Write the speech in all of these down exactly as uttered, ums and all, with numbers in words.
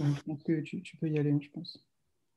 je pense que tu, tu peux y aller, je pense.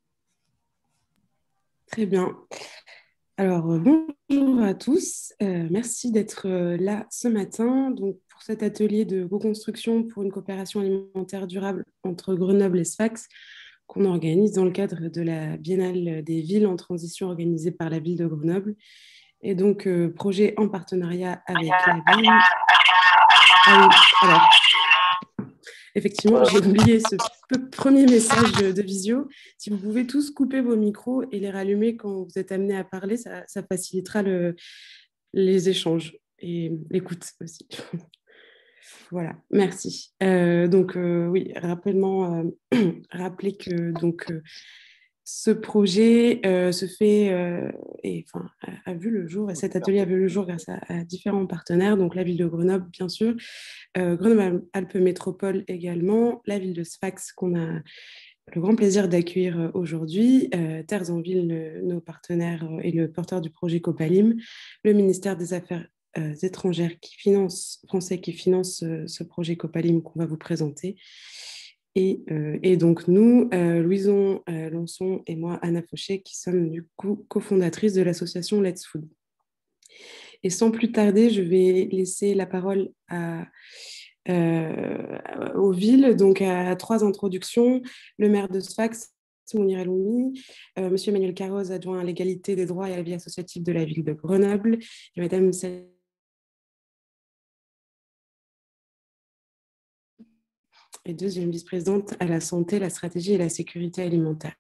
Très bien. Alors, euh, bonjour à tous. Euh, merci d'être euh, là ce matin donc, pour cet atelier de co-construction pour une coopération alimentaire durable entre Grenoble et Sfax qu'on organise dans le cadre de la Biennale des villes en transition organisée par la ville de Grenoble. Et donc, euh, projet en partenariat avec la ville. Ah oui, alors, effectivement, j'ai oublié ce premier message de visio. Si vous pouvez tous couper vos micros et les rallumer quand vous êtes amené à parler, ça, ça facilitera le, les échanges et l'écoute aussi. Voilà, merci. Euh, donc euh, oui, rapidement, euh, rappeler que donc euh, ce projet euh, se fait euh, et enfin a, a vu le jour et cet atelier a vu le jour grâce à, à différents partenaires, donc la ville de Grenoble bien sûr, euh, Grenoble-Alpes Métropole également, la ville de Sfax qu'on a le grand plaisir d'accueillir aujourd'hui, euh, Terres en Ville, le, nos partenaires euh, et le porteur du projet Copalim, le ministère des Affaires euh, étrangères qui finance, français qui finance euh, ce projet Copalim qu'on va vous présenter. Et, euh, et donc nous, euh, Louison euh, Lançon et moi, Anna Fauché, qui sommes du coup cofondatrices de l'association Let's Food. Et sans plus tarder, je vais laisser la parole à, euh, aux villes, donc à, à trois introductions. Le maire de Sfax, Mounir Eloumi, euh, Monsieur Emmanuel Carroz, adjoint à l'égalité des droits et à la vie associative de la ville de Grenoble, et Madame et deuxième vice-présidente à la santé, la stratégie et la sécurité alimentaire.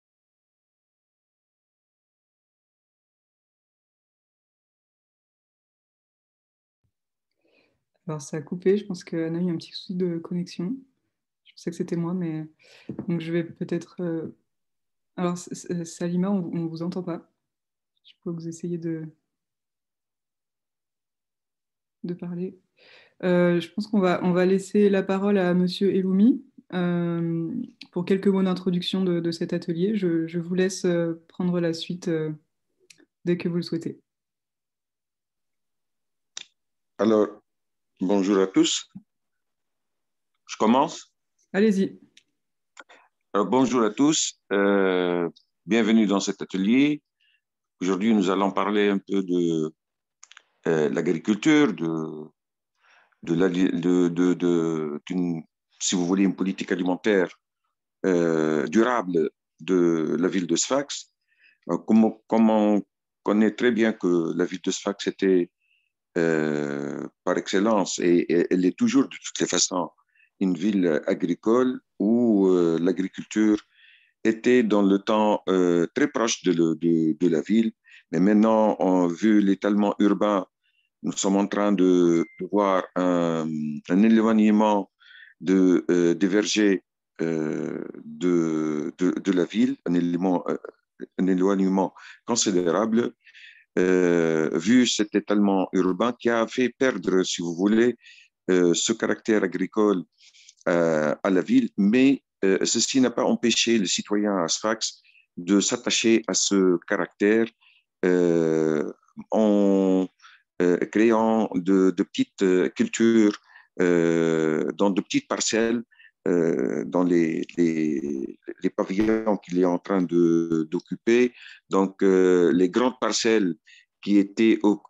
Alors, ça a coupé. Je pense qu'Anna a eu un petit souci de connexion. Je pensais que c'était moi, mais donc je vais peut-être. Euh... Alors, Salima, on ne vous entend pas. Je peux vous essayer de, de parler. Euh, je pense qu'on va, on va laisser la parole à Monsieur Eloumi euh, pour quelques mots d'introduction de, de cet atelier. Je, je vous laisse euh, prendre la suite euh, dès que vous le souhaitez. Alors, bonjour à tous. Je commence. Allez-y. Alors, bonjour à tous. Euh, bienvenue dans cet atelier. Aujourd'hui, nous allons parler un peu de euh, l'agriculture, de, de, la, de, de, de d'une, si vous voulez, une politique alimentaire euh, durable de la ville de Sfax. Alors, comme, comme on connaît très bien que la ville de Sfax était euh, par excellence, et, et elle est toujours de toutes les façons une ville agricole où euh, l'agriculture était dans le temps euh, très proche de, le, de, de, la ville. Mais maintenant, on, vu l'étalement urbain, nous sommes en train de, de voir un, un éloignement de, euh, des vergers euh, de, de, de, la ville, un, élément, euh, un éloignement considérable. Euh, vu cet étalement urbain qui a fait perdre, si vous voulez, euh, ce caractère agricole euh, à la ville, mais euh, ceci n'a pas empêché le citoyen à Sfax de s'attacher à ce caractère euh, en euh, créant de, de petites euh, cultures euh, dans de petites parcelles euh, dans les, les, les pavillons qu'il est en train de, d'occuper. Donc, euh, les grandes parcelles qui étaient au,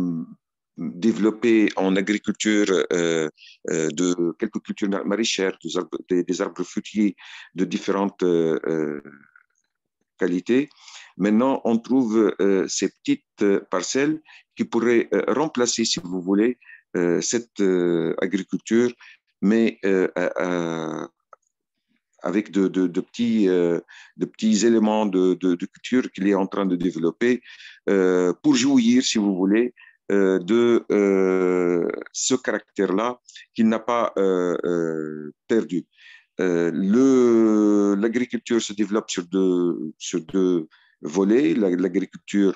développées en agriculture euh, euh, de quelques cultures maraîchères, des arbres, des, des arbres fruitiers de différentes euh, qualités. Maintenant, on trouve euh, ces petites parcelles qui pourraient euh, remplacer, si vous voulez, euh, cette euh, agriculture, mais euh, euh, avec de, de, de, petits, euh, de petits éléments de, de, de culture qu'il est en train de développer euh, pour jouir, si vous voulez, euh, de euh, ce caractère-là qu'il n'a pas euh, euh, perdu. Euh, le, l'agriculture se développe sur deux, sur deux volets. L'agriculture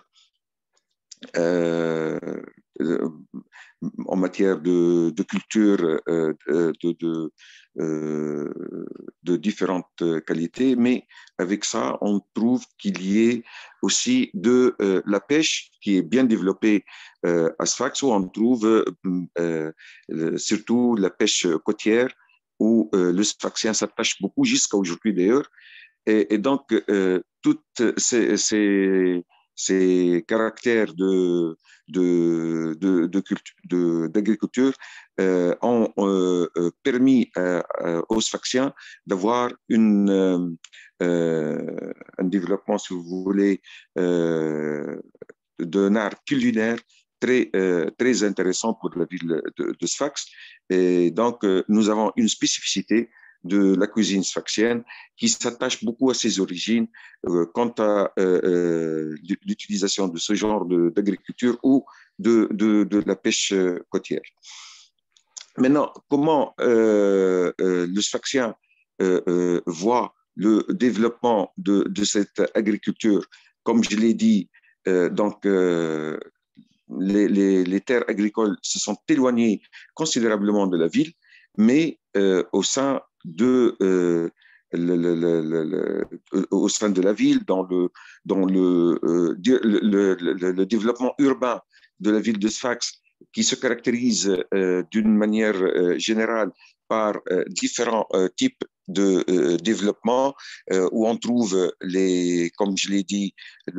euh, en matière de, de culture euh, de, de, euh, de différentes qualités, mais avec ça, on trouve qu'il y ait aussi de euh, la pêche qui est bien développée euh, à Sfax, où on trouve euh, surtout la pêche côtière où euh, le sfaxien s'attache beaucoup jusqu'à aujourd'hui d'ailleurs. Et, et donc, euh, toutes ces, ces, ces caractères de, de, de, de culture, de, d'agriculture euh, ont euh, permis euh, aux Sfaxiens d'avoir une, euh, un développement, si vous voulez, euh, d'un art culinaire très, euh, très intéressant pour la ville de, de Sfax. Et donc, euh, nous avons une spécificité de la cuisine sfaxienne qui s'attache beaucoup à ses origines euh, quant à euh, euh, l'utilisation de ce genre d'agriculture ou de, de, de la pêche côtière. Maintenant, comment euh, euh, le sfaxien euh, euh, voit le développement de, de cette agriculture? Comme je l'ai dit, euh, donc, euh, les, les, les terres agricoles se sont éloignées considérablement de la ville, mais euh, au sein de euh, le, le, le, le, au sein de la ville, dans le, dans le, euh, le, le, le développement urbain de la ville de Sfax, qui se caractérise euh, d'une manière euh, générale par euh, différents euh, types de euh, développement, euh, où on trouve les, comme je l'ai dit,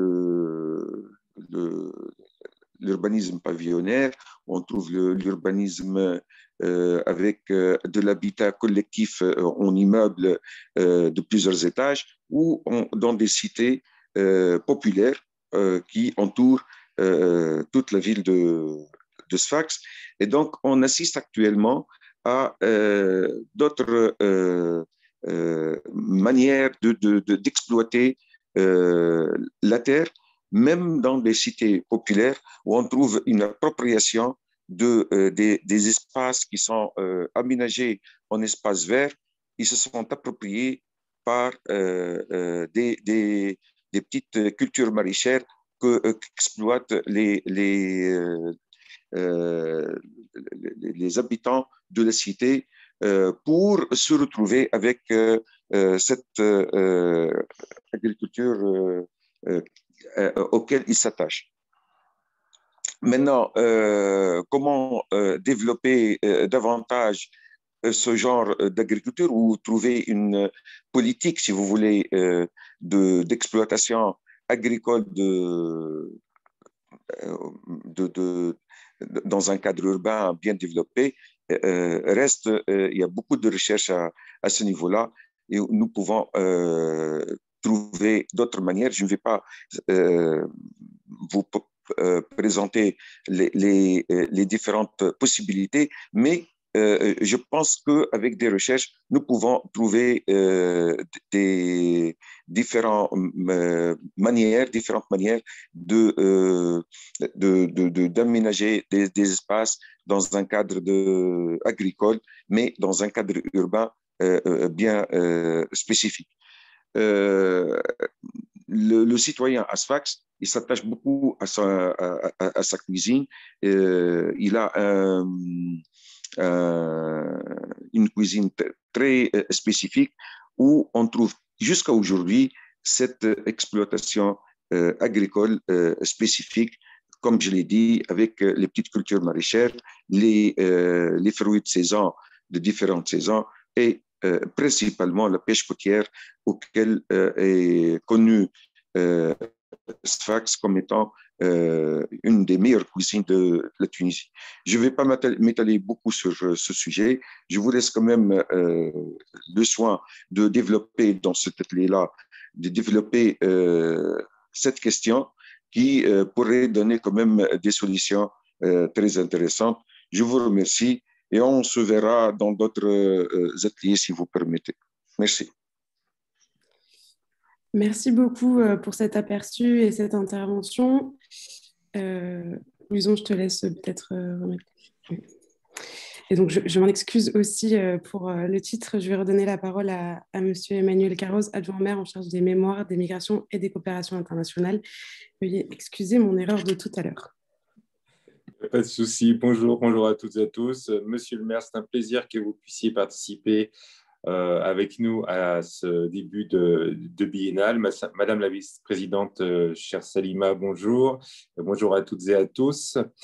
le, le l'urbanisme pavillonnaire, on trouve l'urbanisme euh, avec euh, de l'habitat collectif euh, en immeubles euh, de plusieurs étages ou on, dans des cités euh, populaires euh, qui entourent euh, toute la ville de, de Sfax. Et donc, on assiste actuellement à euh, d'autres euh, euh, manières d'exploiter de, de, euh, la terre, même dans des cités populaires où on trouve une appropriation de, euh, des, des espaces qui sont euh, aménagés en espaces verts. Ils se sont appropriés par euh, euh, des, des, des petites cultures maraîchères qu'exploitent euh, les, les, euh, euh, les, les habitants de la cité euh, pour se retrouver avec euh, euh, cette euh, agriculture euh, euh, auquel ils s'attachent. Maintenant, euh, comment euh, développer euh, davantage euh, ce genre d'agriculture ou trouver une politique, si vous voulez, euh, d'exploitation agricole de, de, de, dans un cadre urbain bien développé, euh, reste, euh, il y a beaucoup de recherches à, à ce niveau-là et nous pouvons euh, trouver d'autres manières. Je ne vais pas euh, vous euh, présenter les, les, les, différentes possibilités, mais euh, je pense qu'avec des recherches, nous pouvons trouver euh, des différentes euh, manières, différentes manières de, euh, de, de, de, d'aménager des, des espaces dans un cadre de, agricole, mais dans un cadre urbain euh, bien euh, spécifique. Euh, le, le citoyen à Sfax, il s'attache beaucoup à sa, à, à, à sa cuisine. Euh, il a un, un, une cuisine très spécifique où on trouve jusqu'à aujourd'hui cette exploitation euh, agricole euh, spécifique, comme je l'ai dit, avec les petites cultures maraîchères, les, euh, les fruits de saison de différentes saisons et euh, principalement la pêche côtière, auquel euh, est connue euh, Sfax comme étant euh, une des meilleures cuisines de la Tunisie. Je ne vais pas m'étaler beaucoup sur ce sujet. Je vous laisse quand même euh, le soin de développer dans cet atelier-là, de développer euh, cette question qui euh, pourrait donner quand même des solutions euh, très intéressantes. Je vous remercie et on se verra dans d'autres euh, ateliers si vous permettez. Merci. Merci beaucoup pour cet aperçu et cette intervention. Euh, Luison, je te laisse peut-être remettre. Et donc, je, je m'en excuse aussi pour le titre. Je vais redonner la parole à, à Monsieur Emmanuel Carroz, adjoint maire en charge des mémoires, des migrations et des coopérations internationales. Veuillez excuser mon erreur de tout à l'heure. Pas de souci. Bonjour, bonjour à toutes et à tous. Monsieur le maire, c'est un plaisir que vous puissiez participer Euh, avec nous à ce début de, de biennale. Madame la vice-présidente, euh, chère Salima, bonjour. Bonjour à toutes et à tous.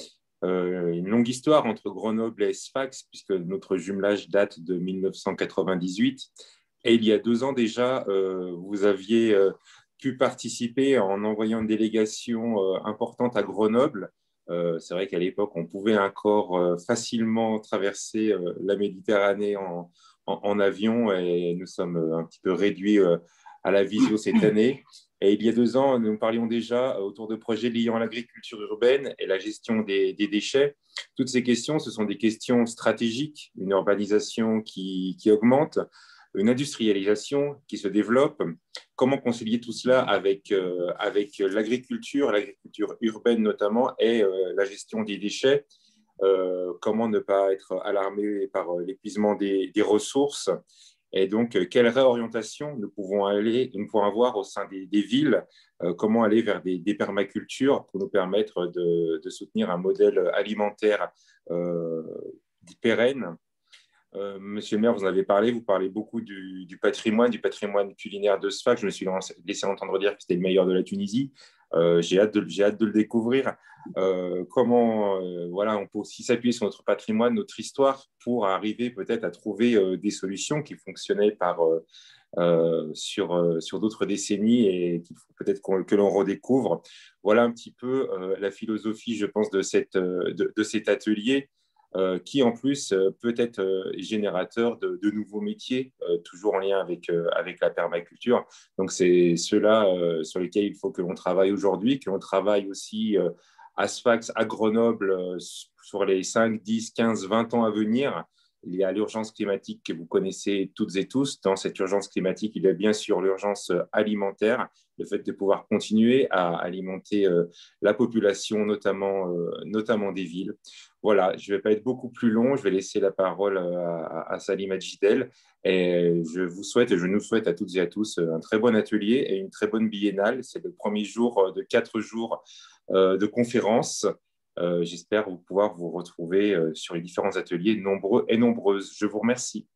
euh, une longue histoire entre Grenoble et Sfax, puisque notre jumelage date de mille neuf cent quatre-vingt-dix-huit. Et il y a deux ans déjà, euh, vous aviez euh, pu participer en envoyant une délégation euh, importante à Grenoble. Euh, c'est vrai qu'à l'époque, on pouvait encore euh, facilement traverser euh, la Méditerranée en, en, en avion, et nous sommes euh, un petit peu réduits euh, à la visio cette année. Et il y a deux ans, nous parlions déjà autour de projets liant l'agriculture urbaine et la gestion des, des déchets. Toutes ces questions, ce sont des questions stratégiques, une urbanisation qui, qui augmente, une industrialisation qui se développe. Comment concilier tout cela avec, euh, avec l'agriculture, l'agriculture urbaine notamment, et euh, la gestion des déchets? Euh, comment ne pas être alarmé par l'épuisement des, des ressources? Et donc, quelle réorientation nous pouvons, aller, nous pouvons avoir au sein des, des villes? euh, Comment aller vers des, des permacultures pour nous permettre de, de soutenir un modèle alimentaire euh, pérenne? Euh, Monsieur le maire, vous en avez parlé, vous parlez beaucoup du, du patrimoine, du patrimoine culinaire de Sfax. Je me suis laissé entendre dire que c'était le meilleur de la Tunisie. Euh, j'ai hâte de, j'ai hâte de le découvrir. Euh, comment euh, voilà, on peut aussi s'appuyer sur notre patrimoine, notre histoire, pour arriver peut-être à trouver euh, des solutions qui fonctionnaient par, euh, euh, sur, euh, sur d'autres décennies et qu'il faut peut-être qu'on, que l'on redécouvre. Voilà un petit peu euh, la philosophie, je pense, de, cette, euh, de, de cet atelier. Euh, qui en plus euh, peut être euh, générateur de, de nouveaux métiers, euh, toujours en lien avec, euh, avec la permaculture. Donc, c'est ceux-là euh, sur lesquels il faut que l'on travaille aujourd'hui, que l'on travaille aussi euh, à Sfax, à Grenoble, euh, sur les cinq, dix, quinze, vingt ans à venir. Il y a l'urgence climatique que vous connaissez toutes et tous. Dans cette urgence climatique, il y a bien sûr l'urgence alimentaire, le fait de pouvoir continuer à alimenter euh, la population, notamment, euh, notamment des villes. Voilà, je ne vais pas être beaucoup plus long. Je vais laisser la parole à, à Salim Adjidel. Et je vous souhaite, et je nous souhaite à toutes et à tous un très bon atelier et une très bonne biennale. C'est le premier jour de quatre jours euh, de conférences. Euh, j'espère vous pouvoir vous retrouver euh, sur les différents ateliers nombreux et nombreuses. Je vous remercie.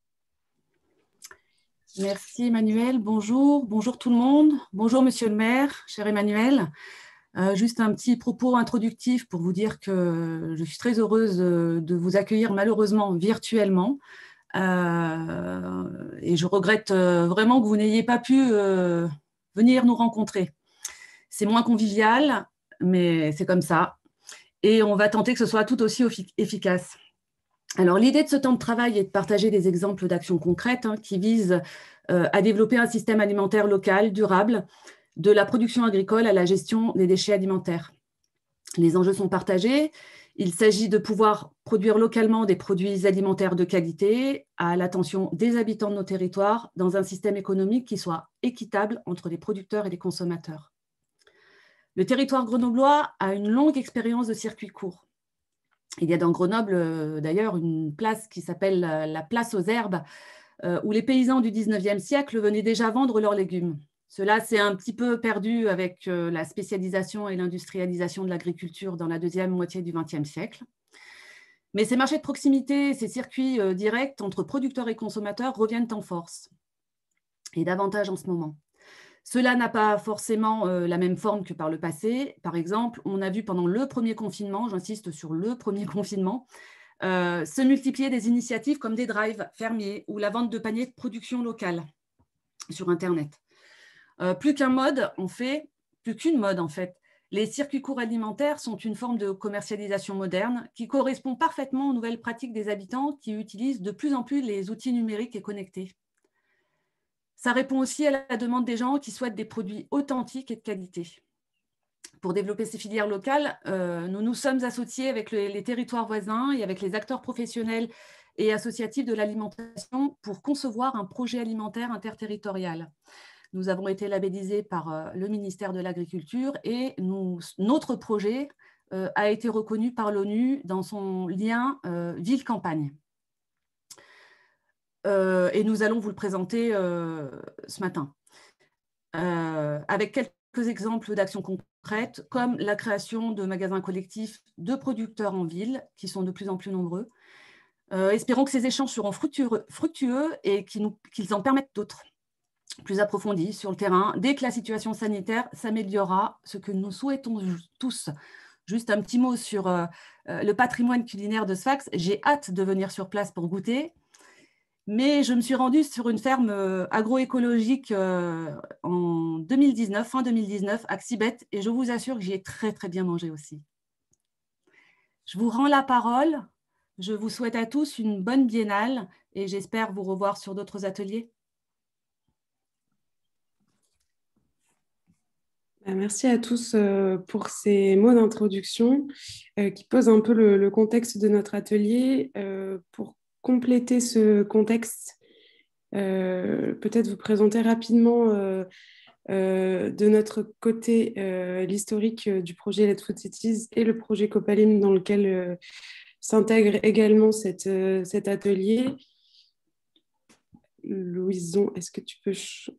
Merci Emmanuel. Bonjour, bonjour tout le monde. Bonjour Monsieur le maire, cher Emmanuel. Euh, juste un petit propos introductif pour vous dire que je suis très heureuse de, de vous accueillir malheureusement virtuellement. Euh, et je regrette vraiment que vous n'ayez pas pu euh, venir nous rencontrer. C'est moins convivial, mais c'est comme ça. Et on va tenter que ce soit tout aussi efficace. Alors, l'idée de ce temps de travail est de partager des exemples d'actions concrètes hein, qui visent euh, à développer un système alimentaire local, durable, de la production agricole à la gestion des déchets alimentaires. Les enjeux sont partagés. Il s'agit de pouvoir produire localement des produits alimentaires de qualité à l'attention des habitants de nos territoires dans un système économique qui soit équitable entre les producteurs et les consommateurs. Le territoire grenoblois a une longue expérience de circuits courts. Il y a dans Grenoble, d'ailleurs, une place qui s'appelle la place aux herbes, où les paysans du dix-neuvième siècle venaient déjà vendre leurs légumes. Cela s'est un petit peu perdu avec la spécialisation et l'industrialisation de l'agriculture dans la deuxième moitié du vingtième siècle. Mais ces marchés de proximité, ces circuits directs entre producteurs et consommateurs reviennent en force, et davantage en ce moment. Cela n'a pas forcément euh, la même forme que par le passé. Par exemple, on a vu pendant le premier confinement, j'insiste sur le premier confinement, euh, se multiplier des initiatives comme des drives fermiers ou la vente de paniers de production locale sur Internet. Euh, plus qu'un mode, en fait, plus qu'une mode en fait, les circuits courts alimentaires sont une forme de commercialisation moderne qui correspond parfaitement aux nouvelles pratiques des habitants qui utilisent de plus en plus les outils numériques et connectés. Ça répond aussi à la demande des gens qui souhaitent des produits authentiques et de qualité. Pour développer ces filières locales, euh, nous nous sommes associés avec les, les territoires voisins et avec les acteurs professionnels et associatifs de l'alimentation pour concevoir un projet alimentaire interterritorial. Nous avons été labellisés par euh, le ministère de l'Agriculture et nous, notre projet euh, a été reconnu par l'ONU dans son lien euh, ville-campagne. Euh, et nous allons vous le présenter euh, ce matin, euh, avec quelques exemples d'actions concrètes, comme la création de magasins collectifs de producteurs en ville, qui sont de plus en plus nombreux. Euh, espérons que ces échanges seront fructueux, fructueux et qu'ils nous, qu'ils en permettent d'autres, plus approfondis sur le terrain, dès que la situation sanitaire s'améliorera, ce que nous souhaitons tous. Juste un petit mot sur euh, le patrimoine culinaire de Sfax. J'ai hâte de venir sur place pour goûter. Mais je me suis rendue sur une ferme euh, agroécologique euh, en deux mille dix-neuf, fin deux mille dix-neuf, à Xibet, et je vous assure que j'y ai très très bien mangé aussi. Je vous rends la parole. Je vous souhaite à tous une bonne biennale et j'espère vous revoir sur d'autres ateliers. Merci à tous pour ces mots d'introduction qui posent un peu le, le contexte de notre atelier. Pour compléter ce contexte, peut-être vous présenter rapidement Euh, de notre côté, euh, l'historique du projet Let's Food Cities et le projet Copalim dans lequel euh, s'intègre également cette, euh, cet atelier. Louison, est-ce que tu peux...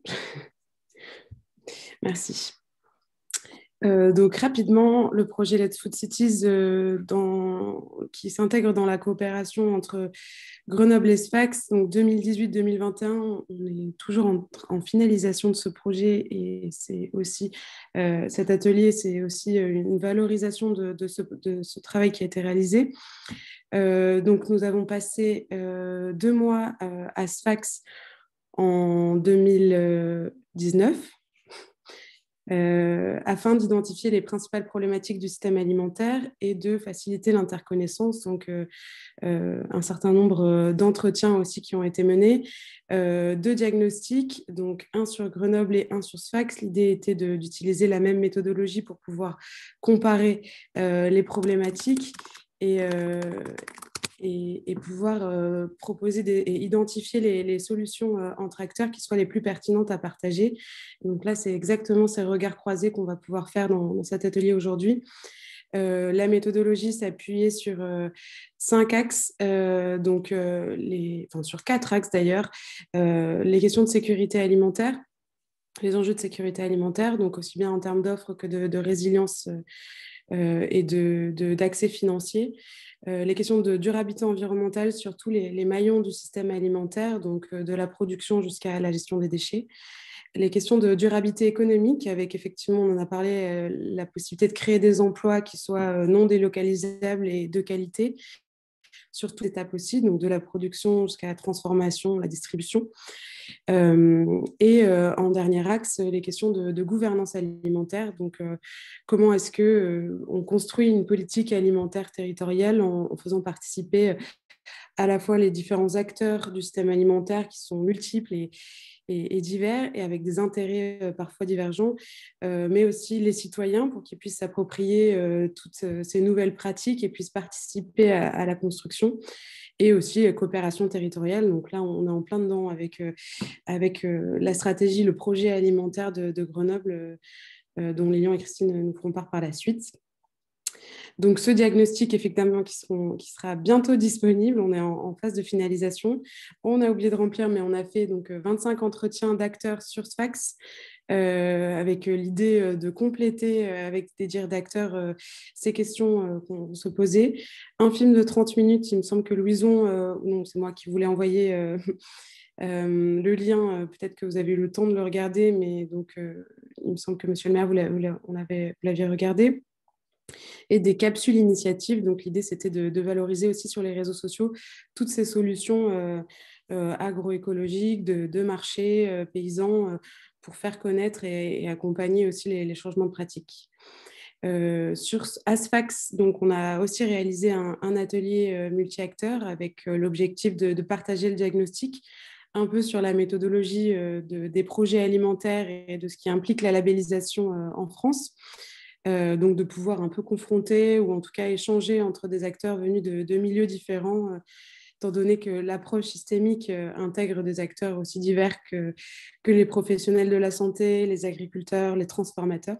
Merci. Euh, donc rapidement, le projet Let's Food Cities euh, dans, qui s'intègre dans la coopération entre Grenoble et Sfax, donc deux mille dix-huit deux mille vingt et un, on est toujours en, en finalisation de ce projet et c'est aussi euh, cet atelier, c'est aussi une valorisation de, de, ce, de ce travail qui a été réalisé. Euh, donc nous avons passé euh, deux mois euh, à Sfax en deux mille dix-neuf. Euh, afin d'identifier les principales problématiques du système alimentaire et de faciliter l'interconnaissance. Donc, euh, euh, un certain nombre d'entretiens aussi qui ont été menés, euh, deux diagnostics, donc un sur Grenoble et un sur Sfax. L'idée était d'utiliser la même méthodologie pour pouvoir comparer euh, les problématiques et, euh, et, et pouvoir euh, proposer des, et identifier les, les solutions euh, entre acteurs qui soient les plus pertinentes à partager. Donc là, c'est exactement ces regards croisés qu'on va pouvoir faire dans, dans cet atelier aujourd'hui. Euh, la méthodologie s'appuyait sur euh, cinq axes, euh, donc euh, les, enfin, sur quatre axes d'ailleurs, euh, les questions de sécurité alimentaire, les enjeux de sécurité alimentaire, donc aussi bien en termes d'offres que de, de résilience euh, et de, de, d'accès financier. Euh, les questions de durabilité environnementale sur tous les, les maillons du système alimentaire, donc euh, de la production jusqu'à la gestion des déchets. Les questions de durabilité économique, avec effectivement, on en a parlé, euh, la possibilité de créer des emplois qui soient euh, non délocalisables et de qualité, sur toutes les étapes aussi, donc de la production jusqu'à la transformation, la distribution. Euh, et euh, en dernier axe, les questions de, de gouvernance alimentaire. Donc, euh, comment est-ce que euh, on construit une politique alimentaire territoriale en, en faisant participer à la fois les différents acteurs du système alimentaire qui sont multiples et, et, et divers et avec des intérêts euh, parfois divergents, euh, mais aussi les citoyens pour qu'ils puissent s'approprier euh, toutes euh, ces nouvelles pratiques et puissent participer à, à la construction. Et aussi euh, coopération territoriale. Donc là, on est en plein dedans avec, euh, avec euh, la stratégie, le projet alimentaire de, de Grenoble, euh, dont Lilian et Christine nous feront part par la suite. Donc ce diagnostic, effectivement, qui, seront, qui sera bientôt disponible, on est en, en phase de finalisation. On a oublié de remplir, mais on a fait donc vingt-cinq entretiens d'acteurs sur Sfax, Euh, avec l'idée de compléter euh, avec des dires d'acteurs euh, ces questions euh, qu'on se posait. Un film de trente minutes, il me semble que Louison, euh, non, c'est moi qui voulais envoyer euh, euh, le lien, euh, peut-être que vous avez eu le temps de le regarder, mais donc euh, il me semble que Monsieur le maire, vous l'aviez, on avait, vous l'aviez regardé. Et des capsules initiatives, donc l'idée c'était de, de valoriser aussi sur les réseaux sociaux toutes ces solutions euh, euh, agroécologiques, de, de marché euh, paysans, euh, pour faire connaître et, et accompagner aussi les, les changements de pratiques. Euh, sur Asfax, donc on a aussi réalisé un, un atelier euh, multi-acteurs avec euh, l'objectif de, de partager le diagnostic, un peu sur la méthodologie euh, de, des projets alimentaires et de ce qui implique la labellisation euh, en France. Euh, donc de pouvoir un peu confronter ou en tout cas échanger entre des acteurs venus de, de milieux différents, euh, étant donné que l'approche systémique euh, intègre des acteurs aussi divers que, que les professionnels de la santé, les agriculteurs, les transformateurs.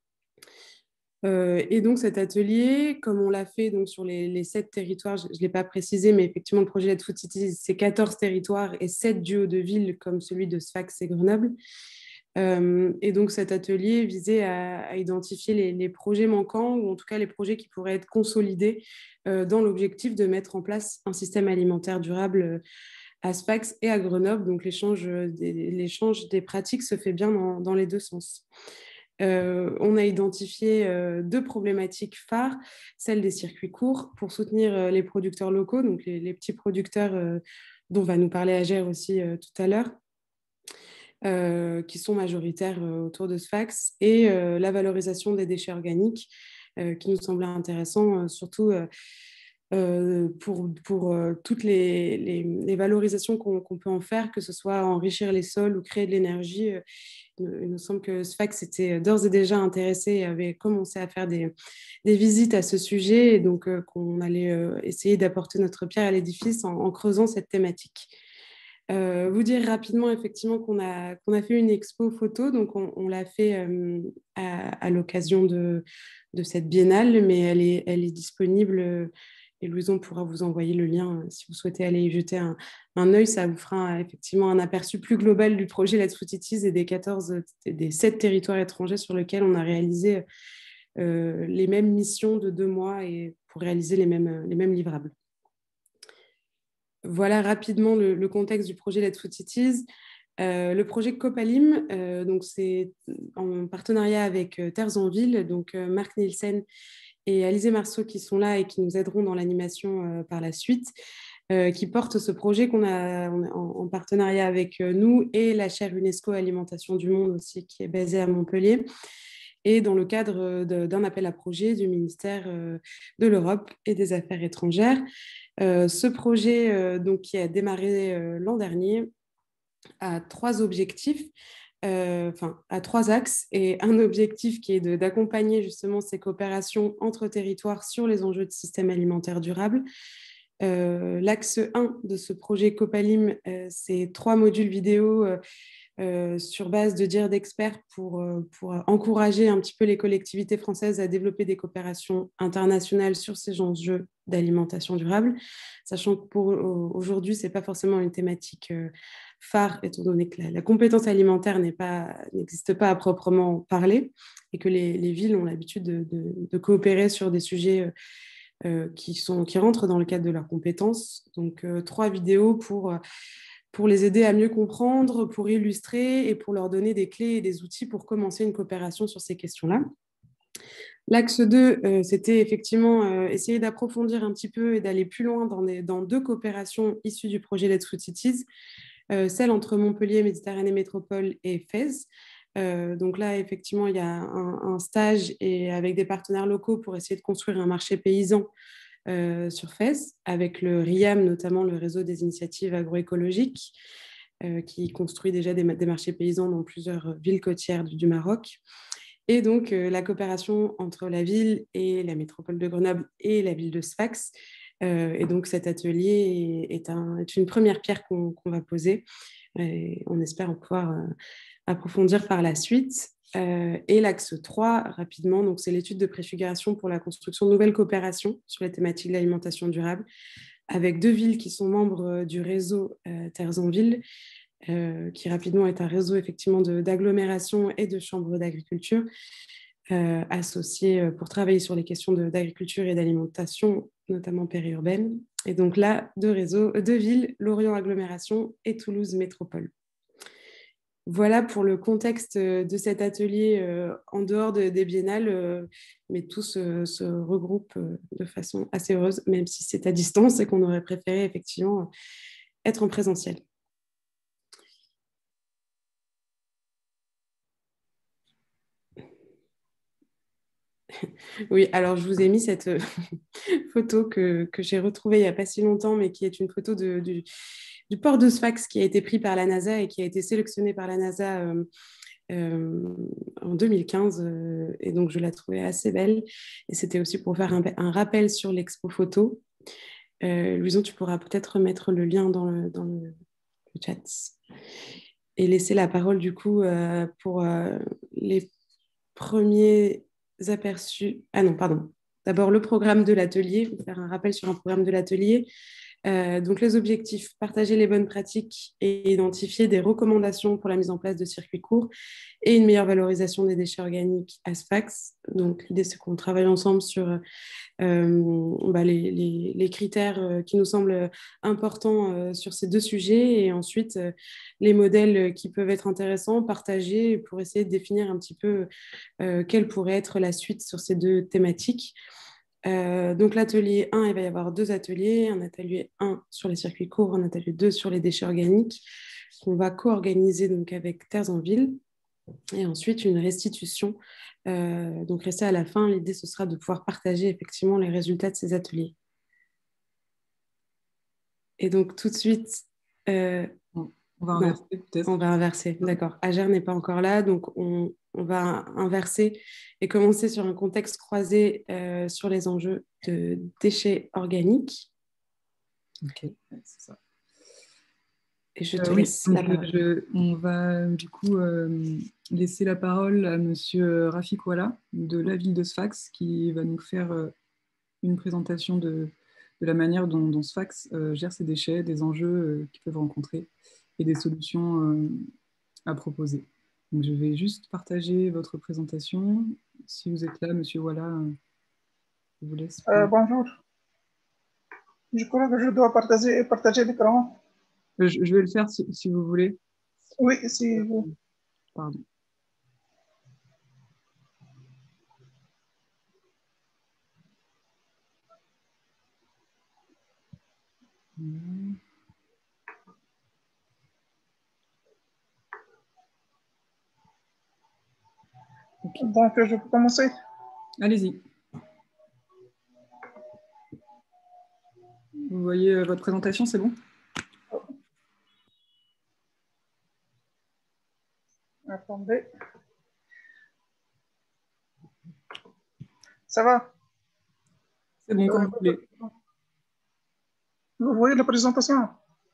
Euh, et donc cet atelier, comme on l'a fait donc, sur les, les sept territoires, je ne l'ai pas précisé, mais effectivement le projet Let's Food Cities, c'est quatorze territoires et sept duos de villes comme celui de Sfax et Grenoble. Euh, et donc cet atelier visait à, à identifier les, les projets manquants ou en tout cas les projets qui pourraient être consolidés euh, dans l'objectif de mettre en place un système alimentaire durable à Sfax et à Grenoble. Donc l'échange des, l'échange des pratiques se fait bien dans, dans les deux sens. Euh, on a identifié euh, deux problématiques phares, celle des circuits courts pour soutenir euh, les producteurs locaux, donc les, les petits producteurs euh, dont va nous parler Agère aussi euh, tout à l'heure, euh, qui sont majoritaires euh, autour de Sfax, et euh, la valorisation des déchets organiques, euh, qui nous semblait intéressant, euh, surtout euh, euh, pour, pour euh, toutes les, les, les valorisations qu'on qu'on peut en faire, que ce soit enrichir les sols ou créer de l'énergie. Euh, il nous semble que Sfax était d'ores et déjà intéressé et avait commencé à faire des, des visites à ce sujet, et donc euh, qu'on allait euh, essayer d'apporter notre pierre à l'édifice en, en creusant cette thématique. Euh, vous dire rapidement effectivement qu'on a, qu'on a fait une expo photo, donc on, on l'a fait euh, à, à l'occasion de, de cette biennale, mais elle est, elle est disponible et Louison pourra vous envoyer le lien si vous souhaitez aller y jeter un, un œil. Ça vous fera effectivement un aperçu plus global du projet Let's Food Cities et des quatorze, des sept territoires étrangers sur lesquels on a réalisé euh, les mêmes missions de deux mois et pour réaliser les mêmes, les mêmes livrables. Voilà rapidement le, le contexte du projet Let's Food Cities. Euh, le projet Copalim, euh, donc c'est en partenariat avec euh, Terres en Ville, donc euh, Marc Nielsen et Alizé Marceau qui sont là et qui nous aideront dans l'animation euh, par la suite, euh, qui portent ce projet qu'on a en, en partenariat avec euh, nous et la chaire UNESCO Alimentation du Monde aussi, qui est basée à Montpellier, et dans le cadre d'un appel à projet du ministère euh, de l'Europe et des Affaires étrangères. Euh, ce projet, euh, donc, qui a démarré euh, l'an dernier, a trois objectifs. Euh, enfin, à trois axes, et un objectif qui est d'accompagner justement ces coopérations entre territoires sur les enjeux de système alimentaire durable. Euh, L'axe un de ce projet Copalim, euh, c'est trois modules vidéo euh, euh, sur base de dires d'experts pour, euh, pour encourager un petit peu les collectivités françaises à développer des coopérations internationales sur ces enjeux d'alimentation durable, sachant que pour aujourd'hui, ce n'est pas forcément une thématique euh, phare, étant donné que la, la compétence alimentaire n'existe pas, pas à proprement parler, et que les, les villes ont l'habitude de, de, de coopérer sur des sujets euh, qui, sont, qui rentrent dans le cadre de leurs compétences. Donc, euh, trois vidéos pour, pour les aider à mieux comprendre, pour illustrer et pour leur donner des clés et des outils pour commencer une coopération sur ces questions-là. L'axe deux, euh, c'était effectivement euh, essayer d'approfondir un petit peu et d'aller plus loin dans, des, dans deux coopérations issues du projet Let's Food Cities, euh, celle entre Montpellier, Méditerranée Métropole et Fès. Euh, donc là, effectivement, il y a un, un stage et avec des partenaires locaux pour essayer de construire un marché paysan euh, sur Fès, avec le RIAM, notamment le réseau des initiatives agroécologiques, euh, qui construit déjà des, des marchés paysans dans plusieurs villes côtières du, du Maroc. Et donc, euh, la coopération entre la ville et la métropole de Grenoble et la ville de Sfax. Euh, et donc, cet atelier est, est, un, est une première pierre qu'on qu'on va poser. Et on espère pouvoir euh, approfondir par la suite. Euh, et l'axe trois, rapidement, donc c'est l'étude de préfiguration pour la construction de nouvelles coopérations sur les thématiques de l'alimentation durable, avec deux villes qui sont membres du réseau euh, Terres en Ville, euh, qui rapidement est un réseau effectivement d'agglomération et de chambres d'agriculture euh, associés pour travailler sur les questions d'agriculture et d'alimentation, notamment périurbaine. Et donc là, deux réseaux, deux villes, Lorient Agglomération et Toulouse Métropole. Voilà pour le contexte de cet atelier euh, en dehors de, des biennales, euh, mais tout se, se regroupe euh, de façon assez heureuse, même si c'est à distance et qu'on aurait préféré effectivement être en présentiel. Oui, alors je vous ai mis cette photo que, que j'ai retrouvée il n'y a pas si longtemps, mais qui est une photo de, du, du port de Sfax qui a été pris par la NASA et qui a été sélectionné par la NASA euh, euh, en deux mille quinze. Euh, et donc, je la trouvais assez belle. Et c'était aussi pour faire un, un rappel sur l'expo photo. Euh, Louison, tu pourras peut-être remettre le lien dans le, dans le, le chat. Et laisser la parole, du coup, euh, pour euh, les premiers aperçus. Ah non, pardon. D'abord, le programme de l'atelier. Je vais faire un rappel sur un programme de l'atelier. Euh, donc, les objectifs, partager les bonnes pratiques et identifier des recommandations pour la mise en place de circuits courts et une meilleure valorisation des déchets organiques à Sfax. Donc, l'idée, c'est qu'on travaille ensemble sur euh, bah, les, les, les critères qui nous semblent importants euh, sur ces deux sujets et ensuite euh, les modèles qui peuvent être intéressants, partagés pour essayer de définir un petit peu euh, quelle pourrait être la suite sur ces deux thématiques. Euh, donc l'atelier un, il va y avoir deux ateliers, un atelier un sur les circuits courts, un atelier deux sur les déchets organiques, qu'on va co-organiser donc avec Terres en Ville, et ensuite une restitution. Euh, donc rester à la fin, l'idée ce sera de pouvoir partager effectivement les résultats de ces ateliers. Et donc tout de suite... Euh, on va inverser peut-être. On va inverser, d'accord. Ager n'est pas encore là, donc on, on va inverser et commencer sur un contexte croisé euh, sur les enjeux de déchets organiques. Ok, c'est ça. Et je te euh, laisse oui, la parole. Je, on va du coup euh, laisser la parole à monsieur Rafik Wala de la ville de Sfax qui va nous faire euh, une présentation de, de la manière dont, dont Sfax euh, gère ses déchets, des enjeux euh, qu'ils peuvent rencontrer et des solutions euh, à proposer. Donc, je vais juste partager votre présentation. Si vous êtes là, monsieur Wala, euh, je vous laisse. Euh, bonjour. Je crois que je dois partager, partager l'écran. Je, je vais le faire si, si vous voulez. Oui, si vous. Pardon. Okay. Donc, je peux commencer. Allez-y. Vous voyez euh, votre présentation, c'est bon? Attendez. Ça va? C'est bon, comme vous voulez. Vous voyez la présentation?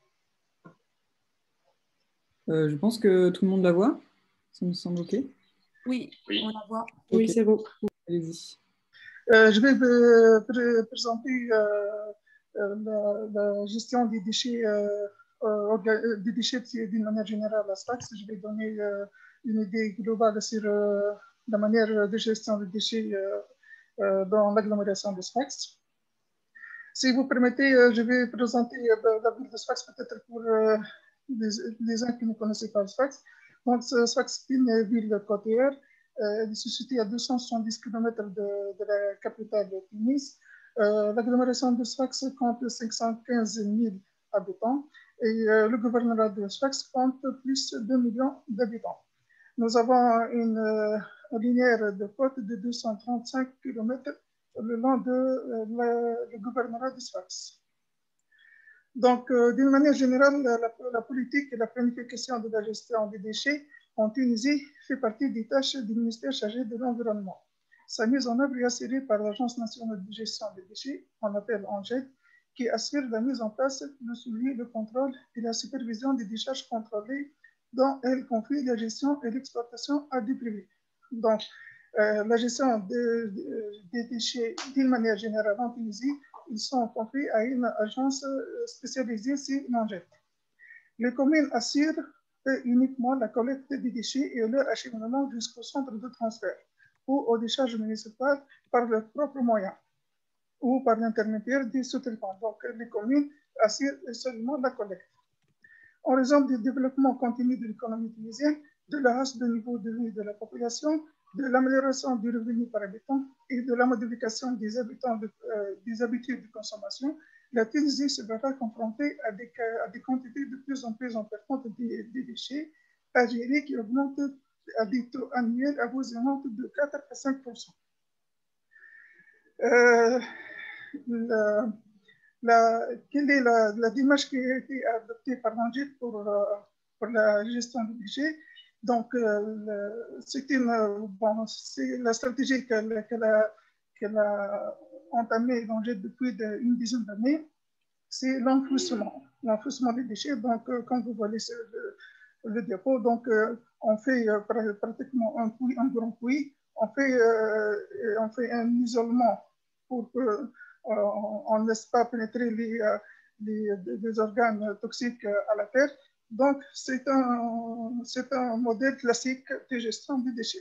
euh, Je pense que tout le monde la voit. Ça me semble OK. Oui, oui. On la voit. Okay. Oui, c'est bon. Allez-y. Euh, je vais euh, pr présenter euh, la, la gestion des déchets, euh, euh, des déchets d'une manière générale à Sfax. Je vais donner euh, une idée globale sur euh, la manière de gestion des déchets euh, euh, dans l'agglomération de Sfax. Si vous permettez, euh, je vais présenter euh, la ville de Sfax peut-être pour euh, les, les gens qui ne connaissent pas Sfax. Donc, Sfax est une ville côtière. Euh, elle est située à deux cent soixante-dix kilomètres de, de la capitale de Tunis. Euh, L'agglomération de Sfax compte cinq cent quinze mille habitants et euh, le gouvernorat de Sfax compte plus de deux millions d'habitants. Nous avons une, euh, une linéaire de côte de deux cent trente-cinq kilomètres le long de euh, le, le gouvernorat de Sfax. Donc, euh, d'une manière générale, la, la politique et la planification de la gestion des déchets en Tunisie fait partie des tâches du ministère chargé de l'environnement. Sa mise en œuvre est assurée par l'Agence nationale de gestion des déchets, on appelle ANGED, qui assure la mise en place, le suivi, le contrôle et la supervision des décharges contrôlées dont elle confie la gestion et l'exploitation à des privés. Donc, euh, la gestion de, de, des déchets d'une manière générale en Tunisie, ils sont confiés à une agence spécialisée sur l'ANGED. Les communes assurent uniquement la collecte des déchets et leur acheminement jusqu'au centre de transfert ou aux décharges municipales par leurs propres moyens ou par l'intermédiaire des sous-traitants. Donc, les communes assurent seulement la collecte. En raison du développement continu de l'économie tunisienne, de la hausse du niveau de vie de la population, de l'amélioration du revenu par habitant et de la modification des, habitants de, euh, des habitudes de consommation, la Tunisie se verra confrontée à des, à des quantités de plus en plus importantes de, de déchets à gérer qui augmentent à des taux annuels avoisinants de quatre à cinq pour cent. Euh, la, la, quelle est la, la démarche qui a été adoptée par l'ANGED pour, euh, pour la gestion des déchets? Donc, euh, c'est bon, la stratégie qu'elle qu a, qu a entamée l'ANGED depuis de, une dizaine d'années, c'est l'enfouissement, l'enfouissement des déchets. Donc, euh, quand vous voyez le, le dépôt, donc, euh, on fait euh, pratiquement un puits, un grand puits, on fait, euh, on fait un isolement pour que on ne laisse pas pénétrer les, les, des organes toxiques à la terre. Donc, c'est un, c'est un modèle classique de gestion des déchets.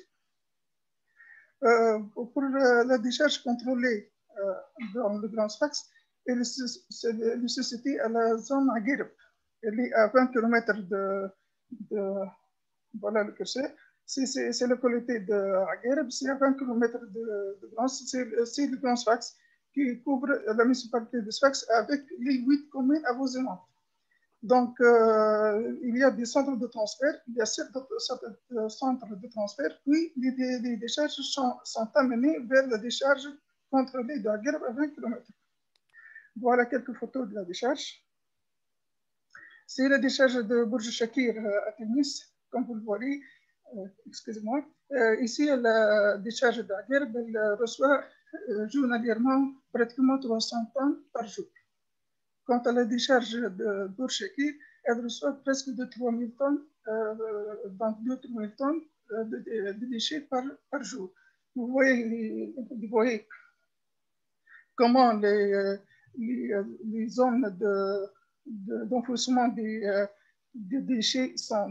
Euh, pour la décharge contrôlée euh, dans le Grand Sfax, elle est située à la zone Aguirb. Elle est à vingt kilomètres de, de voilà le curseur. C'est la localité de Aguirb, c'est à vingt kilomètres de, de Grand, c'est le Grand Sfax qui couvre la municipalité de Sfax avec les huit communes avoisinantes. Donc, euh, il y a des centres de transfert, il y a sept centres de transfert, puis les, les, les décharges sont, sont amenées vers la décharge contrôlée de Aguirb à vingt kilomètres. Voilà quelques photos de la décharge. C'est la décharge de Bourj Shakir à Tunis, comme vous le voyez. Euh, Excusez-moi. Euh, ici, la décharge d'Aguirb, elle reçoit euh, journalièrement pratiquement trois cents tonnes par jour. Quant à la décharge de Bourj Shakir, elle reçoit presque de trois mille tonnes, euh, donc deux à trois mille tonnes de, de, de déchets par, par jour. Vous voyez, vous voyez comment les, les, les zones d'enfouissement de, des, des déchets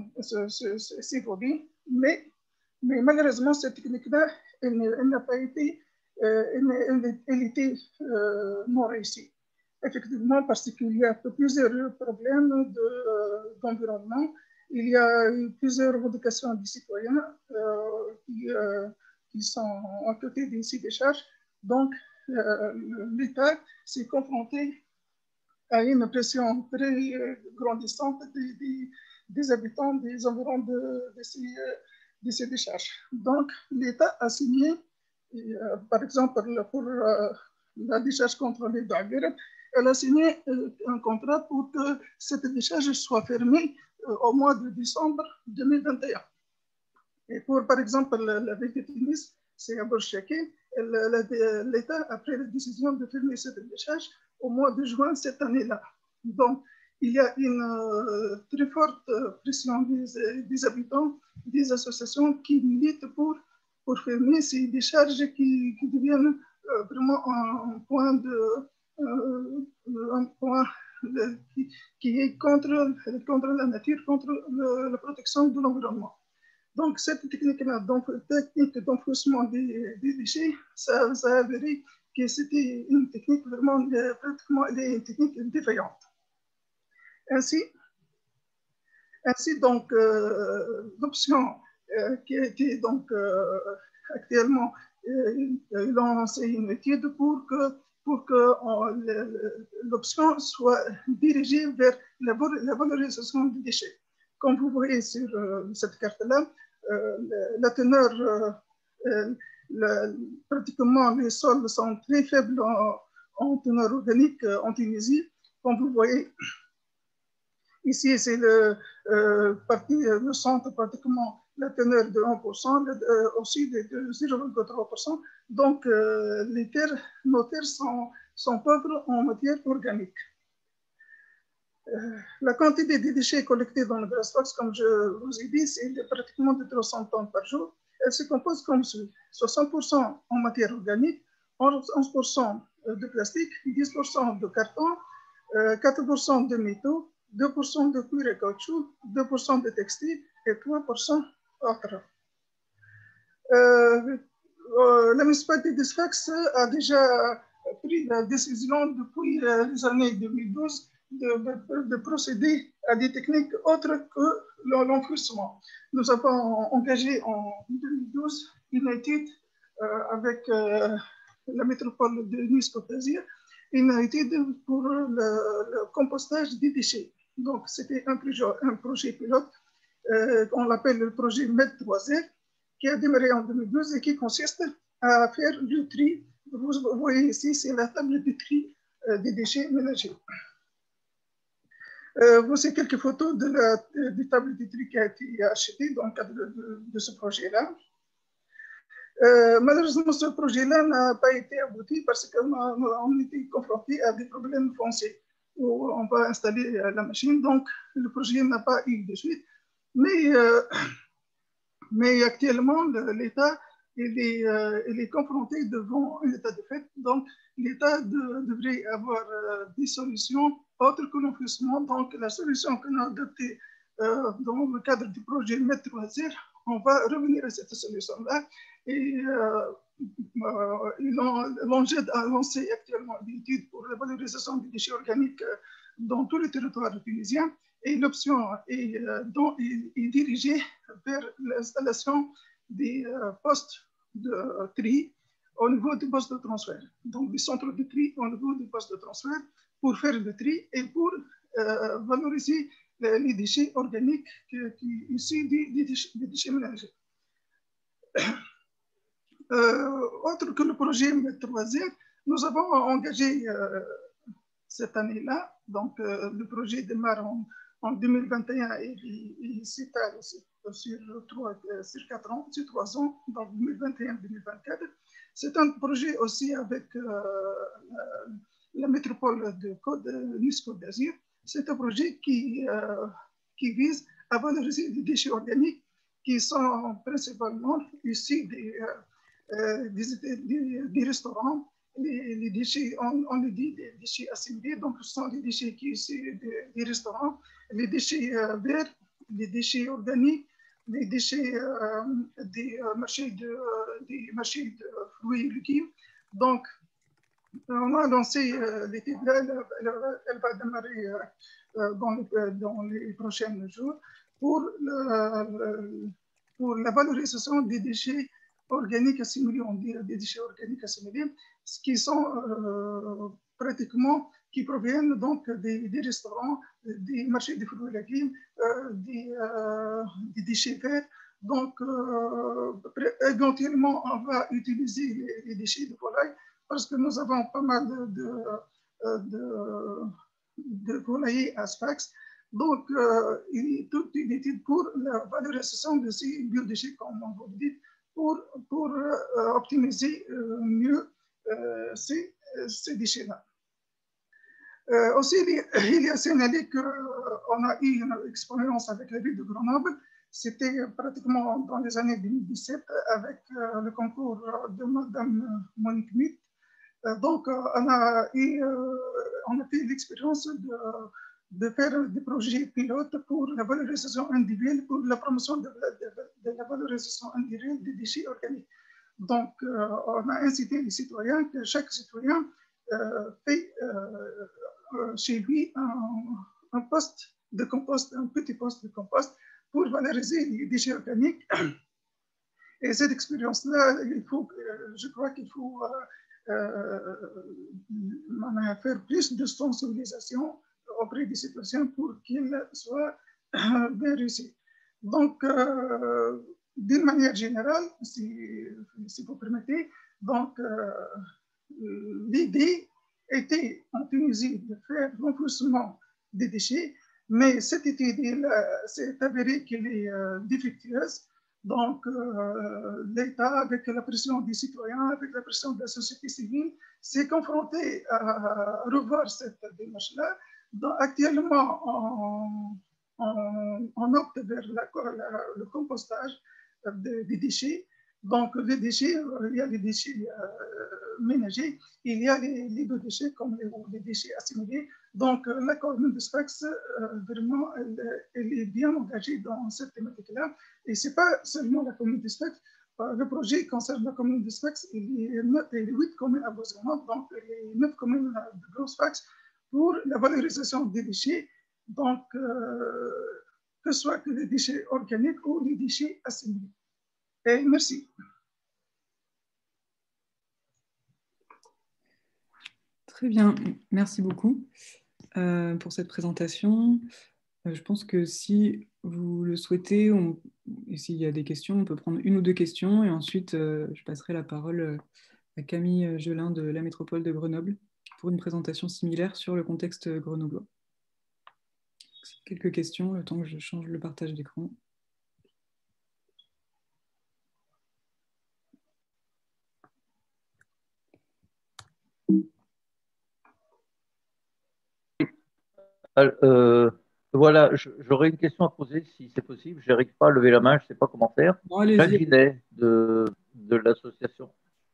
s'évoluent, mais, mais malheureusement, cette technique-là, elle, elle n'a pas été, euh, elle, elle était euh, non réussie. Effectivement, parce qu'il y a plusieurs problèmes d'environnement. De, euh, il y a eu plusieurs revendications des citoyens euh, qui, euh, qui sont à côté des sites de décharge. Donc, euh, l'État s'est confronté à une pression très euh, grandissante des, des, des habitants des environs de, de, ces, de ces décharges. Donc, l'État a signé, euh, par exemple, pour euh, la décharge contrôlée d'Aguirb, elle a signé euh, un contrat pour que cette décharge soit fermée euh, au mois de décembre deux mille vingt et un. Et pour, par exemple, la, la ville de Tunis, c'est à Bourj Shakir, l'État a pris la décision de fermer cette décharge au mois de juin cette année-là. Donc, il y a une euh, très forte pression des, des habitants, des associations qui militent pour, pour fermer ces décharges qui, qui deviennent euh, vraiment un, un point de... Euh, un point de, qui, qui est contre, contre la nature, contre le, la protection de l'environnement. Donc, cette technique-là, donc, technique d'enfouissement des, des déchets, ça, ça a avéré que c'était une technique vraiment, pratiquement, une technique défaillante. Ainsi, ainsi donc, euh, l'option euh, qui a été donc euh, actuellement, euh, ils ont lancé une étude pour que pour que l'option soit dirigée vers la, la valorisation des déchets. Comme vous voyez sur euh, cette carte-là, euh, la teneur, euh, euh, la, pratiquement les sols sont très faibles en, en teneur organique euh, en Tunisie. Comme vous voyez, ici c'est le, euh, parti, le centre pratiquement la teneur de un pour cent, euh, aussi de, de zéro virgule trois pour cent. Donc, euh, les terres, nos terres sont, sont pauvres en matière organique. Euh, la quantité de déchets collectés dans le Grand Sfax, comme je vous ai dit, c'est pratiquement de trois cents tonnes par jour. Elle se compose comme suit: soixante pour cent en matière organique, onze pour cent de plastique, dix pour cent de carton, euh, quatre pour cent de métaux, deux pour cent de cuir et caoutchouc, deux pour cent de textile et trois pour cent autres. Euh, euh, la municipalité de Sfax a déjà pris la décision depuis les années deux mille douze de, de, de procéder à des techniques autres que l'enfouissement. Nous avons engagé en deux mille douze une étude euh, avec euh, la métropole de Nice-Côte-d'Azur, une étude pour le, le compostage des déchets. Donc, c'était un, un projet pilote, euh, on l'appelle le projet M E D trois R, qui a démarré en deux mille douze et qui consiste à faire le tri. Vous voyez ici, c'est la table de tri euh, des déchets ménagers. Euh, voici quelques photos de la de table de tri qui a été achetée dans le cadre de, de, de ce projet-là. Euh, malheureusement, ce projet-là n'a pas été abouti parce qu'on a été confronté à des problèmes fonciers où on va installer la machine. Donc, le projet n'a pas eu de suite. Mais, euh, mais actuellement, l'État il est, euh, il est confronté devant un état de fait. Donc, l'État de, devrait avoir euh, des solutions autres que l'enfouissement. Donc, la solution qu'on a adoptée euh, dans le cadre du projet Maître Loisir, on va revenir à cette solution-là. Et euh, euh, l'ONGED a lancé actuellement une étude pour la valorisation des déchets organiques dans tout le territoire tunisien. Et l'option est, euh, est, est dirigée vers l'installation des euh, postes de euh, tri au niveau du poste de transfert. Donc, des centres de tri au niveau du poste de transfert pour faire le tri et pour euh, valoriser les, les déchets organiques qui, qui issus des, des, déchets, des déchets ménagers. Euh, autre que le projet Maître Loisir, nous avons engagé euh, cette année-là, donc euh, le projet démarre en, en deux mille vingt et un et il s'étale sur, sur, sur quatre ans, sur trois ans, donc deux mille vingt et un deux mille vingt-quatre. C'est un projet aussi avec euh, la, la métropole de Côte, Nice Côte d'Azur. C'est un projet qui, euh, qui vise à valoriser les déchets organiques qui sont principalement issus des, euh, des, des, des restaurants. Les, les déchets, on, on le dit, des déchets assimilés, donc ce sont les déchets qui sont des, des restaurants, les déchets euh, verts, les déchets organiques, les déchets euh, des, euh, marchés de, euh, des marchés de fruits et légumes. Donc, on a lancé euh, l'étude là, elle, elle, elle va démarrer euh, dans, les, dans les prochains jours pour, le, pour la valorisation des déchets organiques assimilés, on dit des déchets organiques assimilés, ce qui sont euh, pratiquement, qui proviennent donc des, des restaurants, des marchés de fruits et légumes, euh, des, euh, des déchets verts. Donc, euh, éventuellement, on va utiliser les, les déchets de volaille parce que nous avons pas mal de, de, de, de volaillers à Sfax. Donc, euh, il y a toute une étude pour la valorisation de ces biodéchets, comme on vous dit, pour, pour euh, optimiser euh, mieux euh, ces, ces déchets-là. Euh, aussi, il y a signalé qu'on a eu une expérience avec la ville de Grenoble. C'était pratiquement dans les années deux mille dix-sept avec euh, le concours de Madame Monique Mutt. Euh, donc, euh, on, a eu, euh, on a fait l'expérience de, de faire des projets pilotes pour la valorisation individuelle, pour la promotion de la, de, de la valorisation individuelle des déchets organiques. Donc, euh, on a incité les citoyens que chaque citoyen euh, fait euh, chez lui un, un poste de compost, un petit poste de compost pour valoriser les déchets organiques. Et cette expérience-là, il faut, je crois qu'il faut euh, euh, faire plus de sensibilisation auprès des citoyens pour qu'ils soient euh, bien réussis. Donc, euh, d'une manière générale, si, si vous permettez, donc euh, l'idée était en Tunisie de faire l'enfouissement des déchets, mais cette étude s'est avérée qu'elle est euh, défectueuse. Donc, euh, l'État, avec la pression des citoyens, avec la pression de la société civile, s'est confronté à revoir cette démarche-là. Actuellement, on, on, on opte vers la, la, le compostage de, des déchets. Donc, les déchets, il y a les déchets euh, ménagers, il y a les, les biodéchets comme les, les déchets assimilés. Donc, la commune de Sfax, euh, vraiment, elle, elle est bien engagée dans cette thématique-là. Et ce n'est pas seulement la commune de Sfax. Le projet concerne la commune de Sfax et les, les huit communes à Bourg-Grenoble, donc les neuf communes de Gros Sfax, pour la valorisation des déchets, donc euh, que ce soit que les déchets organiques ou les déchets assimilés. Et merci. Très bien, merci beaucoup euh, pour cette présentation. Euh, je pense que si vous le souhaitez, on, et s'il y a des questions, on peut prendre une ou deux questions et ensuite euh, je passerai la parole à Camille Gelin de la métropole de Grenoble pour une présentation similaire sur le contexte grenoblois. Quelques questions, le temps que je change le partage d'écran. Euh, voilà, j'aurais une question à poser si c'est possible. Je n'arrive pas à lever la main, je ne sais pas comment faire. Jacques Ginet de, de l'association.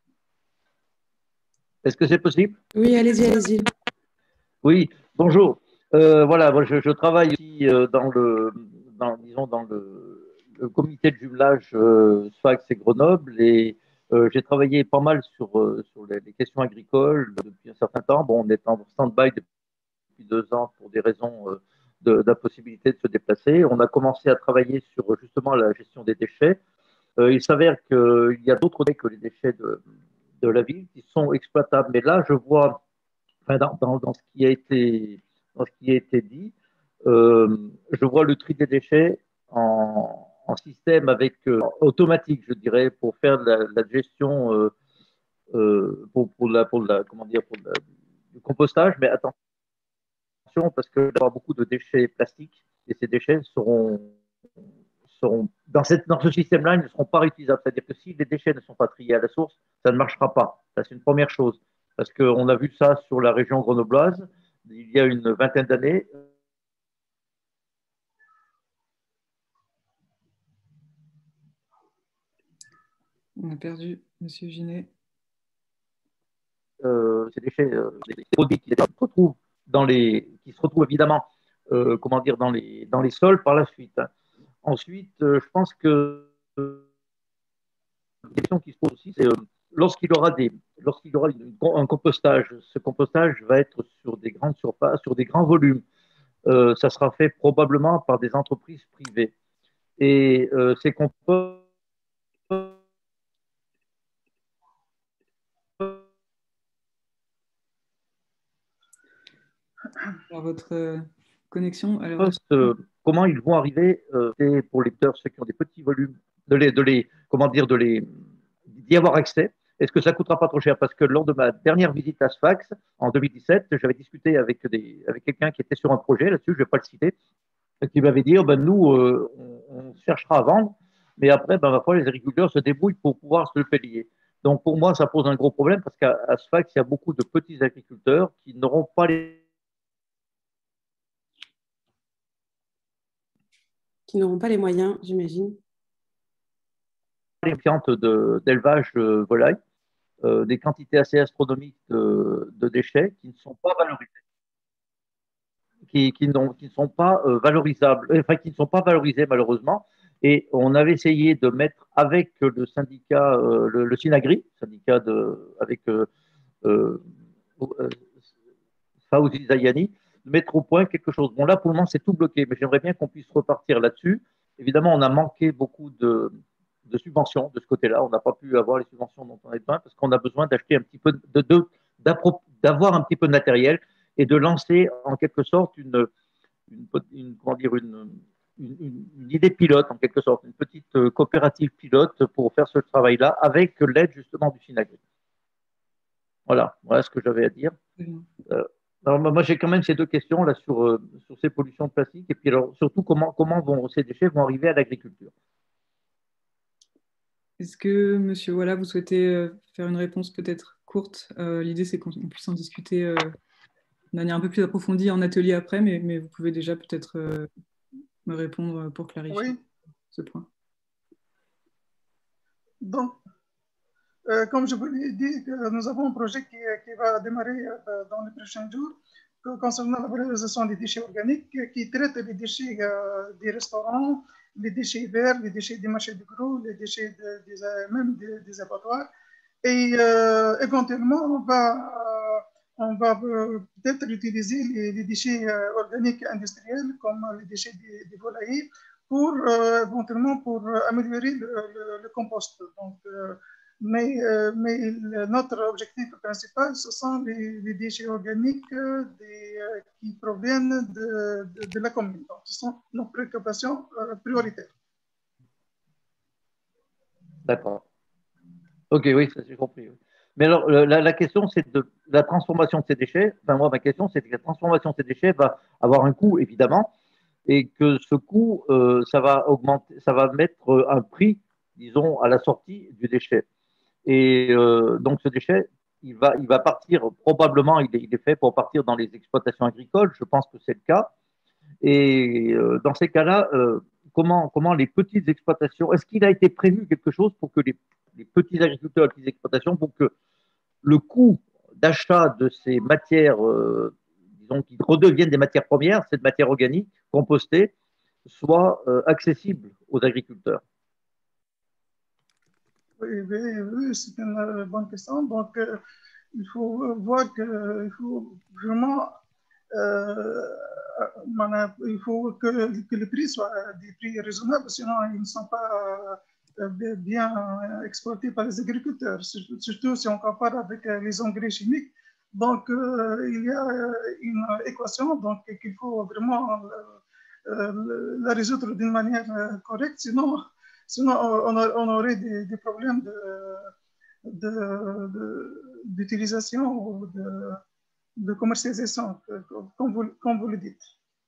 Est-ce que c'est possible? Oui, allez-y, allez-y. Oui, bonjour. Euh, voilà, moi je, je travaille ici euh, dans le, dans, disons, dans le, le comité de jumelage euh, Sfax et Grenoble et euh, j'ai travaillé pas mal sur, euh, sur les, les questions agricoles depuis un certain temps. Bon, on est en stand-by depuis deux ans pour des raisons euh, de- d'impossibilité de se déplacer. On a commencé à travailler sur justement la gestion des déchets. Euh, il s'avère qu'il y a d'autres déchets que les déchets de, de la ville qui sont exploitables. Mais là, je vois, enfin, dans, dans, dans ce qui a été, dans ce qui a été dit, euh, je vois le tri des déchets en, en système avec euh, automatique, je dirais, pour faire de la, la gestion, euh, euh, pour, pour, la, pour la, comment dire, pour la, du compostage. Mais attention, parce que il y aura beaucoup de déchets plastiques et ces déchets seront seront dans, cette, dans ce système-là, ils ne seront pas réutilisables. C'est-à-dire que si les déchets ne sont pas triés à la source, ça ne marchera pas. Ça, c'est une première chose. Parce qu'on a vu ça sur la région grenobloise il y a une vingtaine d'années. On a perdu M. Ginet. Euh, ces déchets, euh, des produits qui se retrouvent dans les, qui se retrouvent évidemment, euh, comment dire, dans les, dans les sols par la suite. Ensuite, euh, je pense que euh, la question qui se pose aussi, c'est euh, lorsqu'il y aura, des, lorsqu'il y aura une, un compostage, ce compostage va être sur des grandes surfaces, sur des grands volumes. Euh, ça sera fait probablement par des entreprises privées. Et euh, ces composts Alors, votre euh, connexion a l'air de... euh, comment ils vont arriver euh, pour les lecteurs, ceux qui ont des petits volumes, de les, de les comment dire, de les, d'y avoir accès. Est-ce que ça ne coûtera pas trop cher? Parce que lors de ma dernière visite à Sfax, en deux mille dix-sept, j'avais discuté avec, des, avec quelqu'un qui était sur un projet là-dessus, je ne vais pas le citer, qui m'avait dit, oh ben, nous, euh, on, on, cherchera à vendre, mais après, ben, parfois, les agriculteurs se débrouillent pour pouvoir se le payer. Donc, pour moi, ça pose un gros problème parce qu'à Sfax, il y a beaucoup de petits agriculteurs qui n'auront pas les qui n'auront pas les moyens, j'imagine. les plantes d'élevage de, de volaille, euh, des quantités assez astronomiques de, de, déchets qui ne sont pas valorisés, qui, qui, qui ne sont pas euh, valorisables, enfin qui ne sont pas valorisés malheureusement. Et on avait essayé de mettre avec le syndicat, euh, le, le Synagri, syndicat de, avec euh, euh, Fawzi Zayani, de mettre au point quelque chose. Bon là pour le moment c'est tout bloqué, mais j'aimerais bien qu'on puisse repartir là-dessus. Évidemment on a manqué beaucoup de, de subventions de ce côté-là. On n'a pas pu avoir les subventions dont on a besoin parce qu'on a besoin d'acheter un petit peu de, de d'avoir un petit peu de matériel et de lancer en quelque sorte une, une, une comment dire une, une, une, idée pilote en quelque sorte, une petite coopérative pilote pour faire ce travail-là avec l'aide justement du Synagri. Voilà, voilà ce que j'avais à dire. Mmh. Euh, alors moi j'ai quand même ces deux questions là sur, euh, sur ces pollutions de plastique et puis alors surtout comment, comment vont, ces déchets vont arriver à l'agriculture. Est-ce que, monsieur Walla, vous souhaitez euh, faire une réponse peut-être courte? euh, L'idée, c'est qu'on puisse en discuter euh, de manière un peu plus approfondie en atelier après, mais, mais vous pouvez déjà peut-être euh, me répondre pour clarifier oui. ce point. Donc, euh, comme je vous l'ai dit, nous avons un projet qui, qui va démarrer euh, dans les prochains jours concernant la valorisation des déchets organiques qui traite les déchets euh, des restaurants, les déchets verts, les déchets des marchés de gros, les déchets de, des, même des, des abattoirs. Et euh, éventuellement, on va, euh, on va euh, peut-être utiliser les, les déchets euh, organiques industriels comme les déchets des, des volailles pour euh, éventuellement pour améliorer le, le, le compost. Donc, euh, mais, euh, mais notre objectif principal, ce sont les, les déchets organiques des, euh, qui proviennent de, de, de la commune. Donc, ce sont nos préoccupations euh, prioritaires. D'accord. Ok, oui, ça j'ai compris. Oui. Mais alors, la, la question, c'est de la transformation de ces déchets. Enfin, moi, ma question, c'est que la transformation de ces déchets va avoir un coût, évidemment, et que ce coût, euh, ça va augmenter, ça va mettre un prix, disons, à la sortie du déchet. Et euh, donc, ce déchet, il va, il va partir, probablement, il est, il est fait pour partir dans les exploitations agricoles. Je pense que c'est le cas. Et euh, dans ces cas-là, euh, comment, comment les petites exploitations, est-ce qu'il a été prévu quelque chose pour que les, les petits agriculteurs, les petites exploitations, pour que le coût d'achat de ces matières, euh, disons, qui redeviennent des matières premières, cette matière organique compostée, soit euh, accessible aux agriculteurs. Oui, oui, oui, c'est une bonne question. Donc, euh, il faut voir qu'il faut vraiment, euh, il faut que, que les prix soient des prix raisonnables, sinon ils ne sont pas euh, bien exploités par les agriculteurs, surtout, surtout si on compare avec les engrais chimiques. Donc, euh, il y a une équation donc, qu'il faut vraiment euh, la résoudre d'une manière correcte, sinon, sinon on, on aurait des, des problèmes d'utilisation ou de, de commercialisation, comme vous, comme vous le dites.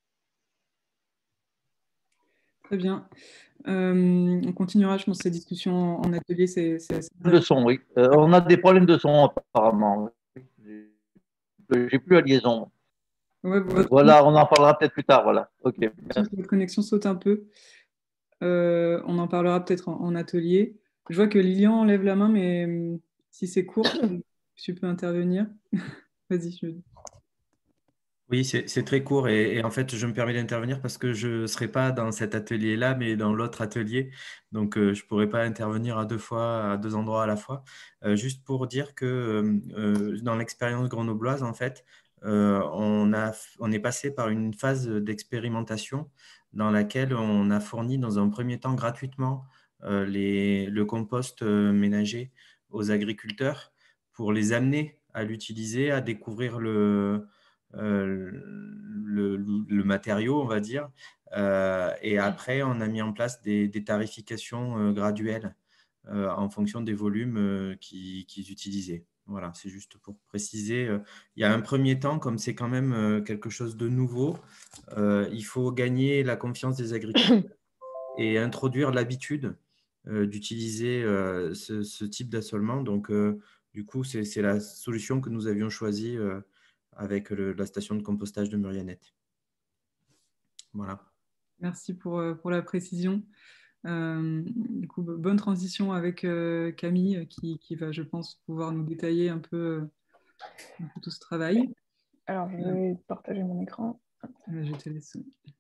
Très bien. Euh, on continuera, je pense, ces discussions en atelier. C'est, c'est de son, oui. Euh, on a des problèmes de son, apparemment. J'ai plus la liaison. Ouais, votre... Voilà, on en parlera peut-être plus tard. Voilà. Ok. Votre connexion saute un peu. Euh, on en parlera peut-être en, en atelier. Je vois que Lilian lève la main, mais euh, si c'est court, tu, tu peux intervenir. Vas-y. Je... Oui, c'est c'est très court et, et en fait, je me permets d'intervenir parce que je ne serai pas dans cet atelier-là, mais dans l'autre atelier. Donc, euh, je ne pourrai pas intervenir à deux fois, à deux endroits à la fois. Euh, juste pour dire que euh, dans l'expérience grenobloise, en fait, euh, on a, on est passé par une phase d'expérimentation dans laquelle on a fourni dans un premier temps gratuitement euh, les, le compost euh, ménager aux agriculteurs pour les amener à l'utiliser, à découvrir le Euh, le, le matériau, on va dire. Euh, et après, on a mis en place des, des tarifications euh, graduelles euh, en fonction des volumes euh, qu'ils qu'ils utilisaient. Voilà, c'est juste pour préciser. Euh, il y a un premier temps, comme c'est quand même euh, quelque chose de nouveau, euh, il faut gagner la confiance des agriculteurs et introduire l'habitude euh, d'utiliser euh, ce, ce type d'assolement. Donc, euh, du coup, c'est c'est la solution que nous avions choisie euh, avec le, la station de compostage de Murianette. Voilà. Merci pour, pour la précision. Euh, du coup, bonne transition avec euh, Camille qui, qui va, je pense, pouvoir nous détailler un peu, un peu tout ce travail. Alors, je vais partager mon écran. Je te laisse.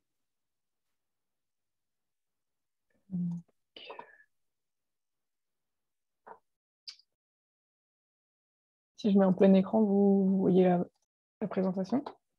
Si je mets en plein écran, vous, vous voyez la, la présentation?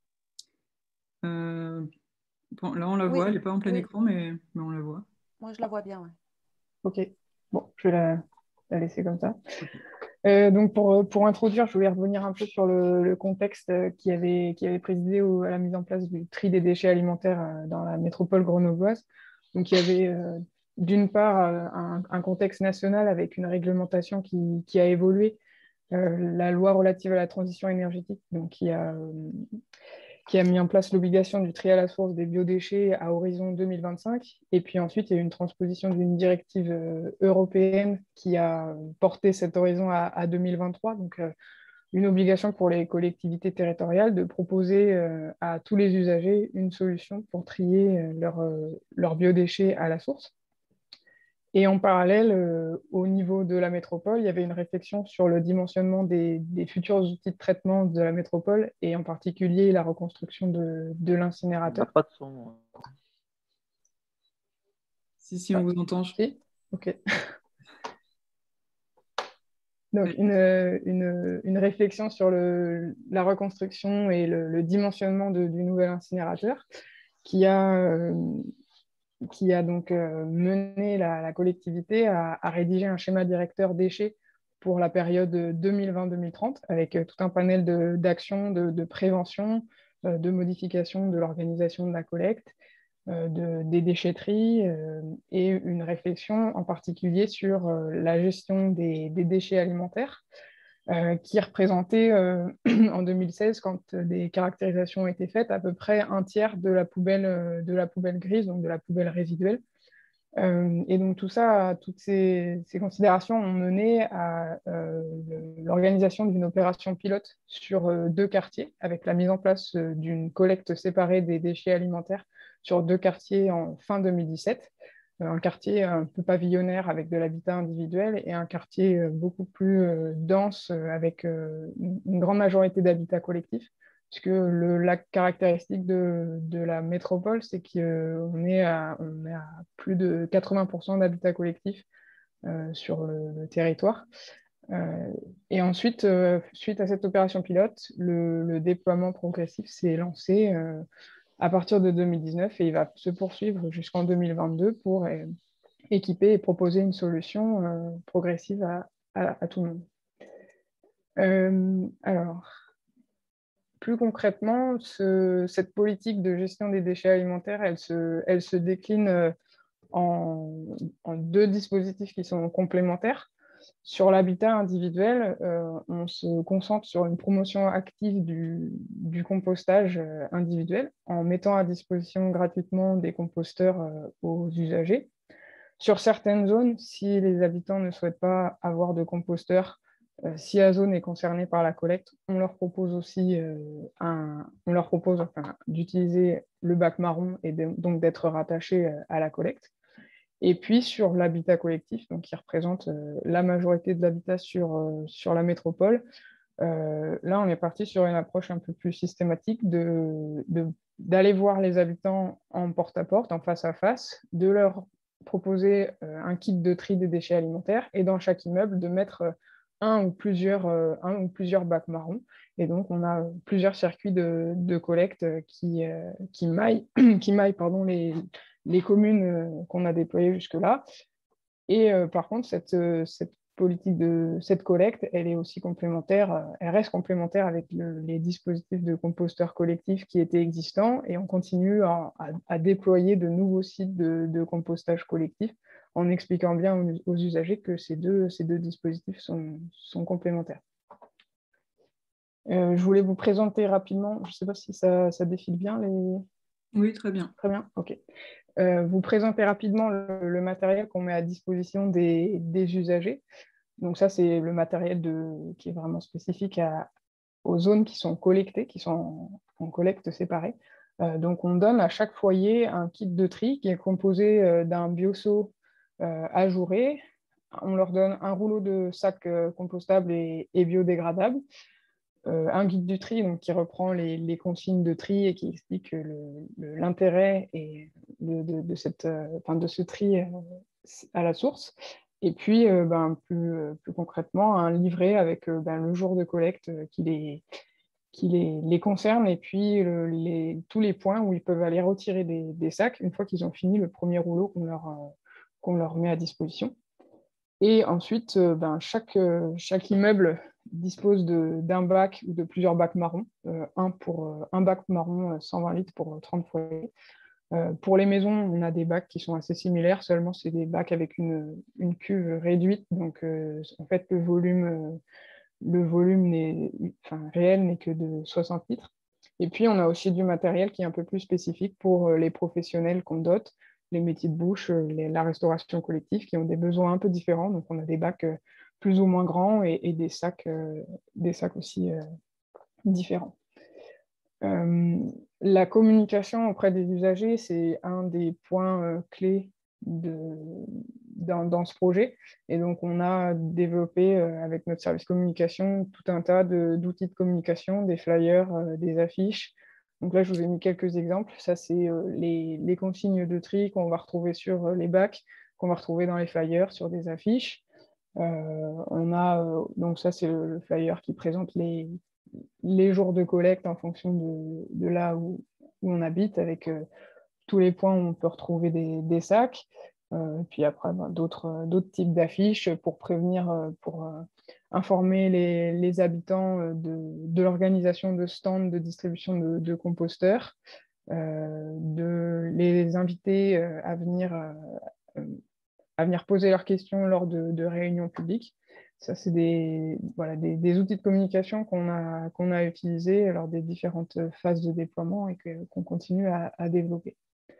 euh, bon, Là, on la Oui. voit. Elle n'est pas en plein Oui. écran, mais, mais on la voit. Moi, je la vois bien, ouais. Ok. Bon, je vais la, la laisser comme ça. Euh, donc, pour, pour introduire, je voulais revenir un peu sur le, le contexte qui avait, qui avait présidé au, à la mise en place du tri des déchets alimentaires euh, dans la métropole grenobloise. Donc, il y avait euh, d'une part euh, un, un contexte national avec une réglementation qui, qui a évolué. Euh, la loi relative à la transition énergétique, donc qui a, euh, qui a mis en place l'obligation du tri à la source des biodéchets à horizon deux mille vingt-cinq. Et puis ensuite, il y a eu une transposition d'une directive euh, européenne qui a porté cet horizon à, à deux mille vingt-trois. Donc, euh, une obligation pour les collectivités territoriales de proposer euh, à tous les usagers une solution pour trier euh, leurs euh, leurs biodéchets à la source. Et en parallèle, euh, au niveau de la métropole, il y avait une réflexion sur le dimensionnement des, des futurs outils de traitement de la métropole et en particulier la reconstruction de, de l'incinérateur. Pas de son. Si, si, on vous entend. Je... Si, ok. Donc, une, une, une réflexion sur le, la reconstruction et le, le dimensionnement de, du nouvel incinérateur qui a... Euh, qui a donc euh, mené la, la collectivité à, à rédiger un schéma directeur déchets pour la période deux mille vingt deux mille trente, avec euh, tout un panel d'actions, de, de, de prévention, euh, de modification de l'organisation de la collecte, euh, de, des déchetteries, euh, et une réflexion en particulier sur euh, la gestion des, des déchets alimentaires, Euh, qui représentait euh, en deux mille seize, quand des caractérisations ont été faites, à peu près un tiers de la poubelle, euh, de la poubelle grise, donc de la poubelle résiduelle. Euh, et donc tout ça, toutes ces, ces considérations ont mené à euh, l'organisation d'une opération pilote sur euh, deux quartiers, avec la mise en place euh, d'une collecte séparée des déchets alimentaires sur deux quartiers en fin deux mille dix-sept, un quartier un peu pavillonnaire avec de l'habitat individuel et un quartier beaucoup plus dense avec une grande majorité d'habitat collectif. Puisque le, la caractéristique de, de la métropole, c'est qu'on est, on est à plus de quatre-vingts pour cent d'habitat collectif euh, sur le, le territoire. Euh, et ensuite, euh, suite à cette opération pilote, le, le déploiement progressif s'est lancé euh, à partir de deux mille dix-neuf et il va se poursuivre jusqu'en deux mille vingt-deux pour euh, équiper et proposer une solution euh, progressive à, à, à tout le monde. Euh, alors, plus concrètement, ce, cette politique de gestion des déchets alimentaires, elle se, elle se décline en, en deux dispositifs qui sont complémentaires. Sur l'habitat individuel, euh, on se concentre sur une promotion active du, du compostage individuel en mettant à disposition gratuitement des composteurs euh, aux usagers. Sur certaines zones, si les habitants ne souhaitent pas avoir de composteurs, euh, si la zone est concernée par la collecte, on leur propose aussi euh, un, on leur propose enfin, d'utiliser le bac marron et de, donc d'être rattaché euh, à la collecte. Et puis sur l'habitat collectif, donc qui représente euh, la majorité de l'habitat sur, euh, sur la métropole, euh, là on est parti sur une approche un peu plus systématique de, de, d'aller voir les habitants en porte-à-porte, en face à face, de leur proposer euh, un kit de tri des déchets alimentaires et dans chaque immeuble de mettre euh, un, ou plusieurs, euh, un ou plusieurs bacs marrons. Et donc on a plusieurs circuits de, de collecte qui, euh, qui maillent, qui maillent pardon, les, les communes euh, qu'on a déployées jusque-là. Et euh, par contre, cette, euh, cette politique de cette collecte, elle est aussi complémentaire, euh, elle reste complémentaire avec le, les dispositifs de composteurs collectifs qui étaient existants et on continue à, à, à déployer de nouveaux sites de, de compostage collectif en expliquant bien aux, aux usagers que ces deux, ces deux dispositifs sont, sont complémentaires. Euh, je voulais vous présenter rapidement, je ne sais pas si ça, ça défile bien les... Oui, très bien. Très bien, ok. Euh, vous présenter rapidement le, le matériel qu'on met à disposition des, des usagers. Donc ça, c'est le matériel de, qui est vraiment spécifique à, aux zones qui sont collectées, qui sont en, en collecte séparée. Euh, donc on donne à chaque foyer un kit de tri qui est composé euh, d'un bioseau euh, ajouré. On leur donne un rouleau de sacs euh, compostables et, et biodégradables. Euh, un guide du tri donc, qui reprend les, les consignes de tri et qui explique l'intérêt et de, de, de, cette, euh, enfin, de ce tri euh, à la source. Et puis, euh, ben, plus, plus concrètement, un livret avec euh, ben, le jour de collecte euh, qui, les, qui les, les concerne et puis le, les, tous les points où ils peuvent aller retirer des, des sacs une fois qu'ils ont fini le premier rouleau qu'on leur, euh, qu'on leur met à disposition. Et ensuite, euh, ben, chaque, euh, chaque immeuble dispose d'un bac ou de plusieurs bacs marrons, euh, un, pour, euh, un bac marron cent vingt litres pour trente foyers. Euh, pour les maisons, on a des bacs qui sont assez similaires, seulement c'est des bacs avec une, une cuve réduite, donc euh, en fait le volume, euh, le volume n'est, enfin, réel n'est que de soixante litres. Et puis on a aussi du matériel qui est un peu plus spécifique pour les professionnels qu'on dote, les métiers de bouche, les, la restauration collective, qui ont des besoins un peu différents. Donc, on a des bacs euh, plus ou moins grands et, et des, sacs, euh, des sacs aussi euh, différents. Euh, la communication auprès des usagers, c'est un des points euh, clés de, dans, dans ce projet. Et donc, on a développé euh, avec notre service communication tout un tas d'outils de, de communication, des flyers, euh, des affiches. Donc là, je vous ai mis quelques exemples. Ça, c'est euh, les, les consignes de tri qu'on va retrouver sur euh, les bacs, qu'on va retrouver dans les flyers, sur des affiches. Euh, on a, euh, donc ça, c'est le, le flyer qui présente les, les jours de collecte en fonction de, de là où, où on habite, avec euh, tous les points où on peut retrouver des, des sacs. Euh, puis après, ben, d'autres types d'affiches pour prévenir, euh, pour euh, informer les, les habitants de, de l'organisation de stands de distribution de, de composteurs, euh, de les inviter euh, à, venir, euh, à venir poser leurs questions lors de, de réunions publiques. Ça, c'est des, voilà, des, des outils de communication qu'on a, qu'on a utilisés lors des différentes phases de déploiement et qu'on continue à, à développer.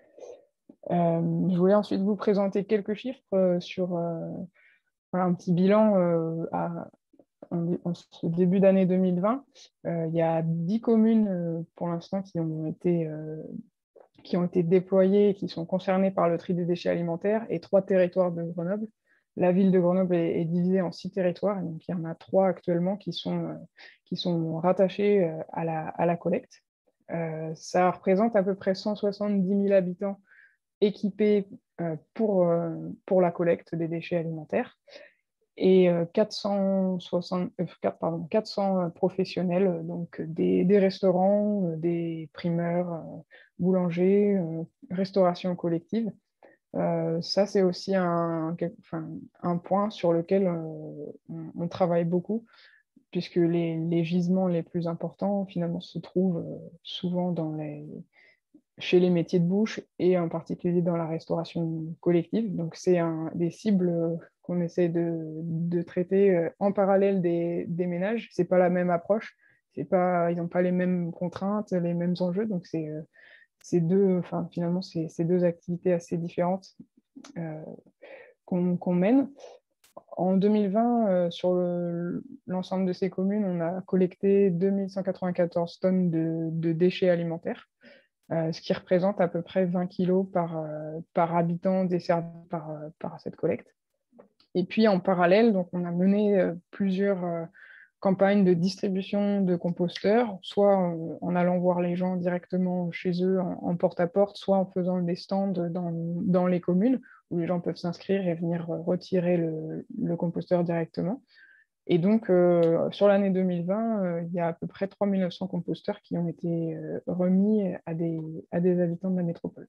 Euh, je voulais ensuite vous présenter quelques chiffres euh, sur euh, voilà, un petit bilan euh, à, en, en ce début d'année deux mille vingt. Euh, il y a dix communes euh, pour l'instant qui ont été, euh, qui ont été déployés et qui sont concernés par le tri des déchets alimentaires et trois territoires de Grenoble. La ville de Grenoble est, est divisée en six territoires, et donc il y en a trois actuellement qui sont, euh, qui sont rattachés euh, à, la, à la collecte. Euh, ça représente à peu près cent soixante-dix mille habitants équipés euh, pour, euh, pour la collecte des déchets alimentaires et euh, quatre cent soixante, euh, quatre, pardon, quatre cents professionnels, donc des, des restaurants, des primeurs, euh, boulangers, euh, restauration collective. Euh, ça, c'est aussi un, enfin, un point sur lequel euh, on, on travaille beaucoup, puisque les, les gisements les plus importants, finalement, se trouvent euh, souvent dans les, chez les métiers de bouche et en particulier dans la restauration collective. Donc, c'est des cibles qu'on essaie de, de traiter euh, en parallèle des, des ménages. Ce n'est pas la même approche, pas, ils n'ont pas les mêmes contraintes, les mêmes enjeux. Donc, c'est euh, c'est deux, enfin, finalement, c'est deux activités assez différentes euh, qu'on qu'on mène. En deux mille vingt, euh, sur l'ensemble le, de ces communes, on a collecté deux mille cent quatre-vingt-quatorze tonnes de, de déchets alimentaires, euh, ce qui représente à peu près vingt kilos par, euh, par habitant desservi par, euh, par cette collecte. Et puis en parallèle, donc, on a mené euh, plusieurs euh, campagne de distribution de composteurs, soit en, en allant voir les gens directement chez eux en, en porte-à-porte, soit en faisant des stands dans, dans les communes où les gens peuvent s'inscrire et venir retirer le, le composteur directement. Et donc, euh, sur l'année deux mille vingt, euh, il y a à peu près trois mille neuf cents composteurs qui ont été euh, remis à des, à des habitants de la métropole.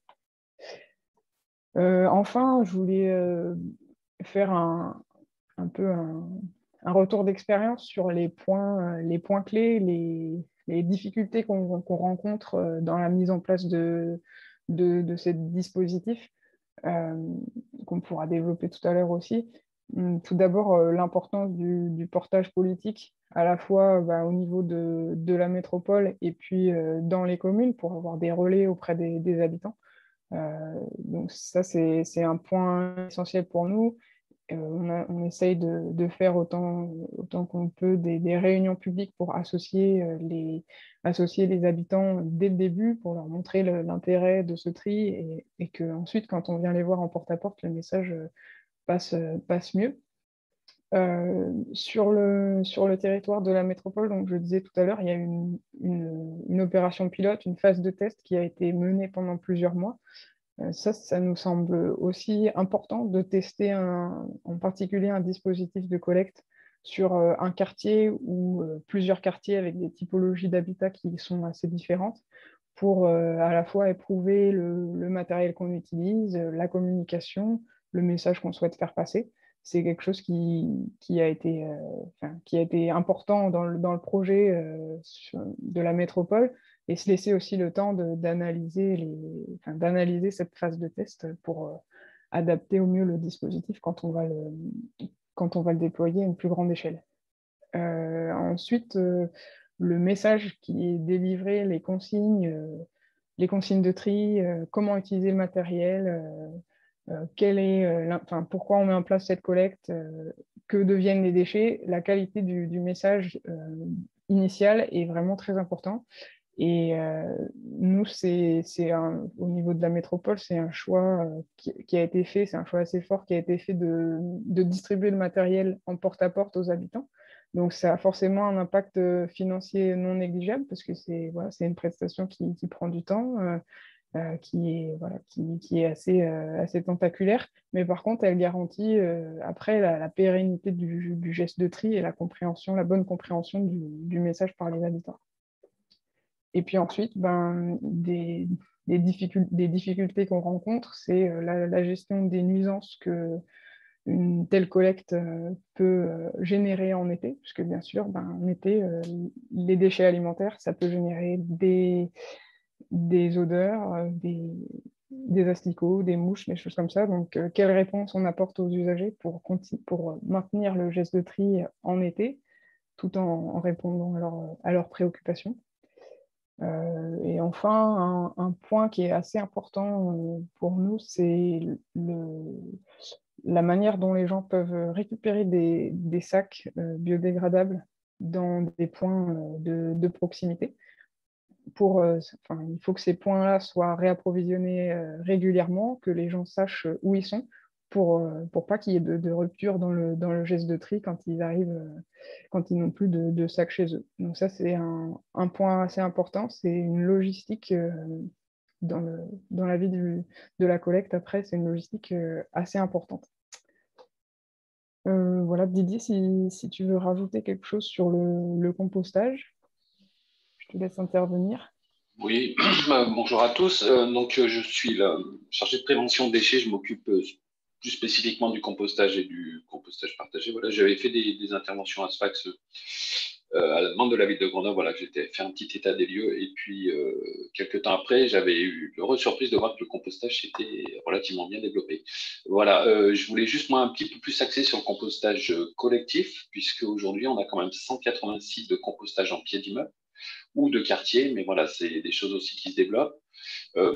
Euh, enfin, je voulais euh, faire un, un peu un, un retour d'expérience sur les points, les points clés, les, les difficultés qu'on qu'on rencontre dans la mise en place de, de, de ces dispositifs, euh, qu'on pourra développer tout à l'heure aussi. Tout d'abord, euh, l'importance du, du portage politique, à la fois bah, au niveau de, de la métropole et puis euh, dans les communes, pour avoir des relais auprès des, des habitants. Euh, donc ça, c'est un point essentiel pour nous. Euh, on, a, on essaye de, de faire autant, autant qu'on peut des, des réunions publiques pour associer, euh, les, associer les habitants dès le début, pour leur montrer l'intérêt de ce tri, et, et qu'ensuite, quand on vient les voir en porte-à-porte, le message passe, passe mieux. Euh, sur, le, sur le territoire de la métropole, donc je disais tout à l'heure, il y a une, une, une opération pilote, une phase de test qui a été menée pendant plusieurs mois. Euh, ça, ça nous semble aussi important de tester un, en particulier un dispositif de collecte sur euh, un quartier ou euh, plusieurs quartiers avec des typologies d'habitat qui sont assez différentes, pour euh, à la fois éprouver le, le matériel qu'on utilise, la communication, le message qu'on souhaite faire passer. C'est quelque chose qui, qui, a été, euh, enfin, qui a été important dans le, dans le projet euh, de la métropole, et se laisser aussi le temps d'analyser enfin, d'analyser cette phase de test pour euh, adapter au mieux le dispositif quand on va le, quand on va le déployer à une plus grande échelle. Euh, ensuite, euh, le message qui est délivré, les consignes, euh, les consignes de tri, euh, comment utiliser le matériel, euh, Euh, quel est, euh, enfin, pourquoi on met en place cette collecte, euh, que deviennent les déchets, la qualité du, du message euh, initial est vraiment très important. Et euh, nous, c'est au niveau de la métropole, c'est un choix euh, qui, qui a été fait, c'est un choix assez fort qui a été fait de, de distribuer le matériel en porte-à-porte aux habitants. Donc, ça a forcément un impact financier non négligeable, parce que c'est voilà, c'est une prestation qui, qui prend du temps. Euh, Euh, qui, est, voilà, qui, qui est assez, euh, assez tentaculaire, mais par contre, elle garantit euh, après la, la pérennité du, du geste de tri et la compréhension, la bonne compréhension du, du message par les habitants. Et puis ensuite, ben, des, des, difficult, des difficultés qu'on rencontre, c'est euh, la, la gestion des nuisances que une telle collecte euh, peut euh, générer en été, puisque bien sûr, ben, en été, euh, les déchets alimentaires, ça peut générer des des odeurs, des, des asticots, des mouches, des choses comme ça. Donc, euh, quelle réponse on apporte aux usagers pour, pour maintenir le geste de tri en été, tout en, en répondant à, leur, à leurs préoccupations. Euh, et enfin, un, un point qui est assez important pour nous, c'est la manière dont les gens peuvent récupérer des, des sacs euh, biodégradables dans des points euh, de, de proximité. pour, euh, enfin, il faut que ces points-là soient réapprovisionnés euh, régulièrement, que les gens sachent où ils sont, pour ne euh, pas qu'il y ait de, de rupture dans le, dans le geste de tri quand ils arrivent, euh, quand ils n'ont plus de, de sac chez eux. Donc ça, c'est un, un point assez important, c'est une logistique euh, dans, le, dans la vie du, de la collecte. Après, c'est une logistique euh, assez importante. Euh, voilà, Didier, si, si tu veux rajouter quelque chose sur le, le compostage, je te laisse intervenir. Oui, bonjour à tous. Euh, donc, euh, je suis là, chargé de prévention des déchets. Je m'occupe euh, plus spécifiquement du compostage et du compostage partagé. Voilà, j'avais fait des, des interventions à Sfax euh, à la demande de la ville de Grenoble. Voilà, j'étais fait un petit état des lieux. Et puis, euh, quelques temps après, j'avais eu l'heureuse surprise de voir que le compostage s'était relativement bien développé. Voilà, euh, je voulais juste moi un petit peu plus axer sur le compostage collectif, puisque aujourd'hui, on a quand même cent quatre-vingt-six de compostage en pied d'immeuble ou de quartier, mais voilà, c'est des choses aussi qui se développent. Euh,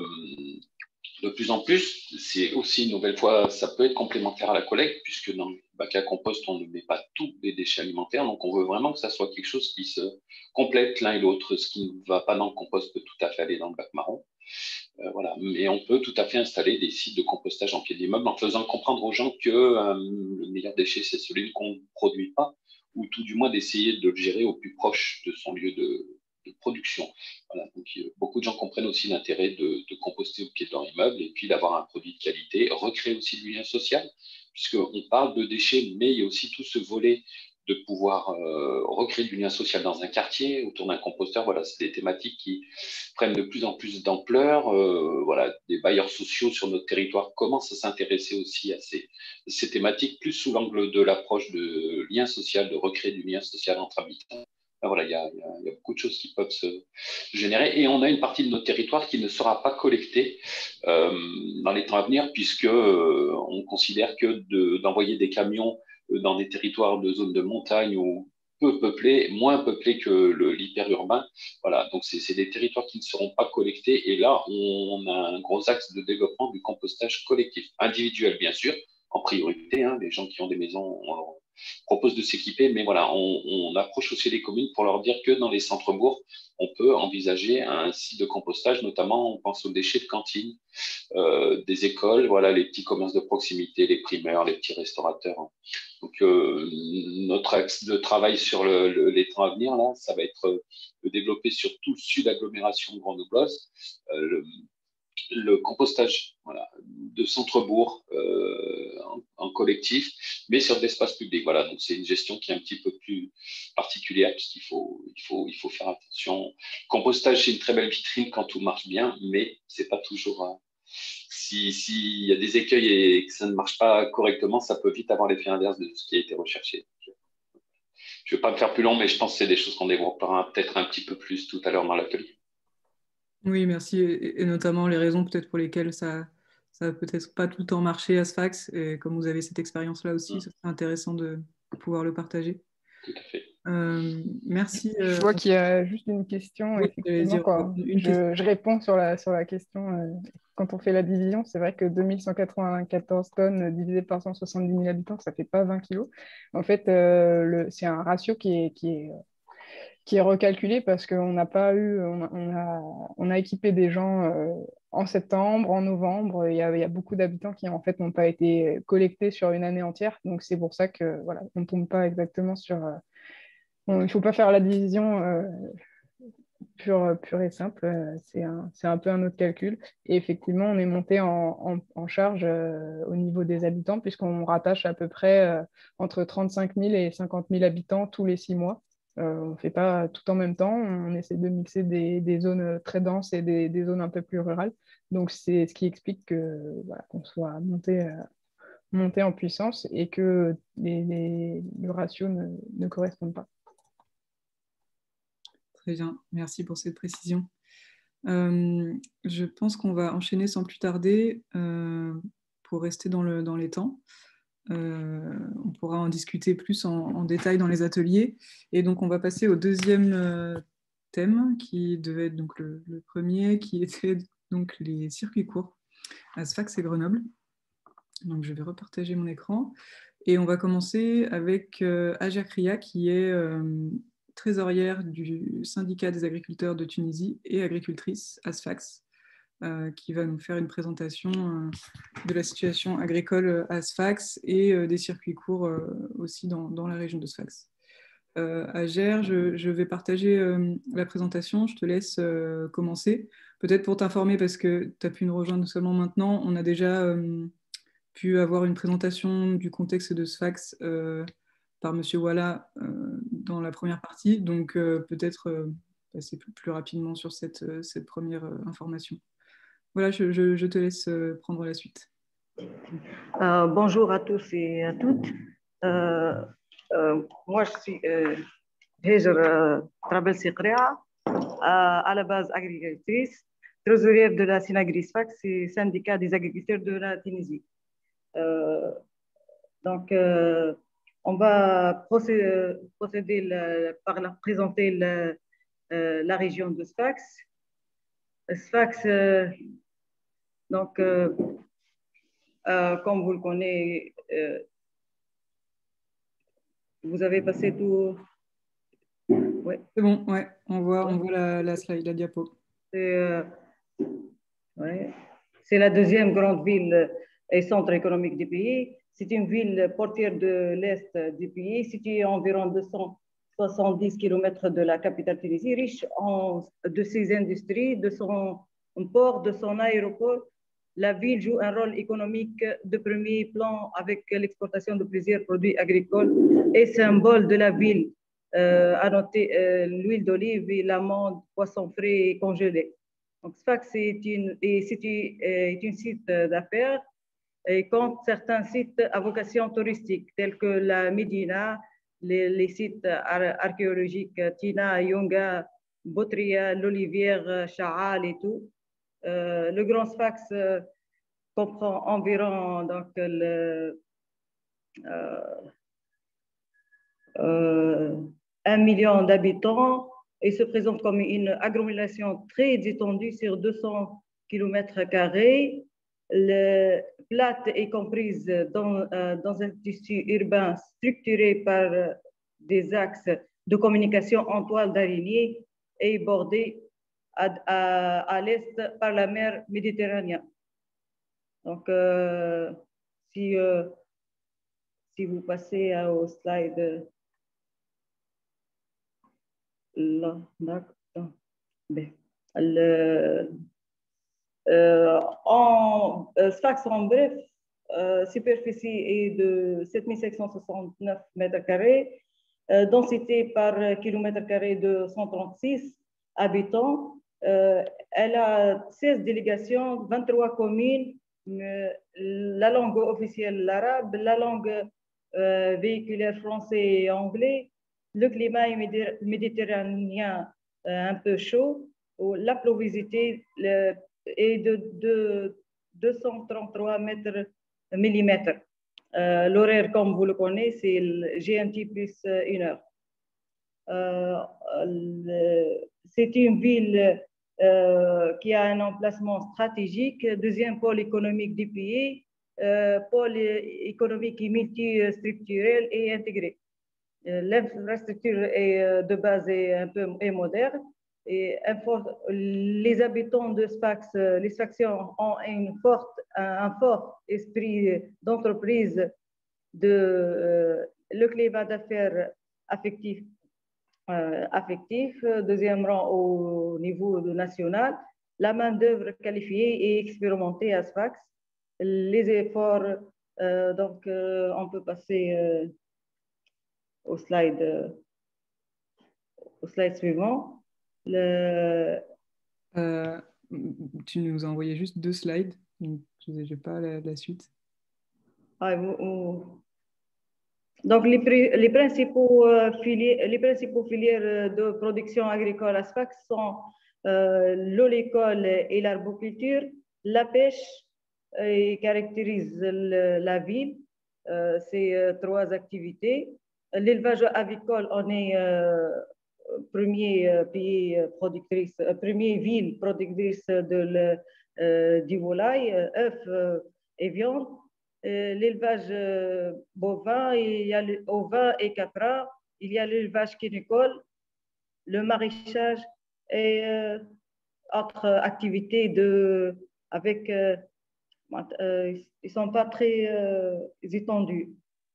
de plus en plus, c'est aussi une nouvelle fois, ça peut être complémentaire à la collecte, puisque dans le bac à compost, on ne met pas tous les déchets alimentaires, donc on veut vraiment que ça soit quelque chose qui se complète l'un et l'autre. Ce qui ne va pas dans le compost peut tout à fait aller dans le bac marron. Euh, voilà. Mais on peut tout à fait installer des sites de compostage en pied d'immeuble en faisant comprendre aux gens que euh, le meilleur déchet, c'est celui qu'on ne produit pas, ou tout du moins d'essayer de le gérer au plus proche de son lieu de, de production. Voilà. Donc, euh, beaucoup de gens comprennent aussi l'intérêt de, de composter au pied de leur immeuble et puis d'avoir un produit de qualité, recréer aussi du lien social, puisqu'on parle de déchets, mais il y a aussi tout ce volet de pouvoir euh, recréer du lien social dans un quartier autour d'un composteur. Voilà, c'est des thématiques qui prennent de plus en plus d'ampleur. Euh, voilà, des bailleurs sociaux sur notre territoire commencent à s'intéresser aussi à ces, ces thématiques, plus sous l'angle de l'approche de lien social, de recréer du lien social entre habitants. Ben voilà, il y, a, il, y a, il y a beaucoup de choses qui peuvent se générer. Et on a une partie de notre territoire qui ne sera pas collectée euh, dans les temps à venir, puisque euh, on considère que de, d'envoyer des camions dans des territoires de zones de montagne ou peu peuplés, moins peuplés que le, l'hyperurbain. Voilà, donc c'est, c'est des territoires qui ne seront pas collectés. Et là, on a un gros axe de développement du compostage collectif, individuel bien sûr, en priorité. Hein, les gens qui ont des maisons, on leur propose de s'équiper, mais voilà, on, on approche aussi les communes pour leur dire que dans les centres-bourgs, on peut envisager un site de compostage, notamment on pense aux déchets de cantine, euh, des écoles, voilà, les petits commerces de proximité, les primeurs, les petits restaurateurs. Donc, euh, notre axe de travail sur le, le, les temps à venir, là, ça va être de développer sur tout le sud agglomération grenobloise euh, le, le compostage voilà, de centre-bourg euh, en, en collectif, mais sur de l'espace public. Voilà, donc c'est une gestion qui est un petit peu plus particulière puisqu'il faut, il faut, il faut faire attention. Le compostage, c'est une très belle vitrine quand tout marche bien, mais c'est pas toujours... Euh, si, si y a des écueils et que ça ne marche pas correctement, ça peut vite avoir l'effet inverse de ce qui a été recherché. Je ne vais pas me faire plus long, mais je pense que c'est des choses qu'on développera peut-être un petit peu plus tout à l'heure dans l'atelier. Oui, merci. Et, et notamment les raisons peut-être pour lesquelles ça ça va peut-être pas tout le temps marcher à Sfax. Et comme vous avez cette expérience-là aussi, mmh. ça serait intéressant de pouvoir le partager. Tout à fait. Euh, merci. Euh... Je vois qu'il y a juste une question. Oui, effectivement, quoi. Une je, question. je réponds sur la, sur la question. Euh, quand on fait la division, c'est vrai que deux mille cent quatre-vingt-quatorze tonnes divisé par cent soixante-dix mille habitants, ça ne fait pas vingt kilos. En fait, euh, le, c'est un ratio qui est, qui est, qui est recalculé parce qu'on n'a pas eu, on a, on a, on a équipé des gens euh, en septembre, en novembre. Il y a, il y a beaucoup d'habitants qui en fait n'ont pas été collectés sur une année entière. Donc c'est pour ça que voilà, on ne tombe pas exactement sur. Euh, on, il ne faut pas faire la division euh, pure, pure et simple. Euh, c'est un, c'est un peu un autre calcul. Et effectivement, on est monté en, en, en charge euh, au niveau des habitants puisqu'on rattache à peu près euh, entre trente-cinq mille et cinquante mille habitants tous les six mois. Euh, on ne fait pas tout en même temps, on essaie de mixer des, des zones très denses et des, des zones un peu plus rurales. Donc c'est ce qui explique que, voilà, qu'on soit monté, euh, monté en puissance et que les, les, le ratio ne, ne corresponde pas. Très bien, merci pour cette précision. Euh, je pense qu'on va enchaîner sans plus tarder euh, pour rester dans, le, dans les temps. Euh, on pourra en discuter plus en, en détail dans les ateliers. Et donc, on va passer au deuxième euh, thème, qui devait être donc le, le premier, qui était donc les circuits courts à Sfax et Grenoble. Donc, je vais repartager mon écran. Et on va commencer avec euh, Ajakria, qui est euh, trésorière du syndicat des agriculteurs de Tunisie et agricultrice ASFAX, euh, qui va nous faire une présentation euh, de la situation agricole à Sfax et euh, des circuits courts euh, aussi dans, dans la région de Sfax. Euh, Ager, je, je vais partager euh, la présentation, je te laisse euh, commencer. Peut-être pour t'informer, parce que tu as pu nous rejoindre seulement maintenant, on a déjà euh, pu avoir une présentation du contexte de Sfax euh, par M. Walla euh, dans la première partie, donc euh, peut-être euh, passer plus, plus rapidement sur cette, euh, cette première euh, information. Voilà, je, je, je te laisse euh, prendre la suite. Euh, bonjour à tous et à toutes. Euh, euh, moi, je suis euh, Hejer Trabel Sikrea, à la base agricultrice, trésorière de la Synagri-Sfax, c'est syndicat des agriculteurs de la Tunisie. Euh, donc, euh, on va procéder, procéder la, par la, présenter la, euh, la région de Sfax. Sfax, euh, donc, euh, euh, comme vous le connaissez, euh, vous avez passé tout. Ouais. C'est bon, ouais, on voit, ouais. on voit la, la slide, la diapo. C'est euh, ouais. la deuxième grande ville et centre économique du pays. C'est une ville portière de l'Est du pays, située à environ deux cent soixante-dix kilomètres de la capitale Tunisie, riche en, de ses industries, de son port, de son aéroport. La ville joue un rôle économique de premier plan avec l'exportation de plusieurs produits agricoles et symbole de la ville. Euh, à noter euh, l'huile d'olive et l'amande, poisson frais et congelé. Donc, Sfax est une, est, est une site d'affaires et compte certains sites à vocation touristique, tels que la Médina, les, les sites ar archéologiques Tina, Yonga, Botria, l'Olivière, Chaal et tout. Euh, le Grand Sfax euh, comprend environ donc, le, euh, euh, un million d'habitants et se présente comme une agglomération très étendue sur deux cents kilomètres carrés. Le plate est comprise dans, euh, dans un tissu urbain structuré par des axes de communication en toile d'araignée et bordé à, à, à l'est par la mer Méditerranée. Donc, euh, si, euh, si vous passez au slide là, d'accord. Le, euh, en euh, Sfax, en bref, euh, superficie est de sept mille cinq cent soixante-neuf mètres carrés, euh, densité par kilomètre carré de cent trente-six habitants. Euh, elle a seize délégations, vingt-trois communes, euh, la langue officielle l'arabe, la langue euh, véhiculaire français et anglais. Le climat est méditerranéen euh, un peu chaud. La pluviosité le, est de, de deux cent trente-trois mètres millimètres. Euh, L'horaire, comme vous le connaissez, c'est le G M T plus une heure. Euh, c'est une ville euh, qui a un emplacement stratégique, deuxième pôle économique du pays, euh, pôle économique multistructurel et intégré. L'infrastructure est de base et un peu est moderne. Et les habitants de Sfax, les Sfaxiens ont une forte, un fort esprit d'entreprise, de, euh, le climat d'affaires affectif, euh, affectif, deuxième rang au niveau national, la main-d'œuvre qualifiée et expérimentée à Sfax, les efforts, euh, donc euh, on peut passer euh, au slide, euh, au slide suivant. Le... Euh, tu nous as envoyé juste deux slides, donc je n'ai pas la, la suite. Ah, vous, vous... Donc, les, les, principaux, euh, filières, les principaux filières de production agricole à Sfax sont euh, l'oléicole et l'arboriculture, la pêche euh, caractérise le, la ville, euh, ces euh, trois activités. L'élevage avicole, on est euh, premier pays productrice, première ville productrice de le, euh, du volaille, œufs euh, et viande. Euh, l'élevage euh, bovin, il y a ovin et capra, il y a l'élevage kénicole, le maraîchage et euh, autres activités de, avec, euh, euh, ils ne sont pas très euh, étendus.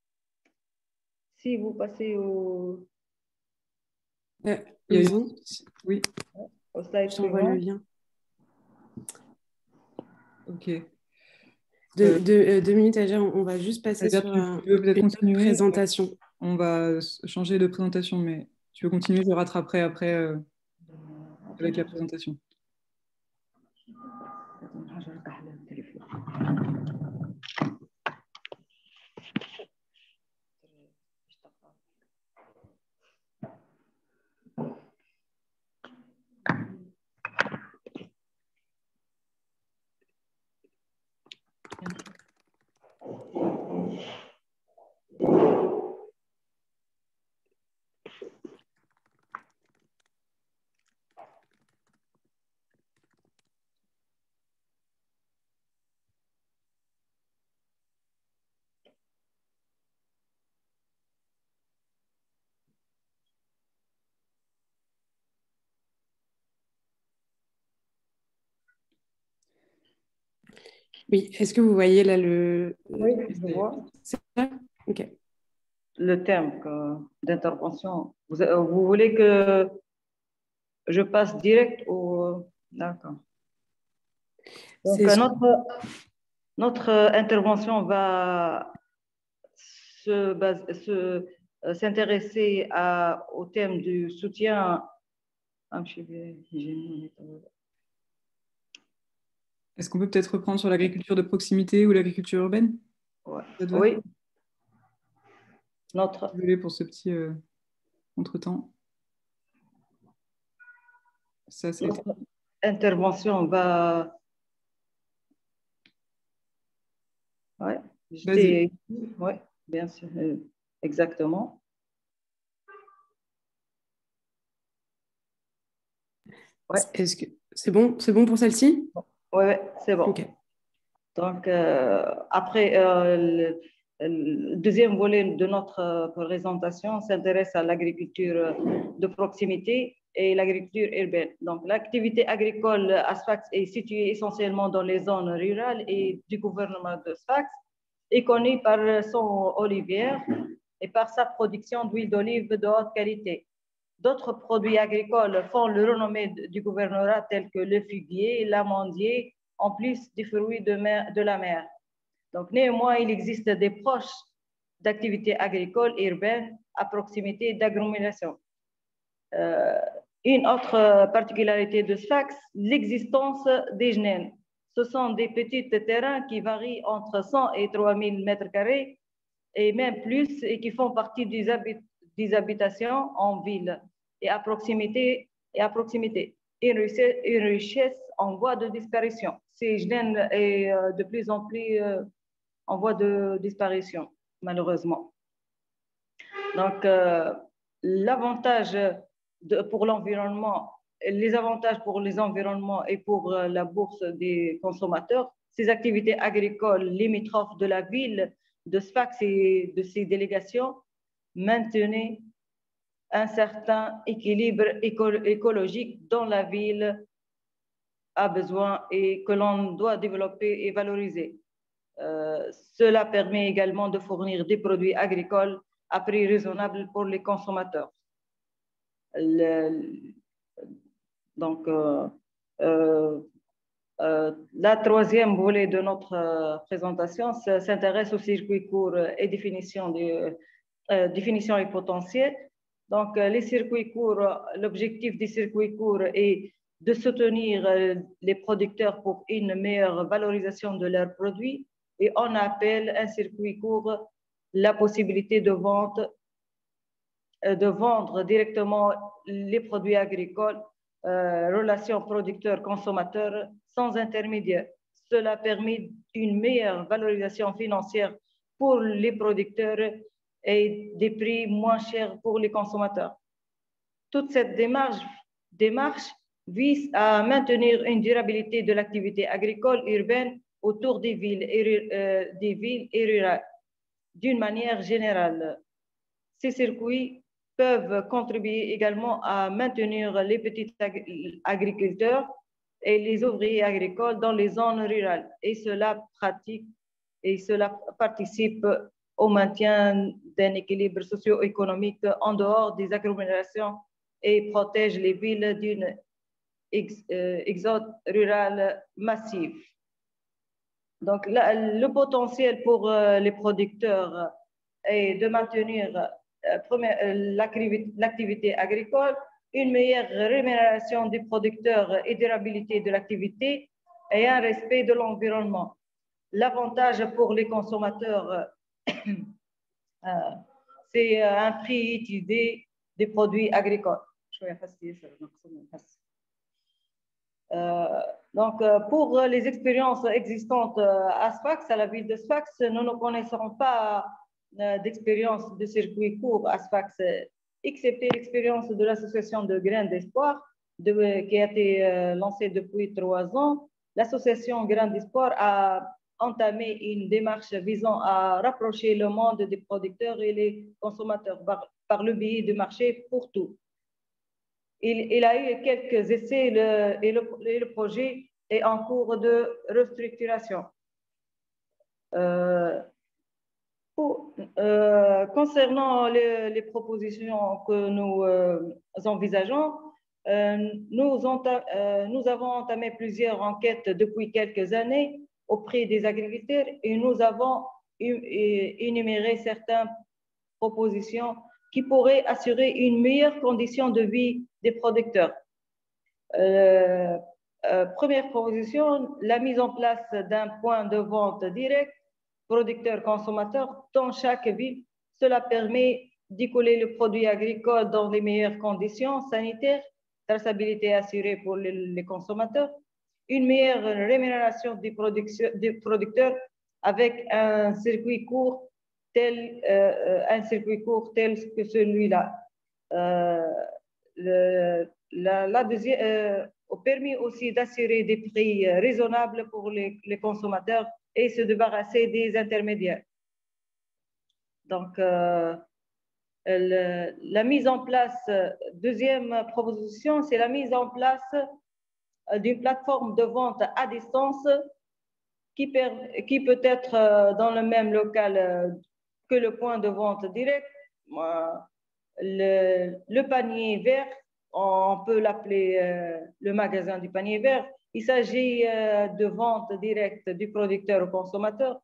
Si vous passez au, euh, Il y a Louison, une- Oui, au slide je t'envoie le suivant. lien. ok. Deux, Euh, deux, euh, deux minutes, Aja, on, on va juste passer Aja, sur tu, un- tu veux peut-être une autre continuer? présentation. On va s- changer de présentation, mais tu veux continuer, je rattraperai après euh, avec la présentation. Oui, est-ce que vous voyez là le... Oui, je vois. C'est ça? Ok. Le terme que- d'intervention. Vous, euh, vous voulez que je passe direct au... D'accord. Donc, C'est ce- notre, notre intervention va se base- se, euh, s'intéresser à- au thème du soutien. Est-ce qu'on peut peut-être reprendre sur l'agriculture de proximité ou l'agriculture urbaine? Ouais. Ça te va? Oui. Notre, Désolée pour ce petit euh, contretemps. Ça, c'est... notre intervention va... Ouais, j'étais... Oui, bien sûr, euh, exactement. Ouais. Est-ce que c'est bon? C'est bon pour celle-ci? Oui, ouais, c'est bon. Ok. Donc, euh, après, euh, le, le deuxième volet de notre présentation s'intéresse à l'agriculture de proximité et l'agriculture urbaine. Donc, l'activité agricole à Sfax est située essentiellement dans les zones rurales et du gouvernement de Sfax, est connue par son olivière et par sa production d'huile d'olive de haute qualité. D'autres produits agricoles font le renommée du gouvernorat tels que le figuier, l'amandier, en plus des fruits de, mer, de la mer. Donc, néanmoins, il existe des proches d'activités agricoles urbaines à proximité d'agglomération. Euh, une autre particularité de Sfax, l'existence des genènes. Ce sont des petits terrains qui varient entre cent et trois mille mètres carrés et même plus, et qui font partie des, habit des habitations en ville et à proximité. Et à proximité. Une richesse, une richesse en voie de disparition. Ces genènes est de plus en plus en voie de disparition, malheureusement. Donc, euh, l'avantage pour l'environnement, les avantages pour les environnements et pour la bourse des consommateurs, ces activités agricoles limitrophes de la ville, de Sfax et de ses délégations maintenaient un certain équilibre éco écologique dont la ville a besoin et que l'on doit développer et valoriser. Euh, cela permet également de fournir des produits agricoles à prix raisonnable pour les consommateurs. Le, donc, euh, euh, euh, la troisième volet de notre euh, présentation s'intéresse aux circuits courts et définition, de, euh, définition et potentiel. Donc, euh, les circuits courts, l'objectif des circuits courts est de soutenir euh, les producteurs pour une meilleure valorisation de leurs produits, et on appelle un circuit court la possibilité de vente, euh, de vendre directement les produits agricoles, euh, relations producteurs-consommateurs sans intermédiaire. Cela permet une meilleure valorisation financière pour les producteurs et des prix moins chers pour les consommateurs. Toute cette démarche, démarche vise à maintenir une durabilité de l'activité agricole urbaine autour des villes et, euh, des villes et rurales. D'une manière générale, ces circuits peuvent contribuer également à maintenir les petits ag agriculteurs et les ouvriers agricoles dans les zones rurales. Et cela pratique et cela participe au maintien d'un équilibre socio-économique en dehors des agglomérations et protège les villes d'une ex, euh, exode rural massif. Donc, la, le potentiel pour euh, les producteurs est de maintenir euh, l'activité agricole, une meilleure rémunération des producteurs et durabilité de l'activité et un respect de l'environnement. L'avantage pour les consommateurs, euh, c'est un prix utilisé des produits agricoles. Euh, donc, pour les expériences existantes à Sfax, à la ville de Sfax, nous ne connaissons pas d'expérience de circuit court à Sfax, excepté l'expérience de l'association de Graines d'Espoir, de, qui a été lancée depuis trois ans. L'association Graines d'Espoir a entamé une démarche visant à rapprocher le monde des producteurs et les consommateurs par, par le biais de marché pour tout. Il, il a eu quelques essais le, et, le, et le projet est en cours de restructuration. Euh, pour, euh, concernant les, les propositions que nous euh, envisageons, euh, nous, euh, nous avons entamé plusieurs enquêtes depuis quelques années auprès des agriculteurs et nous avons énuméré certaines propositions qui pourraient assurer une meilleure condition de vie des producteurs. Euh, euh, première proposition, la mise en place d'un point de vente direct producteur-consommateur dans chaque ville. Cela permet d'écouler le produit agricole dans les meilleures conditions sanitaires, traçabilité assurée pour les, les consommateurs, une meilleure rémunération des, des producteurs avec un circuit court tel, euh, un circuit court tel que celui-là. Euh, la, la deuxième, euh, permet aussi d'assurer des prix raisonnables pour les, les consommateurs et se débarrasser des intermédiaires. Donc, euh, le, la mise en place, deuxième proposition, c'est la mise en place d'une plateforme de vente à distance qui, per, qui peut être dans le même local que le point de vente direct. Le, le panier vert, on peut l'appeler euh, le magasin du panier vert. Il s'agit euh, de vente directe du producteur au consommateur.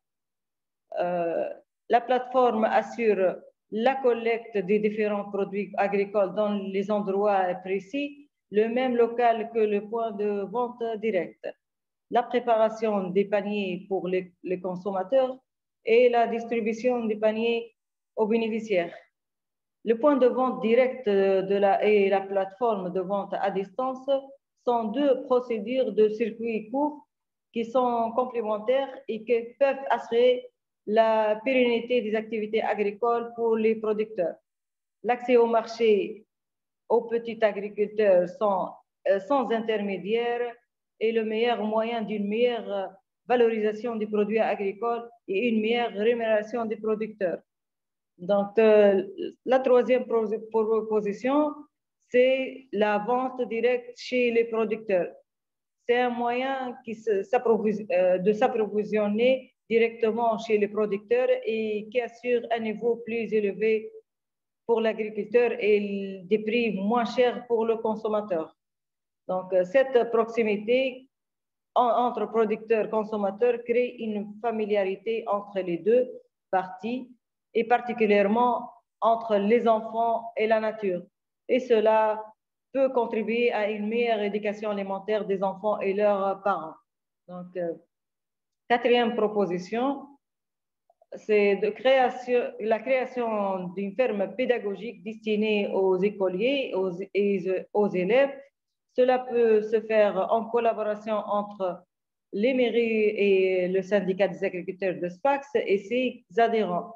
Euh, la plateforme assure la collecte des différents produits agricoles dans les endroits précis, le même local que le point de vente direct. La préparation des paniers pour les, les consommateurs et la distribution des paniers aux bénéficiaires. Le point de vente direct de la, et la plateforme de vente à distance sont deux procédures de circuit court qui sont complémentaires et qui peuvent assurer la pérennité des activités agricoles pour les producteurs. L'accès au marché aux petits agriculteurs sont euh, sans intermédiaire et le meilleur moyen d'une meilleure valorisation des produits agricoles et une meilleure rémunération des producteurs. Donc, euh, la troisième proposition, c'est la vente directe chez les producteurs. C'est un moyen qui se, euh, de s'approvisionner directement chez les producteurs et qui assure un niveau plus élevé pour l'agriculteur et des prix moins chers pour le consommateur. Donc, cette proximité entre producteurs et consommateurs crée une familiarité entre les deux parties et particulièrement entre les enfants et la nature. Et cela peut contribuer à une meilleure éducation alimentaire des enfants et leurs parents. Donc, euh, quatrième proposition, c'est de création, la création d'une ferme pédagogique destinée aux écoliers aux, et aux élèves. Cela peut se faire en collaboration entre les mairies et le syndicat des agriculteurs de Sfax et ses adhérents.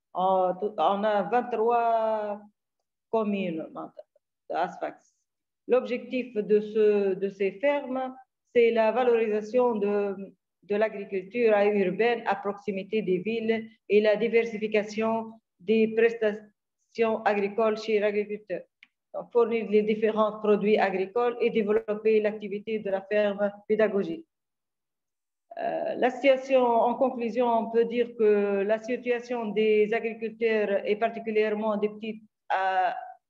On a vingt-trois communes à Sfax. L'objectif de, ce, de ces fermes, c'est la valorisation de, de l'agriculture urbaine à proximité des villes et la diversification des prestations gestion agricole chez l'agriculteur. Donc, fournir les différents produits agricoles et développer l'activité de la ferme pédagogique. Euh, la situation, en conclusion, on peut dire que la situation des agriculteurs et particulièrement des petits, euh,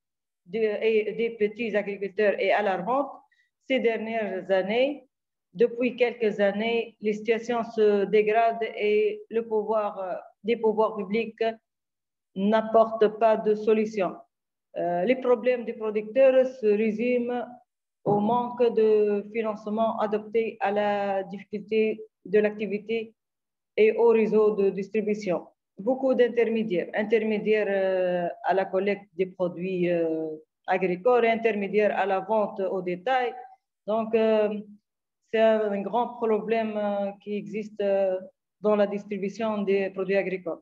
des, des petits agriculteurs est alarmante. Ces dernières années, depuis quelques années, les situations se dégradent et le pouvoir des pouvoirs publics n'apporte pas de solution. Euh, les problèmes des producteurs se résument au manque de financement adopté à la difficulté de l'activité et au réseau de distribution. Beaucoup d'intermédiaires, intermédiaires euh, à la collecte des produits euh, agricoles, intermédiaires à la vente au détail. Donc, euh, c'est un grand problème euh, qui existe euh, dans la distribution des produits agricoles.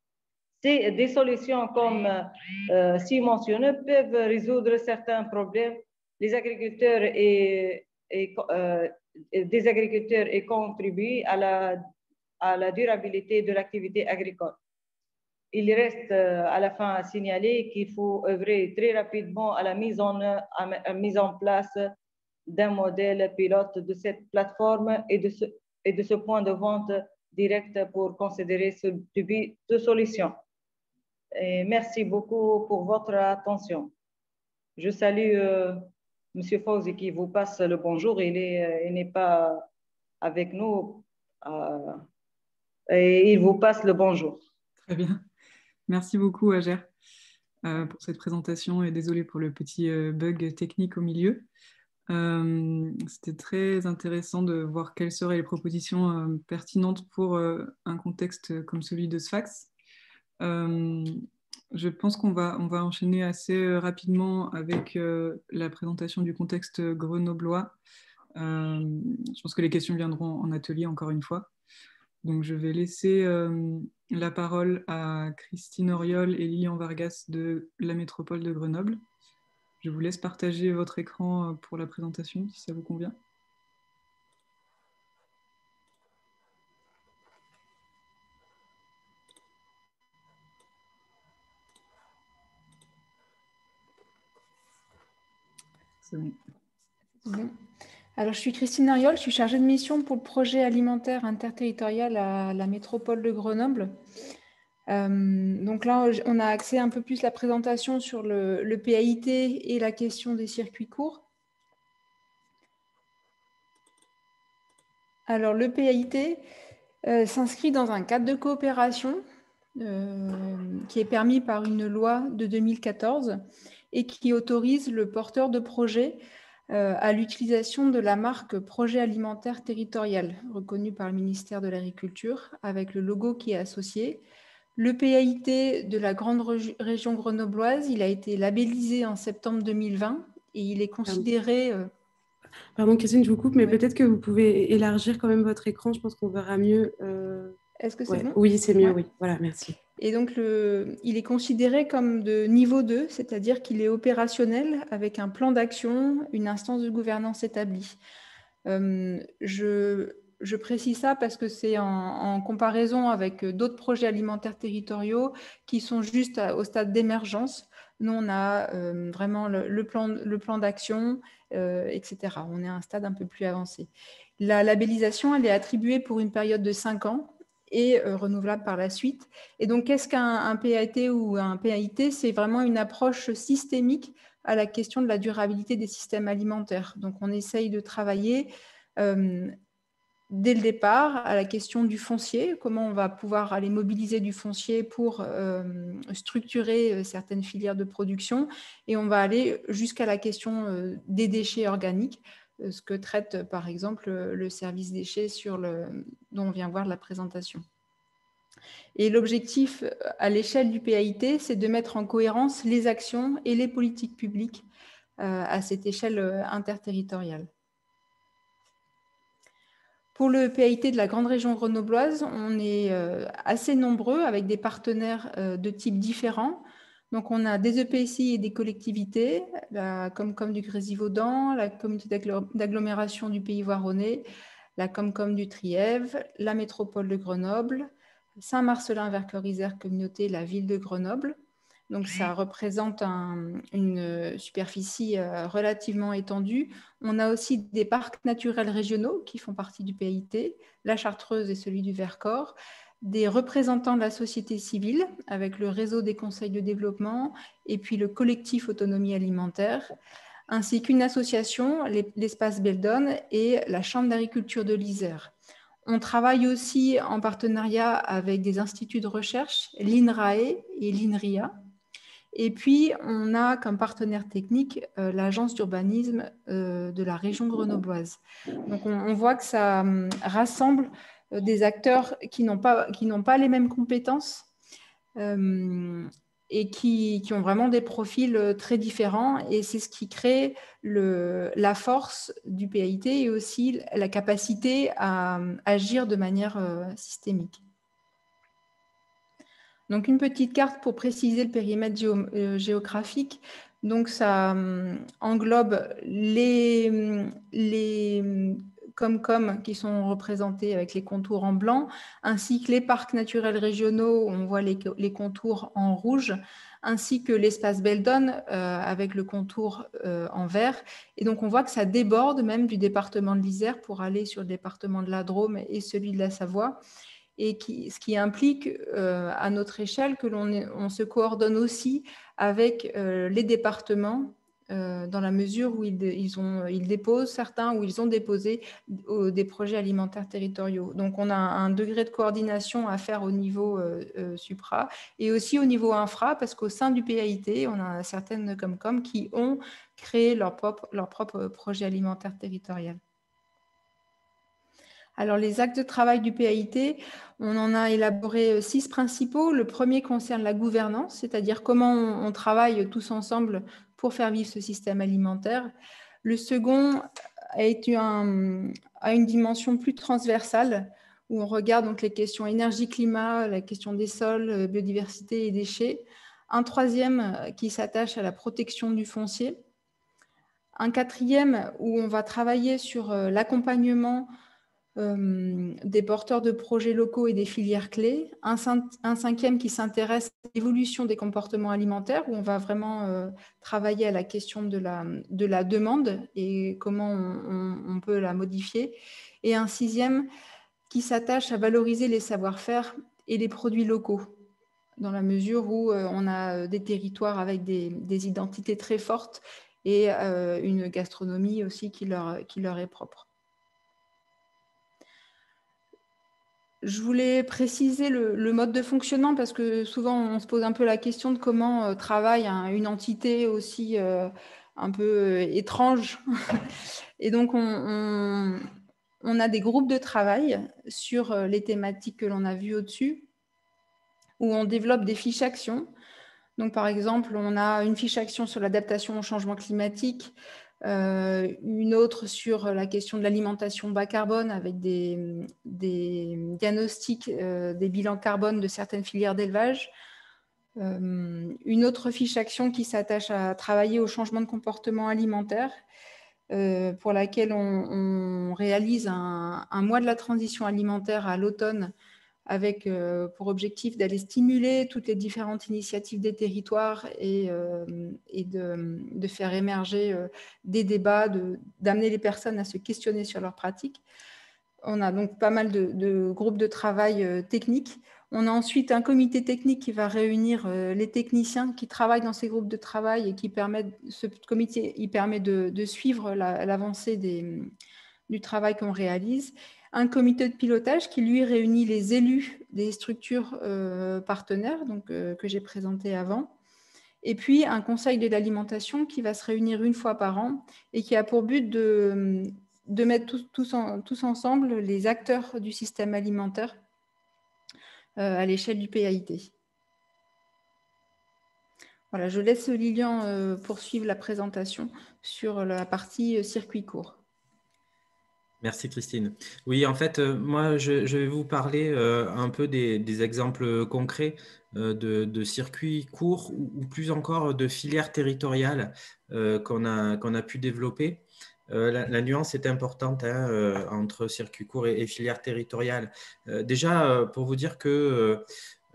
C'est des solutions comme euh, si mentionnées peuvent résoudre certains problèmes. Les agriculteurs et, et euh, des agriculteurs et contribuent à la, à la durabilité de l'activité agricole. Il reste euh, à la fin à signaler qu'il faut œuvrer très rapidement à la mise en, à la mise en place d'un modèle pilote de cette plateforme et de ce, et de ce point de vente direct pour considérer ce début de solution. Et merci beaucoup pour votre attention. Je salue euh, M. Fawzi qui vous passe le bonjour. Il n'est pas avec nous euh, et il vous passe le bonjour. Très bien. Merci beaucoup, Hajer, euh, pour cette présentation et désolé pour le petit euh, bug technique au milieu. Euh, C'était très intéressant de voir quelles seraient les propositions euh, pertinentes pour euh, un contexte comme celui de Sfax. Euh, je pense qu'on va, on va enchaîner assez rapidement avec euh, la présentation du contexte grenoblois. Euh, je pense que les questions viendront en atelier encore une fois. Donc je vais laisser euh, la parole à Christine Auriol et Lilian Vargas de la métropole de Grenoble. Je vous laisse partager votre écran pour la présentation, si ça vous convient. C'est bon. Bon. Alors, je suis Christine Auriol, je suis chargée de mission pour le projet alimentaire interterritorial à la métropole de Grenoble. Euh, donc là, on a axé un peu plus la présentation sur le, le P A I T et la question des circuits courts. Alors, le P A I T euh, s'inscrit dans un cadre de coopération euh, qui est permis par une loi de deux mille quatorze et qui autorise le porteur de projet euh, à l'utilisation de la marque Projet alimentaire territorial, reconnue par le ministère de l'Agriculture, avec le logo qui est associé. Le P A I T de la grande région grenobloise, il a été labellisé en septembre deux mille vingt et il est considéré... Euh... Pardon Christine, je vous coupe, mais ouais. Peut-être que vous pouvez élargir quand même votre écran, je pense qu'on verra mieux. Euh... Est-ce que c'est ouais. bon? Oui, c'est mieux, ouais. oui. Voilà, merci. Et donc, le... il est considéré comme de niveau deux, c'est-à-dire qu'il est opérationnel avec un plan d'action, une instance de gouvernance établie. Euh, je... Je précise ça parce que c'est en, en comparaison avec d'autres projets alimentaires territoriaux qui sont juste à, au stade d'émergence. Nous, on a euh, vraiment le, le plan, le plan d'action, euh, et cetera. On est à un stade un peu plus avancé. La labellisation, elle est attribuée pour une période de cinq ans et euh, renouvelable par la suite. Et donc, qu'est-ce qu'un P A T ou un P A I T? C'est vraiment une approche systémique à la question de la durabilité des systèmes alimentaires. Donc, on essaye de travailler... Euh, dès le départ, à la question du foncier, comment on va pouvoir aller mobiliser du foncier pour euh, structurer certaines filières de production, et on va aller jusqu'à la question euh, des déchets organiques, euh, ce que traite par exemple le service déchets sur le, dont on vient voir la présentation. Et l'objectif à l'échelle du P A I T, c'est de mettre en cohérence les actions et les politiques publiques euh, à cette échelle interterritoriale. Pour le P A I T de la grande région grenobloise, on est assez nombreux avec des partenaires de types différents. Donc, on a des E P S I et des collectivités, la Comcom du Grésivaudan, la communauté d'agglomération du Pays Voironnais, la Comcom du Trièves, la métropole de Grenoble, Saint-Marcelin-Vercors-Isère communauté, la ville de Grenoble, Donc, ça représente un, une superficie relativement étendue. On a aussi des parcs naturels régionaux qui font partie du P A I T, la Chartreuse et celui du Vercors, des représentants de la société civile avec le réseau des conseils de développement et puis le collectif Autonomie alimentaire, ainsi qu'une association, l'espace Beldon et la Chambre d'agriculture de l'Isère. On travaille aussi en partenariat avec des instituts de recherche, l'INRAE et l'INRIA. Et puis, on a comme partenaire technique euh, l'agence d'urbanisme euh, de la région grenobloise. Donc, on, on voit que ça euh, rassemble euh, des acteurs qui n'ont pas, qui n'ont pas les mêmes compétences euh, et qui, qui ont vraiment des profils très différents. Et c'est ce qui crée le, la force du P A I T et aussi la capacité à agir de manière euh, systémique. Donc, une petite carte pour préciser le périmètre géo, euh, géographique. Donc, ça euh, englobe les, les Comcom qui sont représentés avec les contours en blanc, ainsi que les parcs naturels régionaux, où on voit les, les contours en rouge, ainsi que l'espace Beldon euh, avec le contour euh, en vert. Et donc, on voit que ça déborde même du département de l'Isère pour aller sur le département de la Drôme et celui de la Savoie. Et qui, ce qui implique euh, à notre échelle que l'on on se coordonne aussi avec euh, les départements euh, dans la mesure où ils, ils, ont, ils déposent certains ou ils ont déposé euh, des projets alimentaires territoriaux. Donc on a un degré de coordination à faire au niveau euh, euh, supra et aussi au niveau infra parce qu'au sein du P A I T, on a certaines Comcom qui ont créé leur propre, leur propre projet alimentaire territorial. Alors, les axes de travail du P A I T, on en a élaboré six principaux. Le premier concerne la gouvernance, c'est-à-dire comment on travaille tous ensemble pour faire vivre ce système alimentaire. Le second a, été un, a une dimension plus transversale, où on regarde donc les questions énergie-climat, la question des sols, biodiversité et déchets. Un troisième qui s'attache à la protection du foncier. Un quatrième où on va travailler sur l'accompagnement Euh, des porteurs de projets locaux et des filières clés. Un, un cinquième qui s'intéresse à l'évolution des comportements alimentaires, où on va vraiment euh, travailler à la question de la, de la demande et comment on, on, on peut la modifier. Et un sixième qui s'attache à valoriser les savoir-faire et les produits locaux, dans la mesure où euh, on a des territoires avec des, des identités très fortes et euh, une gastronomie aussi qui leur, qui leur est propre. Je voulais préciser le, le mode de fonctionnement parce que souvent on se pose un peu la question de comment euh, travaille hein, une entité aussi euh, un peu euh, étrange. Et donc on, on, on a des groupes de travail sur euh, les thématiques que l'on a vues au-dessus où on développe des fiches actions. Donc par exemple, on a une fiche action sur l'adaptation au changement climatique, Euh, une autre sur la question de l'alimentation bas carbone avec des, des diagnostics, euh, des bilans carbone de certaines filières d'élevage. Euh, une autre fiche action qui s'attache à travailler au changement de comportement alimentaire, euh, pour laquelle on, on réalise un, un mois de la transition alimentaire à l'automne avec euh, pour objectif d'aller stimuler toutes les différentes initiatives des territoires et, euh, et de, de faire émerger euh, des débats, de, d'amener les personnes à se questionner sur leurs pratiques. On a donc pas mal de, de groupes de travail euh, techniques. On a ensuite un comité technique qui va réunir euh, les techniciens qui travaillent dans ces groupes de travail et qui permettent, ce comité il permet de, de suivre la, l'avancée des, du travail qu'on réalise. Un comité de pilotage qui, lui, réunit les élus des structures euh, partenaires donc, euh, que j'ai présenté avant. Et puis, un conseil de l'alimentation qui va se réunir une fois par an et qui a pour but de, de mettre tous, tous, en, tous ensemble les acteurs du système alimentaire euh, à l'échelle du P A I T. Voilà, je laisse Lilian euh, poursuivre la présentation sur la partie euh, circuit court. Merci Christine. Oui, en fait, euh, moi, je, je vais vous parler euh, un peu des, des exemples concrets euh, de, de circuits courts ou, ou plus encore de filières territoriales euh, qu'on a, qu'on a pu développer. Euh, la, la nuance est importante hein, euh, entre circuits courts et, et filières territoriales. Euh, déjà, euh, pour vous dire que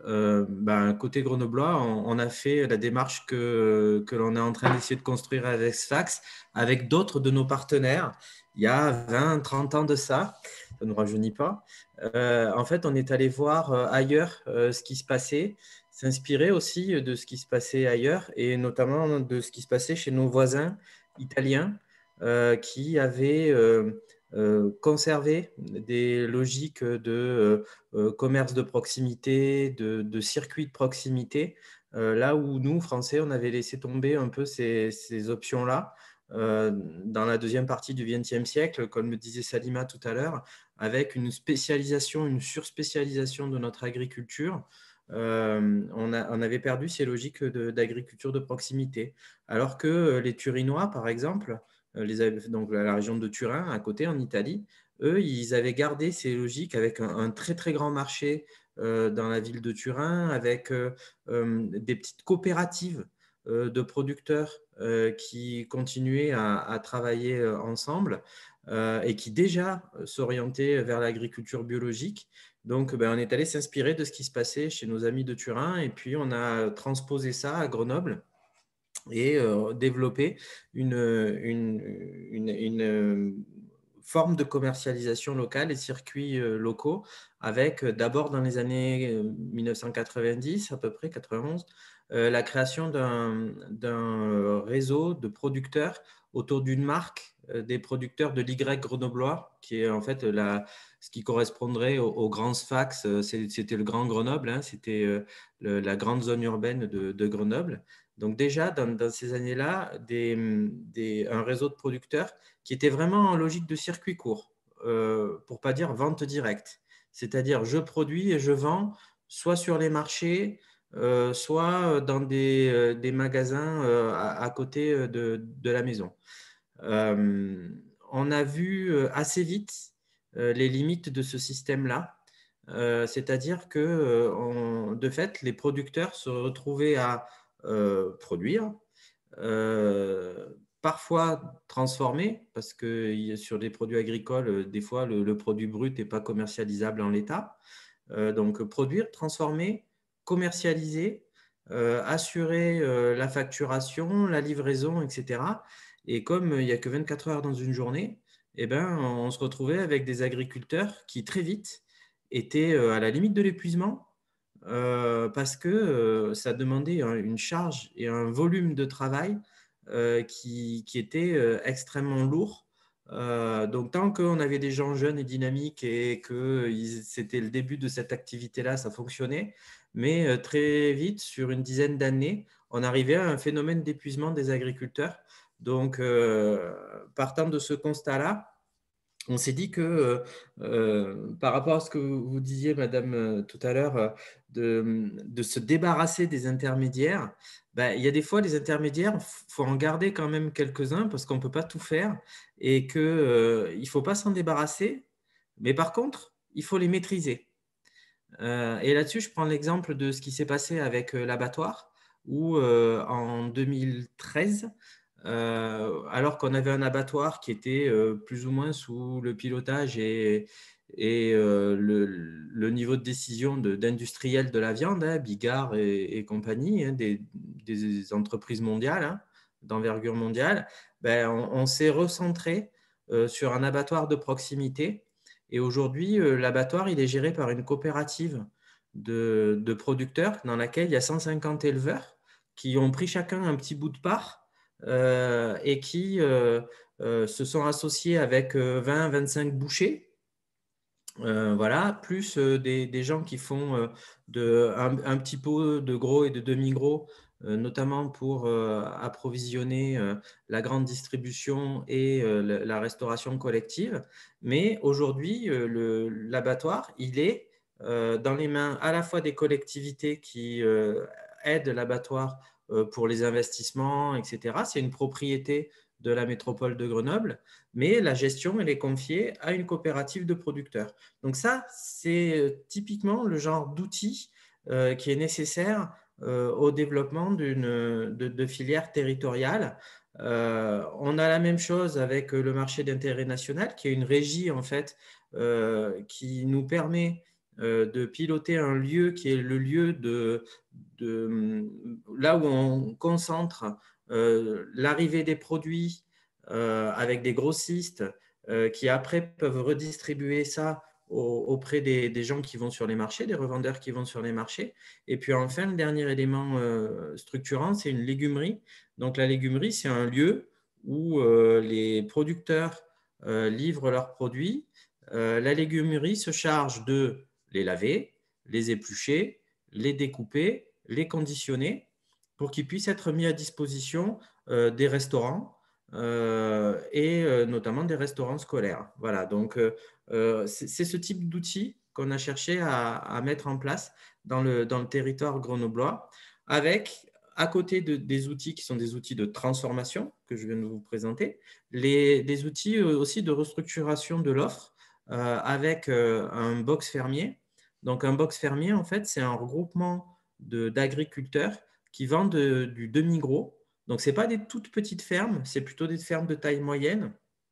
euh, ben, côté grenoblois, on, on a fait la démarche que, que l'on est en train d'essayer de construire avec Sfax, avec d'autres de nos partenaires. Il y a vingt, trente ans de ça, ça ne nous rajeunit pas. Euh, en fait, on est allé voir ailleurs euh, ce qui se passait, s'inspirer aussi de ce qui se passait ailleurs, et notamment de ce qui se passait chez nos voisins italiens euh, qui avaient euh, euh, conservé des logiques de euh, commerce de proximité, de, de circuits de proximité, euh, là où nous, Français, on avait laissé tomber un peu ces, ces options-là. Euh, dans la deuxième partie du vingtième siècle, comme le disait Salima tout à l'heure, avec une spécialisation, une surspécialisation de notre agriculture, euh, on, a, on avait perdu ces logiques d'agriculture de, de proximité. Alors que les Turinois, par exemple, les, donc la région de Turin, à côté, en Italie, eux, ils avaient gardé ces logiques avec un, un très, très grand marché euh, dans la ville de Turin, avec euh, euh, des petites coopératives euh, de producteurs euh, qui continuaient à, à travailler euh, ensemble euh, et qui déjà s'orientaient vers l'agriculture biologique. Donc, ben, on est allé s'inspirer de ce qui se passait chez nos amis de Turin et puis on a transposé ça à Grenoble et euh, développé une, une, une, une forme de commercialisation locale et circuits euh, locaux avec euh, d'abord dans les années mille neuf cent quatre-vingt-dix, à peu près quatre-vingt-onze, euh, la création d'un réseau de producteurs autour d'une marque euh, des producteurs de l'Y grenoblois, qui est en fait la, ce qui correspondrait au, au Grand Sfax. C'était le Grand Grenoble, hein, c'était euh, le, la grande zone urbaine de, de Grenoble. Donc déjà, dans, dans ces années-là, des, des, un réseau de producteurs qui était vraiment en logique de circuit court, euh, pour ne pas dire vente directe. C'est-à-dire, je produis et je vends soit sur les marchés, euh, soit dans des, euh, des magasins euh, à, à côté de, de la maison. Euh, on a vu assez vite euh, les limites de ce système-là. Euh, c'est-à-dire que, euh, on, de fait, les producteurs se retrouvaient à euh, produire, euh, parfois transformer, parce que sur des produits agricoles, des fois, le, le produit brut n'est pas commercialisable en l'état. Euh, donc, produire, transformer, commercialiser, euh, assurer euh, la facturation, la livraison, et cetera. Et comme il n'y a que vingt-quatre heures dans une journée, eh ben, on se retrouvait avec des agriculteurs qui, très vite, étaient à la limite de l'épuisement, Euh, parce que euh, ça demandait une charge et un volume de travail euh, qui, qui était euh, extrêmement lourd. Euh, donc, tant qu'on avait des gens jeunes et dynamiques et que c'était le début de cette activité-là, ça fonctionnait. Mais euh, très vite, sur une dizaine d'années, on arrivait à un phénomène d'épuisement des agriculteurs. Donc, euh, partant de ce constat-là, on s'est dit que euh, euh, par rapport à ce que vous disiez, Madame, euh, tout à l'heure, euh, de, de se débarrasser des intermédiaires, ben, il y a des fois, les intermédiaires, il faut en garder quand même quelques-uns parce qu'on ne peut pas tout faire et qu'il euh, ne faut pas s'en débarrasser. Mais par contre, il faut les maîtriser. Euh, et là-dessus, je prends l'exemple de ce qui s'est passé avec euh, l'abattoir, où euh, en deux mille treize, euh, alors qu'on avait un abattoir qui était euh, plus ou moins sous le pilotage et, et euh, le, le niveau de décision d'industriels de, de la viande, hein, Bigard et, et compagnie, hein, des, des entreprises mondiales, hein, d'envergure mondiale, ben, on, on s'est recentré euh, sur un abattoir de proximité. Et aujourd'hui, euh, l'abattoir, il est géré par une coopérative de, de producteurs dans laquelle il y a cent cinquante éleveurs qui ont pris chacun un petit bout de part euh, et qui euh, euh, se sont associés avec vingt à vingt-cinq bouchers. Euh, voilà, plus euh, des, des gens qui font euh, de, un, un petit peu de gros et de demi-gros, euh, notamment pour euh, approvisionner euh, la grande distribution et euh, la, la restauration collective. Mais aujourd'hui, euh, l'abattoir, il est euh, dans les mains à la fois des collectivités qui euh, aident l'abattoir euh, pour les investissements, et cetera. C'est une propriété de la métropole de Grenoble, mais la gestion, elle est confiée à une coopérative de producteurs. Donc ça, c'est typiquement le genre d'outil euh, qui est nécessaire euh, au développement d'une de, de filières territoriales. Euh, on a la même chose avec le marché d'intérêt national, qui est une régie en fait euh, qui nous permet euh, de piloter un lieu qui est le lieu de, de là où on concentre euh, l'arrivée des produits euh, avec des grossistes euh, qui après peuvent redistribuer ça auprès des, des gens qui vont sur les marchés, des revendeurs qui vont sur les marchés. Et puis enfin, le dernier élément euh, structurant, c'est une légumerie. Donc la légumerie, c'est un lieu où euh, les producteurs euh, livrent leurs produits. Euh, la légumerie se charge de les laver, les éplucher, les découper, les conditionner pour qu'ils puissent être mis à disposition euh, des restaurants euh, et euh, notamment des restaurants scolaires. Voilà, donc euh, euh, c'est ce type d'outils qu'on a cherché à, à mettre en place dans le, dans le territoire grenoblois, avec, à côté de, des outils qui sont des outils de transformation que je viens de vous présenter, les, des outils aussi de restructuration de l'offre euh, avec euh, un box fermier. Donc un box fermier, en fait, c'est un regroupement d'agriculteurs qui vendent de, du demi-gros. Donc ce n'est pas des toutes petites fermes, c'est plutôt des fermes de taille moyenne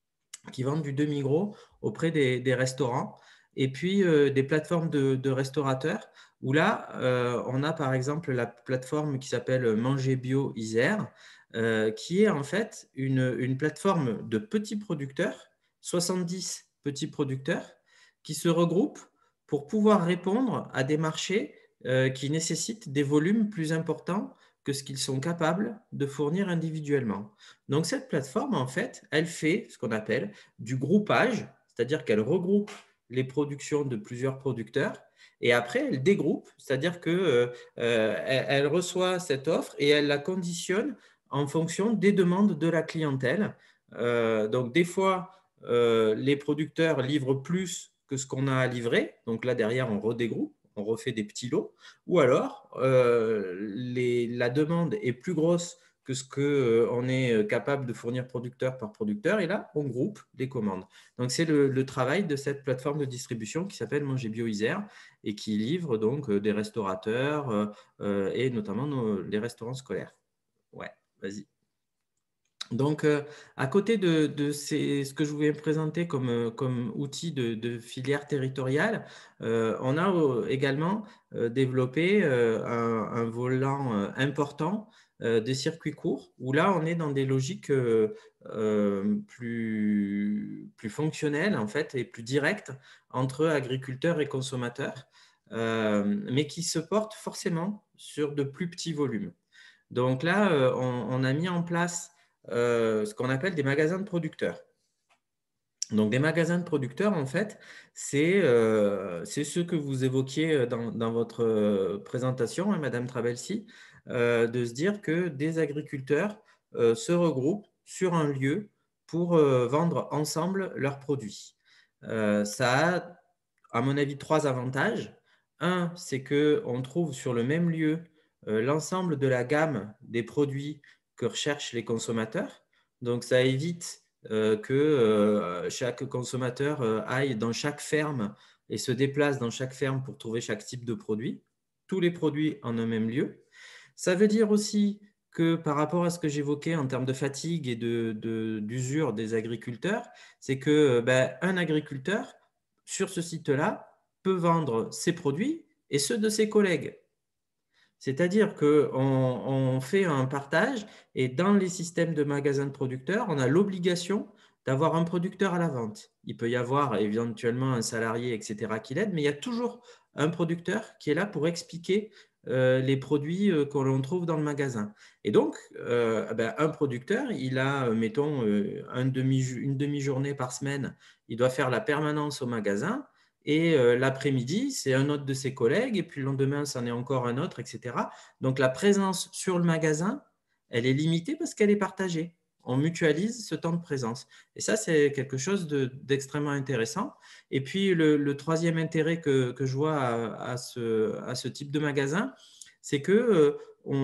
qui vendent du demi-gros auprès des, des restaurants, et puis euh, des plateformes de, de restaurateurs, où là, euh, on a par exemple la plateforme qui s'appelle Manger Bio Isère, euh, qui est en fait une, une plateforme de petits producteurs, soixante-dix petits producteurs, qui se regroupent pour pouvoir répondre à des marchés euh, qui nécessitent des volumes plus importants que ce qu'ils sont capables de fournir individuellement. Donc, cette plateforme, en fait, elle fait ce qu'on appelle du groupage, c'est-à-dire qu'elle regroupe les productions de plusieurs producteurs et après, elle dégroupe, c'est-à-dire qu'elle euh, elle, elle reçoit cette offre et elle la conditionne en fonction des demandes de la clientèle. Euh, donc, des fois, euh, les producteurs livrent plus que ce qu'on a à livrer. Donc là, derrière, on redégroupe. On refait des petits lots, ou alors euh, les, la demande est plus grosse que ce qu'on euh, est capable de fournir producteur par producteur, et là, on groupe les commandes. Donc, c'est le, le travail de cette plateforme de distribution qui s'appelle Manger Bio Isère et qui livre donc euh, des restaurateurs euh, euh, et notamment nos, les restaurants scolaires. Ouais, vas-y. Donc, euh, à côté de, de ces, ce que je voulais présenter comme, comme outil de, de filière territoriale, euh, on a euh, également euh, développé euh, un, un volant euh, important euh, des circuits courts, où là, on est dans des logiques euh, euh, plus, plus fonctionnelles en fait, et plus directes entre agriculteurs et consommateurs, euh, mais qui se portent forcément sur de plus petits volumes. Donc là, euh, on, on a mis en place Euh, ce qu'on appelle des magasins de producteurs. Donc, des magasins de producteurs, en fait, c'est euh, ce que vous évoquiez dans, dans votre présentation, hein, Madame Trabelsi, euh, de se dire que des agriculteurs euh, se regroupent sur un lieu pour euh, vendre ensemble leurs produits. Euh, ça a, à mon avis, trois avantages. Un, c'est qu'on trouve sur le même lieu euh, l'ensemble de la gamme des produits que recherchent les consommateurs. Donc, ça évite euh, que euh, chaque consommateur euh, aille dans chaque ferme et se déplace dans chaque ferme pour trouver chaque type de produit. Tous les produits en un même lieu. Ça veut dire aussi que par rapport à ce que j'évoquais en termes de fatigue et de, de, d'usure des agriculteurs, c'est que ben, un agriculteur, sur ce site-là, peut vendre ses produits et ceux de ses collègues. C'est-à-dire qu'on on fait un partage et dans les systèmes de magasins de producteurs, on a l'obligation d'avoir un producteur à la vente. Il peut y avoir éventuellement un salarié, et cetera, qui l'aide, mais il y a toujours un producteur qui est là pour expliquer euh, les produits euh, que l'on trouve dans le magasin. Et donc, euh, ben, un producteur, il a, mettons, euh, un demi, une demi-journée par semaine, il doit faire la permanence au magasin. Et euh, l'après-midi, c'est un autre de ses collègues, et puis le lendemain, c'en est encore un autre, et cetera. Donc, la présence sur le magasin, elle est limitée parce qu'elle est partagée. On mutualise ce temps de présence. Et ça, c'est quelque chose d'extrêmement intéressant. Et puis, le, le troisième intérêt que, que je vois à, à, ce, à ce type de magasin, c'est qu'on euh,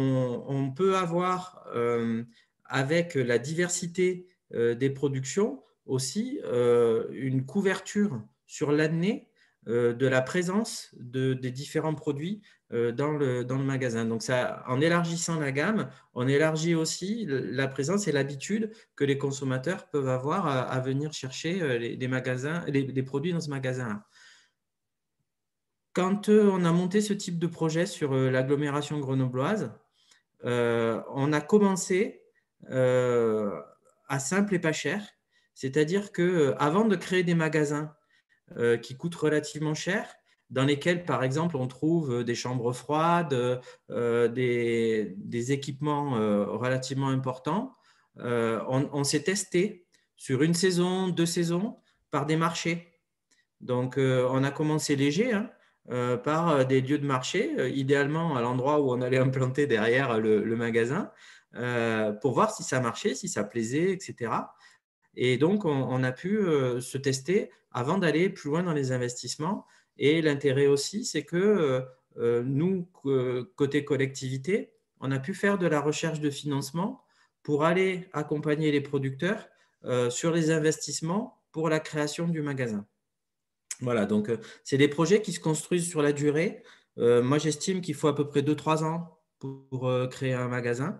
on peut avoir, euh, avec la diversité euh, des productions, aussi euh, une couverture sur l'année euh, de la présence de, des différents produits euh, dans, le, dans le magasin. Donc, ça, en élargissant la gamme, on élargit aussi la présence et l'habitude que les consommateurs peuvent avoir à, à venir chercher les, les, magasins, les, les produits dans ce magasin-là. quand on a monté ce type de projet sur l'agglomération grenobloise, euh, on a commencé euh, à simple et pas cher. C'est-à-dire qu'avant de créer des magasins euh, qui coûtent relativement cher, dans lesquels, par exemple, on trouve des chambres froides, euh, des, des équipements euh, relativement importants, euh, on, on s'est testé sur une saison, deux saisons, par des marchés. Donc, euh, on a commencé léger, hein, euh, par des lieux de marché, euh, idéalement à l'endroit où on allait implanter derrière le, le magasin, euh, pour voir si ça marchait, si ça plaisait, et cetera. Et donc, on, on a pu euh, se tester avant d'aller plus loin dans les investissements. Et l'intérêt aussi, c'est que euh, nous, côté collectivité, on a pu faire de la recherche de financement pour aller accompagner les producteurs euh, sur les investissements pour la création du magasin. Voilà, donc euh, c'est des projets qui se construisent sur la durée. Euh, moi, j'estime qu'il faut à peu près deux trois ans pour, pour euh, créer un magasin.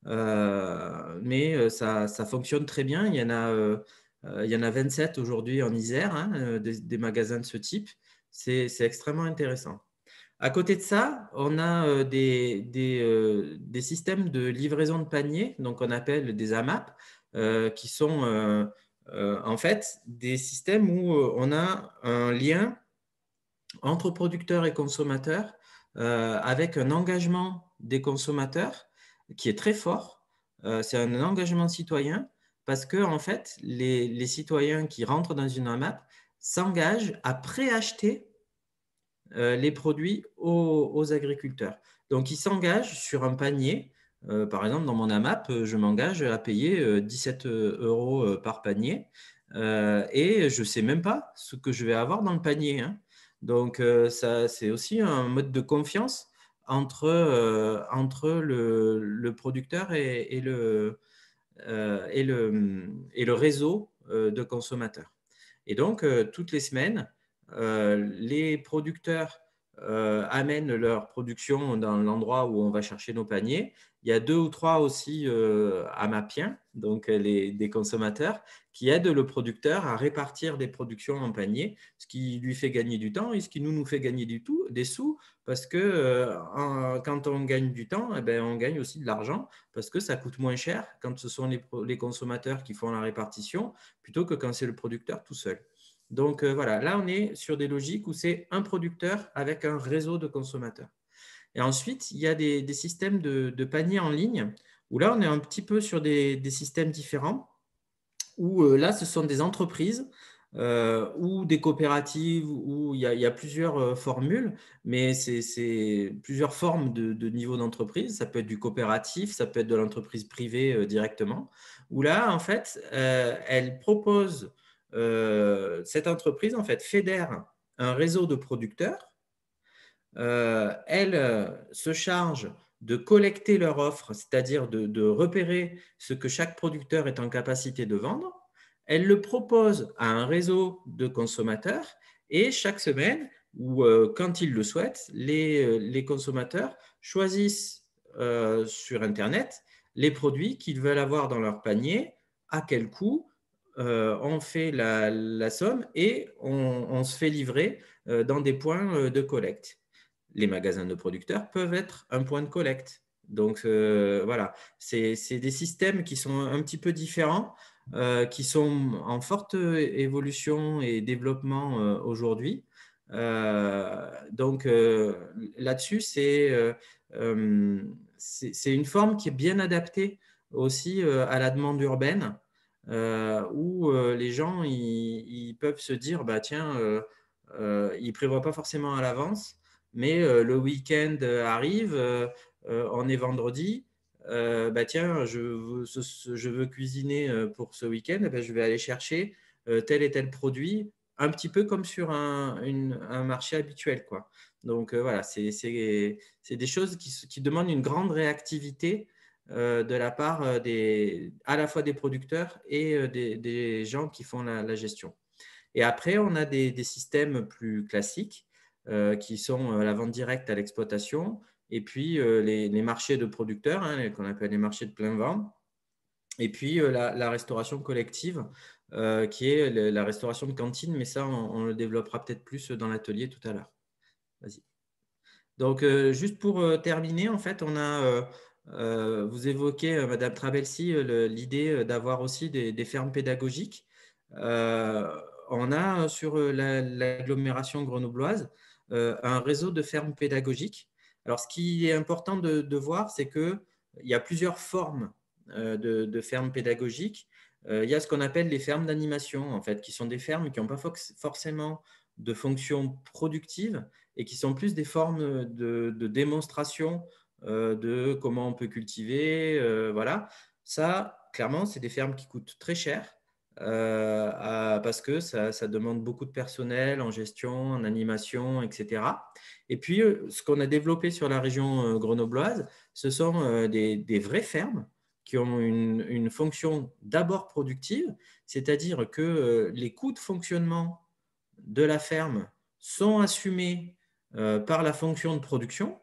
Euh, mais ça, ça fonctionne très bien. Il y en a, euh, il y en a vingt-sept aujourd'hui en Isère, hein, des, des magasins de ce type. C'est extrêmement intéressant. À côté de ça, on a euh, des, des, euh, des systèmes de livraison de paniers, donc on appelle des A M A P, euh, qui sont euh, euh, en fait des systèmes où on a un lien entre producteurs et consommateurs euh, avec un engagement des consommateurs qui est très fort. Euh, c'est un engagement citoyen parce que en fait, les, les citoyens qui rentrent dans une A M A P s'engagent à préacheter euh, les produits aux, aux agriculteurs. Donc, ils s'engagent sur un panier. Euh, par exemple, dans mon A M A P, je m'engage à payer euh, dix-sept euros par panier euh, et je ne sais même pas ce que je vais avoir dans le panier, hein. Donc, euh, ça, c'est aussi un mode de confiance entre, euh, entre le, le producteur et, et, le, euh, et, le, et le réseau euh, de consommateurs. Et donc, euh, toutes les semaines, euh, les producteurs euh, amènent leur production dans l'endroit où on va chercher nos paniers. Il y a deux ou trois aussi euh, amapiens, donc les, des consommateurs, qui aident le producteur à répartir des productions en paniers, ce qui lui fait gagner du temps et ce qui nous, nous fait gagner du tout, des sous, parce que euh, en, quand on gagne du temps, eh ben, on gagne aussi de l'argent, parce que ça coûte moins cher quand ce sont les, les consommateurs qui font la répartition, plutôt que quand c'est le producteur tout seul. Donc euh, voilà, là on est sur des logiques où c'est un producteur avec un réseau de consommateurs. Et ensuite, il y a des, des systèmes de, de paniers en ligne, où là on est un petit peu sur des, des systèmes différents, où euh, là ce sont des entreprises euh, ou des coopératives, où il y a, il y a plusieurs euh, formules, mais c'est plusieurs formes de, de niveau d'entreprise. Ça peut être du coopératif, ça peut être de l'entreprise privée euh, directement, où là en fait, euh, elle propose Euh, cette entreprise en fait fédère un réseau de producteurs. Euh, elle euh, se charge de collecter leur offre, c'est-à-dire de, de repérer ce que chaque producteur est en capacité de vendre. Elle le propose à un réseau de consommateurs et chaque semaine, ou euh, quand ils le souhaitent, les, les consommateurs choisissent euh, sur Internet les produits qu'ils veulent avoir dans leur panier, à quel coût. Euh, on fait la, la somme et on, on se fait livrer euh, dans des points de collecte. Les magasins de producteurs peuvent être un point de collecte. Donc euh, voilà, c'est des systèmes qui sont un petit peu différents, euh, qui sont en forte évolution et développement euh, aujourd'hui. Euh, donc euh, là-dessus, c'est euh, euh, c'est une forme qui est bien adaptée aussi euh, à la demande urbaine. Euh, où euh, les gens ils, ils peuvent se dire bah tiens euh, euh, ils prévoient pas forcément à l'avance, mais euh, le week-end arrive, euh, euh, on est vendredi, euh, bah tiens je veux, ce, ce, je veux cuisiner pour ce week-end, bah, je vais aller chercher euh, tel et tel produit, un petit peu comme sur un, une, un marché habituel, quoi. Donc euh, voilà, c'est des choses qui, qui demandent une grande réactivité Euh, de la part euh, des, à la fois des producteurs et euh, des, des gens qui font la, la gestion. Et après, on a des, des systèmes plus classiques euh, qui sont euh, la vente directe à l'exploitation et puis euh, les, les marchés de producteurs, hein, qu'on appelle les marchés de plein vent, et puis euh, la, la restauration collective euh, qui est le, la restauration de cantine, mais ça, on, on le développera peut-être plus dans l'atelier tout à l'heure. Vas-y. Donc, euh, juste pour euh, terminer, en fait, on a, euh, euh, vous évoquez, euh, Madame Trabelsi, euh, l'idée d'avoir aussi des, des fermes pédagogiques. Euh, on a sur l'agglomération grenobloise euh, un réseau de fermes pédagogiques. Alors, ce qui est important de, de voir, c'est qu'il y a plusieurs formes euh, de, de fermes pédagogiques. Euh, il y a ce qu'on appelle les fermes d'animation, en fait, qui sont des fermes qui n'ont pas forcément de fonction productive et qui sont plus des formes de, de démonstration euh, de comment on peut cultiver. Euh, voilà. Ça, clairement, c'est des fermes qui coûtent très cher euh, à, parce que ça, ça demande beaucoup de personnel en gestion, en animation, et cetera. Et puis, euh, ce qu'on a développé sur la région euh, grenobloise, ce sont euh, des, des vraies fermes qui ont une, une fonction d'abord productive, c'est-à-dire que euh, les coûts de fonctionnement de la ferme sont assumés euh, par la fonction de production.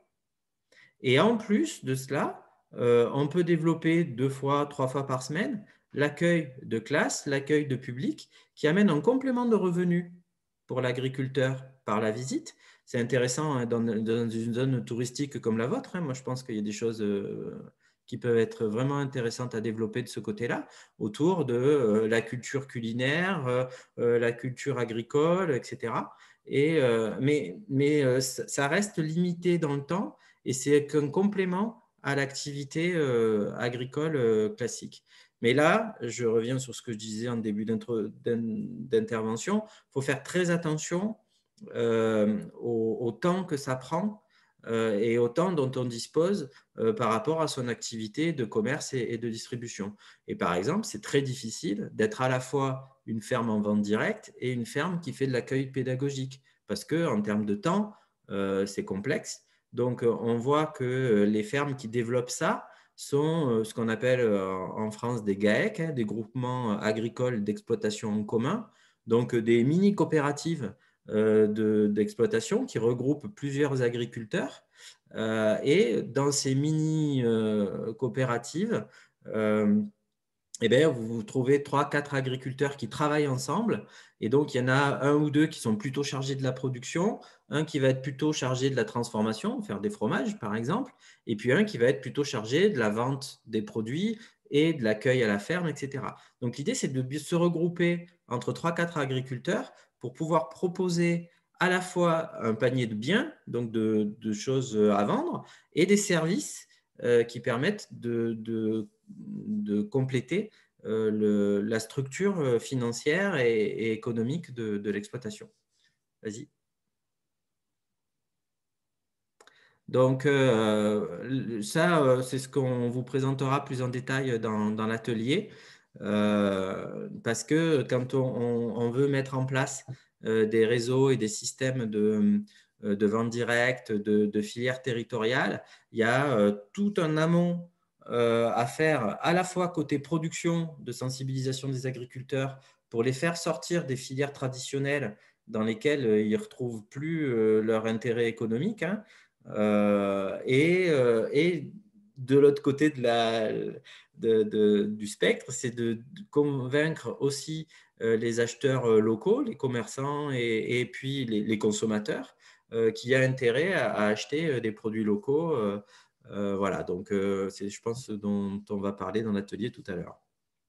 Et en plus de cela, euh, on peut développer deux fois, trois fois par semaine l'accueil de classe, l'accueil de public, qui amène un complément de revenus pour l'agriculteur par la visite. C'est intéressant hein, dans, dans une zone touristique comme la vôtre. Hein. Moi, je pense qu'il y a des choses euh, qui peuvent être vraiment intéressantes à développer de ce côté-là, autour de euh, la culture culinaire, euh, euh, la culture agricole, et cetera. Et, euh, mais mais euh, ça reste limité dans le temps et c'est qu'un complément à l'activité euh, agricole euh, classique. Mais là, je reviens sur ce que je disais en début d'intervention, il faut faire très attention euh, au, au temps que ça prend euh, et au temps dont on dispose euh, par rapport à son activité de commerce et, et de distribution. Et par exemple, c'est très difficile d'être à la fois une ferme en vente directe et une ferme qui fait de l'accueil pédagogique parce qu'en termes de temps, euh, c'est complexe. Donc, on voit que les fermes qui développent ça sont ce qu'on appelle en France des GAEC, hein, des groupements agricoles d'exploitation en commun, donc des mini-coopératives euh, d'exploitation de, qui regroupent plusieurs agriculteurs. Euh, et dans ces mini-coopératives, euh, eh bien, vous trouvez trois, quatre agriculteurs qui travaillent ensemble. Et donc, il y en a un ou deux qui sont plutôt chargés de la production, un qui va être plutôt chargé de la transformation, faire des fromages, par exemple, et puis un qui va être plutôt chargé de la vente des produits et de l'accueil à la ferme, et cetera. Donc, l'idée, c'est de se regrouper entre trois, quatre agriculteurs pour pouvoir proposer à la fois un panier de biens, donc de, de choses à vendre, et des services euh, qui permettent de, de de compléter euh, le, la structure financière et, et économique de, de l'exploitation. Vas-y. Donc, euh, ça, euh, c'est ce qu'on vous présentera plus en détail dans, dans l'atelier, euh, parce que quand on, on veut mettre en place euh, des réseaux et des systèmes de, de vente directe, de, de filières territoriales, il y a euh, tout un amont Euh, à faire à la fois côté production de sensibilisation des agriculteurs pour les faire sortir des filières traditionnelles dans lesquelles euh, ils ne retrouvent plus euh, leur intérêt économique hein, euh, et, euh, et de l'autre côté de la, de, de, du spectre, c'est de, de convaincre aussi euh, les acheteurs locaux, les commerçants et, et puis les, les consommateurs euh, qu'il y a intérêt à, à acheter des produits locaux euh, Euh, voilà, donc euh, c'est, je pense, ce dont on va parler dans l'atelier tout à l'heure.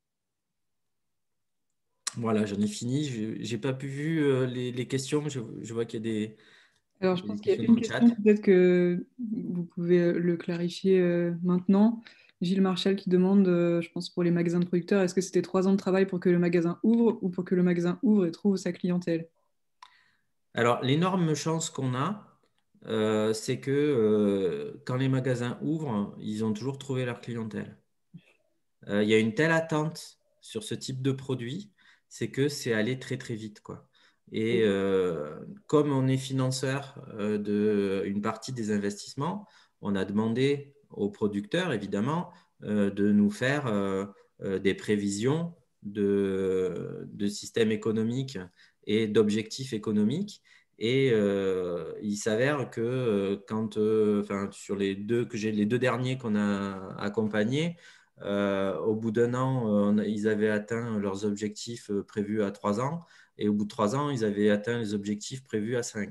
Voilà, j'en ai fini. Je n'ai pas pu vu euh, les, les questions. Je, je vois qu'il y a des. Alors, je pense qu'il y a une question, peut-être que vous pouvez le clarifier euh, maintenant. Gilles Marchal qui demande, euh, je pense pour les magasins de producteurs, est-ce que c'était trois ans de travail pour que le magasin ouvre ou pour que le magasin ouvre et trouve sa clientèle? Alors, l'énorme chance qu'on a, Euh, c'est que euh, quand les magasins ouvrent, ils ont toujours trouvé leur clientèle. Euh, il y a une telle attente sur ce type de produit, c'est que c'est allé très très vite, quoi. Et euh, comme on est financeur euh, d'une partie des investissements, on a demandé aux producteurs, évidemment, euh, de nous faire euh, euh, des prévisions de, de système économique et d'objectifs économiques. Et euh, il s'avère que euh, quand, euh, enfin, sur les deux que j'ai, les deux derniers qu'on a accompagnés, euh, au bout d'un an, euh, ils avaient atteint leurs objectifs euh, prévus à trois ans, et au bout de trois ans, ils avaient atteint les objectifs prévus à cinq.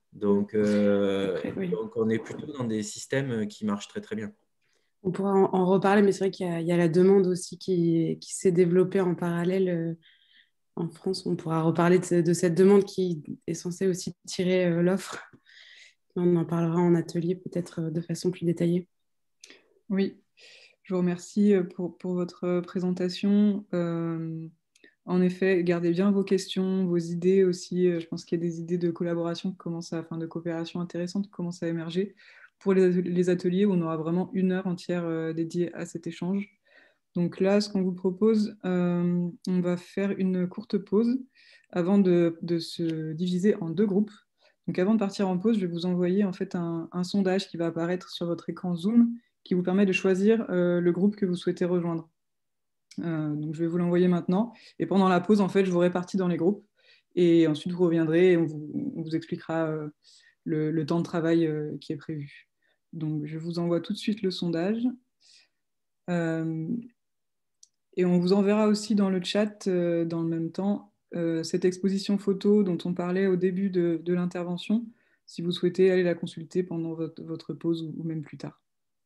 Donc, euh, Après, oui. donc, on est plutôt dans des systèmes qui marchent très, très bien. On pourra en, en reparler, mais c'est vrai qu'il y a, il y a la demande aussi qui, qui s'est développée en parallèle euh, en France. On pourra reparler de, de cette demande qui est censée aussi tirer euh, l'offre. On en parlera en atelier peut-être euh, de façon plus détaillée. Oui, je vous remercie euh, pour, pour votre euh, présentation. Euh, en effet, gardez bien vos questions, vos idées aussi. Euh, Je pense qu'il y a des idées de collaboration qui commencent à, enfin de coopération intéressantes qui commencent à émerger pour les, les ateliers où on aura vraiment une heure entière euh, dédiée à cet échange. Donc là, ce qu'on vous propose, euh, on va faire une courte pause avant de, de se diviser en deux groupes. Donc avant de partir en pause, je vais vous envoyer en fait un, un sondage qui va apparaître sur votre écran Zoom qui vous permet de choisir euh, le groupe que vous souhaitez rejoindre. Euh, donc je vais vous l'envoyer maintenant. Et pendant la pause, en fait, je vous répartis dans les groupes. Et ensuite, vous reviendrez et on vous, on vous expliquera euh, le, le temps de travail euh, qui est prévu. Donc je vous envoie tout de suite le sondage. Euh, et on vous enverra aussi dans le chat, euh, dans le même temps, euh, cette exposition photo dont on parlait au début de, de l'intervention, si vous souhaitez aller la consulter pendant votre, votre pause ou, ou même plus tard.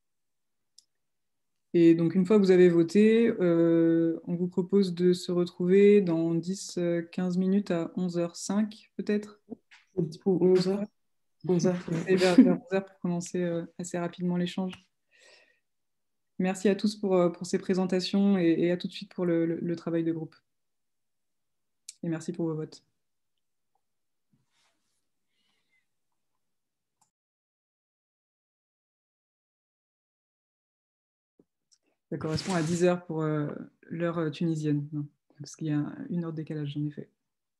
Et donc, une fois que vous avez voté, euh, on vous propose de se retrouver dans dix à quinze minutes à onze heures cinq, peut-être. Ou onze heures. onze heures. Et vers, vers onze heures pour commencer euh, assez rapidement l'échange. Merci à tous pour, euh, pour ces présentations et, et à tout de suite pour le, le, le travail de groupe. Et merci pour vos votes. Ça correspond à dix heures pour euh, l'heure tunisienne, non, parce qu'il y a une heure de décalage, en effet.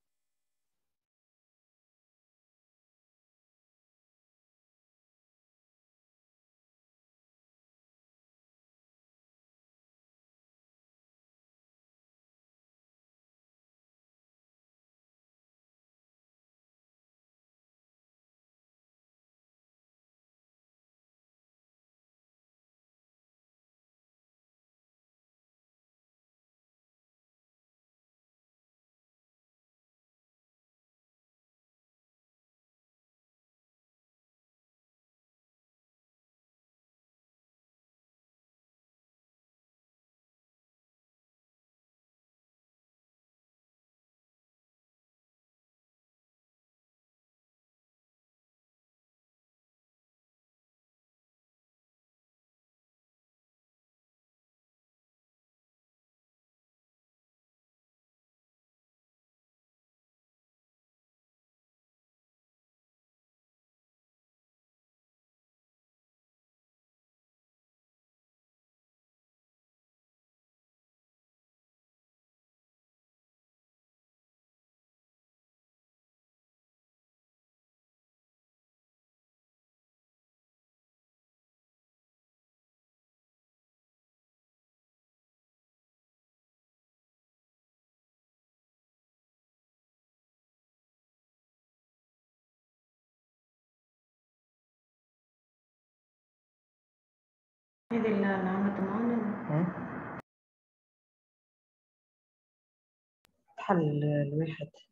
حل الواحد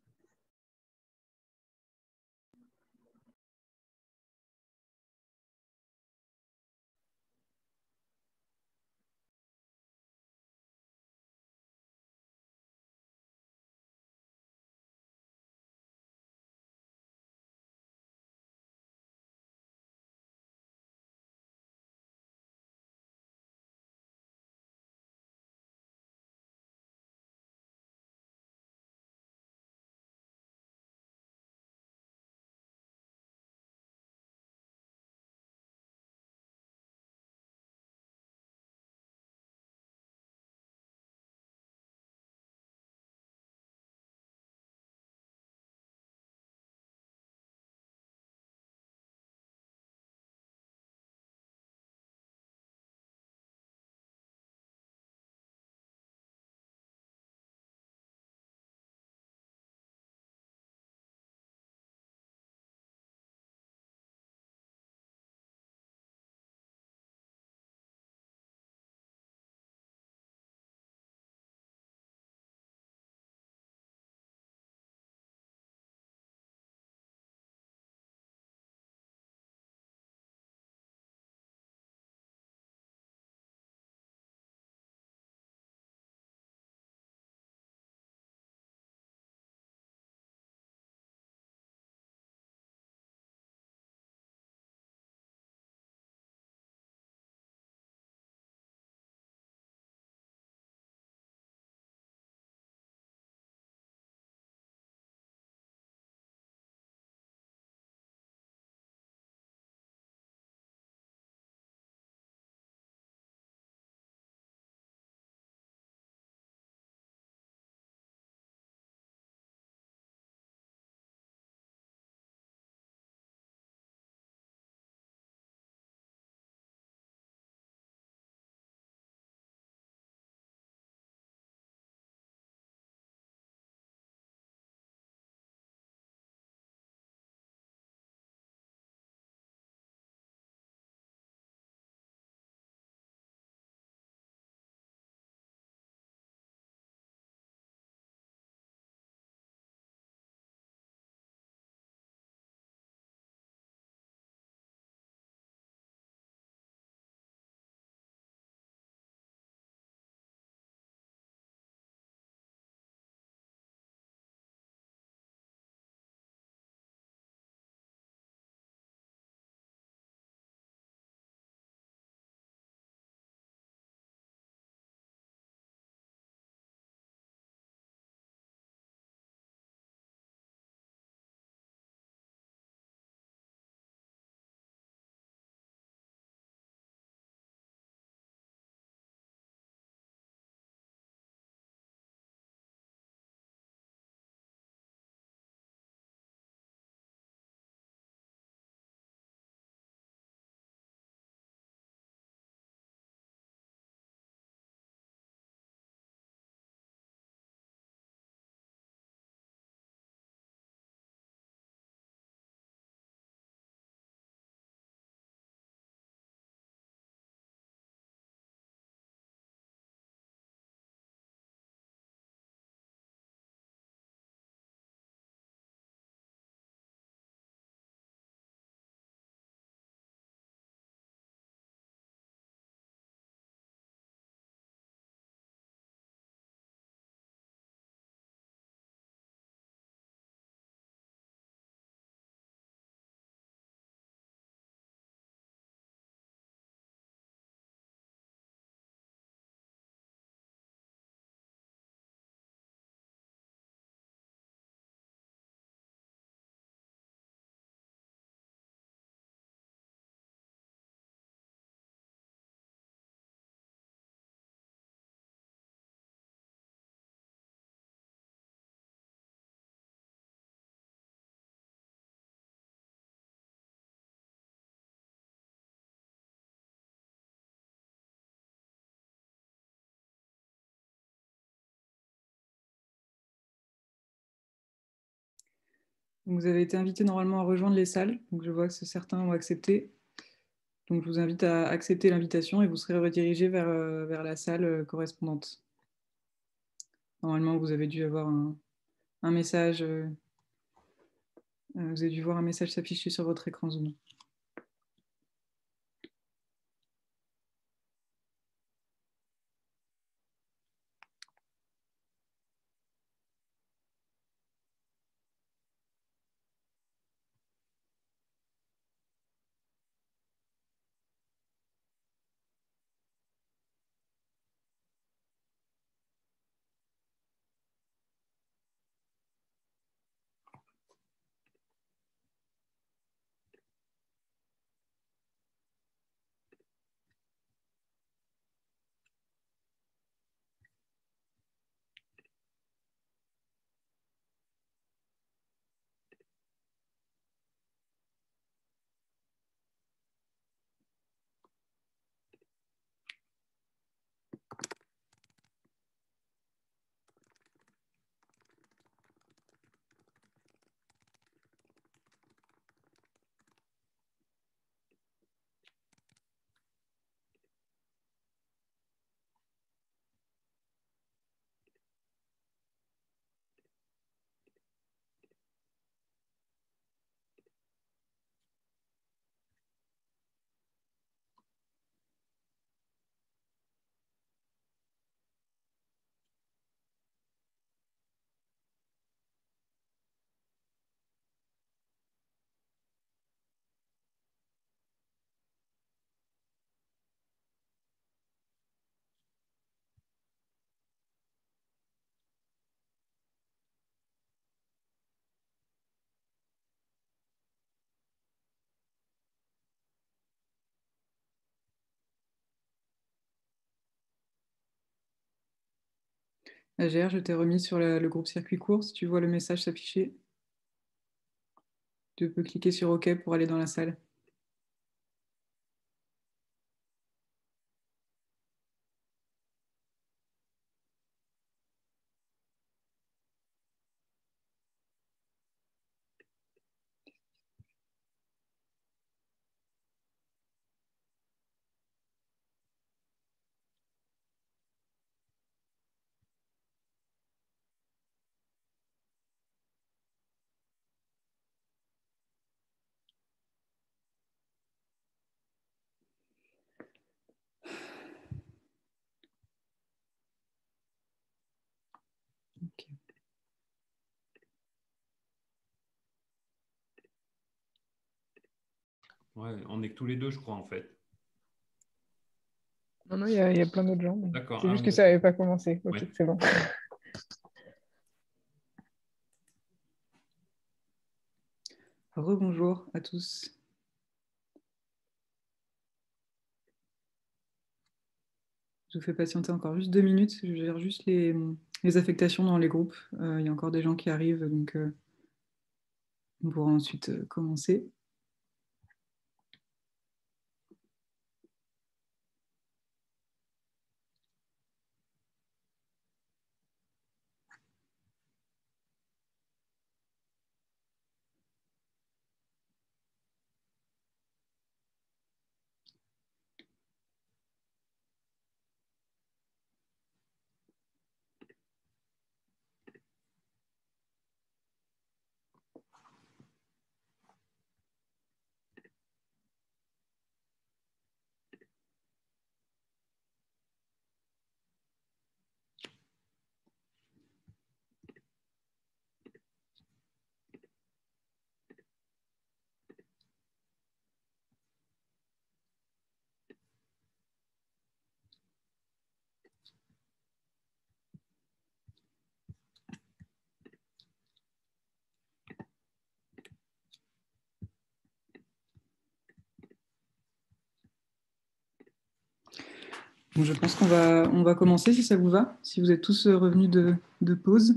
Donc, vous avez été invité normalement à rejoindre les salles. Donc, je vois que certains ont accepté. Donc, je vous invite à accepter l'invitation et vous serez redirigé vers, euh, vers la salle euh, correspondante. Normalement, vous avez dû avoir un, un message. Euh, euh, vous avez dû voir un message s'afficher sur votre écran Zoom. A G R, je t'ai remis sur la, le groupe circuit court. Si tu vois le message s'afficher, tu peux cliquer sur OK pour aller dans la salle. Okay. Ouais, on est que tous les deux, je crois, en fait. Non, non, il y, a- il y a plein d'autres gens. D'accord. C'est Ah juste oui, que ça d'accord. n'avait pas commencé. Ok, Ouais. c'est bon. Rebonjour à tous. Je vous fais patienter encore juste deux minutes. Je gère juste les, les affectations dans les groupes. Euh, il y a encore des gens qui arrivent, donc euh, on pourra ensuite euh, commencer. Bon, je pense qu'on va, on va commencer si ça vous va, si vous êtes tous revenus de, de pause.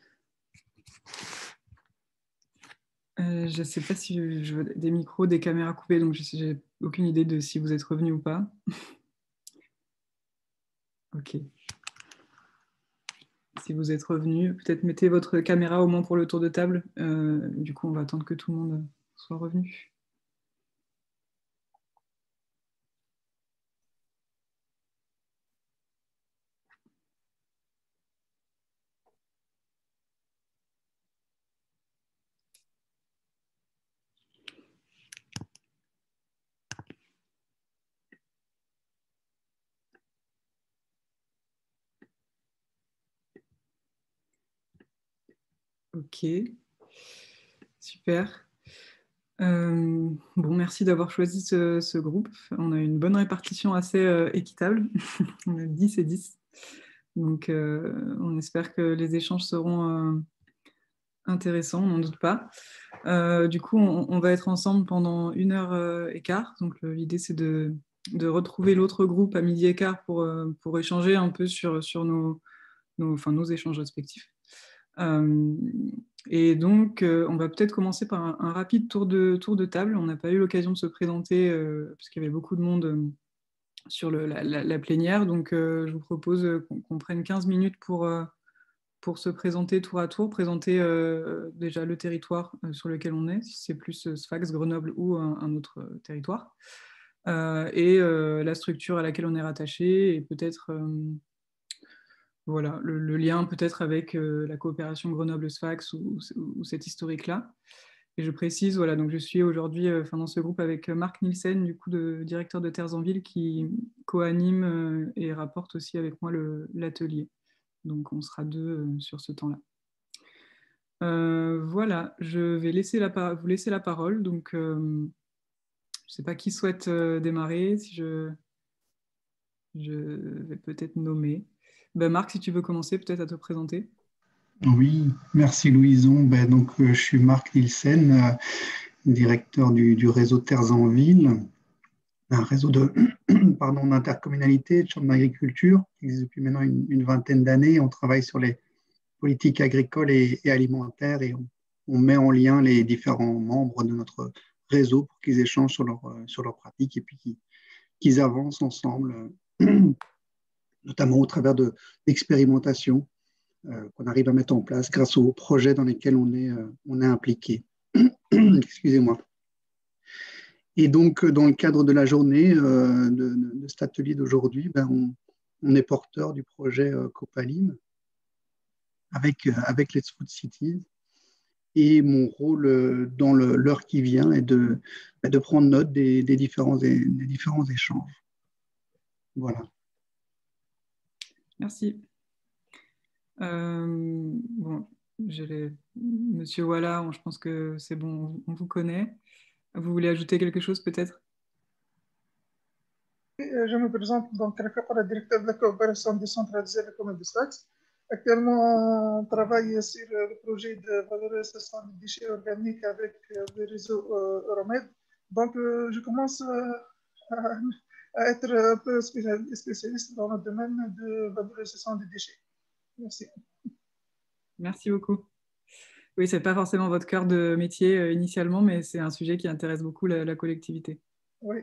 Euh, je ne sais pas si je, je vois des micros, des caméras coupées, donc je n'ai aucune idée de si vous êtes revenus ou pas. Ok. si vous êtes revenus. Peut-être mettez votre caméra au moins pour le tour de table. Euh, du coup, on va attendre que tout le monde soit revenu. Ok, super. Euh, bon, merci d'avoir choisi ce, ce groupe. On a une bonne répartition assez euh, équitable. On a dix et dix. Donc, euh, on espère que les échanges seront euh, intéressants, on n'en doute pas. Euh, du coup, on, on va être ensemble pendant une heure euh, et quart. Donc, l'idée, c'est de, de retrouver l'autre groupe à midi et quart pour, euh, pour échanger un peu sur, sur nos, nos, enfin, nos échanges respectifs. Euh, et donc, euh, on va peut-être commencer par un, un rapide tour de, tour de table. On n'a pas eu l'occasion de se présenter euh, parce qu'il y avait beaucoup de monde euh, sur le, la, la, la plénière. Donc, euh, je vous propose qu'on, qu'on prenne quinze minutes pour, euh, pour se présenter tour à tour, présenter euh, déjà le territoire euh, sur lequel on est, si c'est plus euh, Sfax, Grenoble ou un, un autre euh, territoire, euh, et euh, la structure à laquelle on est rattaché, et peut-être... Euh, Voilà, le, le lien peut-être avec euh, la coopération Grenoble-Sfax ou, ou, ou cet historique-là. Et je précise, voilà, donc je suis aujourd'hui euh, dans ce groupe avec Marc Nielsen, du coup, de, directeur de Terres en Ville, qui co-anime euh, et rapporte aussi avec moi l'atelier. Donc on sera deux euh, sur ce temps-là. Euh, voilà, je vais laisser la, vous laisser la parole. Donc, euh, je ne sais pas qui souhaite euh, démarrer, si je, je vais peut-être nommer. Ben Marc, si tu veux commencer peut-être à te présenter. Oui, merci Louison. Ben, donc, euh, je suis Marc Nielsen, euh, directeur du, du réseau Terres en Ville, un réseau de, pardon, d'intercommunalité, de chambres d'agriculture qui existe depuis maintenant une, une vingtaine d'années. On travaille sur les politiques agricoles et, et alimentaires et on, on met en lien les différents membres de notre réseau pour qu'ils échangent sur, leur, sur leurs pratiques et puis qu'ils, qu'ils avancent ensemble, notamment au travers de, d'expérimentations euh, qu'on arrive à mettre en place grâce aux projets dans lesquels on est, euh, on est impliqué. Excusez-moi. Et donc, dans le cadre de la journée euh, de, de cet atelier d'aujourd'hui, ben, on, on est porteur du projet euh, Copalim avec, euh, avec Let's Food Cities. Et mon rôle euh, dans le, l'heure qui vient est de, ben, de prendre note des, des, différents, des différents échanges. Voilà. Merci. Euh, bon, les... Monsieur Walla, je pense que c'est bon, on vous connaît. Vous voulez ajouter quelque chose peut-être? Je me présente donc le directeur de la coopération décentralisée de la commune de Sfax. Actuellement, on travaille sur le projet de valorisation des déchets organiques avec le réseau Euromed. Donc, je commence à, à être un peu spécialiste dans le domaine de valorisation des déchets. Merci. Merci beaucoup. Oui, ce n'est pas forcément votre cœur de métier euh, initialement, mais c'est un sujet qui intéresse beaucoup la, la collectivité. Oui.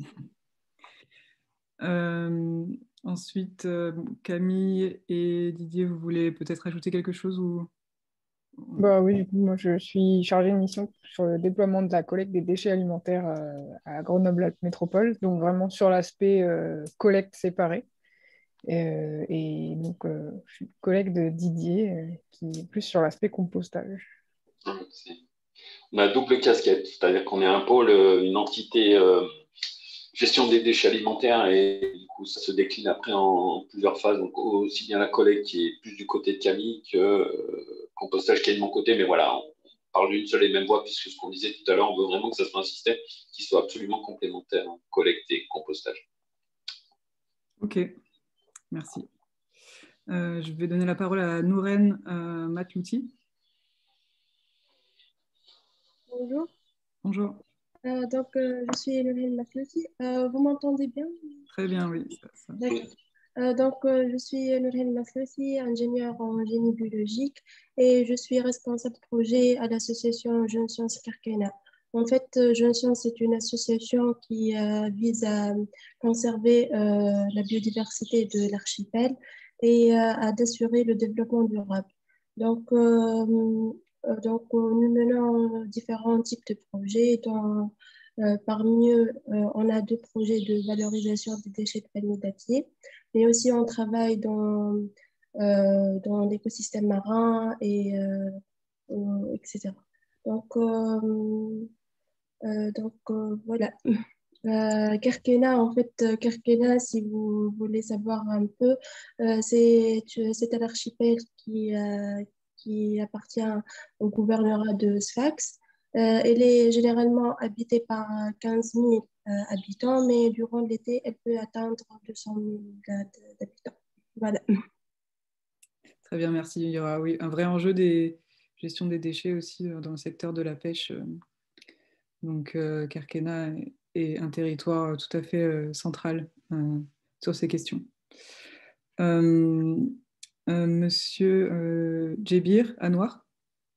Euh, ensuite, euh, Camille et Didier, vous voulez peut-être ajouter quelque chose ou... Bah oui, du coup, moi je suis chargée de mission sur le déploiement de la collecte des déchets alimentaires euh, à Grenoble Métropole, donc vraiment sur l'aspect euh, collecte séparée. Euh, et donc, euh, je suis collègue de Didier, euh, qui est plus sur l'aspect compostage. On a double casquette, c'est-à-dire qu'on est un pôle, une entité euh, gestion des déchets alimentaires, et du coup, ça se décline après en plusieurs phases. Donc, aussi bien la collecte qui est plus du côté de Camille que euh, compostage qui est de mon côté, mais voilà, on parle d'une seule et même voix, puisque ce qu'on disait tout à l'heure, on veut vraiment que ça soit un système qui soit absolument complémentaire, hein, collecte et compostage. Ok. Merci. Euh, je vais donner la parole à Nouren euh, Matlouti. Bonjour. Bonjour. Euh, donc, euh, je suis Nouren Matlouti. Euh, vous m'entendez bien? Très bien, oui. Ça, ça. D'accord. Euh, donc, euh, je suis Nouren Matlouti, ingénieure en génie biologique, et je suis responsable projet à l'association Jeunes Sciences Carquena. En fait, Jeunes Sciences, c'est une association qui euh, vise à conserver euh, la biodiversité de l'archipel et euh, d'assurer le développement durable. Donc, euh, euh, donc nous menons différents types de projets. Dont, euh, parmi eux, euh, on a deux projets de valorisation des déchets de palmidatier, mais aussi on travaille dans, euh, dans l'écosystème marin, et, euh, euh, et cetera. Donc, euh, euh, donc euh, voilà. Euh, Kerkena, en fait, euh, Kerkena, si vous voulez savoir un peu, euh, c'est c'est un archipel qui, euh, qui appartient au gouvernorat de Sfax. Euh, elle est généralement habitée par quinze mille euh, habitants, mais durant l'été, elle peut atteindre deux cent mille habitants. Voilà. Très bien, merci. Il y aura oui, un vrai enjeu des gestion des déchets aussi euh, dans le secteur de la pêche. euh. Donc, euh, Kerkena est, est un territoire euh, tout à fait euh, central euh, sur ces questions. Euh, euh, Monsieur euh, Djebir Anouar,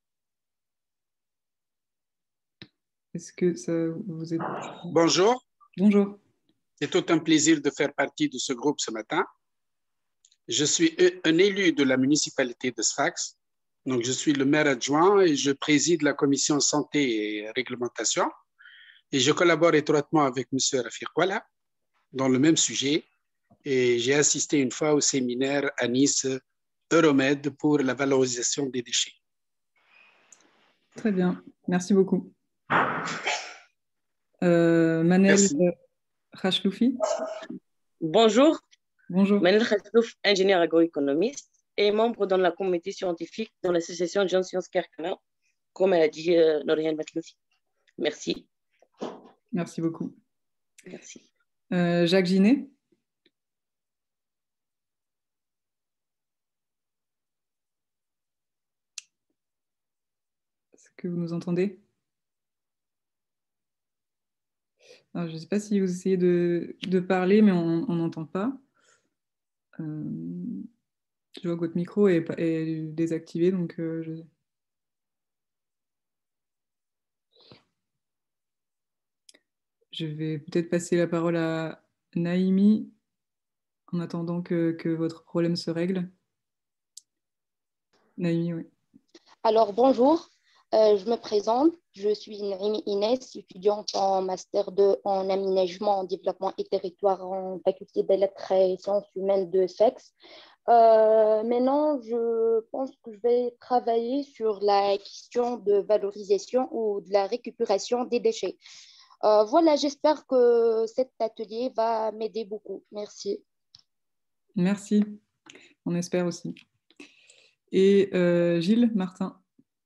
est-ce que ça vous est... Bonjour. Bonjour. C'est tout un plaisir de faire partie de ce groupe ce matin. Je suis un élu de la municipalité de Sfax. Donc, je suis le maire adjoint et je préside la commission santé et réglementation. Et je collabore étroitement avec M. Rafiq Wala dans le même sujet. Et j'ai assisté une fois au séminaire à Nice Euromed pour la valorisation des déchets. Très bien, merci beaucoup. Euh, Manel Khachloufi. Bonjour. Bonjour. Manel Khachlouf, ingénieur agroéconomiste et membre dans la communauté scientifique dans l'association Jeune Science Kerkena, comme a dit euh, Noriel Matloufi. Merci. Merci beaucoup. Merci. Euh, Jacques Ginet. Est-ce que vous nous entendez? Alors, je ne sais pas si vous essayez de, de parler, mais on n'entend pas. Euh, je vois que votre micro est, est désactivé, donc euh, je... je vais peut-être passer la parole à Naïmi en attendant que, que votre problème se règle. Naïmi, oui. Alors, bonjour, euh, je me présente. Je suis Naïmi Inès, étudiante en Master deux en aménagement, en développement et territoire en faculté des lettres et sciences humaines de Sfax. Euh, maintenant, je pense que je vais travailler sur la question de valorisation ou de la récupération des déchets. Euh, voilà, j'espère que cet atelier va m'aider beaucoup. Merci. Merci, on espère aussi. Et euh, Gilles Martin.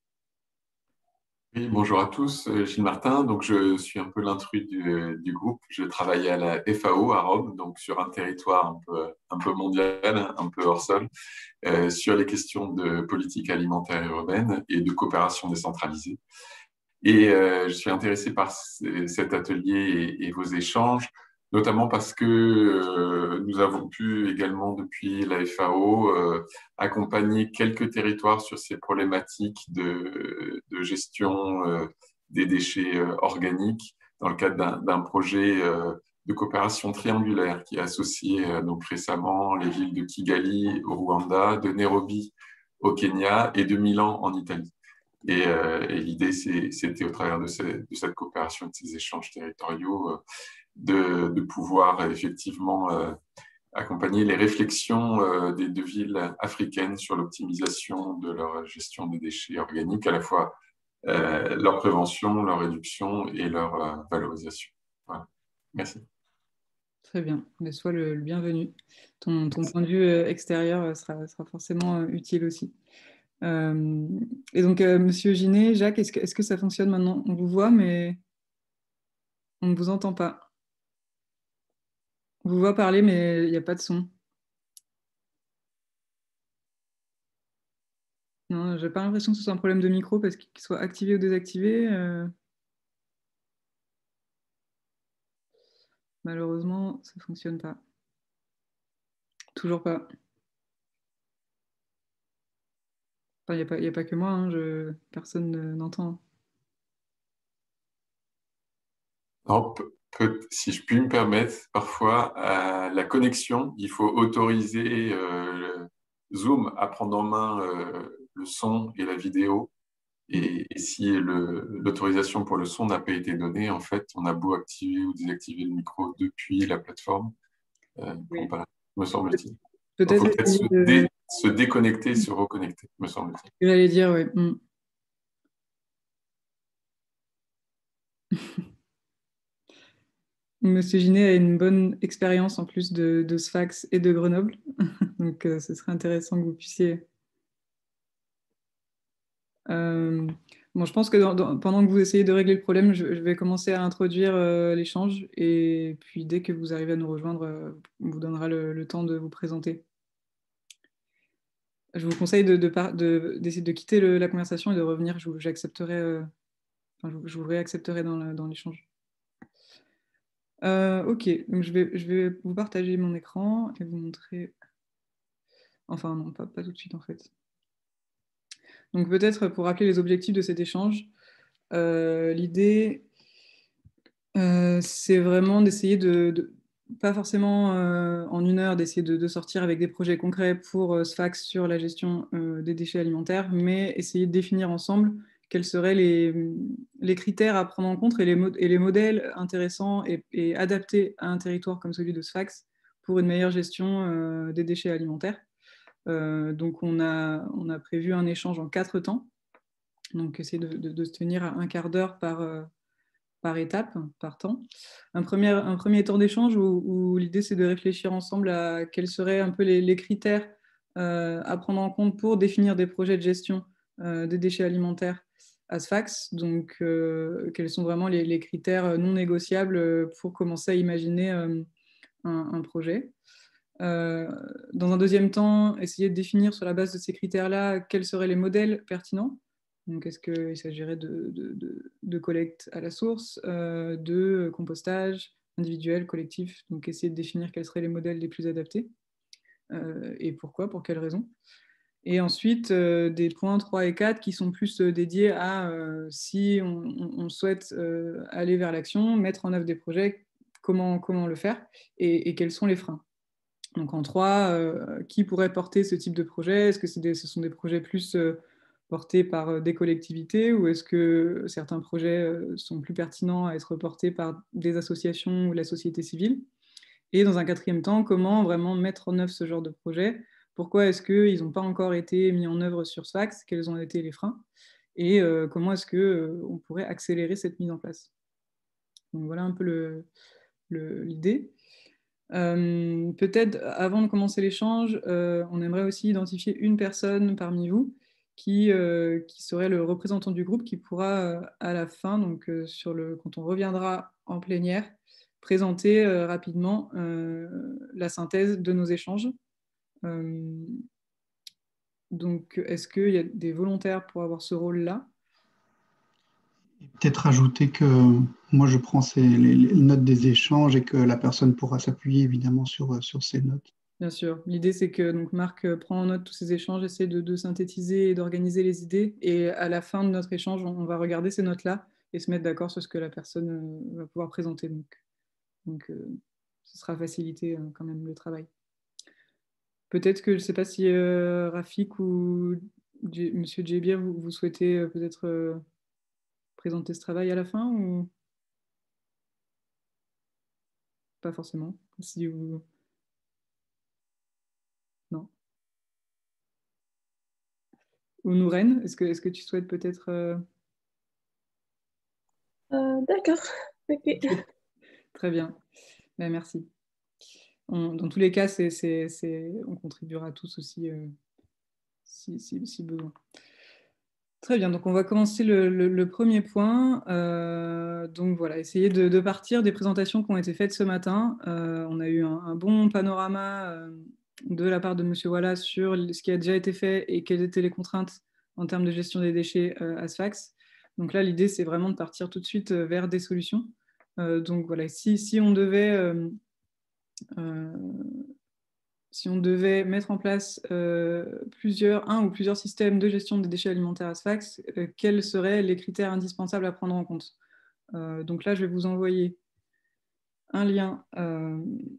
Oui, bonjour à tous, Gilles Martin. Donc, je suis un peu l'intrus du, du groupe. Je travaille à la F A O à Rome, donc sur un territoire un peu, un peu mondial, un peu hors sol, euh, sur les questions de politique alimentaire urbaine et de coopération décentralisée. Et euh, je suis intéressé par cet atelier et, et vos échanges, notamment parce que euh, nous avons pu également, depuis la F A O, euh, accompagner quelques territoires sur ces problématiques de, de gestion euh, des déchets euh, organiques dans le cadre d'un projet euh, de coopération triangulaire qui a associé euh, donc récemment les villes de Kigali au Rwanda, de Nairobi au Kenya et de Milan en Italie. Et, euh, et l'idée, c'était au travers de, ces, de cette coopération et de ces échanges territoriaux euh, de, de pouvoir euh, effectivement euh, accompagner les réflexions euh, des deux villes africaines sur l'optimisation de leur gestion des déchets organiques, à la fois euh, leur prévention, leur réduction et leur euh, valorisation. Voilà. Merci. Très bien, mais sois le, le bienvenu. Ton, ton point de vue euh, extérieur sera, sera forcément euh, utile aussi. Euh, et donc, euh, Monsieur Ginet, Jacques, est-ce que, est-ce que ça fonctionne maintenant? On vous voit, mais on ne vous entend pas. On vous voit parler, mais il n'y a pas de son. Non, j'ai pas l'impression que ce soit un problème de micro parce qu'il soit activé ou désactivé. Euh... Malheureusement, ça ne fonctionne pas. Toujours pas. Il n'y a, a pas que moi, hein, je... personne n'entend. Non, peut, si je puis me permettre, parfois, à la connexion, il faut autoriser euh, Zoom à prendre en main euh, le son et la vidéo. Et, et si l'autorisation pour le son n'a pas été donnée, en fait, on a beau activer ou désactiver le micro depuis la plateforme, euh, oui. pas, me semble-t-il. Peut-être il faut peut-être se, de... dé, se déconnecter et se reconnecter, me semble-t-il. J'allais dire, oui. Mm. Monsieur Ginet a une bonne expérience en plus de, de Sfax et de Grenoble, donc euh, ce serait intéressant que vous puissiez... Euh, bon, je pense que dans, dans, pendant que vous essayez de régler le problème, je, je vais commencer à introduire euh, l'échange, et puis dès que vous arrivez à nous rejoindre, euh, on vous donnera le, le temps de vous présenter. Je vous conseille de, de, de, d'essayer de quitter le, la conversation et de revenir, j'accepterai, euh, enfin, je, je vous réaccepterai dans l'échange. Euh, ok, donc je vais, je vais vous partager mon écran et vous montrer... Enfin non, pas, pas tout de suite en fait. Donc peut-être pour rappeler les objectifs de cet échange, euh, l'idée, euh, c'est vraiment d'essayer de, de, pas forcément euh, en une heure, d'essayer de, de sortir avec des projets concrets pour euh, Sfax sur la gestion euh, des déchets alimentaires, mais essayer de définir ensemble quels seraient les, les critères à prendre en compte et les, et les modèles intéressants et, et adaptés à un territoire comme celui de Sfax pour une meilleure gestion euh, des déchets alimentaires. Euh, donc on a, on a prévu un échange en quatre temps, donc essayer de, de, de se tenir à un quart d'heure par, euh, par étape, par temps. Un premier, un premier temps d'échange où, où l'idée c'est de réfléchir ensemble à quels seraient un peu les, les critères euh, à prendre en compte pour définir des projets de gestion euh, des déchets alimentaires à Sfax, donc euh, quels sont vraiment les, les critères non négociables pour commencer à imaginer euh, un, un projet. Euh, dans un deuxième temps, essayer de définir sur la base de ces critères-là quels seraient les modèles pertinents. Donc, est-ce qu'il s'agirait de, de, de, de collecte à la source, euh, de compostage individuel, collectif. Donc, essayer de définir quels seraient les modèles les plus adaptés euh, et pourquoi, pour quelles raisons. Et ensuite, euh, des points trois et quatre qui sont plus euh, dédiés à euh, si on, on souhaite euh, aller vers l'action, mettre en œuvre des projets, comment, comment le faire et, et quels sont les freins. Donc en trois, euh, qui pourrait porter ce type de projet? Est-ce que des, ce sont des projets plus euh, portés par euh, des collectivités ou est-ce que certains projets euh, sont plus pertinents à être portés par des associations ou la société civile? Et dans un quatrième temps, comment vraiment mettre en œuvre ce genre de projet? Pourquoi est-ce qu'ils n'ont pas encore été mis en œuvre sur Sfax? Quels ont été les freins? Et euh, comment est-ce qu'on euh, pourrait accélérer cette mise en place? Donc voilà un peu l'idée. Euh, Peut-être avant de commencer l'échange, euh, on aimerait aussi identifier une personne parmi vous qui, euh, qui serait le représentant du groupe qui pourra euh, à la fin, donc euh, sur le, quand on reviendra en plénière, présenter euh, rapidement euh, la synthèse de nos échanges. Euh, donc est-ce qu'il y a des volontaires pour avoir ce rôle-là? Peut-être ajouter que moi je prends ces, les, les notes des échanges et que la personne pourra s'appuyer évidemment sur, sur ces notes. Bien sûr. L'idée c'est que donc, Marc prend en note tous ces échanges, essaie de, de synthétiser et d'organiser les idées. Et à la fin de notre échange, on, on va regarder ces notes-là et se mettre d'accord sur ce que la personne euh, va pouvoir présenter. Donc, donc euh, ce sera faciliter euh, quand même le travail. Peut-être que je ne sais pas si euh, Rafik ou J Monsieur Djebir, vous, vous souhaitez euh, peut-être euh, présenter ce travail à la fin ou pas forcément. Si vous... Non. Ou Nouren, est-ce que, est-ce que tu souhaites peut-être... Euh... Euh, D'accord. Okay. Très bien. Ben, merci. On, dans tous les cas, c'est, c'est, c'est, on contribuera tous aussi euh, si, si, si besoin. Très bien, donc on va commencer le, le, le premier point. Euh, donc voilà, essayer de, de partir des présentations qui ont été faites ce matin. Euh, on a eu un, un bon panorama euh, de la part de M. Wallace sur ce qui a déjà été fait et quelles étaient les contraintes en termes de gestion des déchets euh, à Sfax. Donc là, l'idée, c'est vraiment de partir tout de suite vers des solutions. Euh, donc voilà, si, si on devait... Euh, euh, si on devait mettre en place euh, plusieurs, un ou plusieurs systèmes de gestion des déchets alimentaires à Sfax, euh, quels seraient les critères indispensables à prendre en compte? euh, Donc là, je vais vous envoyer un lien euh,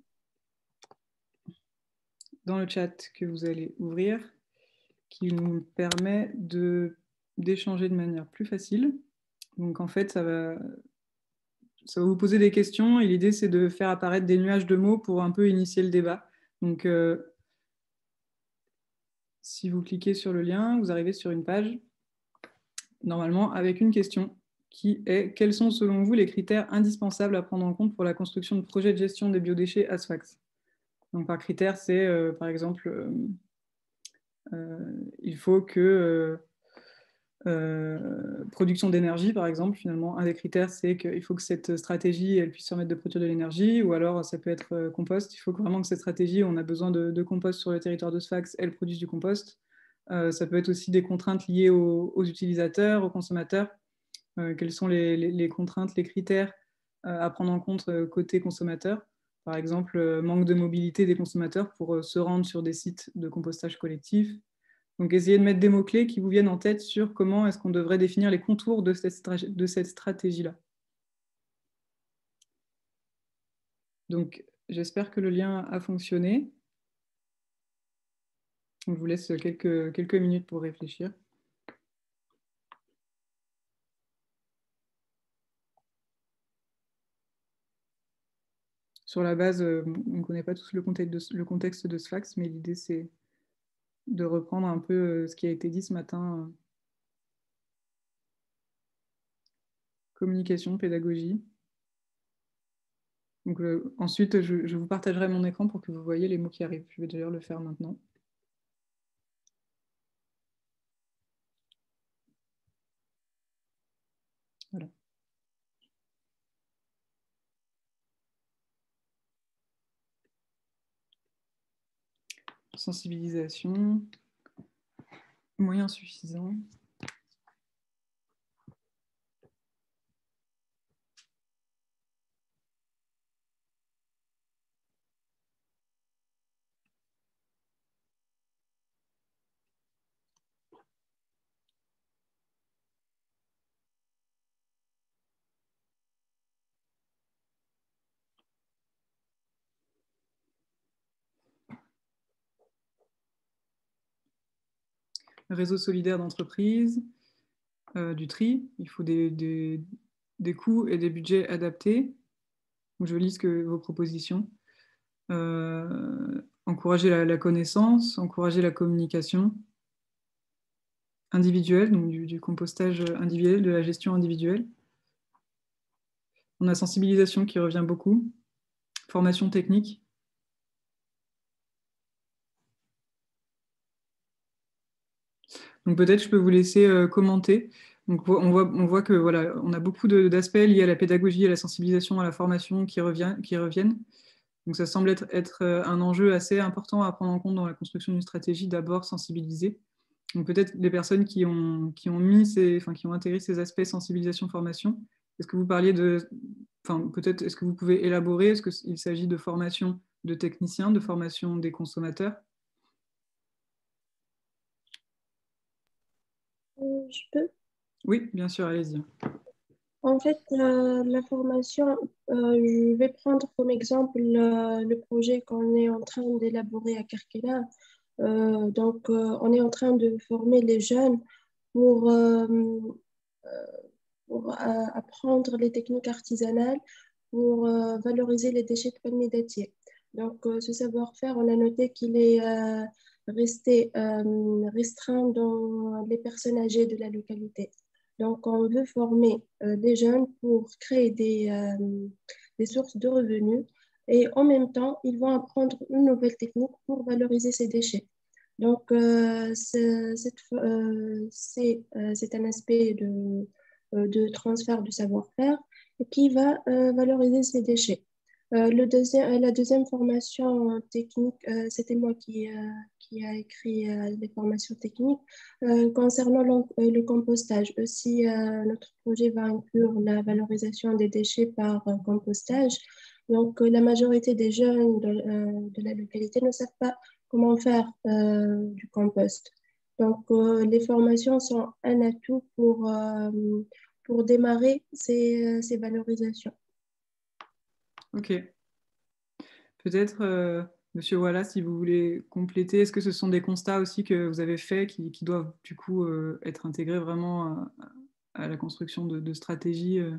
dans le chat que vous allez ouvrir qui nous permet de, d'échanger de manière plus facile. Donc en fait, ça va, ça va vous poser des questions et l'idée c'est de faire apparaître des nuages de mots pour un peu initier le débat. Donc euh, si vous cliquez sur le lien, vous arrivez sur une page, normalement avec une question qui est « Quels sont selon vous les critères indispensables à prendre en compte pour la construction de projets de gestion des biodéchets à Sfax ?» Donc par critère, c'est euh, par exemple, euh, euh, il faut que... Euh, Euh, production d'énergie, par exemple, finalement, un des critères, c'est qu'il faut que cette stratégie, elle puisse permettre de produire de l'énergie, ou alors ça peut être euh, compost. Il faut que vraiment que cette stratégie, on a besoin de, de compost sur le territoire de Sfax, elle produise du compost. Euh, ça peut être aussi des contraintes liées aux, aux utilisateurs, aux consommateurs. Euh, quelles sont les, les, les contraintes, les critères euh, à prendre en compte euh, côté consommateur. Par exemple, euh, manque de mobilité des consommateurs pour euh, se rendre sur des sites de compostage collectif. Donc, essayez de mettre des mots-clés qui vous viennent en tête sur comment est-ce qu'on devrait définir les contours de cette, de cette stratégie-là. Donc, j'espère que le lien a fonctionné. Je vous laisse quelques, quelques minutes pour réfléchir. Sur la base, on ne connaît pas tous le contexte de, le contexte de Sfax, mais l'idée, c'est de reprendre un peu ce qui a été dit ce matin. Communication, pédagogie. Donc, euh, ensuite, je, je vous partagerai mon écran pour que vous voyez les mots qui arrivent. Je vais d'ailleurs le faire maintenant. Voilà. Sensibilisation, moyens suffisants. Réseau solidaire d'entreprise, euh, du tri, il faut des, des, des coûts et des budgets adaptés. Donc, je lis ce que, vos propositions. Euh, encourager la, la connaissance, encourager la communication individuelle, donc du, du compostage individuel, de la gestion individuelle. On a sensibilisation qui revient beaucoup, formation technique. Donc peut-être je peux vous laisser euh, commenter. Donc on voit, on voit que voilà, on a beaucoup d'aspects liés à la pédagogie, à la sensibilisation, à la formation qui, revient, qui reviennent. Donc ça semble être, être un enjeu assez important à prendre en compte dans la construction d'une stratégie, d'abord sensibiliser. Donc peut-être les personnes qui ont, qui ont mis ces, enfin, qui ont intégré ces aspects sensibilisation-formation, est-ce que vous parliez de, enfin peut-être est-ce que vous pouvez élaborer, est-ce qu'il s'agit de formation de techniciens, de formation des consommateurs? Je peux? Oui, bien sûr, allez-y. En fait, euh, la formation, euh, je vais prendre comme exemple euh, le projet qu'on est en train d'élaborer à Karkela. Euh, donc, euh, on est en train de former les jeunes pour, euh, pour euh, apprendre les techniques artisanales, pour euh, valoriser les déchets de palmier dattier. Donc, euh, ce savoir-faire, on a noté qu'il est euh, resté euh, restreint dans les personnes âgées de la localité. Donc, on veut former euh, des jeunes pour créer des, euh, des sources de revenus et en même temps, ils vont apprendre une nouvelle technique pour valoriser ces déchets. Donc, euh, c'est euh, euh, un aspect de, euh, de transfert de savoir-faire qui va euh, valoriser ces déchets. Euh, le deuxième, la deuxième formation technique, euh, c'était moi qui, euh, qui a écrit euh, les formations techniques. Euh, concernant le, le compostage, aussi euh, notre projet va inclure la valorisation des déchets par euh, compostage. Donc euh, la majorité des jeunes de, euh, de la localité ne savent pas comment faire euh, du compost. Donc euh, les formations sont un atout pour, euh, pour démarrer ces, ces valorisations. Ok. Peut-être, euh, Monsieur Wallace, si vous voulez compléter, est-ce que ce sont des constats aussi que vous avez faits qui, qui doivent du coup euh, être intégrés vraiment à, à la construction de, de stratégies, euh,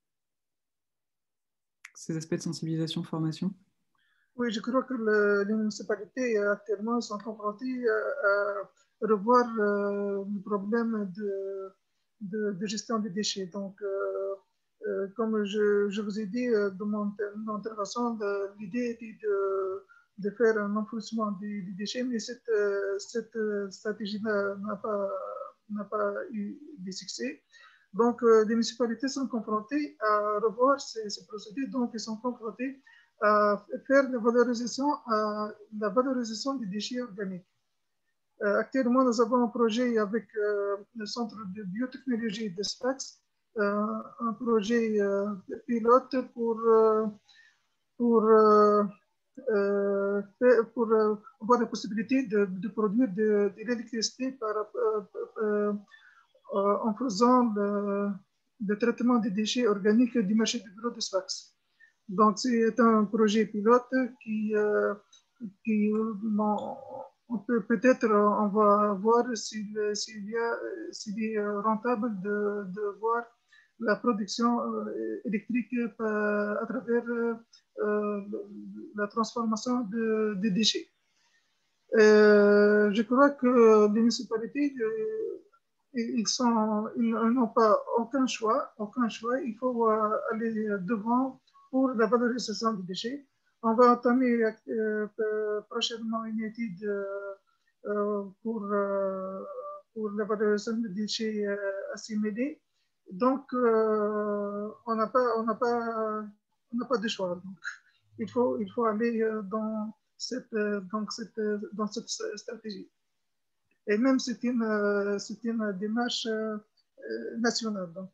ces aspects de sensibilisation, formation? Oui, je crois que le, les municipalités euh, actuellement sont confrontées euh, à revoir euh, le problème de, de, de gestion des déchets. Donc, euh, euh, comme je, je vous ai dit euh, dans mon, mon intervention, l'idée était de, de faire un enfouissement des, des déchets, mais cette, euh, cette stratégie-là n'a pas, n'a pas eu de succès. Donc, euh, les municipalités sont confrontées à revoir ces, ces procédures, donc ils sont confrontés à faire la valorisation, à la valorisation des déchets organiques. Euh, actuellement, nous avons un projet avec euh, le Centre de biotechnologie de Sfax, euh, un projet euh, pilote pour, euh, pour, euh, euh, pour euh, avoir la possibilité de, de produire de, de l'électricité par, euh, euh, euh, en faisant le, le traitement des déchets organiques du marché du bureau de Sfax. Donc, c'est un projet pilote qui, euh, qui bon, on peut peut-être, on va voir s'il, s'il, y a, s'il est rentable de, de voir la production électrique à travers euh, la transformation de, de déchets. Euh, je crois que les municipalités, ils, sont, ils n'ont pas aucun choix, aucun choix. Il faut aller devant pour la valorisation des déchets. On va entamer euh, prochainement une étude euh, pour, euh, pour la valorisation des déchets euh, assimilés. Donc, euh, on n'a pas, on n'a pas, on n'a pas de choix. Donc, il faut, il faut aller dans cette, dans cette, dans cette stratégie. Et même c'est une, c'est une démarche euh, nationale. Donc.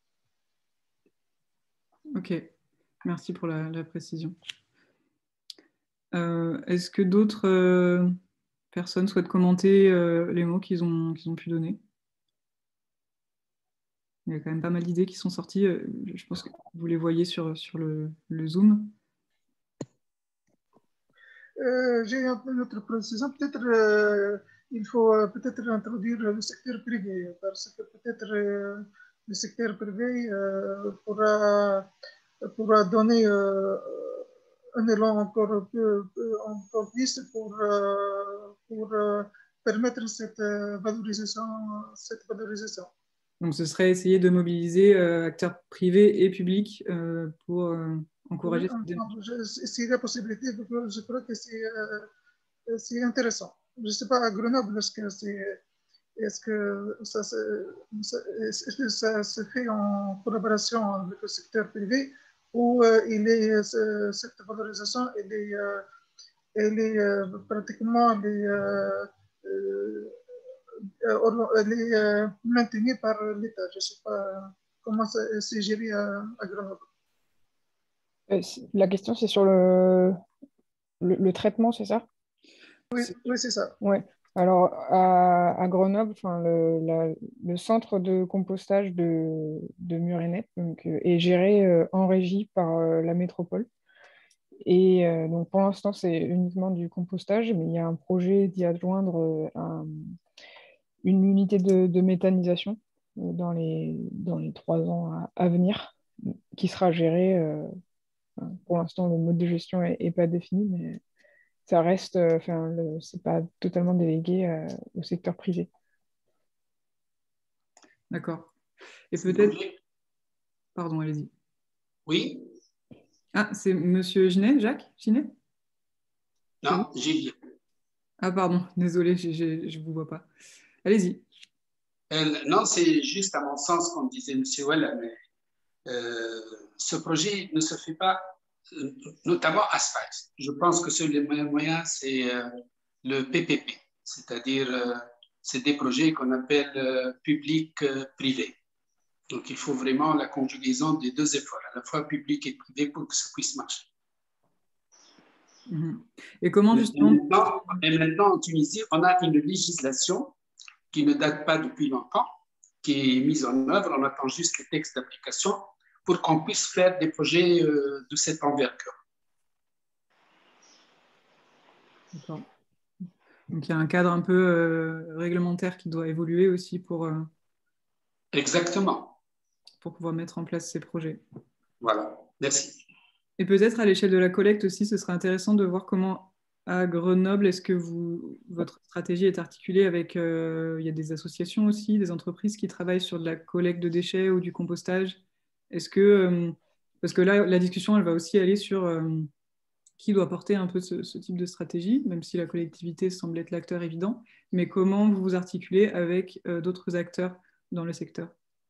Ok. Merci pour la, la précision. Euh, est-ce que d'autres euh, personnes souhaitent commenter euh, les mots qu'ils ont, qu'ils ont pu donner? Il y a quand même pas mal d'idées qui sont sorties. Je pense que vous les voyez sur, sur le, le Zoom. Euh, J'ai une autre précision. Peut-être euh, il faut euh, peut-être introduire le secteur privé, parce que peut-être euh, le secteur privé euh, pourra, pourra donner euh, un élan encore, peu, encore plus pour, euh, pour euh, permettre cette valorisation, cette valorisation. Donc, ce serait essayer de mobiliser euh, acteurs privés et publics euh, pour euh, encourager oui, cette démarche. S'il y a la possibilité, je crois que c'est euh, intéressant. Je ne sais pas, à Grenoble, est-ce que, est, est-ce que ça, ça, est-ce que ça se fait en collaboration avec le secteur privé ou euh, il est, cette valorisation elle est, euh, elle est euh, pratiquement les, euh, euh, elle est euh, maintenue par l'État. Je ne sais pas comment c'est géré à, à Grenoble. La question, c'est sur le, le, le traitement, c'est ça? Oui, oui, c'est ça. Ouais. Alors, à, à Grenoble, le, la, le centre de compostage de, de Murenet donc, euh, est géré euh, en régie par euh, la métropole. Et euh, donc, pour l'instant, c'est uniquement du compostage, mais il y a un projet d'y adjoindre euh, un, une unité de, de méthanisation dans les, dans les trois ans à, à venir, qui sera gérée. Euh, pour l'instant, le mode de gestion n'est pas défini, mais ça reste, enfin, euh, c'est pas totalement délégué euh, au secteur privé. D'accord. Et peut-être... Pardon, allez-y. Oui. Ah, c'est Monsieur Ginet, Jacques Ginet? Non, Gilles. Ah, pardon, désolé, je ne vous vois pas. Allez-y. Euh, non, c'est juste à mon sens, comme disait M. Well, mais euh, ce projet ne se fait pas, euh, notamment à Sfax. Je pense que seul les meilleurs moyens, c'est euh, le P P P, c'est-à-dire euh, c'est des projets qu'on appelle euh, public-privé. Donc, il faut vraiment la conjugaison des deux efforts, à la fois public et privé, pour que ça puisse marcher. Mmh. Et comment justement... Et maintenant, et maintenant, en Tunisie, on a une législation qui ne date pas depuis longtemps, qui est mise en œuvre. On attend juste les textes d'application pour qu'on puisse faire des projets euh, de cette envergure. D'accord. Donc il y a un cadre un peu euh, réglementaire qui doit évoluer aussi pour, euh, Exactement. pour pouvoir mettre en place ces projets. Voilà, merci. Et peut-être à l'échelle de la collecte aussi, ce serait intéressant de voir comment à Grenoble, est-ce que vous, votre stratégie est articulée avec, euh, il y a des associations aussi, des entreprises qui travaillent sur de la collecte de déchets ou du compostage. Est-ce que, euh, parce que là, la discussion, elle va aussi aller sur euh, qui doit porter un peu ce, ce type de stratégie, même si la collectivité semble être l'acteur évident, mais comment vous vous articulez avec euh, d'autres acteurs dans le secteur?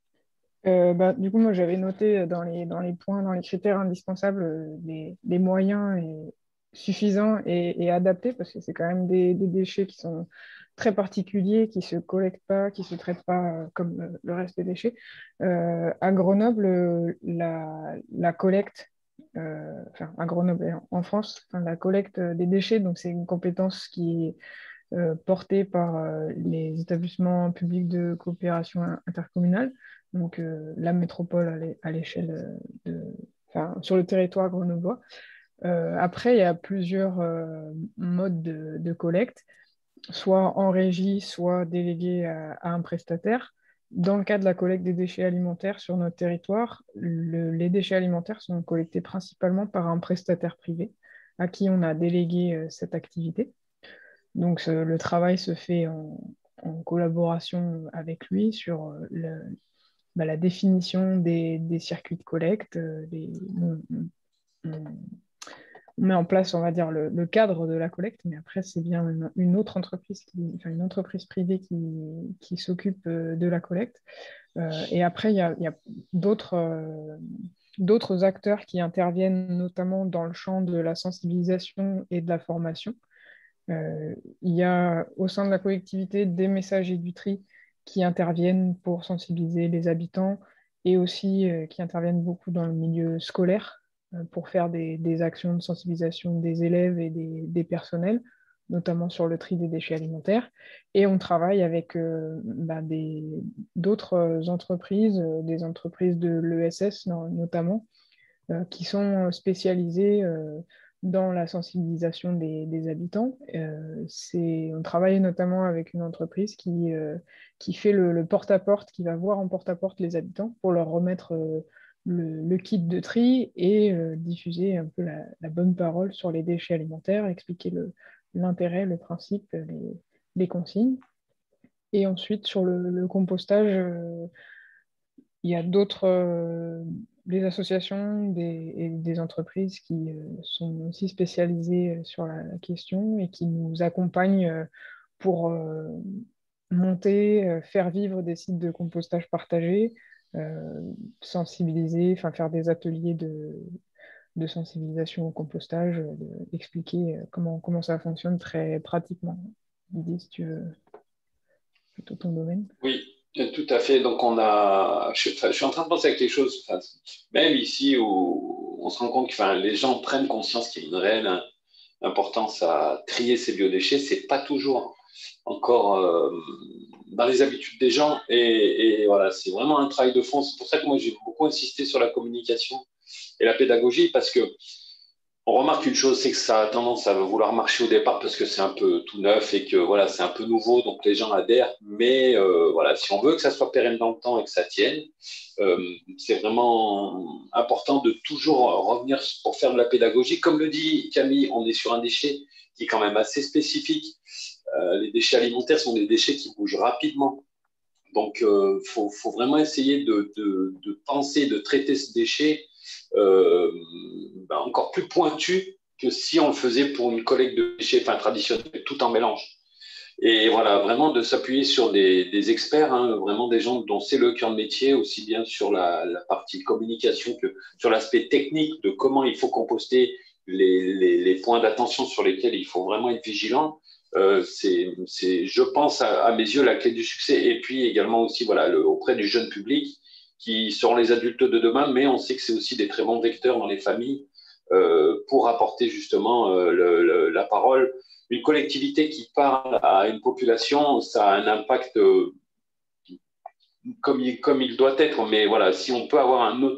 Euh, bah, du coup, moi, j'avais noté dans les, dans les points, dans les critères indispensables, euh, les, les moyens et, suffisants et, et adaptés, parce que c'est quand même des, des déchets qui sont très particuliers, qui ne se collectent pas, qui ne se traitent pas euh, comme euh, le reste des déchets. Euh, à Grenoble, euh, la, la collecte, euh, enfin, à Grenoble et en, en France, enfin, la collecte des déchets, donc c'est une compétence qui est euh, portée par euh, les établissements publics de coopération intercommunale. Donc euh, la métropole à l'échelle de, enfin, sur le territoire grenoblois. Euh, après, il y a plusieurs euh, modes de, de collecte, soit en régie, soit délégués à, à un prestataire. Dans le cas de la collecte des déchets alimentaires sur notre territoire, le, les déchets alimentaires sont collectés principalement par un prestataire privé à qui on a délégué euh, cette activité. Donc ce, le travail se fait en, en collaboration avec lui sur euh, le, bah, la définition des, des circuits de collecte, euh, les, on, on, on met en place, on va dire, le, le cadre de la collecte, mais après, c'est bien une, une autre entreprise, qui, enfin, une entreprise privée qui, qui s'occupe euh, de la collecte. Euh, et après, il y a, y a d'autres euh, d'autres acteurs qui interviennent notamment dans le champ de la sensibilisation et de la formation. Euh, il y a au sein de la collectivité des messagers du tri qui interviennent pour sensibiliser les habitants et aussi euh, qui interviennent beaucoup dans le milieu scolaire euh, pour faire des, des actions de sensibilisation des élèves et des, des personnels, notamment sur le tri des déchets alimentaires. Et on travaille avec euh, bah, d'autres entreprises, euh, des entreprises de l'E S S notamment, euh, qui sont spécialisées euh, dans la sensibilisation des, des habitants. Euh, on travaille notamment avec une entreprise qui, euh, qui fait le, le porte-à-porte, qui va voir en porte-à-porte les habitants pour leur remettre euh, le, le kit de tri et euh, diffuser un peu la, la bonne parole sur les déchets alimentaires, expliquer l'intérêt, le, le principe, les, les consignes. Et ensuite, sur le, le compostage, euh, il y a d'autres... Euh, des associations des, et des entreprises qui euh, sont aussi spécialisées sur la, la question et qui nous accompagnent euh, pour euh, monter, euh, faire vivre des sites de compostage partagés, euh, sensibiliser, enfin faire des ateliers de, de sensibilisation au compostage, de, expliquer comment, comment ça fonctionne très pratiquement. Didier, si tu veux, plutôt ton domaine. Oui. Tout à fait. Donc, on a. Je, enfin, je suis en train de penser à quelque chose. Enfin, même ici, où on se rend compte que enfin, les gens prennent conscience qu'il y a une réelle importance à trier ces biodéchets. C'est pas toujours encore euh, dans les habitudes des gens. Et, et voilà, c'est vraiment un travail de fond. C'est pour ça que moi, j'ai beaucoup insisté sur la communication et la pédagogie, parce que on remarque une chose, c'est que ça a tendance à vouloir marcher au départ parce que c'est un peu tout neuf et que voilà, c'est un peu nouveau, donc les gens adhèrent. Mais euh, voilà, si on veut que ça soit pérenne dans le temps et que ça tienne, euh, c'est vraiment important de toujours revenir pour faire de la pédagogie. Comme le dit Camille, on est sur un déchet qui est quand même assez spécifique. Euh, les déchets alimentaires sont des déchets qui bougent rapidement. Donc, il euh, faut, faut vraiment essayer de, de, de penser, de traiter ce déchet Euh, ben encore plus pointu que si on le faisait pour une collecte de déchets enfin, traditionnelle, tout en mélange. Et voilà, vraiment de s'appuyer sur des, des experts, hein, vraiment des gens dont c'est le cœur de métier, aussi bien sur la, la partie communication que sur l'aspect technique de comment il faut composter, les, les, les points d'attention sur lesquels il faut vraiment être vigilant. Euh, c'est, c'est, je pense, à, à mes yeux, la clé du succès. Et puis également aussi voilà, le, auprès du jeune public, qui seront les adultes de demain, mais on sait que c'est aussi des très bons vecteurs dans les familles euh, pour apporter justement euh, le, le, la parole. Une collectivité qui parle à une population, ça a un impact euh, comme, il, comme il doit être, mais voilà, si on peut avoir un autre,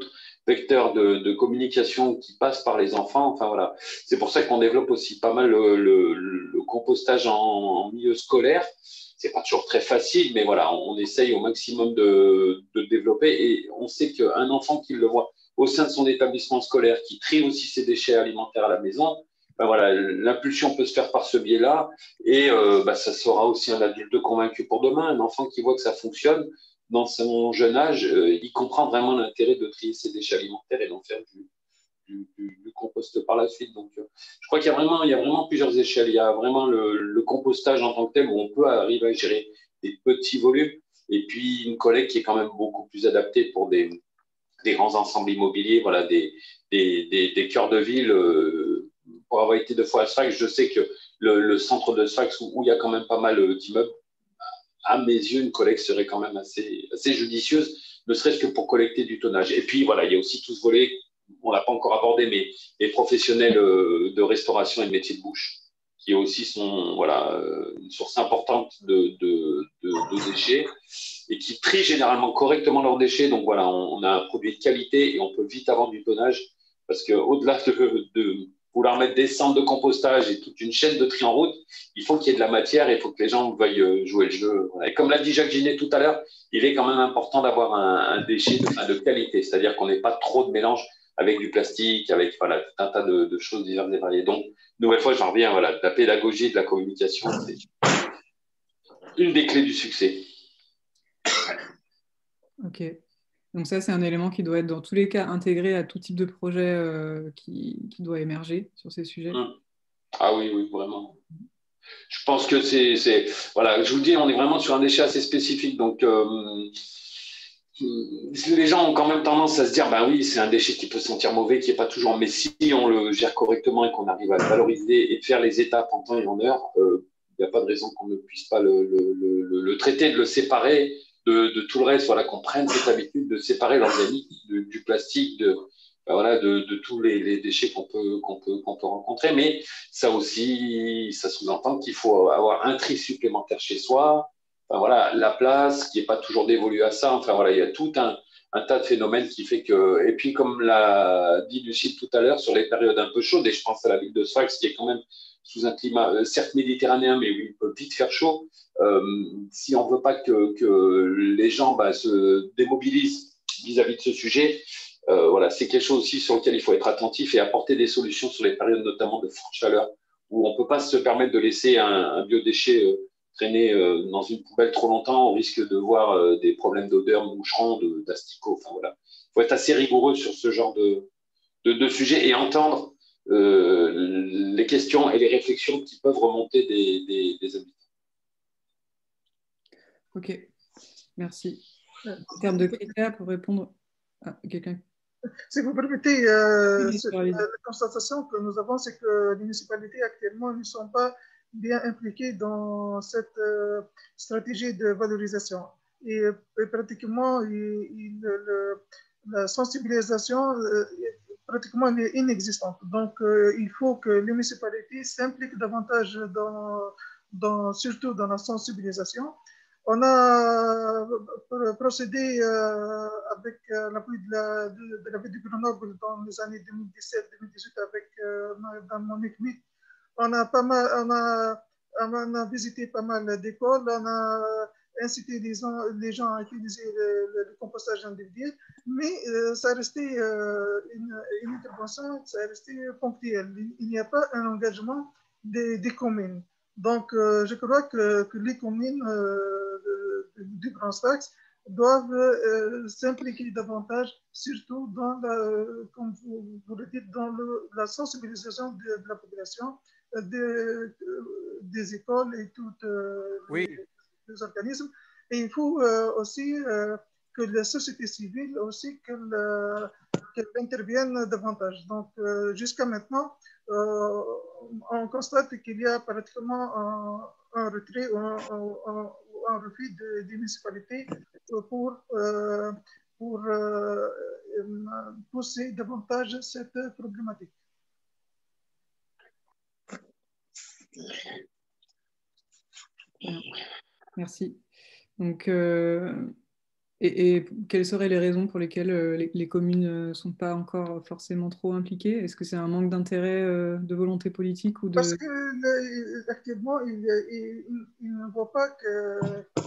vecteur de, de communication qui passe par les enfants. Enfin voilà, c'est pour ça qu'on développe aussi pas mal le, le, le compostage en, en milieu scolaire. C'est pas toujours très facile, mais voilà, on, on essaye au maximum de, de le développer. Et on sait qu'un enfant qui le voit au sein de son établissement scolaire, qui trie aussi ses déchets alimentaires à la maison, ben voilà, l'impulsion peut se faire par ce biais-là. Et euh, ben ça sera aussi un adulte convaincu pour demain. Un enfant qui voit que ça fonctionne dans son jeune âge, euh, il comprend vraiment l'intérêt de trier ses déchets alimentaires et d'en faire du, du, du, du compost par la suite. Donc, euh, je crois qu'il y a vraiment, il y a vraiment plusieurs échelles. Il y a vraiment le, le compostage en tant que tel où on peut arriver à gérer des petits volumes, et puis une collecte qui est quand même beaucoup plus adaptée pour des, des grands ensembles immobiliers, voilà, des, des, des, des cœurs de ville. Euh, pour avoir été deux fois à Sfax, je sais que le, le centre de Sfax, où, où il y a quand même pas mal d'immeubles, à mes yeux, une collecte serait quand même assez, assez judicieuse, ne serait-ce que pour collecter du tonnage. Et puis, voilà, il y a aussi tout ce volet, on ne l'a pas encore abordé, mais les professionnels de restauration et de métier de bouche, qui aussi sont voilà, une source importante de, de, de, de déchets et qui trient généralement correctement leurs déchets. Donc, voilà, on, on a un produit de qualité et on peut vite avoir du tonnage, parce qu'au-delà de, de vouloir mettre des centres de compostage et toute une chaîne de tri en route, il faut qu'il y ait de la matière et il faut que les gens veuillent jouer le jeu. Et comme l'a dit Jacques Ginet tout à l'heure, il est quand même important d'avoir un, un déchet de, enfin, de qualité, c'est-à-dire qu'on n'ait pas trop de mélange avec du plastique, avec voilà, tout un tas de, de choses diverses et variées. Donc, nouvelle fois, j'en reviens, voilà, de la pédagogie, de la communication, c'est une des clés du succès. Ok. Donc ça, c'est un élément qui doit être dans tous les cas intégré à tout type de projet euh, qui, qui doit émerger sur ces sujets. Hum. Ah oui, oui, vraiment. Je pense que c'est, c'est... Voilà, je vous dis, on est vraiment sur un déchet assez spécifique. Donc, euh, les gens ont quand même tendance à se dire, ben oui, c'est un déchet qui peut sentir mauvais, qui n'est pas toujours... Mais si on le gère correctement et qu'on arrive à le valoriser et de faire les étapes en temps et en heure, il euh, n'y a pas de raison qu'on ne puisse pas le, le, le, le traiter, de le séparer de, de tout le reste. Voilà, qu'on prenne cette habitude de séparer l'organique du, du plastique, de... Ben voilà, de, de tous les, les déchets qu'on peut, qu'on peut, qu'on peut rencontrer. Mais ça aussi, ça sous-entend qu'il faut avoir un tri supplémentaire chez soi. Enfin, voilà, la place qui n'est pas toujours dévolue à ça. Enfin, voilà, il y a tout un, un tas de phénomènes qui fait que... Et puis, comme l'a dit Lucille tout à l'heure, sur les périodes un peu chaudes, et je pense à la ville de Sfax, qui est quand même sous un climat, euh, certes méditerranéen, mais où il peut vite faire chaud, euh, si on ne veut pas que, que les gens bah, se démobilisent vis-à-vis de ce sujet, Euh, voilà, c'est quelque chose aussi sur lequel il faut être attentif et apporter des solutions sur les périodes notamment de forte chaleur, où on ne peut pas se permettre de laisser un, un biodéchet euh, traîner euh, dans une poubelle trop longtemps, au risque de voir euh, des problèmes d'odeur, moucherons, de, d'asticots. Enfin, voilà. Il faut être assez rigoureux sur ce genre de, de, de sujet et entendre euh, les questions et les réflexions qui peuvent remonter des, des, des habitants. Ok, merci. En termes de critères pour répondre à quelqu'un. Si vous permettez, euh, la constatation que nous avons, c'est que les municipalités actuellement ne sont pas bien impliquées dans cette euh, stratégie de valorisation. Et, et pratiquement, il, il, le, la sensibilisation euh, est pratiquement inexistante. Donc, euh, il faut que les municipalités s'impliquent davantage, dans, dans, surtout dans la sensibilisation. On a procédé euh, avec euh, l'appui de la, de, de la ville de Grenoble dans les années deux mille dix-sept deux mille dix-huit avec euh, dans mon équipe. On a, pas mal, on, a, on a visité pas mal d'écoles, on a incité les gens, les gens à utiliser le, le, le compostage individuel, mais euh, ça a resté euh, une, une intervention, ça a resté ponctuel. Il n'y a pas un engagement des, des communes. Donc, euh, je crois que, que les communes euh, du Grand Sfax doivent euh, s'impliquer davantage, surtout dans la, comme vous, vous le dites, dans le, la sensibilisation de, de la population, de, des écoles et tous euh, oui. les, les organismes. Et il faut euh, aussi euh, que la société civile aussi qu'elle, euh, qu'elle intervienne davantage. Donc, euh, jusqu'à maintenant, Euh, on constate qu'il y a pratiquement un, un retrait ou un, un, un refus de, des municipalités pour, euh, pour euh, pousser davantage cette problématique. Merci. Donc, euh, Et, et quelles seraient les raisons pour lesquelles euh, les, les communes ne sont pas encore forcément trop impliquées? Est-ce que c'est un manque d'intérêt, euh, de volonté politique ou de... Parce que actuellement, il, il, il ne voit pas que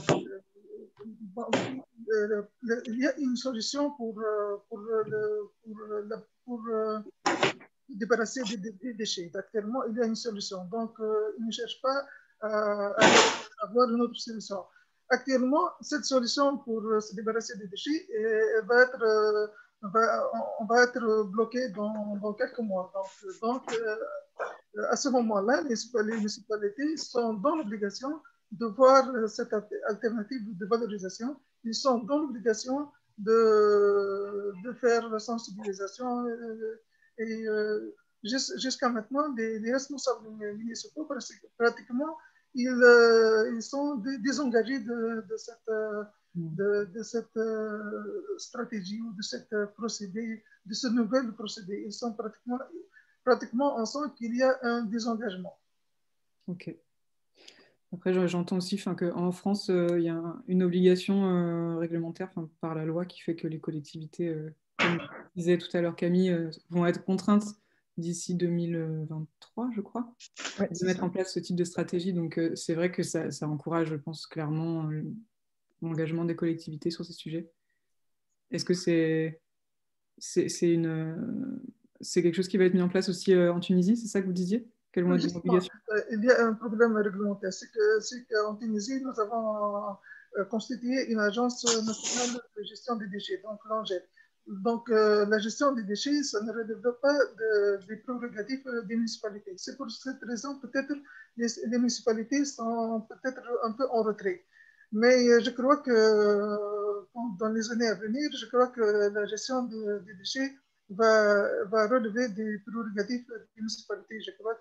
bon, euh, le, il y a une solution pour, pour, le, pour, le, pour euh, débarrasser des, des, des déchets. Actuellement, il y a une solution. Donc, euh, il ne cherche pas à, à avoir une autre solution. Actuellement, cette solution pour se débarrasser des déchets elle va être, euh, va, on va être bloqué dans, dans quelques mois. Donc, donc euh, à ce moment-là, les, les municipalités sont dans l'obligation de voir cette alternative de valorisation. Ils sont dans l'obligation de, de faire la sensibilisation euh, et euh, jusqu'à maintenant, les, les responsables municipaux, pratiquement, ils, euh, ils sont désengagés de, de cette, de, de cette euh, stratégie ou de cette procédé, de ce nouvel procédé. Ils sont pratiquement, pratiquement on sent qu'il y a un désengagement. Ok. Après, j'entends aussi qu'en France, euh, il y a un, une obligation euh, réglementaire par la loi qui fait que les collectivités, euh, comme disait tout à l'heure Camille, euh, vont être contraintes d'ici deux mille vingt-trois, je crois, ouais, de mettre ça. en place ce type de stratégie. Donc, euh, c'est vrai que ça, ça encourage, je pense, clairement euh, l'engagement des collectivités sur ces sujets. Est-ce que c'est c'est une c'est quelque chose qui va être mis en place aussi euh, en Tunisie, c'est ça que vous disiez? Quelles vont être les obligations? Il y a un problème réglementaire. C'est qu'en Tunisie, nous avons euh, constitué une agence nationale de gestion des déchets, donc l'ANGED. Donc, euh, la gestion des déchets, ça ne relève pas de, des prérogatives des municipalités. C'est pour cette raison, peut-être, les, les municipalités sont peut-être un peu en retrait. Mais je crois que dans les années à venir, je crois que la gestion de, des déchets va, va relever des prérogatives des municipalités. Je crois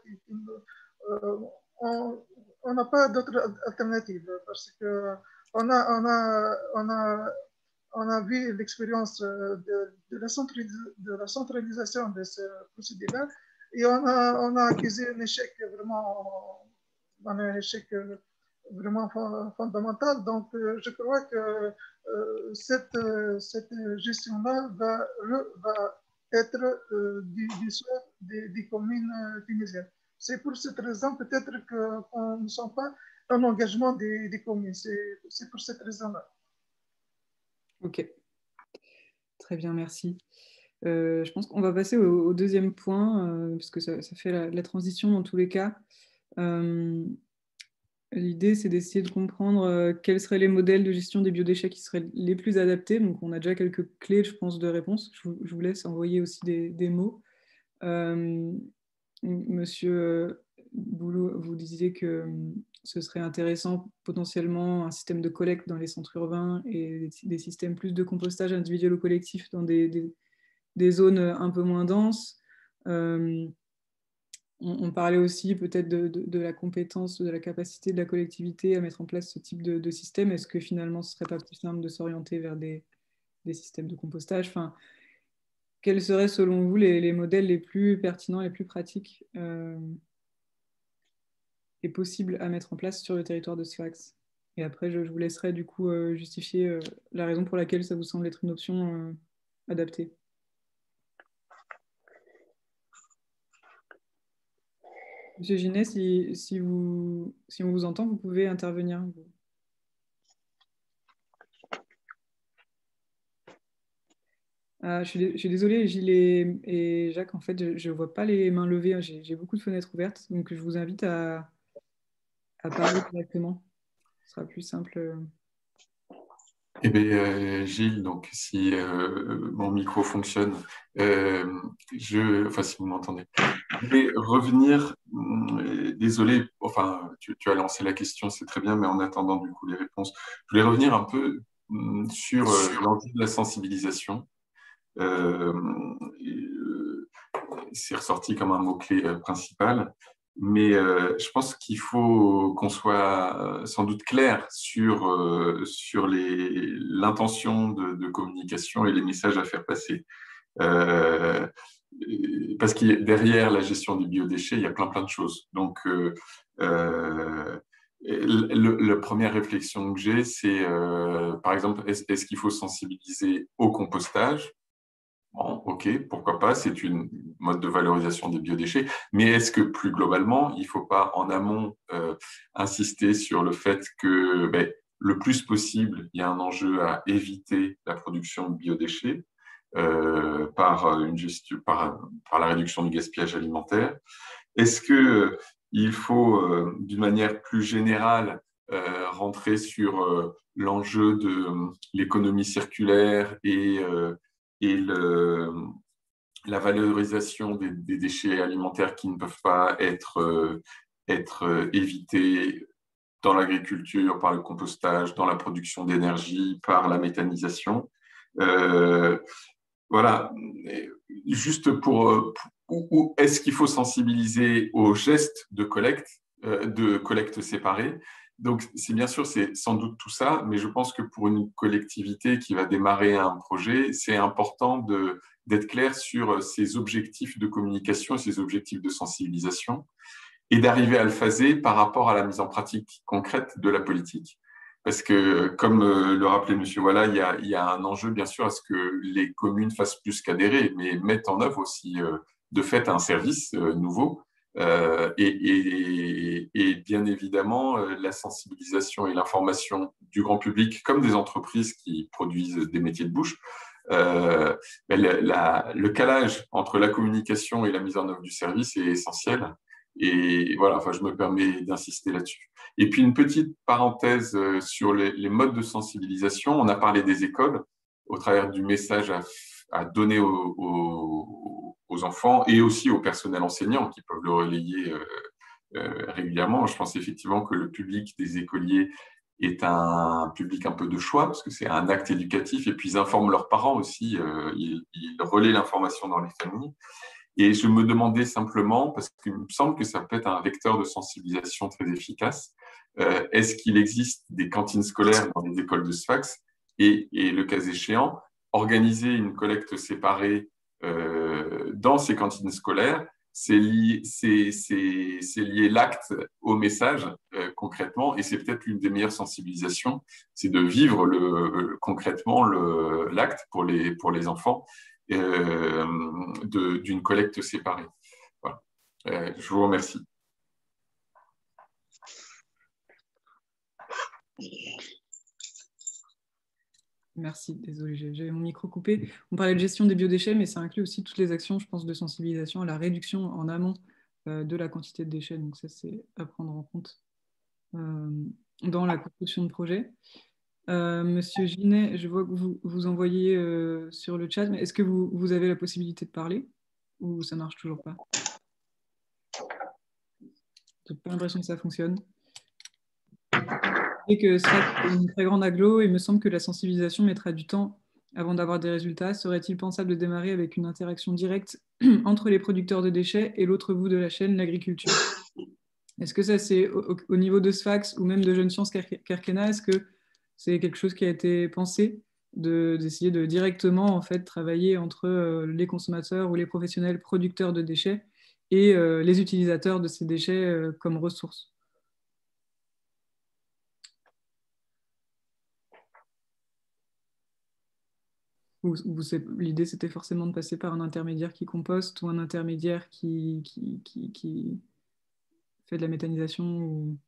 qu'on n'a pas d'autre alternative parce qu'on a, on a, on a, on a vu l'expérience de, de, la de la centralisation de ce procédé-là et on a, on a accusé un échec vraiment, un échec vraiment fondamental. Donc, je crois que euh, cette, cette gestion-là va, va être euh, du, du sort des, des communes tunisiennes. C'est pour cette raison peut-être qu'on ne sent pas un engagement des, des communes. C'est pour cette raison-là. Ok. Très bien, merci. Euh, je pense qu'on va passer au, au deuxième point, euh, parce que ça, ça fait la, la transition dans tous les cas. Euh, L'idée, c'est d'essayer de comprendre euh, quels seraient les modèles de gestion des biodéchets qui seraient les plus adaptés. Donc, on a déjà quelques clés, je pense, de réponse. Je vous, je vous laisse envoyer aussi des, des mots. Euh, Monsieur Boulou, vous disiez que ce serait intéressant potentiellement un système de collecte dans les centres urbains et des, des systèmes plus de compostage individuel ou collectif dans des, des, des zones un peu moins denses. Euh, On, on parlait aussi peut-être de, de, de la compétence, de la capacité de la collectivité à mettre en place ce type de, de système. Est-ce que finalement, ce ne serait pas plus simple de s'orienter vers des, des systèmes de compostage? Enfin, quels seraient, selon vous, les, les modèles les plus pertinents, les plus pratiques euh, et possibles à mettre en place sur le territoire de Sfax? Et après, je, je vous laisserai du coup euh, justifier euh, la raison pour laquelle ça vous semble être une option euh, adaptée. Monsieur Ginet, si, si, vous, si on vous entend, vous pouvez intervenir. Ah, je, suis, je suis désolée, Gilles et, et Jacques, en fait, je ne vois pas les mains levées. J'ai beaucoup de fenêtres ouvertes, donc je vous invite à, à parler directement. Ce sera plus simple. Eh bien, euh, Gilles, donc si euh, mon micro fonctionne, euh, je, enfin si vous m'entendez, je vais revenir. euh, Désolé, enfin tu, tu as lancé la question, c'est très bien, mais en attendant du coup les réponses, je voulais revenir un peu hum, sur euh, l'enjeu de la sensibilisation. Euh, euh, c'est ressorti comme un mot-clé euh, principal. Mais euh, je pense qu'il faut qu'on soit sans doute clair sur, euh, sur l'intention de, de communication et les messages à faire passer. Euh, parce que derrière la gestion des biodéchets, il y a plein plein de choses. Donc, euh, euh, le, la première réflexion que j'ai, c'est, euh, par exemple, est-ce, est-ce qu'il faut sensibiliser au compostage? Bon, ok, pourquoi pas, c'est une mode de valorisation des biodéchets, mais est-ce que plus globalement, il ne faut pas en amont euh, insister sur le fait que ben, le plus possible, il y a un enjeu à éviter la production de biodéchets euh, par, une gestion, par, par la réduction du gaspillage alimentaire? Est-ce qu'il faut, euh, d'une manière plus générale, euh, rentrer sur euh, l'enjeu de euh, l'économie circulaire et euh, et le, la valorisation des, des déchets alimentaires qui ne peuvent pas être, euh, être euh, évités dans l'agriculture, par le compostage, dans la production d'énergie, par la méthanisation. Euh, voilà, juste pour... pour ou, ou est-ce qu'il faut sensibiliser aux gestes de collecte, euh, de collecte séparée? Donc, c'est bien sûr, c'est sans doute tout ça, mais je pense que pour une collectivité qui va démarrer un projet, c'est important de, d'être clair sur ses objectifs de communication, ses objectifs de sensibilisation, et d'arriver à le phaser par rapport à la mise en pratique concrète de la politique. Parce que, comme le rappelait M. Walla, il y a, il y a un enjeu, bien sûr, à ce que les communes fassent plus qu'adhérer, mais mettent en œuvre aussi, de fait, un service nouveau. Euh, et, et, et bien évidemment, la sensibilisation et l'information du grand public, comme des entreprises qui produisent des métiers de bouche, euh, la, la, le calage entre la communication et la mise en œuvre du service est essentiel. Et voilà, enfin, je me permets d'insister là-dessus. Et puis, une petite parenthèse sur les, les modes de sensibilisation. On a parlé des écoles au travers du message à, à donner aux, aux, aux enfants et aussi au personnel enseignant qui peuvent le relayer euh, euh, régulièrement. Je pense effectivement que le public des écoliers est un public un peu de choix parce que c'est un acte éducatif et puis ils informent leurs parents aussi, euh, ils, ils relaient l'information dans les familles. Et je me demandais simplement, parce qu'il me semble que ça peut être un vecteur de sensibilisation très efficace, euh, est-ce qu'il existe des cantines scolaires dans les écoles de Sfax et, et le cas échéant, organiser une collecte séparée euh, dans ces cantines scolaires, c'est lié, c'est, c'est, c'est lié l'acte au message euh, concrètement, et c'est peut-être l'une des meilleures sensibilisations, c'est de vivre le, concrètement le, l'acte pour les, pour les enfants. Euh, de, d'une collecte séparée. Voilà. Euh, je vous remercie. Merci, désolé, j'avais mon micro coupé. On parlait de gestion des biodéchets, mais ça inclut aussi toutes les actions, je pense, de sensibilisation à la réduction en amont euh, de la quantité de déchets. Donc ça, c'est à prendre en compte euh, dans la construction de projets. Euh, Monsieur Ginet, je vois que vous vous envoyez euh, sur le chat, mais est-ce que vous, vous avez la possibilité de parler ou ça ne marche toujours pas? Je n'ai pas l'impression que ça fonctionne. Et que c'est une très grande agglo, il me semble que la sensibilisation mettra du temps avant d'avoir des résultats. Serait-il pensable de démarrer avec une interaction directe entre les producteurs de déchets et l'autre bout de la chaîne, l'agriculture? Est-ce que ça, c'est au, au niveau de Sfax ou même de Jeunes Sciences Kerkena, est-ce que c'est quelque chose qui a été pensé de, d'essayer de directement en fait, travailler entre euh, les consommateurs ou les professionnels producteurs de déchets et euh, les utilisateurs de ces déchets euh, comme ressources? Ou, ou l'idée, c'était forcément de passer par un intermédiaire qui composte ou un intermédiaire qui, qui, qui, qui fait de la méthanisation ou...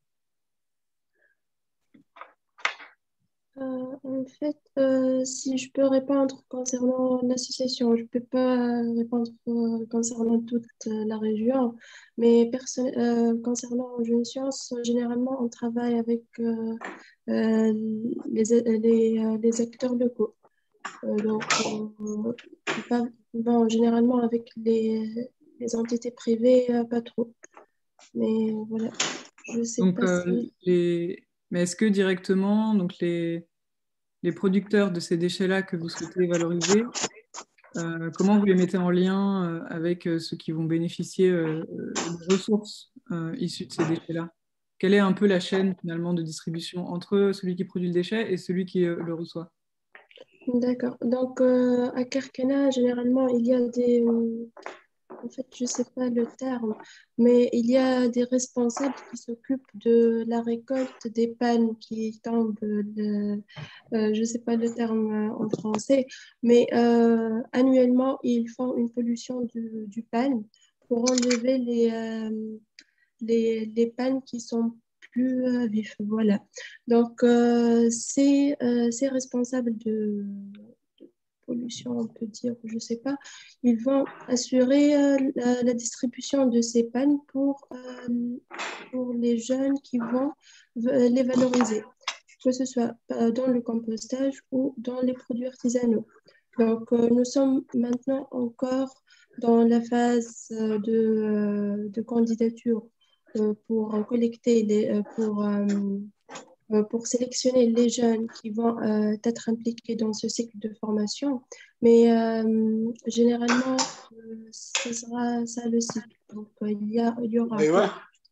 Euh, en fait, euh, si je peux répondre concernant l'association, je ne peux pas répondre euh, concernant toute euh, la région, mais euh, concernant Jeunes Sciences, généralement, on travaille avec euh, euh, les, les, les acteurs locaux. Euh, donc, euh, pas, bon, généralement, avec les, les entités privées, euh, pas trop. Mais voilà, je ne sais donc, pas euh, si... les... Mais est-ce que directement, donc les, les producteurs de ces déchets-là que vous souhaitez valoriser, euh, comment vous les mettez en lien euh, avec euh, ceux qui vont bénéficier euh, des ressources euh, issues de ces déchets-là? Quelle est un peu la chaîne finalement de distribution entre celui qui produit le déchet et celui qui euh, le reçoit? D'accord. Donc, euh, à Kerkena, généralement, il y a des, en fait, je ne sais pas le terme, mais il y a des responsables qui s'occupent de la récolte des pannes qui tombent, de, euh, je ne sais pas le terme euh, en français, mais euh, annuellement, ils font une pollution du, du palme pour enlever les, euh, les, les pannes qui sont plus euh, vifs. Voilà. Donc, euh, c'est euh, c'est responsable de pollution, on peut dire, je ne sais pas, ils vont assurer euh, la, la distribution de ces pannes pour, euh, pour les jeunes qui vont euh, les valoriser, que ce soit euh, dans le compostage ou dans les produits artisanaux. Donc, euh, nous sommes maintenant encore dans la phase euh, de, euh, de candidature euh, pour collecter, les, euh, pour pour sélectionner les jeunes qui vont euh, être impliqués dans ce cycle de formation. Mais euh, généralement, euh, ce sera ça le cycle. Donc, euh, il, y a, il y aura... أيوة.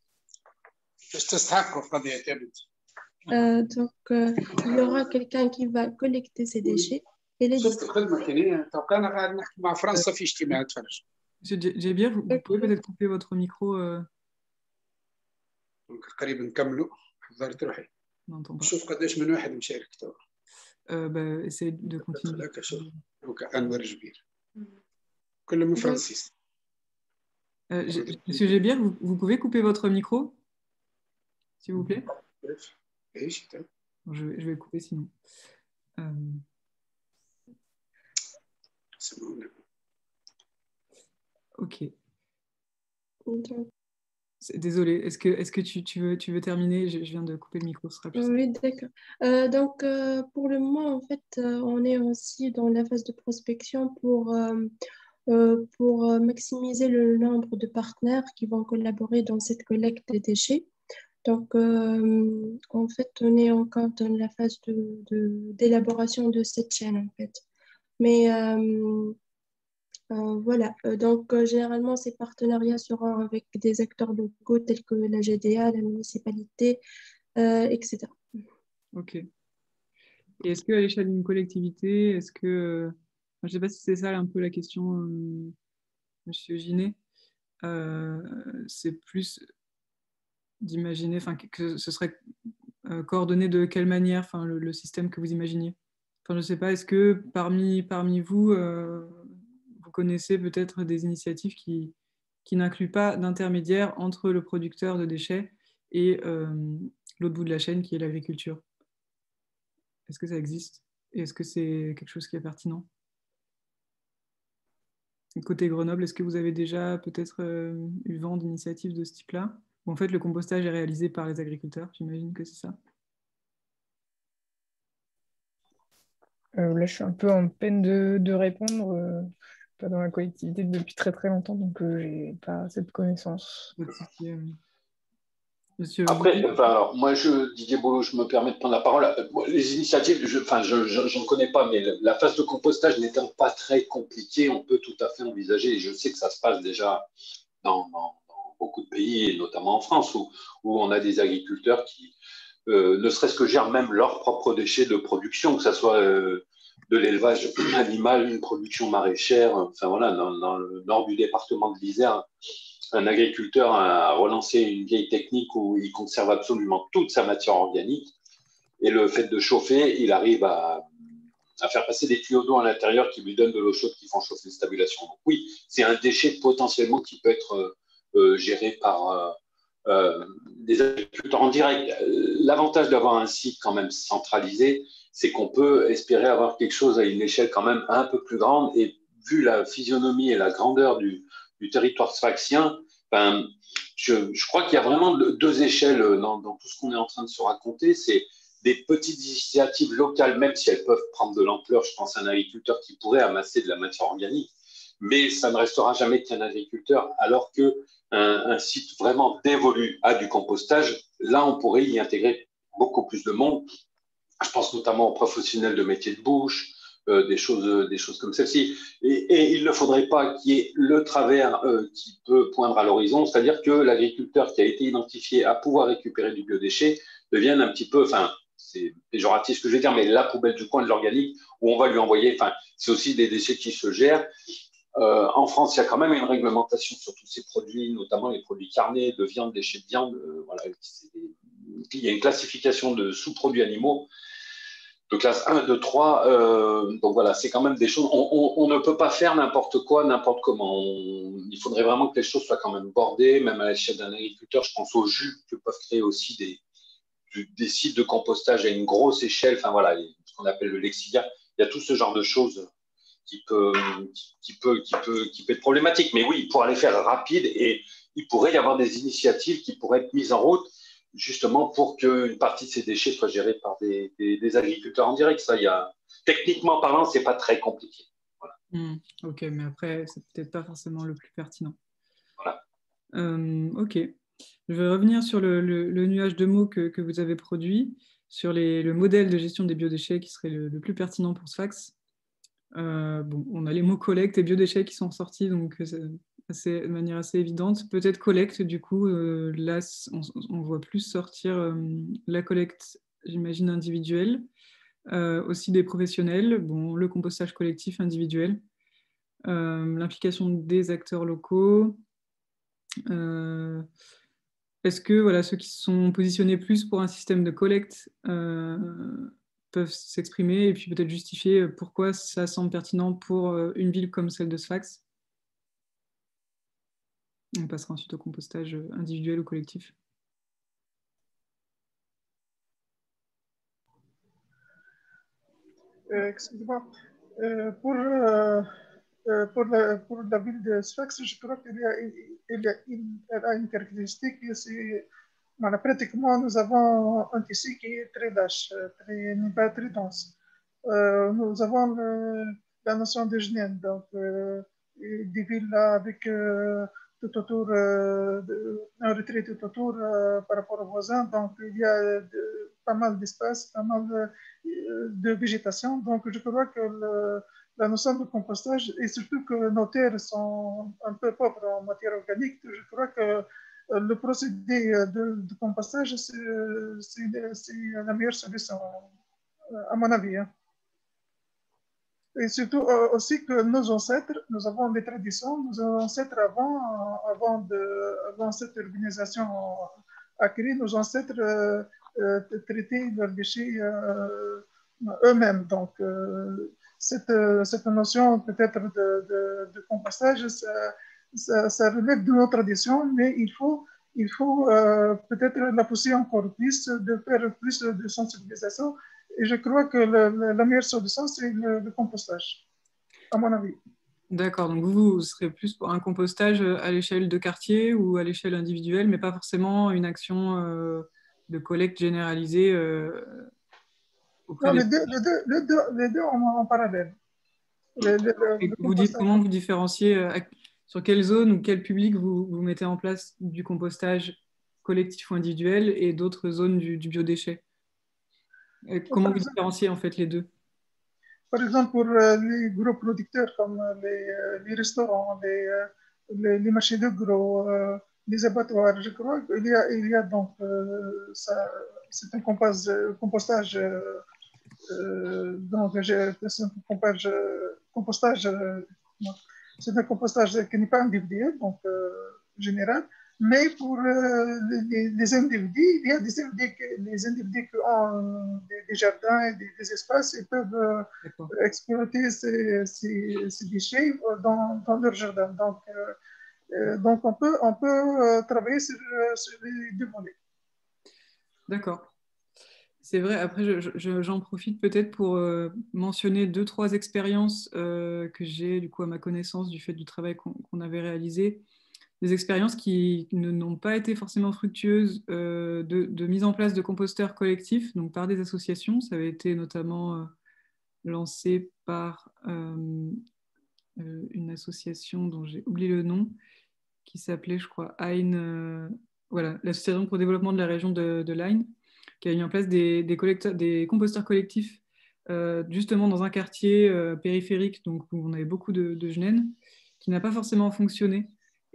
Euh, donc, euh, il y aura quelqu'un qui va collecter ces déchets et les distribuer. Monsieur Djebir, vous, vous pouvez peut-être couper votre micro. Euh... نعطون شوف قداش من واحد مشارك تو bah, essayez de continuer. هكا شوف هكا انور جبير كلهم فرانسيس. Monsieur Djebir, vous, vous pouvez couper votre micro, s'il vous plaît. Je vais, je vais le couper sinon. Euh... Ok. Désolée, est-ce que, est-ce que tu, tu, veux, tu veux terminer? je, je viens de couper le micro, ce sera plus simple. Oui, d'accord. Euh, donc, euh, pour le moment, en fait, euh, on est aussi dans la phase de prospection pour, euh, euh, pour maximiser le nombre de partenaires qui vont collaborer dans cette collecte des déchets. Donc, euh, en fait, on est encore dans la phase de, de, d'élaboration de cette chaîne, en fait. Mais... Euh, Euh, voilà, euh, donc euh, généralement ces partenariats seront avec des acteurs locaux tels que la G D A, la municipalité, euh, et cetera. Ok. Et est-ce qu'à l'échelle d'une collectivité, est-ce que, je ne sais pas si c'est ça un peu la question, euh, Monsieur Ginet, euh, c'est plus d'imaginer, enfin que ce serait euh, coordonné de quelle manière, enfin le, le système que vous imaginiez. Enfin je ne sais pas, est-ce que parmi parmi vous euh, vous connaissez peut-être des initiatives qui, qui n'incluent pas d'intermédiaire entre le producteur de déchets et euh, l'autre bout de la chaîne qui est l'agriculture. Est-ce que ça existe? Et est-ce que c'est quelque chose qui est pertinent? Côté Grenoble, est-ce que vous avez déjà peut-être euh, eu vent d'initiatives de ce type-là? Où en fait le compostage est réalisé par les agriculteurs, j'imagine que c'est ça. Euh, là, je suis un peu en peine de, de répondre. Euh... pas dans la collectivité depuis très très longtemps, donc euh, j'ai pas cette connaissance. Monsieur Après, enfin, alors, moi, je, Didier Boulot, je me permets de prendre la parole. Les initiatives, je, enfin, je, je, j'en connais pas, mais la phase de compostage n'étant pas très compliquée, on peut tout à fait envisager, et je sais que ça se passe déjà dans, dans, dans beaucoup de pays, et notamment en France, où, où on a des agriculteurs qui, euh, ne serait-ce que gèrent même leurs propres déchets de production, que ce soit euh, de l'élevage animal, une production maraîchère. Enfin voilà, dans, dans le nord du département de l'Isère, un agriculteur a relancé une vieille technique où il conserve absolument toute sa matière organique et le fait de chauffer, il arrive à, à faire passer des tuyaux d'eau à l'intérieur qui lui donnent de l'eau chaude qui font chauffer les tabulations. Donc oui, c'est un déchet potentiellement qui peut être euh, géré par euh, euh, des agriculteurs en direct. L'avantage d'avoir un site quand même centralisé, c'est qu'on peut espérer avoir quelque chose à une échelle quand même un peu plus grande. Et vu la physionomie et la grandeur du, du territoire sfaxien, ben, je, je crois qu'il y a vraiment deux échelles dans, dans tout ce qu'on est en train de se raconter. C'est des petites initiatives locales, même si elles peuvent prendre de l'ampleur. Je pense à un agriculteur qui pourrait amasser de la matière organique, mais ça ne restera jamais qu'un agriculteur, alors qu'un un site vraiment dévolu à du compostage, là, on pourrait y intégrer beaucoup plus de monde. Je pense notamment aux professionnels de métiers de bouche, euh, des, choses, euh, des choses comme celle-ci. Et, et il ne faudrait pas qu'il y ait le travers euh, qui peut poindre à l'horizon, c'est-à-dire que l'agriculteur qui a été identifié à pouvoir récupérer du biodéchet devienne un petit peu, enfin, c'est péjoratif ce que je vais dire, mais la poubelle du coin de l'organique où on va lui envoyer, enfin, c'est aussi des déchets qui se gèrent. Euh, en France, il y a quand même une réglementation sur tous ces produits, notamment les produits carnés, de viande, déchets de viande. Euh, voilà, il y a une classification de sous-produits animaux de classe un, deux, trois. Euh, donc voilà, c'est quand même des choses. On, on, on ne peut pas faire n'importe quoi, n'importe comment. On, il faudrait vraiment que les choses soient quand même bordées, même à l'échelle d'un agriculteur. Je pense aux jus que peuvent créer aussi des, des sites de compostage à une grosse échelle. Enfin voilà, ce qu'on appelle le lexilia. Il y a tout ce genre de choses qui peut, qui peut, qui peut, qui peut être problématique. Mais oui, pour aller faire rapide, et il pourrait y avoir des initiatives qui pourraient être mises en route justement pour qu'une partie de ces déchets soit gérée par des, des, des agriculteurs en direct. Ça, il y a, techniquement parlant, c'est pas très compliqué. Voilà. Mmh, ok, mais après, c'est peut-être pas forcément le plus pertinent. Voilà. Euh, ok. Je vais revenir sur le, le, le nuage de mots que, que vous avez produit, sur les, le modèle de gestion des biodéchets qui serait le, le plus pertinent pour Sfax. Euh, bon, on a les mots collecte et biodéchets qui sont sortis, donc assez, de manière assez évidente. Peut-être collecte, du coup, euh, là, on, on voit plus sortir euh, la collecte, j'imagine, individuelle, euh, aussi des professionnels, bon, le compostage collectif individuel, euh, l'implication des acteurs locaux. Euh, Est-ce que voilà, ceux qui sont positionnés plus pour un système de collecte euh, peuvent s'exprimer et puis peut-être justifier pourquoi ça semble pertinent pour une ville comme celle de Sfax? On passera ensuite au compostage individuel ou collectif. Euh, excusez-moi. Euh, pour, euh, pour, la, pour la ville de Sfax, je crois qu'il y a, il y a, une, elle a une caractéristique, c'est voilà, pratiquement nous avons un tissu qui est très lâche, très, pas très dense. Euh, nous avons le, la notion de Genève, donc euh, des villes là avec euh, tout autour, euh, de, un retrait tout autour euh, par rapport aux voisins, donc il y a de, pas mal d'espace, pas mal de, de végétation, donc je crois que le, la notion de compostage, et surtout que nos terres sont un peu pauvres en matière organique, je crois que le procédé de, de compostage, c'est la meilleure solution, à mon avis. Hein. Et surtout euh, aussi que nos ancêtres, nous avons des traditions, nos ancêtres avant, avant, de, avant cette organisation acquise, nos ancêtres euh, euh, traitaient leurs déchets euh, eux-mêmes. Donc, euh, cette, cette notion peut-être de, de, de compostage, ça, ça, ça relève de nos traditions, mais il faut, il faut euh, peut-être la pousser encore plus, de faire plus de sensibilisation. Et je crois que le, le, la meilleure solution, c'est le, le compostage, à mon avis. D'accord, donc vous, vous serez plus pour un compostage à l'échelle de quartier ou à l'échelle individuelle, mais pas forcément une action euh, de collecte généralisée euh, auprès non, des... les deux, les deux, les deux, les deux en, en parallèle. Le, le, le vous dites, comment vous différenciez, euh, sur quelle zone ou quel public vous, vous mettez en place du compostage collectif ou individuel et d'autres zones du, du biodéchet? Comment vous différenciez en fait les deux? Par exemple, pour euh, les gros producteurs comme les, euh, les restaurants, les, euh, les, les marchés de gros, euh, les abattoirs, je crois qu'il y a, il y a donc euh, c'est un compostage, compostage euh, donc c'est un compostage, compostage c'est un compostage qui n'est pas individuel, donc euh, général. Mais pour euh, les, les individus, il y a des individus, les individus qui ont des, des jardins et des, des espaces, ils peuvent euh, exploiter ces, ces, ces déchets dans, dans leur jardin. Donc, euh, donc on peut, on peut euh, travailler sur, sur les deux volets. D'accord. C'est vrai, après, je, je, j'en profite peut-être pour euh, mentionner deux, trois expériences euh, que j'ai du coup à ma connaissance du fait du travail qu'on, qu'on avait réalisé. Des expériences qui ne, n'ont pas été forcément fructueuses euh, de, de mise en place de composteurs collectifs, donc par des associations. Ça avait été notamment euh, lancé par euh, euh, une association dont j'ai oublié le nom, qui s'appelait, je crois, Ain, euh, voilà, l'association pour le développement de la région de, de l'Ain, qui a mis en place des, des, des composteurs collectifs euh, justement dans un quartier euh, périphérique, donc où on avait beaucoup de, de Genène, qui n'a pas forcément fonctionné.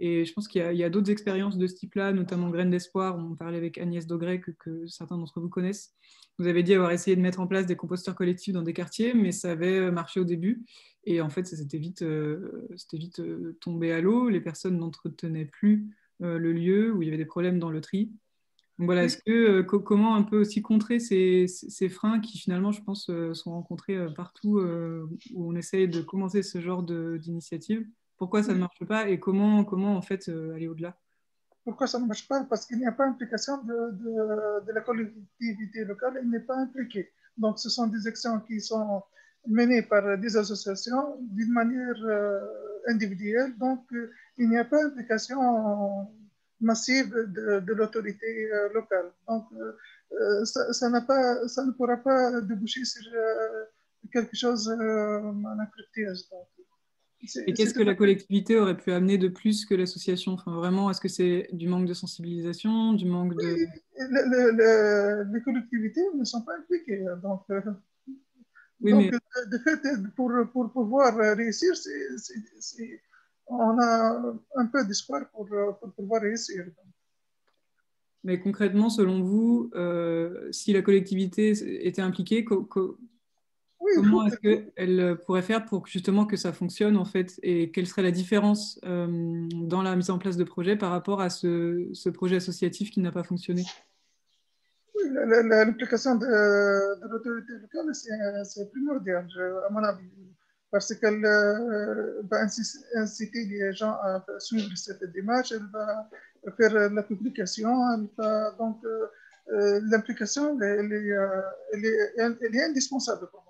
Et je pense qu'il y a, a d'autres expériences de ce type-là, notamment Graines d'Espoir, on parlait avec Agnès Dogret, que, que certains d'entre vous connaissent. Vous avez dit avoir essayé de mettre en place des composteurs collectifs dans des quartiers, mais ça avait marché au début. Et en fait, ça s'était vite, euh, c'était vite euh, tombé à l'eau. Les personnes n'entretenaient plus euh, le lieu, où il y avait des problèmes dans le tri. Donc voilà, est-ce que, euh, co comment un peu aussi contrer ces, ces freins qui finalement, je pense, euh, sont rencontrés euh, partout euh, où on essaye de commencer ce genre d'initiative? Pourquoi ça ne marche pas et comment, comment en fait euh, aller au-delà? Pourquoi ça ne marche pas? Parce qu'il n'y a pas d'implication de, de, de la collectivité locale, elle n'est pas impliquée. Donc ce sont des actions qui sont menées par des associations d'une manière euh, individuelle. Donc euh, il n'y a pas d'implication massive de, de l'autorité euh, locale. Donc euh, ça, ça, n'a pas, ça ne pourra pas déboucher sur euh, quelque chose euh, fructueuse. Et qu'est-ce que la collectivité aurait pu amener de plus que l'association? Enfin, vraiment, est-ce que c'est du manque de sensibilisation, du manque de... Oui, le, le, le, les collectivités ne sont pas impliquées. Donc, euh, oui, donc mais... de fait, pour, pour pouvoir réussir, c est, c est, c est, on a un peu d'espoir pour, pour pouvoir réussir. Mais concrètement, selon vous, euh, si la collectivité était impliquée, co co oui, comment est-ce qu'elle pourrait faire pour justement que ça fonctionne en fait, et quelle serait la différence euh, dans la mise en place de projets par rapport à ce, ce projet associatif qui n'a pas fonctionné? Oui, l'implication de, de l'autorité locale, c'est primordial, à mon avis, parce qu'elle euh, va inciter les gens à suivre cette démarche, elle va faire la publication, elle va, donc euh, l'implication, elle, elle, elle, elle est indispensable pour moi.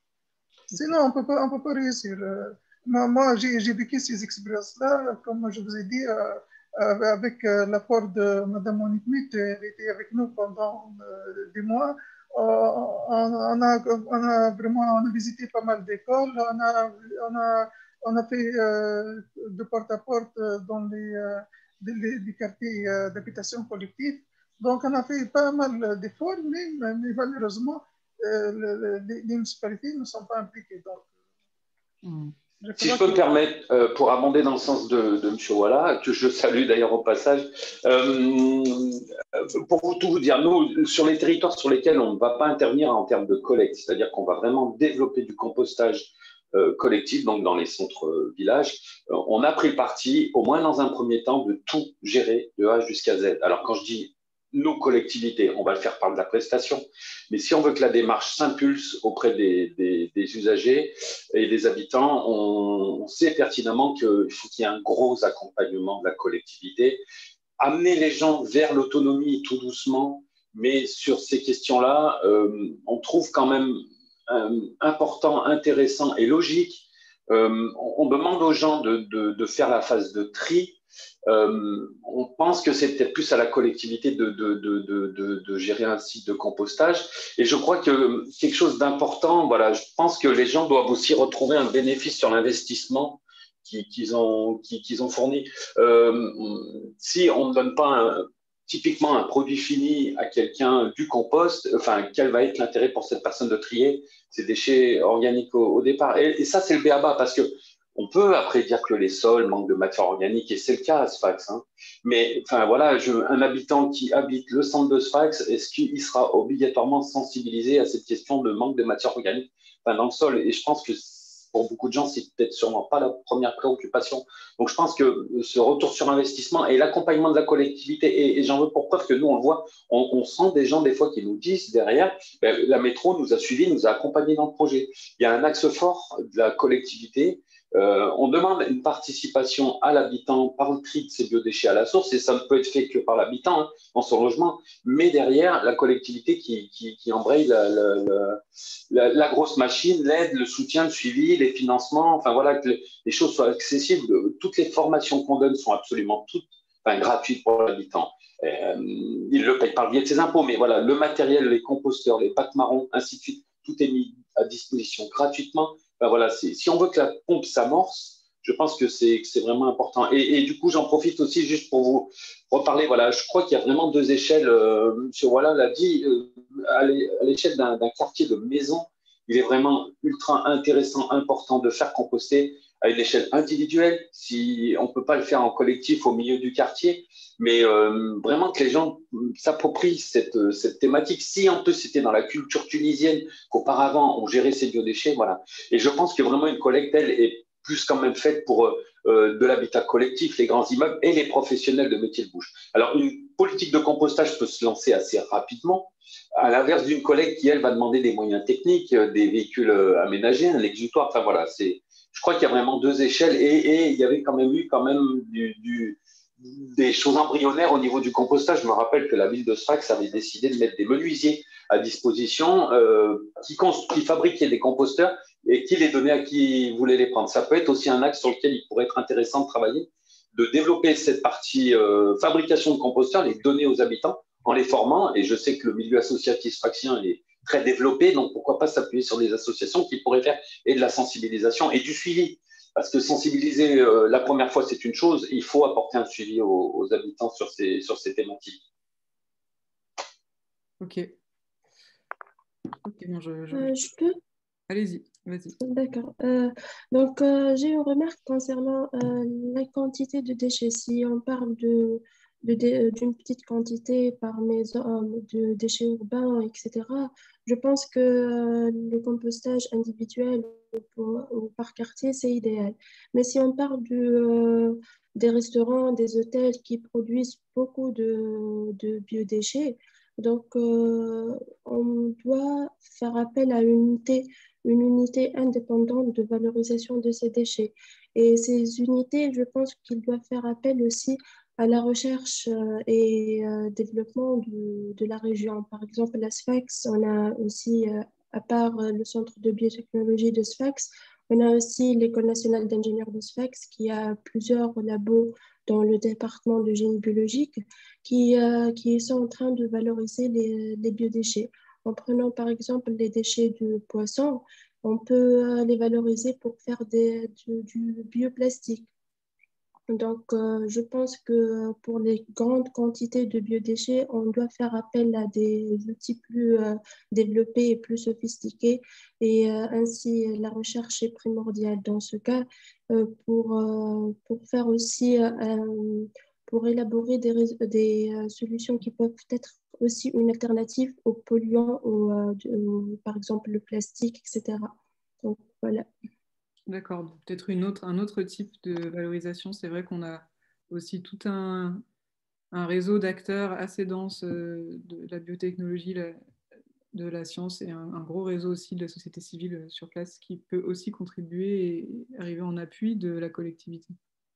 Sinon, on ne peut pas réussir. Moi, moi j'ai vécu ces expériences-là, comme je vous ai dit, euh, avec l'apport de Mme Monique Mutt, elle était avec nous pendant euh, des mois. Euh, on, on, a, on a vraiment on a visité pas mal d'écoles, on a, on, a, on a fait euh, de porte à porte dans les, euh, les, les quartiers euh, d'habitation collective. Donc, on a fait pas mal d'efforts, mais, mais malheureusement, Euh, le, le, les, les municipalités ne sont pas impliquées. Donc, mmh. Si je peux me permettre, euh, pour abonder dans le sens de, de M. Walla, que je salue d'ailleurs au passage, euh, pour vous, tout vous dire, nous, sur les territoires sur lesquels on ne va pas intervenir en termes de collecte, c'est-à-dire qu'on va vraiment développer du compostage euh, collectif, donc dans les centres euh, villages, euh, on a pris le parti, au moins dans un premier temps, de tout gérer de A jusqu'à Z. Alors quand je dis nos collectivités, on va le faire par de la prestation, mais si on veut que la démarche s'impulse auprès des, des, des usagers et des habitants, on, on sait pertinemment qu'il faut qu'il y ait un gros accompagnement de la collectivité, amener les gens vers l'autonomie tout doucement, mais sur ces questions-là, euh, on trouve quand même euh, important, intéressant et logique. Euh, on, on demande aux gens de, de, de faire la phase de tri. Euh, on pense que c'est peut-être plus à la collectivité de, de, de, de, de gérer un site de compostage. Et je crois que quelque chose d'important, voilà, je pense que les gens doivent aussi retrouver un bénéfice sur l'investissement qu'ils ont, qu'ils ont fourni. Euh, si on ne donne pas un, typiquement un produit fini à quelqu'un du compost, enfin, quel va être l'intérêt pour cette personne de trier ces déchets organiques au, au départ? Et, et ça, c'est le b a-ba, parce que on peut après dire que les sols manquent de matière organique, et c'est le cas à Sfax. Hein. Mais enfin, voilà, je, un habitant qui habite le centre de Sfax, est-ce qu'il sera obligatoirement sensibilisé à cette question de manque de matière organique enfin, dans le sol? Et je pense que pour beaucoup de gens, c'est peut-être sûrement pas la première préoccupation. Donc je pense que ce retour sur investissement et l'accompagnement de la collectivité, et, et j'en veux pour preuve que nous, on le voit, on, on sent des gens des fois qui nous disent derrière, ben, la métro nous a suivis, nous a accompagnés dans le projet. Il y a un axe fort de la collectivité. Euh, on demande une participation à l'habitant par le tri de ces biodéchets à la source, et ça ne peut être fait que par l'habitant hein, dans son logement, mais derrière la collectivité qui, qui, qui embraye la, la, la, la grosse machine, l'aide, le soutien, le suivi, les financements, enfin voilà, que les choses soient accessibles. Toutes les formations qu'on donne sont absolument toutes enfin, gratuites pour l'habitant. Euh, il le paye par le biais de ses impôts, mais voilà, le matériel, les composteurs, les pâtes marrons, ainsi de suite, tout est mis à disposition gratuitement. Ben voilà, si on veut que la pompe s'amorce, je pense que c'est vraiment important. Et, et du coup, j'en profite aussi juste pour vous reparler. Voilà, je crois qu'il y a vraiment deux échelles. Euh, M. Walla l'a dit, euh, à l'échelle d'un quartier de maison, il est vraiment ultra intéressant, important de faire composter à une échelle individuelle, si on ne peut pas le faire en collectif au milieu du quartier, mais euh, vraiment que les gens s'approprient cette, cette thématique. Si un peu c'était dans la culture tunisienne qu'auparavant on gérait ces biodéchets, voilà. Et je pense que vraiment une collecte, elle, est plus quand même faite pour euh, de l'habitat collectif, les grands immeubles et les professionnels de métiers de bouche. Alors, une politique de compostage peut se lancer assez rapidement, à l'inverse d'une collecte qui, elle, va demander des moyens techniques, des véhicules aménagés, un exutoire. Enfin, voilà, c'est, je crois qu'il y a vraiment deux échelles et, et il y avait quand même eu quand même du, du, des choses embryonnaires au niveau du compostage. Je me rappelle que la ville de Sfax avait décidé de mettre des menuisiers à disposition euh, qui, qui fabriquaient des composteurs et qui les donnaient à qui voulait les prendre. Ça peut être aussi un axe sur lequel il pourrait être intéressant de travailler, de développer cette partie euh, fabrication de composteurs, les donner aux habitants en les formant. Et je sais que le milieu associatif sfaxien est très développé, donc pourquoi pas s'appuyer sur des associations qui pourraient faire et de la sensibilisation et du suivi. Parce que sensibiliser euh, la première fois, c'est une chose, il faut apporter un suivi aux, aux habitants sur ces, sur ces thématiques. Ok. Ok, non, je, je... Euh, je peux Allez-y, vas-y. D'accord. Euh, donc, euh, j'ai une remarque concernant euh, la quantité de déchets. Si on parle de, de, de, d'une petite quantité par maison de déchets urbains, et cetera, je pense que euh, le compostage individuel ou, ou par quartier, c'est idéal. Mais si on parle du, euh, des restaurants, des hôtels qui produisent beaucoup de, de biodéchets, donc euh, on doit faire appel à une unité une unité indépendante de valorisation de ces déchets. Et ces unités, je pense qu'ils doivent faire appel aussi à la recherche et euh, développement de, de la région. Par exemple, la Sfax, on a aussi, euh, à part le centre de biotechnologie de Sfax, on a aussi l'École nationale d'ingénieurs de Sfax qui a plusieurs labos dans le département de génie biologique qui, euh, qui sont en train de valoriser les, les biodéchets. En prenant par exemple les déchets du poisson, on peut les valoriser pour faire des, du, du bioplastique. Donc, euh, je pense que pour les grandes quantités de biodéchets, on doit faire appel à des outils plus euh, développés et plus sophistiqués. Et euh, ainsi, la recherche est primordiale dans ce cas euh, pour, euh, pour faire aussi, euh, pour élaborer des, des euh, solutions qui peuvent être aussi une alternative aux polluants, aux, euh, de, par exemple le plastique, et cetera. Donc, voilà. D'accord, peut-être une autre, un autre type de valorisation. C'est vrai qu'on a aussi tout un, un réseau d'acteurs assez dense euh, de la biotechnologie, la, de la science et un, un gros réseau aussi de la société civile sur place qui peut aussi contribuer et arriver en appui de la collectivité.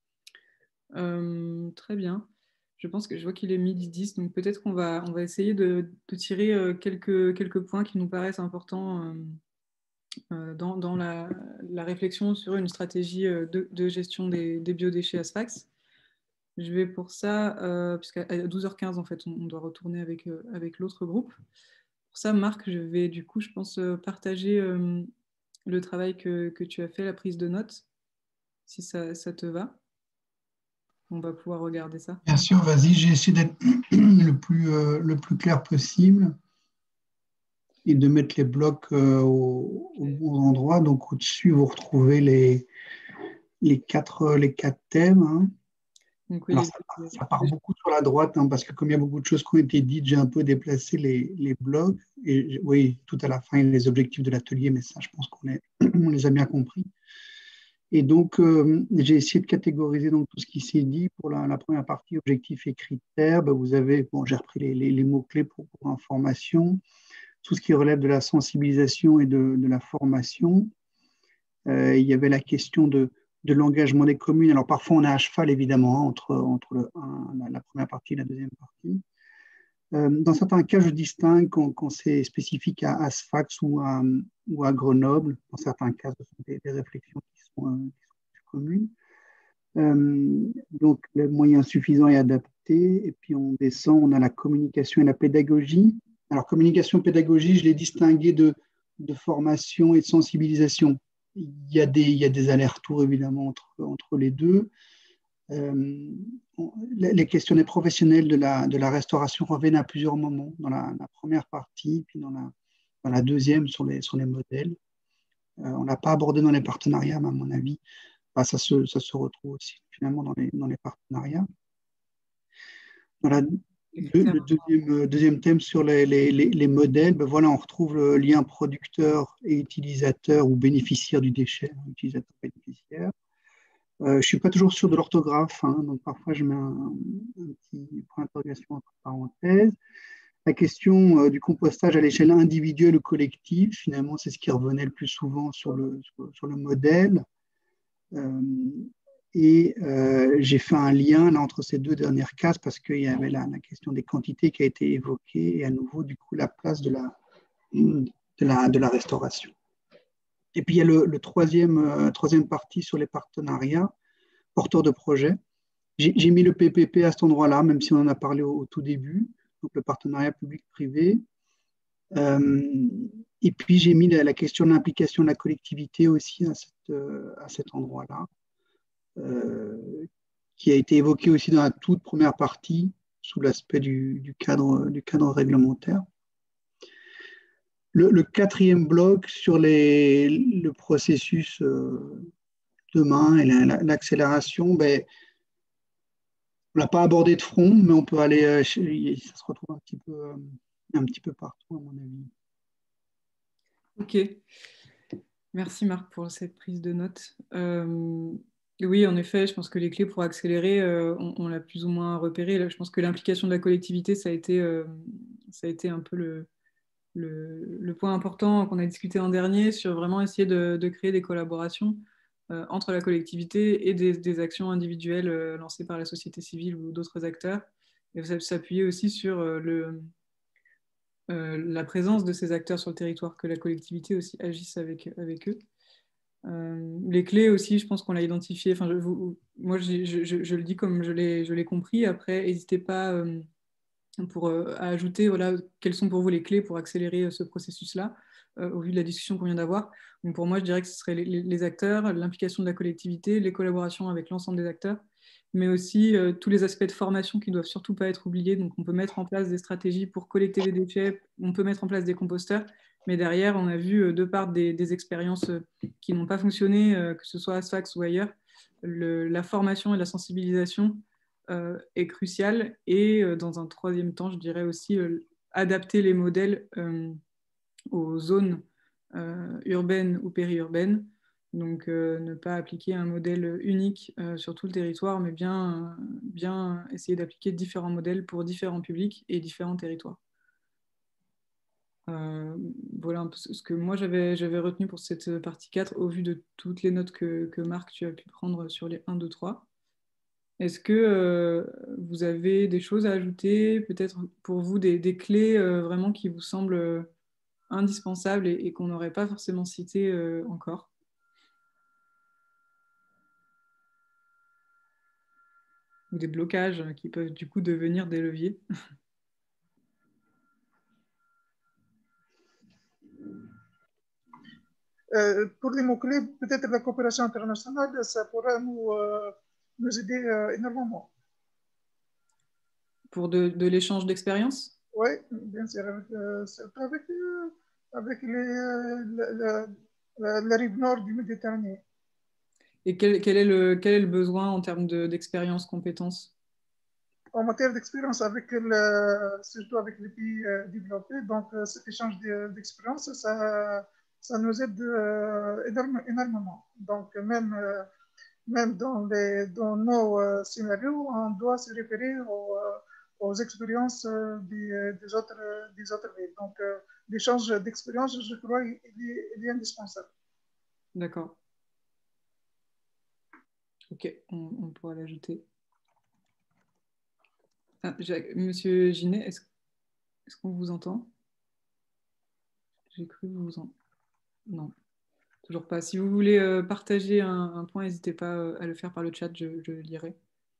Euh, très bien. Je pense que je vois qu'il est midi dix, donc peut-être qu'on va, on va essayer de, de tirer euh, quelques, quelques points qui nous paraissent importants euh, euh, dans, dans la, la réflexion sur une stratégie euh, de, de gestion des, des biodéchets à Sfax. Je vais pour ça, euh, puisqu'à douze heures quinze, en fait, on, on doit retourner avec, euh, avec l'autre groupe. Pour ça, Marc, je vais du coup, je pense, euh, partager euh, le travail que, que tu as fait, la prise de notes, si ça, ça te va. On va pouvoir regarder ça. Bien sûr, vas-y, j'ai essayé d'être le plus, euh, le plus clair possible et de mettre les blocs euh, au, au bon endroit. Donc au-dessus, vous retrouvez les, les, quatre, les quatre thèmes. Hein. Donc, oui, Alors, ça, ça part beaucoup sur la droite, hein, parce que comme il y a beaucoup de choses qui ont été dites, j'ai un peu déplacé les, les blocs. Et oui, tout à la fin, les objectifs de l'atelier, mais ça, je pense qu'on les, on les a bien compris. Et donc, euh, j'ai essayé de catégoriser donc, tout ce qui s'est dit. Pour la, la première partie, objectifs et critères, ben, vous avez, bon, j'ai repris les, les, les mots-clés pour, pour information, tout ce qui relève de la sensibilisation et de, de la formation. Euh, il y avait la question de, de l'engagement des communes. Alors, parfois, on est à cheval, évidemment, hein, entre, entre le, un, la, la première partie et la deuxième partie. Euh, dans certains cas, je distingue quand, quand c'est spécifique à, à Sfax ou à, ou à Grenoble. Dans certains cas, ce sont des, des réflexions qui sont, euh, qui sont plus communes. Euh, donc, les moyens suffisants et adaptés. Et puis, on descend, on a la communication et la pédagogie. Alors, communication et pédagogie, je l'ai distingué de, de formation et de sensibilisation. Il y a des, il y a des allers-retours, évidemment, entre, entre les deux. Euh, les questions des professionnels de la, de la restauration reviennent à plusieurs moments, dans la, la première partie, puis dans la, dans la deuxième sur les, sur les modèles. Euh, on ne l'a pas abordé dans les partenariats, mais à mon avis, bah, ça, se, ça se retrouve aussi finalement dans les, dans les partenariats. Dans la, le, le deuxième, deuxième thème sur les, les, les, les modèles, ben voilà, on retrouve le lien producteur et utilisateur ou bénéficiaire du déchet, utilisateur-bénéficiaire. Euh, je ne suis pas toujours sûr de l'orthographe, hein, donc parfois je mets un, un petit point d'interrogation entre parenthèses. La question euh, du compostage à l'échelle individuelle ou collective, finalement, c'est ce qui revenait le plus souvent sur le, sur, sur le modèle. Euh, et euh, j'ai fait un lien là, entre ces deux dernières cases parce qu'il y avait la, la question des quantités qui a été évoquée et à nouveau, du coup, la place de la, de la, de la restauration. Et puis, il y a le, le troisième, euh, troisième partie sur les partenariats, porteurs de projets. J'ai mis le P P P à cet endroit-là, même si on en a parlé au, au tout début. Donc le partenariat public-privé. Euh, et puis j'ai mis la, la question de l'implication de la collectivité aussi à, cette, euh, à cet endroit-là, euh, qui a été évoqué aussi dans la toute première partie sous l'aspect du, du, cadre, du cadre réglementaire. Le, le quatrième bloc sur les, le processus euh, demain et l'accélération, ben, on ne l'a pas abordé de front, mais on peut aller, euh, chez, ça se retrouve un petit peu, euh, un petit peu partout, à mon avis. Ok. Merci Marc pour cette prise de notes. Euh, oui, en effet, je pense que les clés pour accélérer, euh, on, on l'a plus ou moins repéré. Là, je pense que l'implication de la collectivité, ça a été, euh, ça a été un peu le, le, le point important qu'on a discuté en dernier sur vraiment essayer de, de créer des collaborations euh, entre la collectivité et des, des actions individuelles euh, lancées par la société civile ou d'autres acteurs. Et s'appuyer aussi sur euh, le, euh, la présence de ces acteurs sur le territoire, que la collectivité aussi agisse avec, avec eux. Euh, les clés aussi, je pense qu'on l'a identifié. Enfin, je, vous, moi, je, je, je le dis comme je l'ai compris. Après, n'hésitez pas euh, pour, euh, à ajouter voilà, quelles sont pour vous les clés pour accélérer ce processus-là, euh, au vu de la discussion qu'on vient d'avoir. Donc pour moi, je dirais que ce seraient les, les acteurs, l'implication de la collectivité, les collaborations avec l'ensemble des acteurs, mais aussi euh, tous les aspects de formation qui ne doivent surtout pas être oubliés. Donc on peut mettre en place des stratégies pour collecter les déchets, on peut mettre en place des composteurs, mais derrière, on a vu, euh, de part des, des expériences euh, qui n'ont pas fonctionné, euh, que ce soit à Sfax ou ailleurs, le, la formation et la sensibilisation Euh, est crucial et euh, dans un troisième temps, je dirais aussi euh, adapter les modèles euh, aux zones euh, urbaines ou périurbaines. Donc euh, ne pas appliquer un modèle unique euh, sur tout le territoire, mais bien, euh, bien essayer d'appliquer différents modèles pour différents publics et différents territoires. Euh, voilà un peu ce que moi j'avais retenu pour cette partie quatre au vu de toutes les notes que, que Marc, tu as pu prendre sur les un, deux, trois. Est-ce que euh, vous avez des choses à ajouter, peut-être pour vous des, des clés euh, vraiment qui vous semblent euh, indispensables et, et qu'on n'aurait pas forcément citées euh, encore? Ou des blocages qui peuvent du coup devenir des leviers? euh, Pour les mots-clés, peut-être la coopération internationale, ça pourra nous, euh, nous aider euh, énormément. Pour de, de l'échange d'expérience? Oui, bien sûr, avec, euh, avec, euh, avec les, euh, la, la, la, la rive nord du Méditerranée. Et quel, quel, est le, quel est le besoin en termes d'expérience, de, compétences? En matière d'expérience, avec le, surtout avec les pays euh, développés, donc euh, cet échange d'expérience, ça, ça nous aide euh, énorme, énormément. Donc même, euh, même dans, les, dans nos euh, scénarios, on doit se référer aux, euh, aux expériences euh, des, des, autres, des autres villes. Donc euh, l'échange d'expérience, je crois, il est, il est indispensable. D'accord. Ok, on, on pourra l'ajouter. Ah, Monsieur Ginet, est-ce est-ce qu'on vous entend? J'ai cru vous en... Non, toujours pas. Si vous voulez euh, partager un, un point, n'hésitez pas euh, à le faire par le chat, je, je le lirai.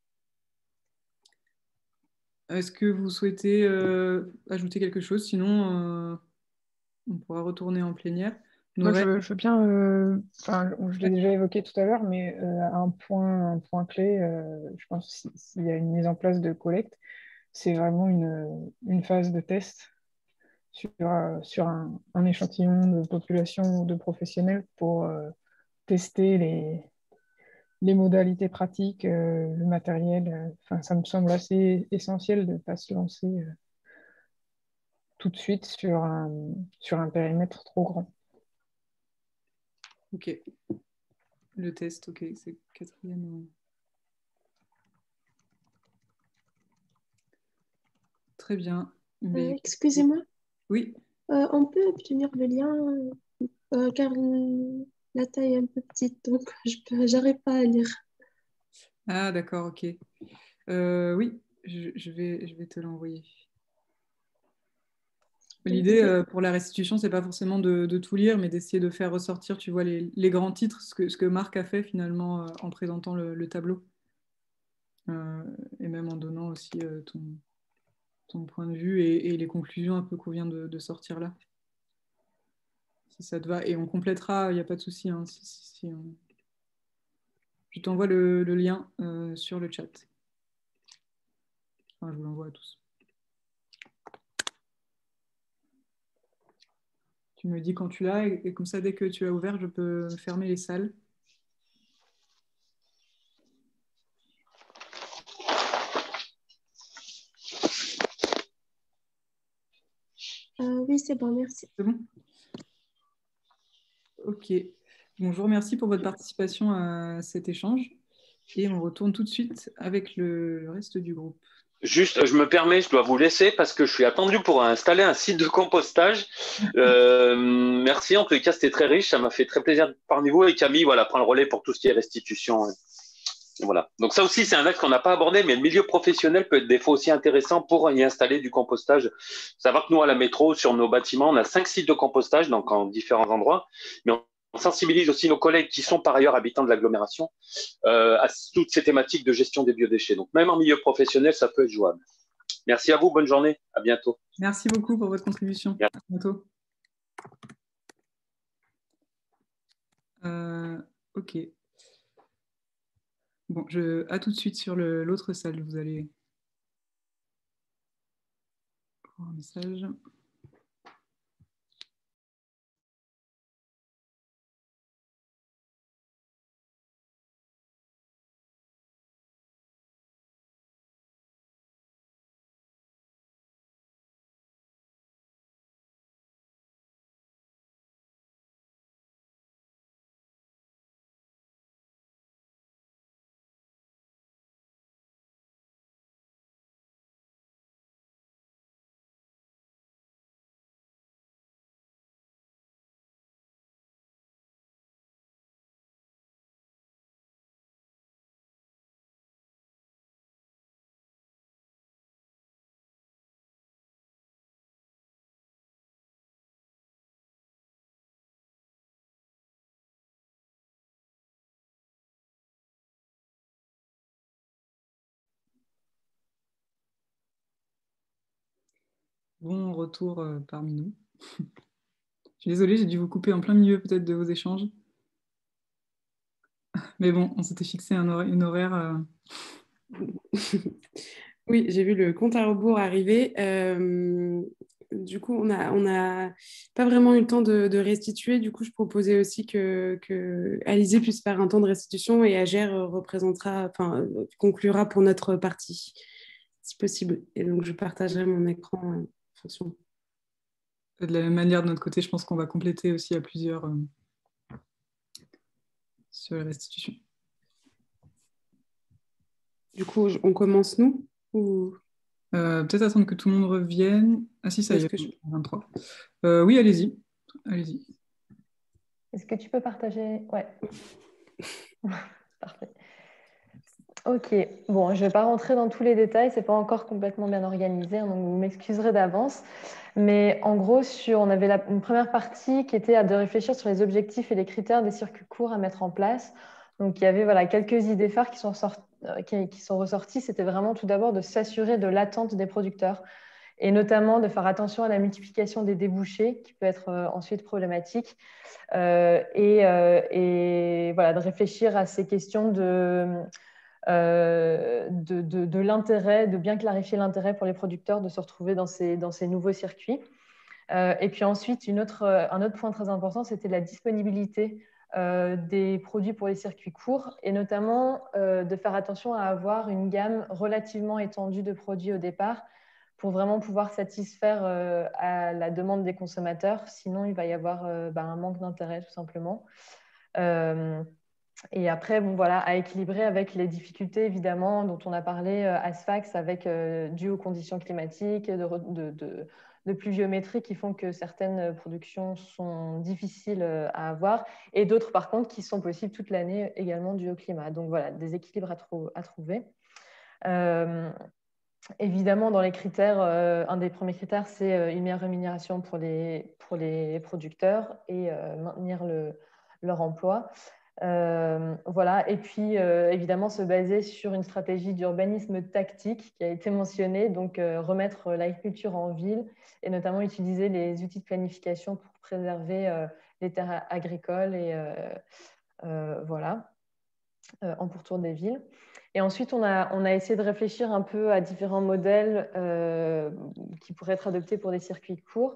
Est-ce que vous souhaitez euh, ajouter quelque chose? Sinon, euh, on pourra retourner en plénière. Moi, je, je veux bien, euh, je l'ai déjà évoqué tout à l'heure, mais euh, un, point, un point clé, euh, je pense s'il si y a une mise en place de collecte, c'est vraiment une, une phase de test sur, euh, sur un, un échantillon de population ou de professionnels pour euh, tester les, les modalités pratiques, euh, le matériel. Enfin, ça me semble assez essentiel de ne pas se lancer euh, tout de suite sur un, sur un périmètre trop grand. Ok. Le test, ok, c'est quatrième. Très bien. Mais... Euh, excusez-moi. Oui. Euh, on peut obtenir le lien euh, car la taille est un peu petite, donc je n'arrive pas à lire. Ah, d'accord, ok. Euh, oui, je, je, vais, je vais te l'envoyer. L'idée euh, pour la restitution, c'est pas forcément de, de tout lire, mais d'essayer de faire ressortir, tu vois, les, les grands titres, ce que, ce que Marc a fait finalement euh, en présentant le, le tableau. Euh, et même en donnant aussi euh, ton, ton point de vue et, et les conclusions un peu qu'on vient de, de sortir là. Si ça te va. Et on complétera, il n'y a pas de souci. Hein, si, si, si, on... Je t'envoie le, le lien euh, sur le chat. Enfin, je vous l'envoie à tous. Tu me dis quand tu l'as, et, et comme ça, dès que tu l'as ouvert, je peux fermer les salles. Euh, oui, c'est bon, merci. C'est bon? Ok. Bonjour, merci pour votre participation à cet échange. Et on retourne tout de suite avec le, le reste du groupe. Juste, je me permets, je dois vous laisser parce que je suis attendu pour installer un site de compostage. Euh, merci, en tous les cas, c'était très riche. Ça m'a fait très plaisir parmi vous. Et Camille, voilà, prend le relais pour tout ce qui est restitution. Voilà. Donc ça aussi, c'est un axe qu'on n'a pas abordé, mais le milieu professionnel peut être des fois aussi intéressant pour y installer du compostage. Savoir que nous, à la métro, sur nos bâtiments, on a cinq sites de compostage, donc en différents endroits, mais on on sensibilise aussi nos collègues qui sont par ailleurs habitants de l'agglomération euh, à toutes ces thématiques de gestion des biodéchets. Donc même en milieu professionnel, ça peut être jouable. Merci à vous, bonne journée, à bientôt. Merci beaucoup pour votre contribution. Merci. À bientôt. Euh, ok. Bon, je... à tout de suite sur l'autre salle. Vous allez voir un message. Bon retour euh, parmi nous. Je suis désolée, j'ai dû vous couper en plein milieu peut-être de vos échanges. Mais bon, on s'était fixé un horaire, une horaire. Euh... Oui, j'ai vu le compte à rebours arriver. Euh, du coup, on n'a on a pas vraiment eu le temps de, de restituer. Du coup, je proposais aussi que, que Alizé puisse faire un temps de restitution et Agère représentera, enfin, conclura pour notre partie, si possible. Et donc, je partagerai mon écran en fonction. De la même manière, de notre côté, je pense qu'on va compléter aussi à plusieurs euh, sur la restitution. Du coup, on commence nous ou... euh, Peut-être attendre que tout le monde revienne. Ah si, ça y est, que je... vingt-trois. Euh, oui, allez-y. Allez-y. Est-ce que tu peux partager? Ouais. Parfait. Ok, bon, je ne vais pas rentrer dans tous les détails, ce n'est pas encore complètement bien organisé, donc vous m'excuserez d'avance. Mais en gros, sur, on avait la, une première partie qui était de réfléchir sur les objectifs et les critères des circuits courts à mettre en place. Donc, il y avait voilà, quelques idées phares qui sont, sorti, qui, qui sont ressorties. C'était vraiment tout d'abord de s'assurer de l'attente des producteurs et notamment de faire attention à la multiplication des débouchés qui peut être euh, ensuite problématique euh, et, euh, et voilà, de réfléchir à ces questions de... Euh, de, de, de l'intérêt, de bien clarifier l'intérêt pour les producteurs de se retrouver dans ces, dans ces nouveaux circuits. Euh, et puis ensuite, une autre, un autre point très important, c'était la disponibilité euh, des produits pour les circuits courts, et notamment euh, de faire attention à avoir une gamme relativement étendue de produits au départ, pour vraiment pouvoir satisfaire euh, à la demande des consommateurs. Sinon, il va y avoir euh, bah, un manque d'intérêt, tout simplement. Euh, et après, bon, voilà, à équilibrer avec les difficultés, évidemment, dont on a parlé euh, à Sfax, avec, euh, dû aux conditions climatiques, de, de, de, de pluviométrie, qui font que certaines productions sont difficiles à avoir, et d'autres, par contre, qui sont possibles toute l'année, également dû au climat. Donc, voilà, des équilibres à, trou à trouver. Euh, Évidemment, dans les critères, euh, un des premiers critères, c'est euh, une meilleure rémunération pour les, pour les producteurs et euh, maintenir le, leur emploi. Euh, voilà. Et puis, euh, évidemment, se baser sur une stratégie d'urbanisme tactique qui a été mentionnée, donc euh, remettre l'agriculture en ville et notamment utiliser les outils de planification pour préserver euh, les terres agricoles et euh, euh, voilà, euh, en pourtour des villes. Et ensuite, on a, on a essayé de réfléchir un peu à différents modèles euh, qui pourraient être adoptés pour des circuits courts.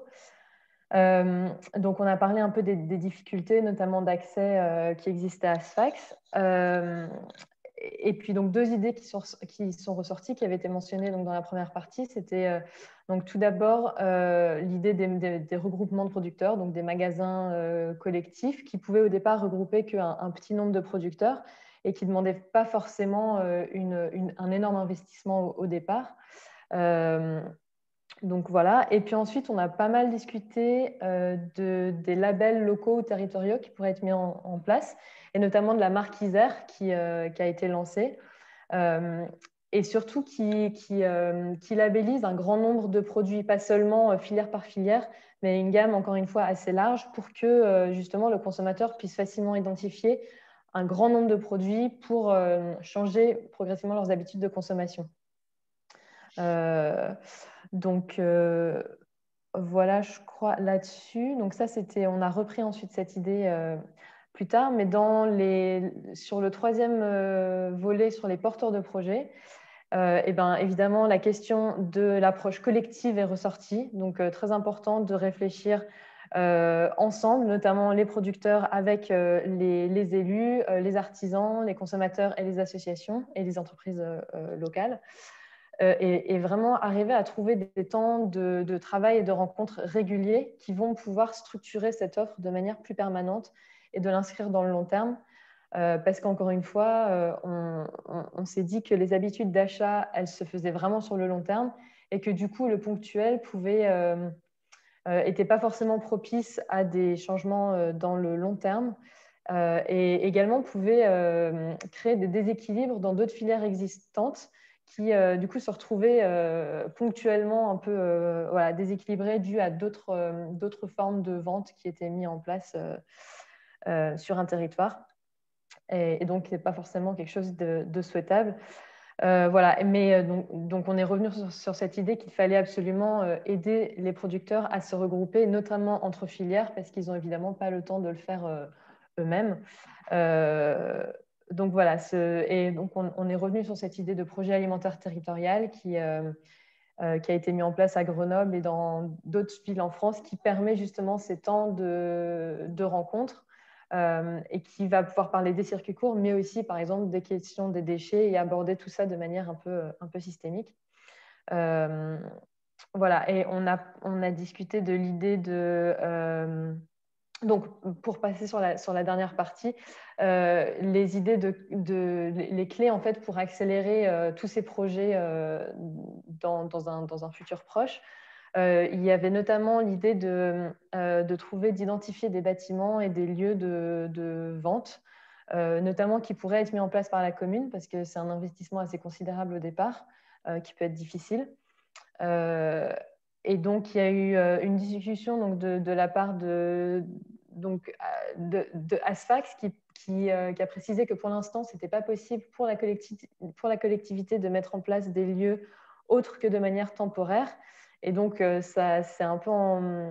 Euh, donc, on a parlé un peu des, des difficultés, notamment d'accès euh, qui existaient à Sfax. Euh, et puis, donc, deux idées qui sont, qui sont ressorties, qui avaient été mentionnées donc, dans la première partie. C'était euh, donc, tout d'abord euh, l'idée des, des, des regroupements de producteurs, donc des magasins euh, collectifs qui pouvaient au départ regrouper qu'un un petit nombre de producteurs et qui ne demandaient pas forcément euh, une, une, un énorme investissement au, au départ. Euh, donc voilà. Et puis ensuite, on a pas mal discuté euh, de, des labels locaux ou territoriaux qui pourraient être mis en, en place, et notamment de la marque Isère qui, euh, qui a été lancée, euh, et surtout qui, qui, euh, qui labellise un grand nombre de produits, pas seulement euh, filière par filière, mais une gamme, encore une fois, assez large pour que euh, justement le consommateur puisse facilement identifier un grand nombre de produits pour euh, changer progressivement leurs habitudes de consommation. Euh, donc, euh, voilà, je crois, là-dessus. Donc ça, c'était, on a repris ensuite cette idée euh, plus tard, mais dans les, sur le troisième euh, volet, sur les porteurs de projets, euh, et ben, évidemment, la question de l'approche collective est ressortie. Donc, euh, très important de réfléchir Euh, ensemble, notamment les producteurs avec euh, les, les élus, euh, les artisans, les consommateurs et les associations et les entreprises euh, locales. Euh, et, et vraiment arriver à trouver des temps de, de travail et de rencontres réguliers qui vont pouvoir structurer cette offre de manière plus permanente et de l'inscrire dans le long terme. Euh, parce qu'encore une fois, euh, on, on, on s'est dit que les habitudes d'achat, elles se faisaient vraiment sur le long terme et que du coup, le ponctuel pouvait... Euh, n'était euh, pas forcément propice à des changements euh, dans le long terme euh, et également pouvait euh, créer des déséquilibres dans d'autres filières existantes qui, euh, du coup, se retrouvaient euh, ponctuellement un peu euh, voilà, déséquilibrées dues à d'autres euh, d'autres formes de vente qui étaient mises en place euh, euh, sur un territoire. Et, et donc, ce n'est pas forcément quelque chose de, de souhaitable. Euh, voilà, mais donc, donc on est revenu sur, sur cette idée qu'il fallait absolument euh, aider les producteurs à se regrouper, notamment entre filières, parce qu'ils n'ont évidemment pas le temps de le faire euh, eux-mêmes. Euh, donc voilà, ce, et donc on, on est revenu sur cette idée de projet alimentaire territorial qui, euh, euh, qui a été mis en place à Grenoble et dans d'autres villes en France, qui permet justement ces temps de, de rencontres. Euh, et qui va pouvoir parler des circuits courts, mais aussi, par exemple, des questions des déchets et aborder tout ça de manière un peu, un peu systémique. Euh, voilà, et on a, on a discuté de l'idée de... Euh, donc, pour passer sur la, sur la dernière partie, euh, les idées de, de... les clés, en fait, pour accélérer euh, tous ces projets euh, dans, dans, un, dans un futur proche. Euh, il y avait notamment l'idée de, euh, de trouver, d'identifier des bâtiments et des lieux de, de vente, euh, notamment qui pourraient être mis en place par la commune, parce que c'est un investissement assez considérable au départ, euh, qui peut être difficile. Euh, et donc, il y a eu euh, une discussion donc, de, de la part de, donc, de, de Asfax qui, qui, euh, qui a précisé que pour l'instant, ce n'était pas possible pour la, pour la collectivité de mettre en place des lieux autres que de manière temporaire. Et donc, euh, ça, c'est un peu en,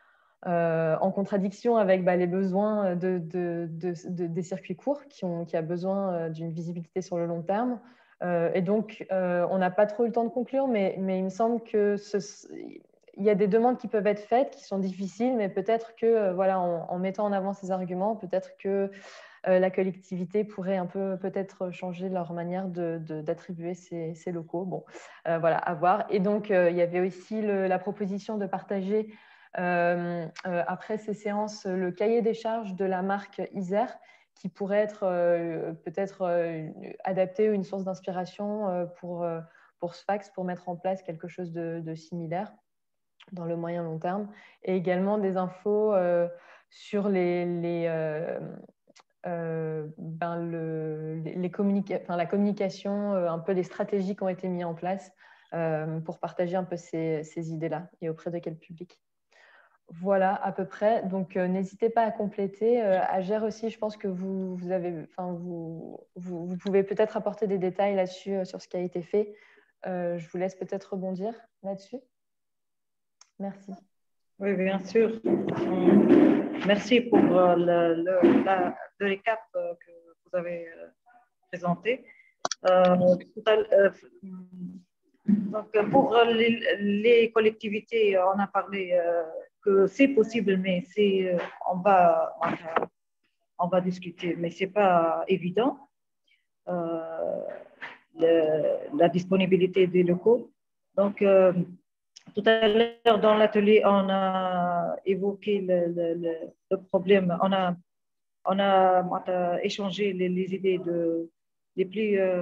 euh, en contradiction avec bah, les besoins de, de, de, de, des circuits courts qui ont qui a besoin euh, d'une visibilité sur le long terme. Euh, et donc, euh, on n'a pas trop eu le temps de conclure, mais, mais il me semble que ce, il y a des demandes qui peuvent être faites, qui sont difficiles, mais peut-être que, euh, voilà, en, en mettant en avant ces arguments, peut-être que euh, la collectivité pourrait un peu peut-être changer leur manière de, de, d'attribuer ces, ces locaux. Bon, euh, voilà, à voir. Et donc, euh, il y avait aussi le, la proposition de partager, euh, euh, après ces séances, le cahier des charges de la marque Isère, qui pourrait être euh, peut-être euh, adapté, une source d'inspiration euh, pour, euh, pour Sfax, pour mettre en place quelque chose de, de similaire dans le moyen long terme, et également des infos euh, sur les, les, euh, euh, ben le, les communica- enfin, la communication, euh, un peu les stratégies qui ont été mises en place euh, pour partager un peu ces, ces idées-là et auprès de quel public. Voilà, à peu près. Donc, euh, n'hésitez pas à compléter. Euh, Agère aussi, je pense que vous, vous, avez, enfin, vous, vous, vous pouvez peut-être apporter des détails là-dessus, euh, sur ce qui a été fait. Euh, je vous laisse peut-être rebondir là-dessus. Merci. Oui, bien sûr. Merci pour euh, le, le, la, le récap euh, que vous avez euh, présenté. Euh, tout à, euh, donc, pour les, les collectivités, on a parlé euh, que c'est possible, mais c'est, on, va, on, va, on va discuter, mais ce n'est pas évident. Euh, le, la disponibilité des locaux. Donc, euh, tout à l'heure, dans l'atelier, on a évoqué le, le, le, le problème. On a, on a, on a échangé les, les idées de, les plus... Euh,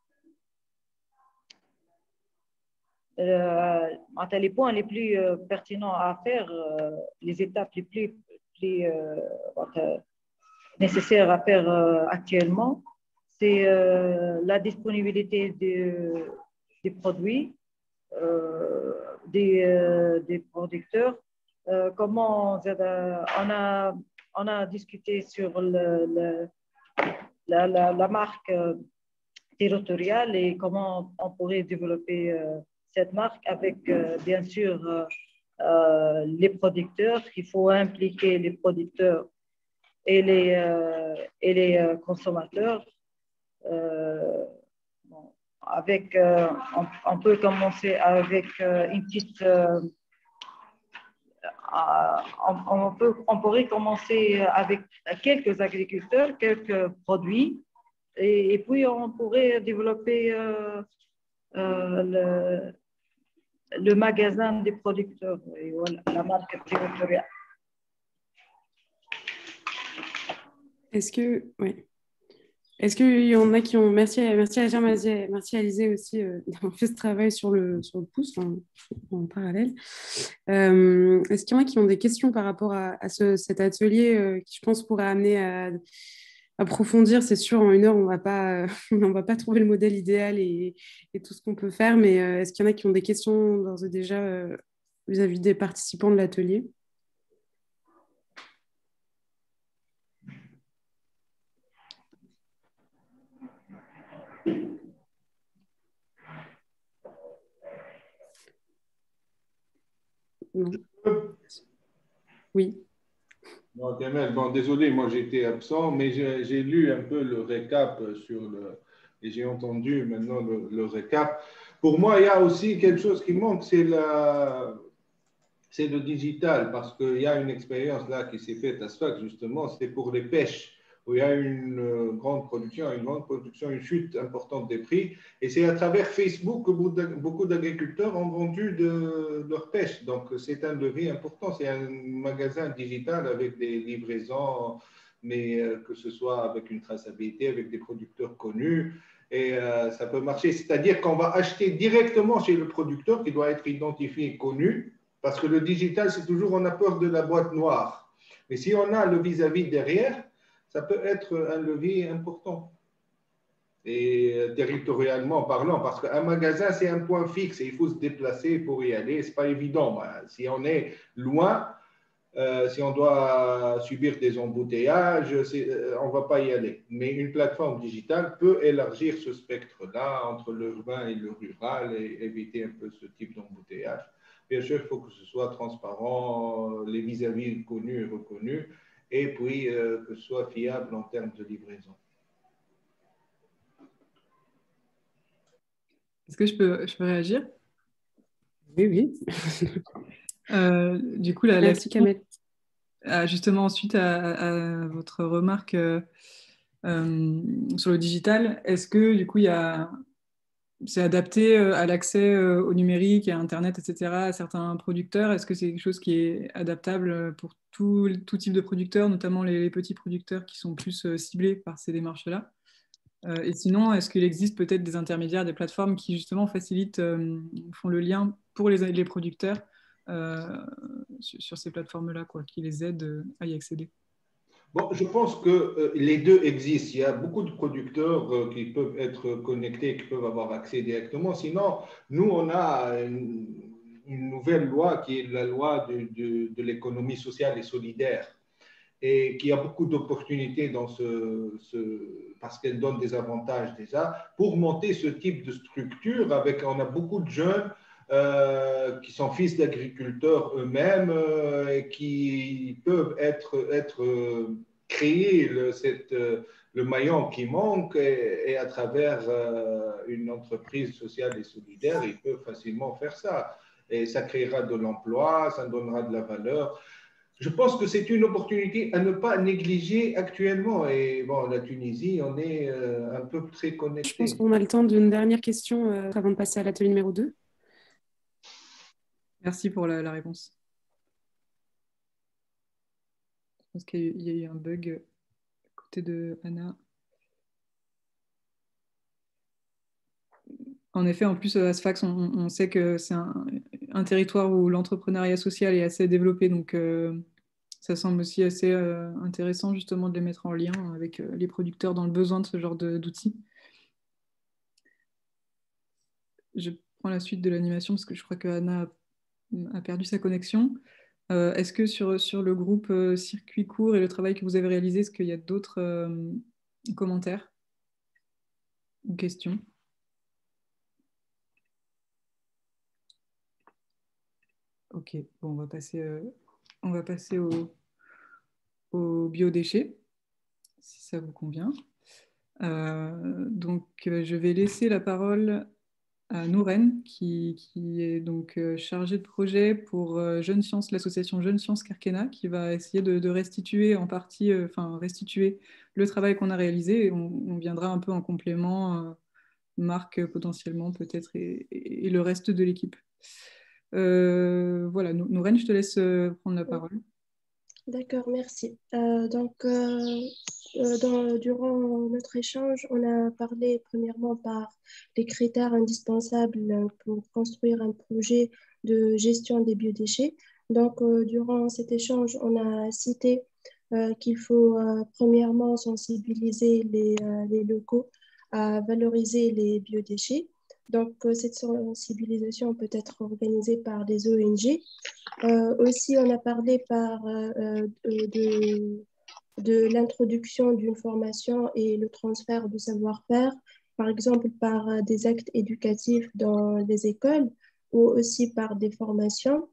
euh, les points les plus euh, pertinents à faire, euh, les étapes les plus, plus euh, nécessaires à faire euh, actuellement, c'est euh, la disponibilité de, des produits, euh, des, euh, des producteurs. Euh, comment on a, on a discuté sur le, le, la, la, la marque territoriale et comment on pourrait développer euh, cette marque avec, euh, bien sûr, euh, euh, les producteurs. Il faut impliquer les producteurs et les, euh, et les euh, consommateurs. Euh, bon, avec, euh, on, on peut commencer avec euh, une petite... Euh, on, on, peut, on pourrait commencer avec quelques agriculteurs, quelques produits, et, et puis on pourrait développer euh, euh, le, le magasin des producteurs, et voilà, la marque territoriale. Est-ce que, oui. Est-ce qu'il y en a qui ont, merci, merci à Jean, merci à Alizé aussi euh, d'avoir fait ce travail sur le, sur le pouce, en, en parallèle. Euh, est-ce qu'il y en a qui ont des questions par rapport à, à ce, cet atelier euh, qui, je pense, pourrait amener à approfondir? C'est sûr, en une heure, on va pas, on va pas trouver le modèle idéal et, et tout ce qu'on peut faire, mais euh, est-ce qu'il y en a qui ont des questions d'ores et déjà euh, vis-à-vis des participants de l'atelier? Non. Oui. Non, bon, désolé, moi j'étais absent, mais j'ai lu un peu le récap sur le, et j'ai entendu maintenant le, le récap. Pour moi, il y a aussi quelque chose qui manque, c'est la, c'est le digital, parce qu'il y a une expérience là qui s'est faite à Sfax, justement, c'est pour les pêches, où il y a une grande production, une grande production, une chute importante des prix. Et c'est à travers Facebook que beaucoup d'agriculteurs ont vendu de leur pêche. Donc, c'est un levier important. C'est un magasin digital avec des livraisons, mais que ce soit avec une traçabilité, avec des producteurs connus. Et euh, ça peut marcher. C'est-à-dire qu'on va acheter directement chez le producteur qui doit être identifié et connu, parce que le digital, c'est toujours, on a peur de la boîte noire. Mais si on a le vis-à-vis derrière, ça peut être un levier important. Et territorialement parlant, parce qu'un magasin, c'est un point fixe et il faut se déplacer pour y aller. Ce n'est pas évident. Si on est loin, euh, si on doit subir des embouteillages, euh, on ne va pas y aller. Mais une plateforme digitale peut élargir ce spectre-là entre l'urbain et le rural et éviter un peu ce type d'embouteillage. Bien sûr, il faut que ce soit transparent, les vis-à-vis connus et reconnus, et puis euh, que ce soit fiable en termes de livraison. Est-ce que je peux, je peux réagir? Oui, oui. euh, du coup, la, Merci, la... Kamel. Ah, justement, ensuite à, à votre remarque euh, euh, sur le digital, est-ce que du coup, il y a... c'est adapté euh, à l'accès euh, au numérique, à Internet, et cetera, à certains producteurs? Est-ce que c'est quelque chose qui est adaptable pour tout, tout type de producteurs, notamment les, les petits producteurs qui sont plus euh, ciblés par ces démarches-là? Euh, et sinon, est-ce qu'il existe peut-être des intermédiaires, des plateformes qui justement facilitent, euh, font le lien pour les, les producteurs euh, sur, sur ces plateformes-là, quoi, qui les aident à y accéder? Bon, je pense que euh, les deux existent. Il y a beaucoup de producteurs euh, qui peuvent être connectés, qui peuvent avoir accès directement. Sinon, nous, on a une, une nouvelle loi qui est la loi de, de, de l'économie sociale et solidaire, et qui a beaucoup d'opportunités dans ce, ce parce qu'elle donne des avantages déjà pour monter ce type de structure. Avec, on a beaucoup de jeunes euh, qui sont fils d'agriculteurs eux-mêmes euh, et qui peuvent être, être euh, créer le, cette, euh, le maillon qui manque et, et à travers euh, une entreprise sociale et solidaire, ils peuvent facilement faire ça. Et ça créera de l'emploi, ça donnera de la valeur. Je pense que c'est une opportunité à ne pas négliger actuellement. Et bon, la Tunisie, on est euh, un peu très connecté. Je pense qu'on a le temps d'une dernière question euh, avant de passer à l'atelier numéro deux. Merci pour la, la réponse. Je pense qu'il y a eu un bug à côté de Anna. En effet, en plus, à Sfax, on, on sait que c'est un, un territoire où l'entrepreneuriat social est assez développé, donc euh, ça semble aussi assez euh, intéressant justement de les mettre en lien avec euh, les producteurs dans le besoin de ce genre d'outils. Je prends la suite de l'animation parce que je crois que Anna a, a perdu sa connexion. Euh, est-ce que sur, sur le groupe euh, circuit court et le travail que vous avez réalisé, est-ce qu'il y a d'autres euh, commentaires ou questions? Ok, bon, on va passer, euh, on va passer au, au biodéchets, si ça vous convient. Euh, donc, euh, je vais laisser la parole à Nouren, qui, qui est donc euh, chargée de projet pour euh, Jeunes Sciences, l'association Jeunes Sciences Kerkena, qui va essayer de, de restituer en partie, euh, enfin restituer le travail qu'on a réalisé, et on, on viendra un peu en complément, euh, Marc euh, potentiellement peut-être, et, et, et le reste de l'équipe. Euh, voilà, Nouren, je te laisse euh, prendre la parole. D'accord, merci. Euh, donc, euh, euh, dans, durant notre échange, on a parlé premièrement par les critères indispensables pour construire un projet de gestion des biodéchets. Donc, euh, durant cet échange, on a cité euh, qu'il faut euh, premièrement sensibiliser les, euh, les locaux à valoriser les biodéchets. Donc, euh, cette sensibilisation peut être organisée par des O N G. Euh, aussi, on a parlé par, euh, de, de l'introduction d'une formation et le transfert du savoir-faire, par exemple par des actes éducatifs dans les écoles ou aussi par des formations.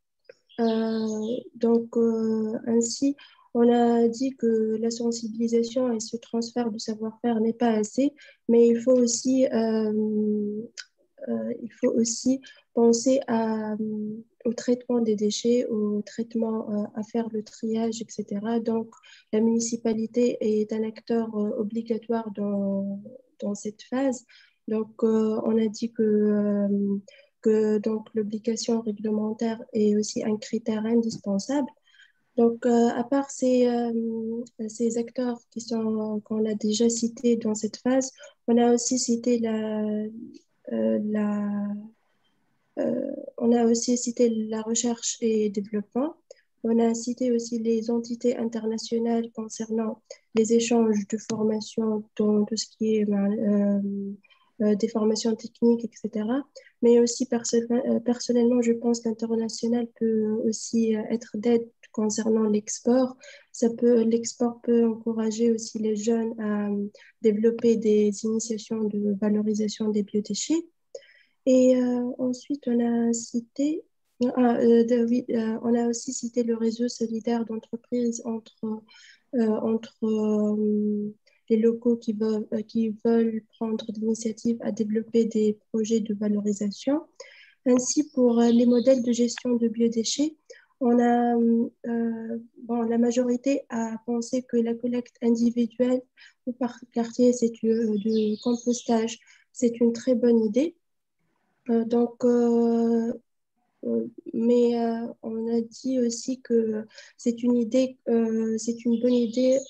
Euh, donc, euh, ainsi, on a dit que la sensibilisation et ce transfert du savoir-faire n'est pas assez, mais il faut aussi, euh, euh, il faut aussi penser à, au traitement des déchets, au traitement, euh, à faire le triage, et cetera. Donc, la municipalité est un acteur euh, obligatoire dans, dans cette phase. Donc, euh, on a dit que euh, que donc l'obligation réglementaire est aussi un critère indispensable. Donc, euh, à part ces, euh, ces acteurs qui sont, qu'on a déjà cités dans cette phase, on a aussi cité la, euh, la, euh, on a aussi cité la recherche et développement. On a cité aussi les entités internationales concernant les échanges de formation dans tout ce qui est euh, euh, des formations techniques, et cetera. Mais aussi, perso euh, personnellement, je pense que l'international peut aussi être d'aide concernant l'export. Ça peut, l'export peut encourager aussi les jeunes à développer des initiations de valorisation des biodéchets. Et euh, ensuite, on a cité, ah, euh, de, oui, euh, on a aussi cité le réseau solidaire d'entreprises entre, euh, entre euh, les locaux qui veulent, qui veulent prendre l'initiative à développer des projets de valorisation. Ainsi, pour les modèles de gestion de biodéchets, on a, euh, bon, la majorité a pensé que la collecte individuelle ou par quartier, c'est du compostage, c'est une très bonne idée. Euh, donc, euh, mais euh, on a dit aussi que c'est une idée, euh, c'est une bonne idée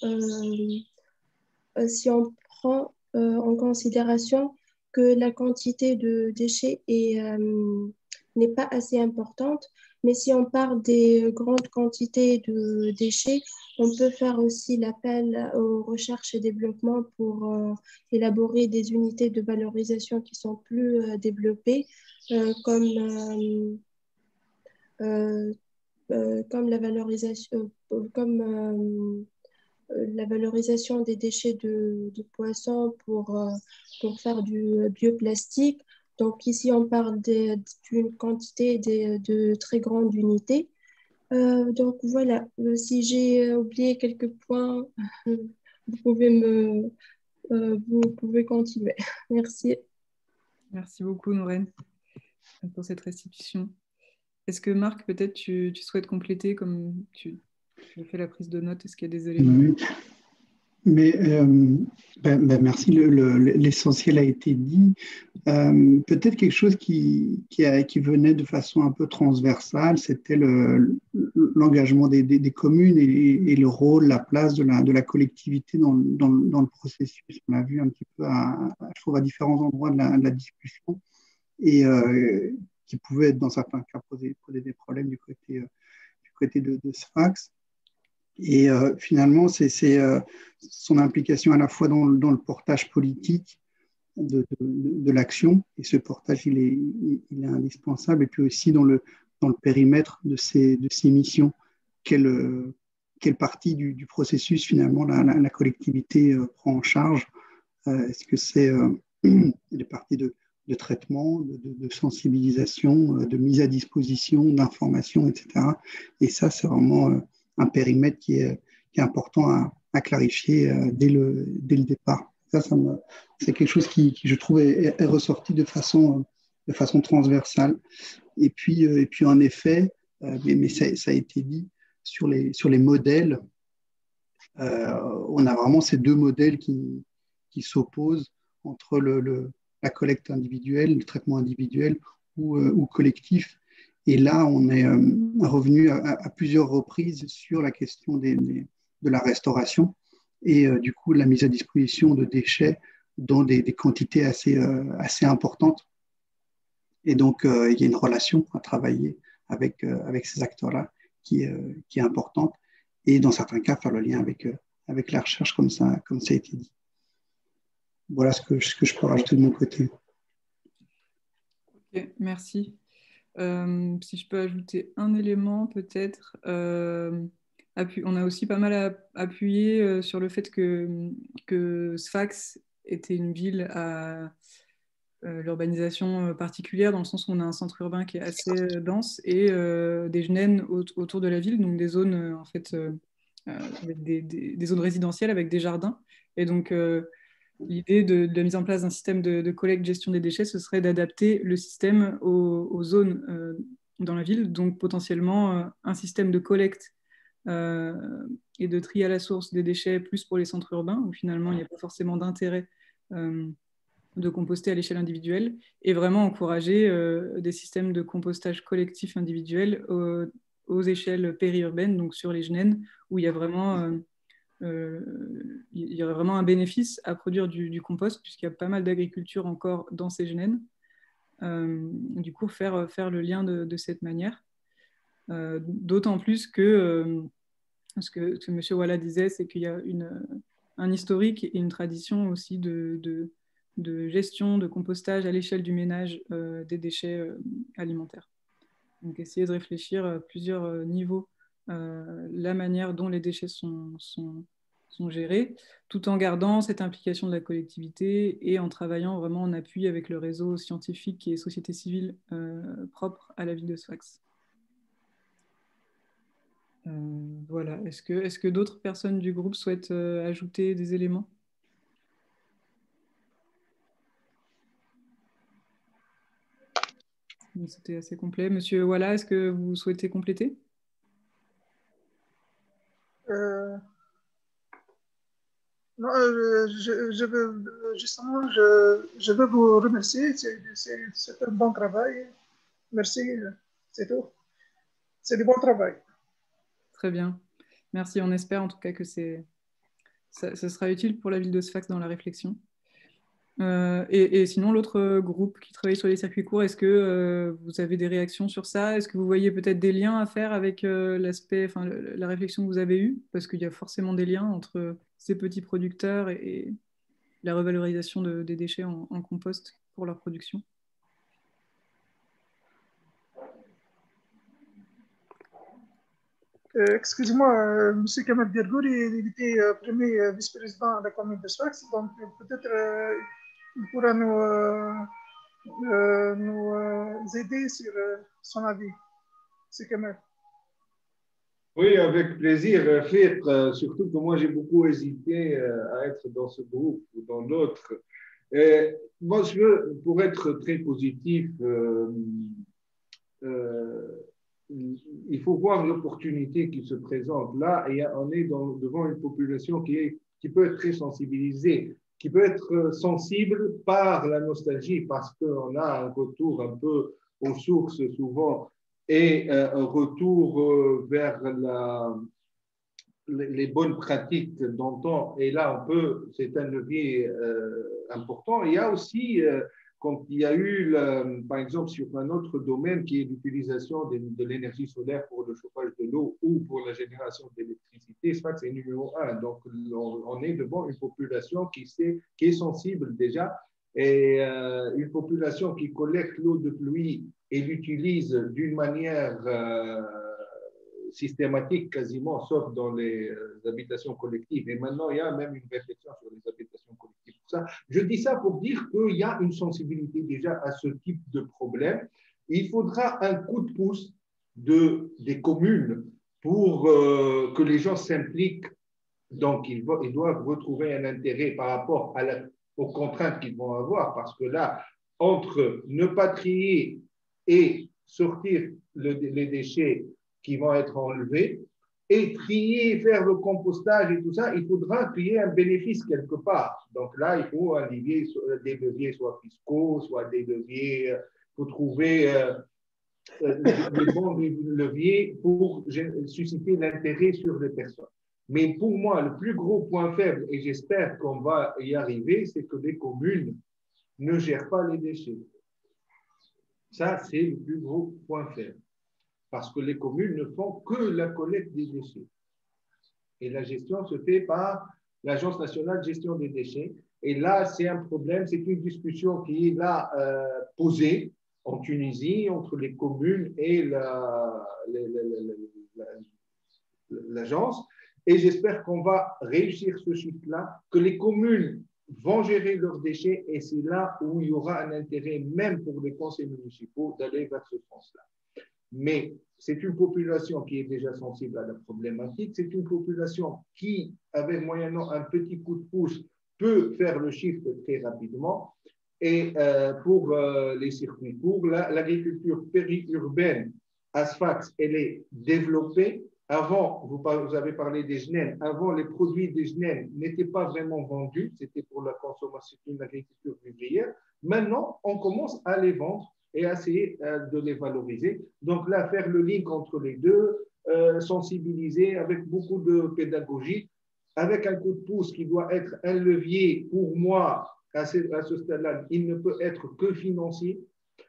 euh, si on prend euh, en considération que la quantité de déchets est, euh, n'est pas assez importante. Mais si on parle des grandes quantités de déchets, on peut faire aussi l'appel aux recherches et développement pour euh, élaborer des unités de valorisation qui sont plus euh, développées, euh, comme, euh, euh, euh, comme la valorisation, euh, comme euh, la valorisation des déchets de, de poissons pour, euh, pour faire du bioplastique. Donc ici, on parle d'une quantité de, de très grande unité. Euh, donc voilà, euh, si j'ai oublié quelques points, vous pouvez me, euh, vous pouvez continuer. Merci. Merci beaucoup, Nourène, pour cette restitution. Est-ce que Marc, peut-être tu, tu souhaites compléter comme tu, tu as fait la prise de notes? Est-ce qu'il y a des éléments? Oui. Mais euh, ben, ben merci, le, le, l'essentiel a été dit. Euh, peut-être quelque chose qui, qui, a, qui venait de façon un peu transversale, c'était le, l'engagement des, des, des communes et, et le rôle, la place de la, de la collectivité dans, dans, dans le processus. On l'a vu un petit peu, à, je trouve, à différents endroits de la, de la discussion, et euh, qui pouvait, dans certains cas, poser, poser des problèmes du côté, euh, du côté de, de Sfax. Et euh, finalement, c'est, c'est euh, son implication à la fois dans, dans le portage politique de, de, de l'action, et ce portage, il est, il est indispensable, et puis aussi dans le, dans le périmètre de ses, de ses missions. Quelle, quelle partie du, du processus, finalement, la, la, la collectivité euh, prend en charge? euh, Est-ce que c'est euh, des parties de, de traitement, de, de, de sensibilisation, de mise à disposition, d'information, et cetera. Et ça, c'est vraiment... Euh, un périmètre qui est, qui est important à, à clarifier euh, dès, le, dès le départ. Ça, ça me, c'est quelque chose qui, qui je trouve, est, est ressorti de façon, de façon transversale. Et puis, euh, et puis en effet, euh, mais, mais ça, ça a été dit, sur les, sur les modèles, euh, on a vraiment ces deux modèles qui, qui s'opposent entre le, le, la collecte individuelle, le traitement individuel ou, euh, ou collectif. Et là, on est euh, revenu à, à plusieurs reprises sur la question des, des, de la restauration et euh, du coup la mise à disposition de déchets dans des, des quantités assez, euh, assez importantes. Et donc, euh, il y a une relation à travailler avec, euh, avec ces acteurs-là qui, euh, qui est importante. Et dans certains cas, faire le lien avec, euh, avec la recherche, comme ça, comme ça a été dit. Voilà ce que, ce que je peux rajouter de mon côté. Ok, merci. Euh, si je peux ajouter un élément, peut-être, euh, on a aussi pas mal appuyé euh, sur le fait que, que Sfax était une ville à euh, l'urbanisation particulière, dans le sens où on a un centre urbain qui est assez euh, dense et euh, des genènes au autour de la ville, donc des zones, euh, en fait, euh, avec des, des, des zones résidentielles avec des jardins. Et donc, euh, l'idée de, de la mise en place d'un système de, de collecte gestion des déchets, ce serait d'adapter le système aux, aux zones euh, dans la ville, donc potentiellement euh, un système de collecte euh, et de tri à la source des déchets plus pour les centres urbains, où finalement il n'y a pas forcément d'intérêt euh, de composter à l'échelle individuelle, et vraiment encourager euh, des systèmes de compostage collectif individuel aux, aux échelles périurbaines, donc sur les genènes, où il y a vraiment... Euh, Euh, il y aurait vraiment un bénéfice à produire du, du compost, puisqu'il y a pas mal d'agriculture encore dans ces genènes. Euh, du coup, faire, faire le lien de, de cette manière. Euh, d'autant plus que euh, ce que, ce que M. Walla disait, c'est qu'il y a une, un historique et une tradition aussi de, de, de gestion, de compostage à l'échelle du ménage euh, des déchets euh, alimentaires. Donc, essayer de réfléchir à plusieurs niveaux Euh, la manière dont les déchets sont, sont, sont gérés, tout en gardant cette implication de la collectivité et en travaillant vraiment en appui avec le réseau scientifique et société civile euh, propre à la ville de Sfax. Euh, voilà. Est-ce que, est-ce que d'autres personnes du groupe souhaitent euh, ajouter des éléments ? C'était assez complet. Monsieur Walla, est-ce que vous souhaitez compléter? euh, Non, euh, je, je veux, justement, je, je veux vous remercier. C'est un bon travail. Merci, c'est tout. C'est du bon travail. Très bien. Merci. On espère en tout cas que c'est, ça, ça sera utile pour la ville de Sfax dans la réflexion. Euh, et, et sinon, l'autre groupe qui travaille sur les circuits courts, est-ce que euh, vous avez des réactions sur ça? Est-ce que vous voyez peut-être des liens à faire avec euh, l'aspect, enfin, le, la réflexion que vous avez eue? Parce qu'il y a forcément des liens entre ces petits producteurs et, et la revalorisation de, des déchets en, en compost pour leur production. Euh, Excusez-moi, euh, M. Kamal Dergouri, il était euh, premier euh, vice-président de la commune de Sfax, donc euh, peut-être euh, il pourra nous, euh, euh, nous euh, aider sur euh, son avis. M. Kamal. Oui, avec plaisir, Rafik, euh, surtout que moi j'ai beaucoup hésité euh, à être dans ce groupe ou dans l'autre. Et moi, je veux, pour être très positif, euh, euh, il faut voir l'opportunité qui se présente là, et on est dans, devant une population qui, est, qui peut être très sensibilisée, qui peut être sensible par la nostalgie, parce qu'on a un retour un peu aux sources souvent, et un retour vers la, les bonnes pratiques d'antan. Et là, on peut, c'est un levier euh, important. Il y a aussi, euh, quand il y a eu, le, par exemple, sur un autre domaine qui est l'utilisation de, de l'énergie solaire pour le chauffage de l'eau ou pour la génération d'électricité, je crois que c'est numéro un. Donc, on, on est devant une population qui, sait, qui est sensible déjà, et euh, une population qui collecte l'eau de pluie et l'utilise d'une manière euh, systématique quasiment, sauf dans les euh, habitations collectives. Et maintenant, il y a même une réflexion sur les habitations collectives. Ça, je dis ça pour dire qu'il y a une sensibilité déjà à ce type de problème. Il faudra un coup de pouce de, des communes pour euh, que les gens s'impliquent. Donc, ils, ils doivent retrouver un intérêt par rapport à la, aux contraintes qu'ils vont avoir, parce que là, entre ne pas trier et sortir le, les déchets qui vont être enlevés, et trier, faire le compostage et tout ça, il faudra qu'il y ait un bénéfice quelque part. Donc là, il faut un levier, des leviers soit fiscaux, soit des leviers, il faut trouver euh, les bons leviers pour susciter l'intérêt sur les personnes. Mais pour moi, le plus gros point faible, et j'espère qu'on va y arriver, c'est que les communes ne gèrent pas les déchets. Ça, c'est le plus gros point faible. Parce que les communes ne font que la collecte des déchets. Et la gestion se fait par l'Agence nationale de gestion des déchets. Et là, c'est un problème, c'est une discussion qui est là euh, posée en Tunisie entre les communes et l'agence. Et j'espère qu'on va réussir ce chiffre-là, que les communes vont gérer leurs déchets, et c'est là où il y aura un intérêt, même pour les conseils municipaux, d'aller vers ce sens-là. Mais c'est une population qui est déjà sensible à la problématique, c'est une population qui, avec moyennant un petit coup de pouce, peut faire le chiffre très rapidement. Et euh, pour euh, les circuits courts, l'agriculture périurbaine à Sfax, elle est développée. Avant, vous, vous avez parlé des genènes, avant les produits des genènes n'étaient pas vraiment vendus, c'était pour la consommation d'une agriculture vivrière. Maintenant, on commence à les vendre et essayer euh, de les valoriser. Donc là, faire le link entre les deux, euh, sensibiliser avec beaucoup de pédagogie, avec un coup de pouce qui doit être un levier pour moi, à ce, à ce stade-là, il ne peut être que financier,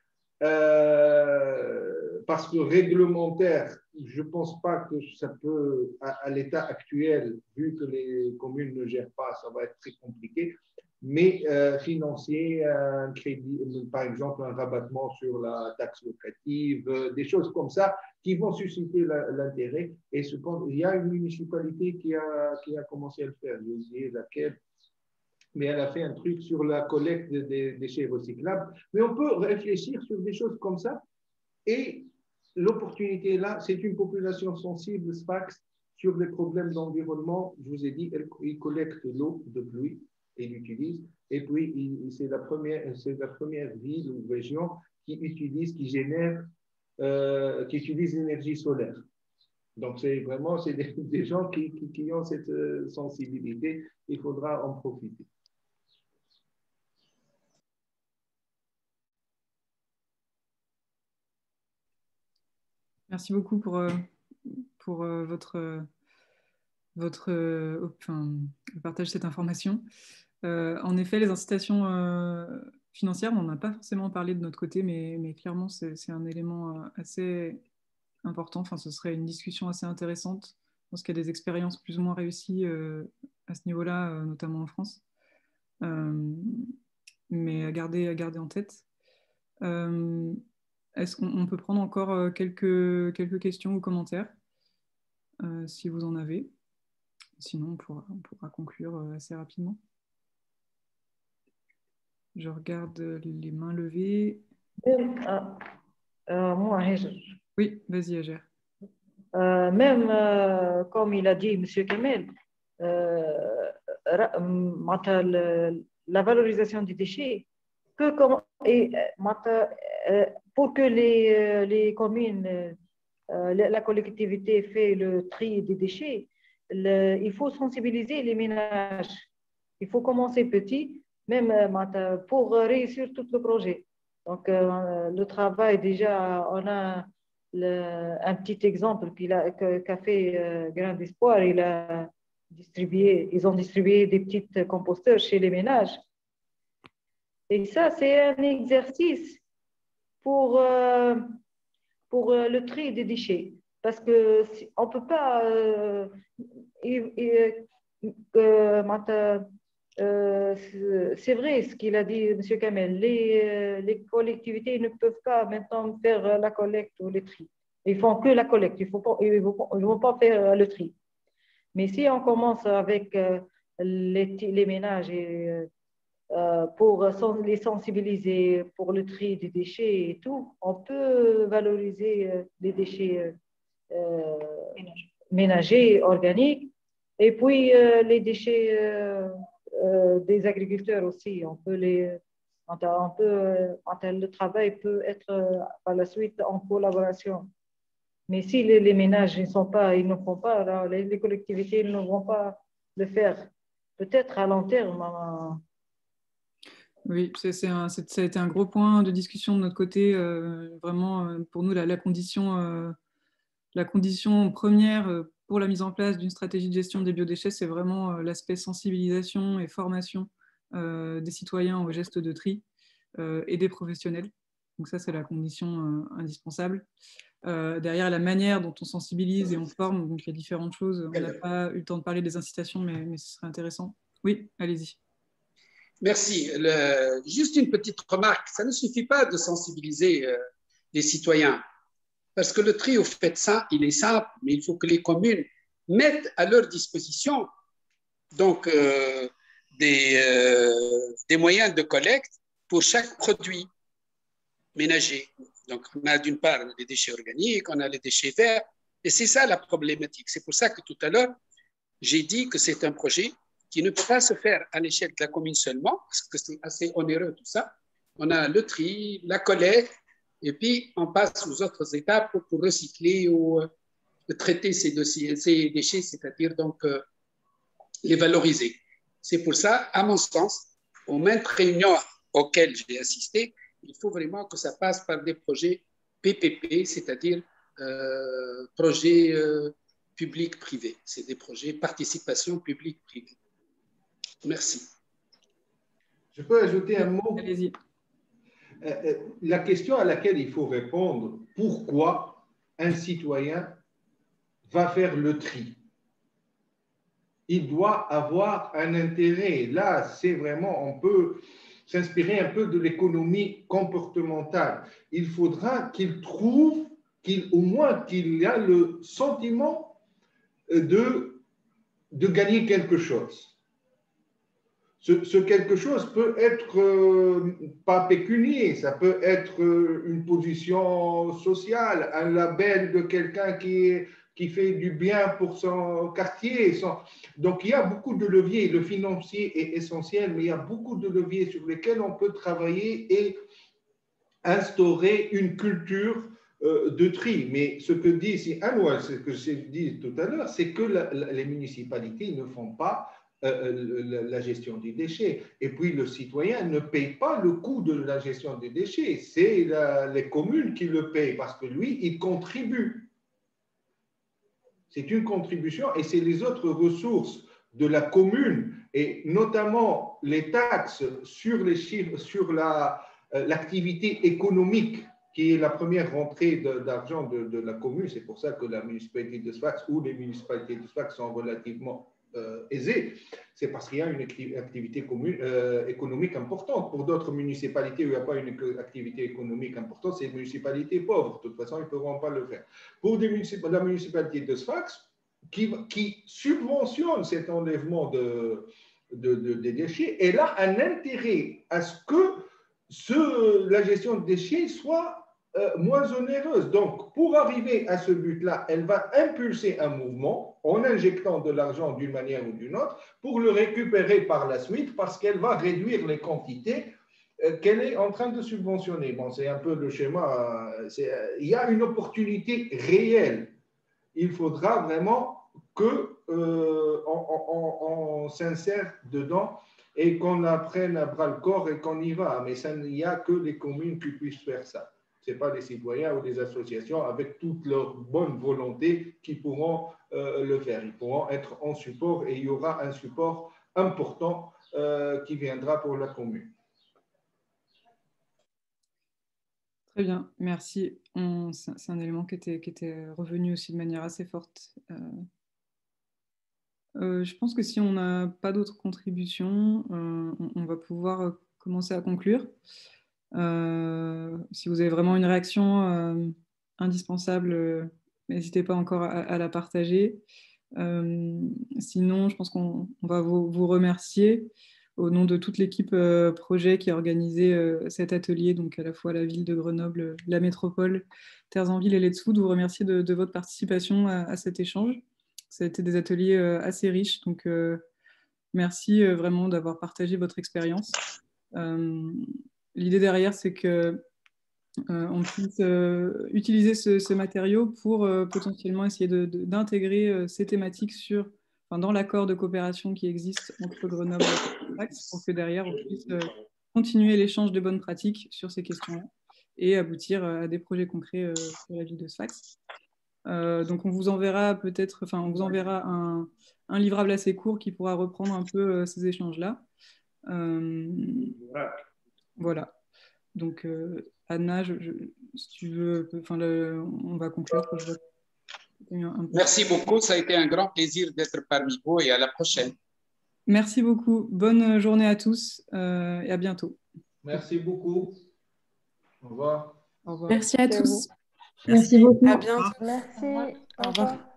euh, parce que réglementaire, je ne pense pas que ça peut, à, à l'état actuel, vu que les communes ne gèrent pas, ça va être très compliqué. Mais euh, financier, un crédit, par exemple un rabattement sur la taxe locative, euh, des choses comme ça qui vont susciter l'intérêt. Et ce, il y a une municipalité qui a, qui a commencé à le faire, j'ai oublié laquelle, mais elle a fait un truc sur la collecte des déchets recyclables. Mais on peut réfléchir sur des choses comme ça. Et l'opportunité là, c'est une population sensible, Sfax, sur les problèmes d'environnement. Je vous ai dit, ils collectent l'eau de pluie et l'utilisent. Et puis, c'est la première, c'est la première ville ou région qui utilisent, qui génèrent, euh, qui utilisent l'énergie solaire. Donc, c'est vraiment c'est des, des gens qui, qui, qui ont cette sensibilité. Il faudra en profiter. Merci beaucoup pour, pour votre, votre enfin, le partage de cette information. Euh, en effet, les incitations euh, financières, on n'en a pas forcément parlé de notre côté, mais, mais clairement, c'est un élément assez important. Enfin, ce serait une discussion assez intéressante. Je pense qu'il y a des expériences plus ou moins réussies euh, à ce niveau-là, euh, notamment en France. Euh, mais à garder, à garder en tête. Euh, Est-ce qu'on peut prendre encore quelques, quelques questions ou commentaires, euh, si vous en avez? Sinon, on pourra, on pourra conclure assez rapidement. Je regarde les mains levées. Euh, euh, moi, oui, vas-y, Agère. Euh, même euh, comme il a dit M. Kamel, euh, la valorisation des déchets, que, comme, et, euh, pour que les, les communes, euh, la collectivité fait le tri des déchets, le, il faut sensibiliser les ménages. Il faut commencer petit, même pour réussir tout le projet. Donc, euh, le travail, déjà, on a le, un petit exemple qu'il a, qu'a fait euh, Grain d'Espoir. Il a distribué, ils ont distribué des petits composteurs chez les ménages. Et ça, c'est un exercice pour, euh, pour euh, le tri des déchets. Parce qu'on ne peut pas... Euh, et, et, euh, euh, c'est vrai ce qu'il a dit, M. Kamel. Les, les collectivités ne peuvent pas maintenant faire la collecte ou le tri. Ils font que la collecte, ils ne vont pas faire le tri. Mais si on commence avec les, les ménages et, euh, pour les sensibiliser pour le tri des déchets et tout, on peut valoriser les déchets euh, ménagers, organiques, et puis euh, les déchets euh, euh, des agriculteurs aussi. On peut les, on peut, le travail peut être euh, par la suite en collaboration. Mais si les, les ménages ne sont pas, ils ne font pas, alors les, les collectivités ne vont pas le faire. Peut-être à long terme. Oui, c'est un, ça a été un gros point de discussion de notre côté. Euh, vraiment, euh, pour nous, la, la, condition, euh, la condition première euh, pour la mise en place d'une stratégie de gestion des biodéchets, c'est vraiment euh, l'aspect sensibilisation et formation euh, des citoyens aux gestes de tri euh, et des professionnels. Donc ça, c'est la condition euh, indispensable. Euh, derrière, la manière dont on sensibilise et on forme, donc il y a différentes choses. On n'a pas eu le temps de parler des incitations, mais, mais ce serait intéressant. Oui, allez-y. Merci. Le, juste une petite remarque. Ça ne suffit pas de sensibiliser euh, les citoyens, parce que le tri, au fait, ça, il est simple, mais il faut que les communes mettent à leur disposition donc, euh, des, euh, des moyens de collecte pour chaque produit ménager. Donc, on a d'une part les déchets organiques, on a les déchets verts, et c'est ça la problématique. C'est pour ça que tout à l'heure, j'ai dit que c'est un projet qui ne peut pas se faire à l'échelle de la commune seulement, parce que c'est assez onéreux tout ça. On a le tri, la collecte, et puis on passe aux autres étapes pour recycler ou euh, traiter ces, dossiers, ces déchets, c'est-à-dire donc euh, les valoriser. C'est pour ça, à mon sens, aux maintes réunions auxquelles j'ai assisté, il faut vraiment que ça passe par des projets P P P, c'est-à-dire euh, projets euh, public-privé. C'est des projets participation publique-privée. Merci. Je peux ajouter un mot? Allez-y. Euh, la question à laquelle il faut répondre, pourquoi un citoyen va faire le tri? Il doit avoir un intérêt. Là, c'est vraiment, on peut s'inspirer un peu de l'économie comportementale. Il faudra qu'il trouve, qu'il, au moins qu'il y a le sentiment de, de gagner quelque chose. Ce, ce quelque chose peut être euh, pas pécunier, ça peut être euh, une position sociale, un label de quelqu'un qui, qui fait du bien pour son quartier. Son... Donc, il y a beaucoup de leviers. Le financier est essentiel, mais il y a beaucoup de leviers sur lesquels on peut travailler et instaurer une culture euh, de tri. Mais ce que dit ici Anouar, ce que j'ai dit tout à l'heure, c'est que la, la, les municipalités ne font pas euh, la, la gestion des déchets. Et puis le citoyen ne paye pas le coût de la gestion des déchets. C'est les communes qui le payent parce que lui, il contribue. C'est une contribution et c'est les autres ressources de la commune et notamment les taxes sur les chiffres, sur la, euh, l'activité économique qui est la première rentrée d'argent de, de la commune. C'est pour ça que la municipalité de Sfax ou les municipalités de Sfax sont relativement euh, aisées. C'est parce qu'il y a une activité commune, euh, économique importante. Pour d'autres municipalités où il n'y a pas une activité économique importante, c'est des municipalités pauvres. De toute façon, ils ne pourront pas le faire. Pour des municip la municipalité de Sfax, qui, qui subventionne cet enlèvement de, de, de, des déchets, elle a un intérêt à ce que ce, la gestion des déchets soit euh, moins onéreuse. Donc, pour arriver à ce but-là, elle va impulser un mouvement en injectant de l'argent d'une manière ou d'une autre pour le récupérer par la suite parce qu'elle va réduire les quantités euh, qu'elle est en train de subventionner. Bon, c'est un peu le schéma. Euh, il y a une opportunité réelle. Il faudra vraiment qu'on euh, on, on s'insère dedans et qu'on la prenne à bras le corps et qu'on y va. Mais il n'y a que les communes qui puissent faire ça. Ce n'est pas les citoyens ou les associations avec toute leur bonne volonté qui pourront euh, le faire. Ils pourront être en support et il y aura un support important euh, qui viendra pour la commune. Très bien, merci. C'est un élément qui était, qui était revenu aussi de manière assez forte. Euh, euh, je pense que si on n'a pas d'autres contributions, euh, on, on va pouvoir commencer à conclure. Euh, si vous avez vraiment une réaction euh, indispensable, euh, n'hésitez pas encore à, à la partager. Euh, sinon, je pense qu'on va vous, vous remercier au nom de toute l'équipe euh, projet qui a organisé euh, cet atelier, donc à la fois la ville de Grenoble, la métropole, Terres-en-Ville et Let's Food, vous remercier de, de votre participation à, à cet échange. Ça a été des ateliers euh, assez riches, donc euh, merci euh, vraiment d'avoir partagé votre expérience. Euh, L'idée derrière, c'est que euh, on puisse euh, utiliser ce, ce matériau pour euh, potentiellement essayer d'intégrer euh, ces thématiques sur Enfin, dans l'accord de coopération qui existe entre Grenoble et Sfax pour que derrière on puisse euh, continuer l'échange de bonnes pratiques sur ces questions-là et aboutir à des projets concrets euh, pour la ville de Sfax. Euh, donc on vous enverra peut-être, enfin on vous enverra un, un livrable assez court qui pourra reprendre un peu euh, ces échanges-là. Euh, voilà. Donc euh, Anna, je, je, si tu veux, enfin le, on va conclure. Je Merci beaucoup, ça a été un grand plaisir d'être parmi vous et à la prochaine. Merci beaucoup, bonne journée à tous euh, et à bientôt. Merci beaucoup. Au revoir. Au revoir. Merci à tous. Merci beaucoup. À bientôt. Merci. Au revoir. Au revoir.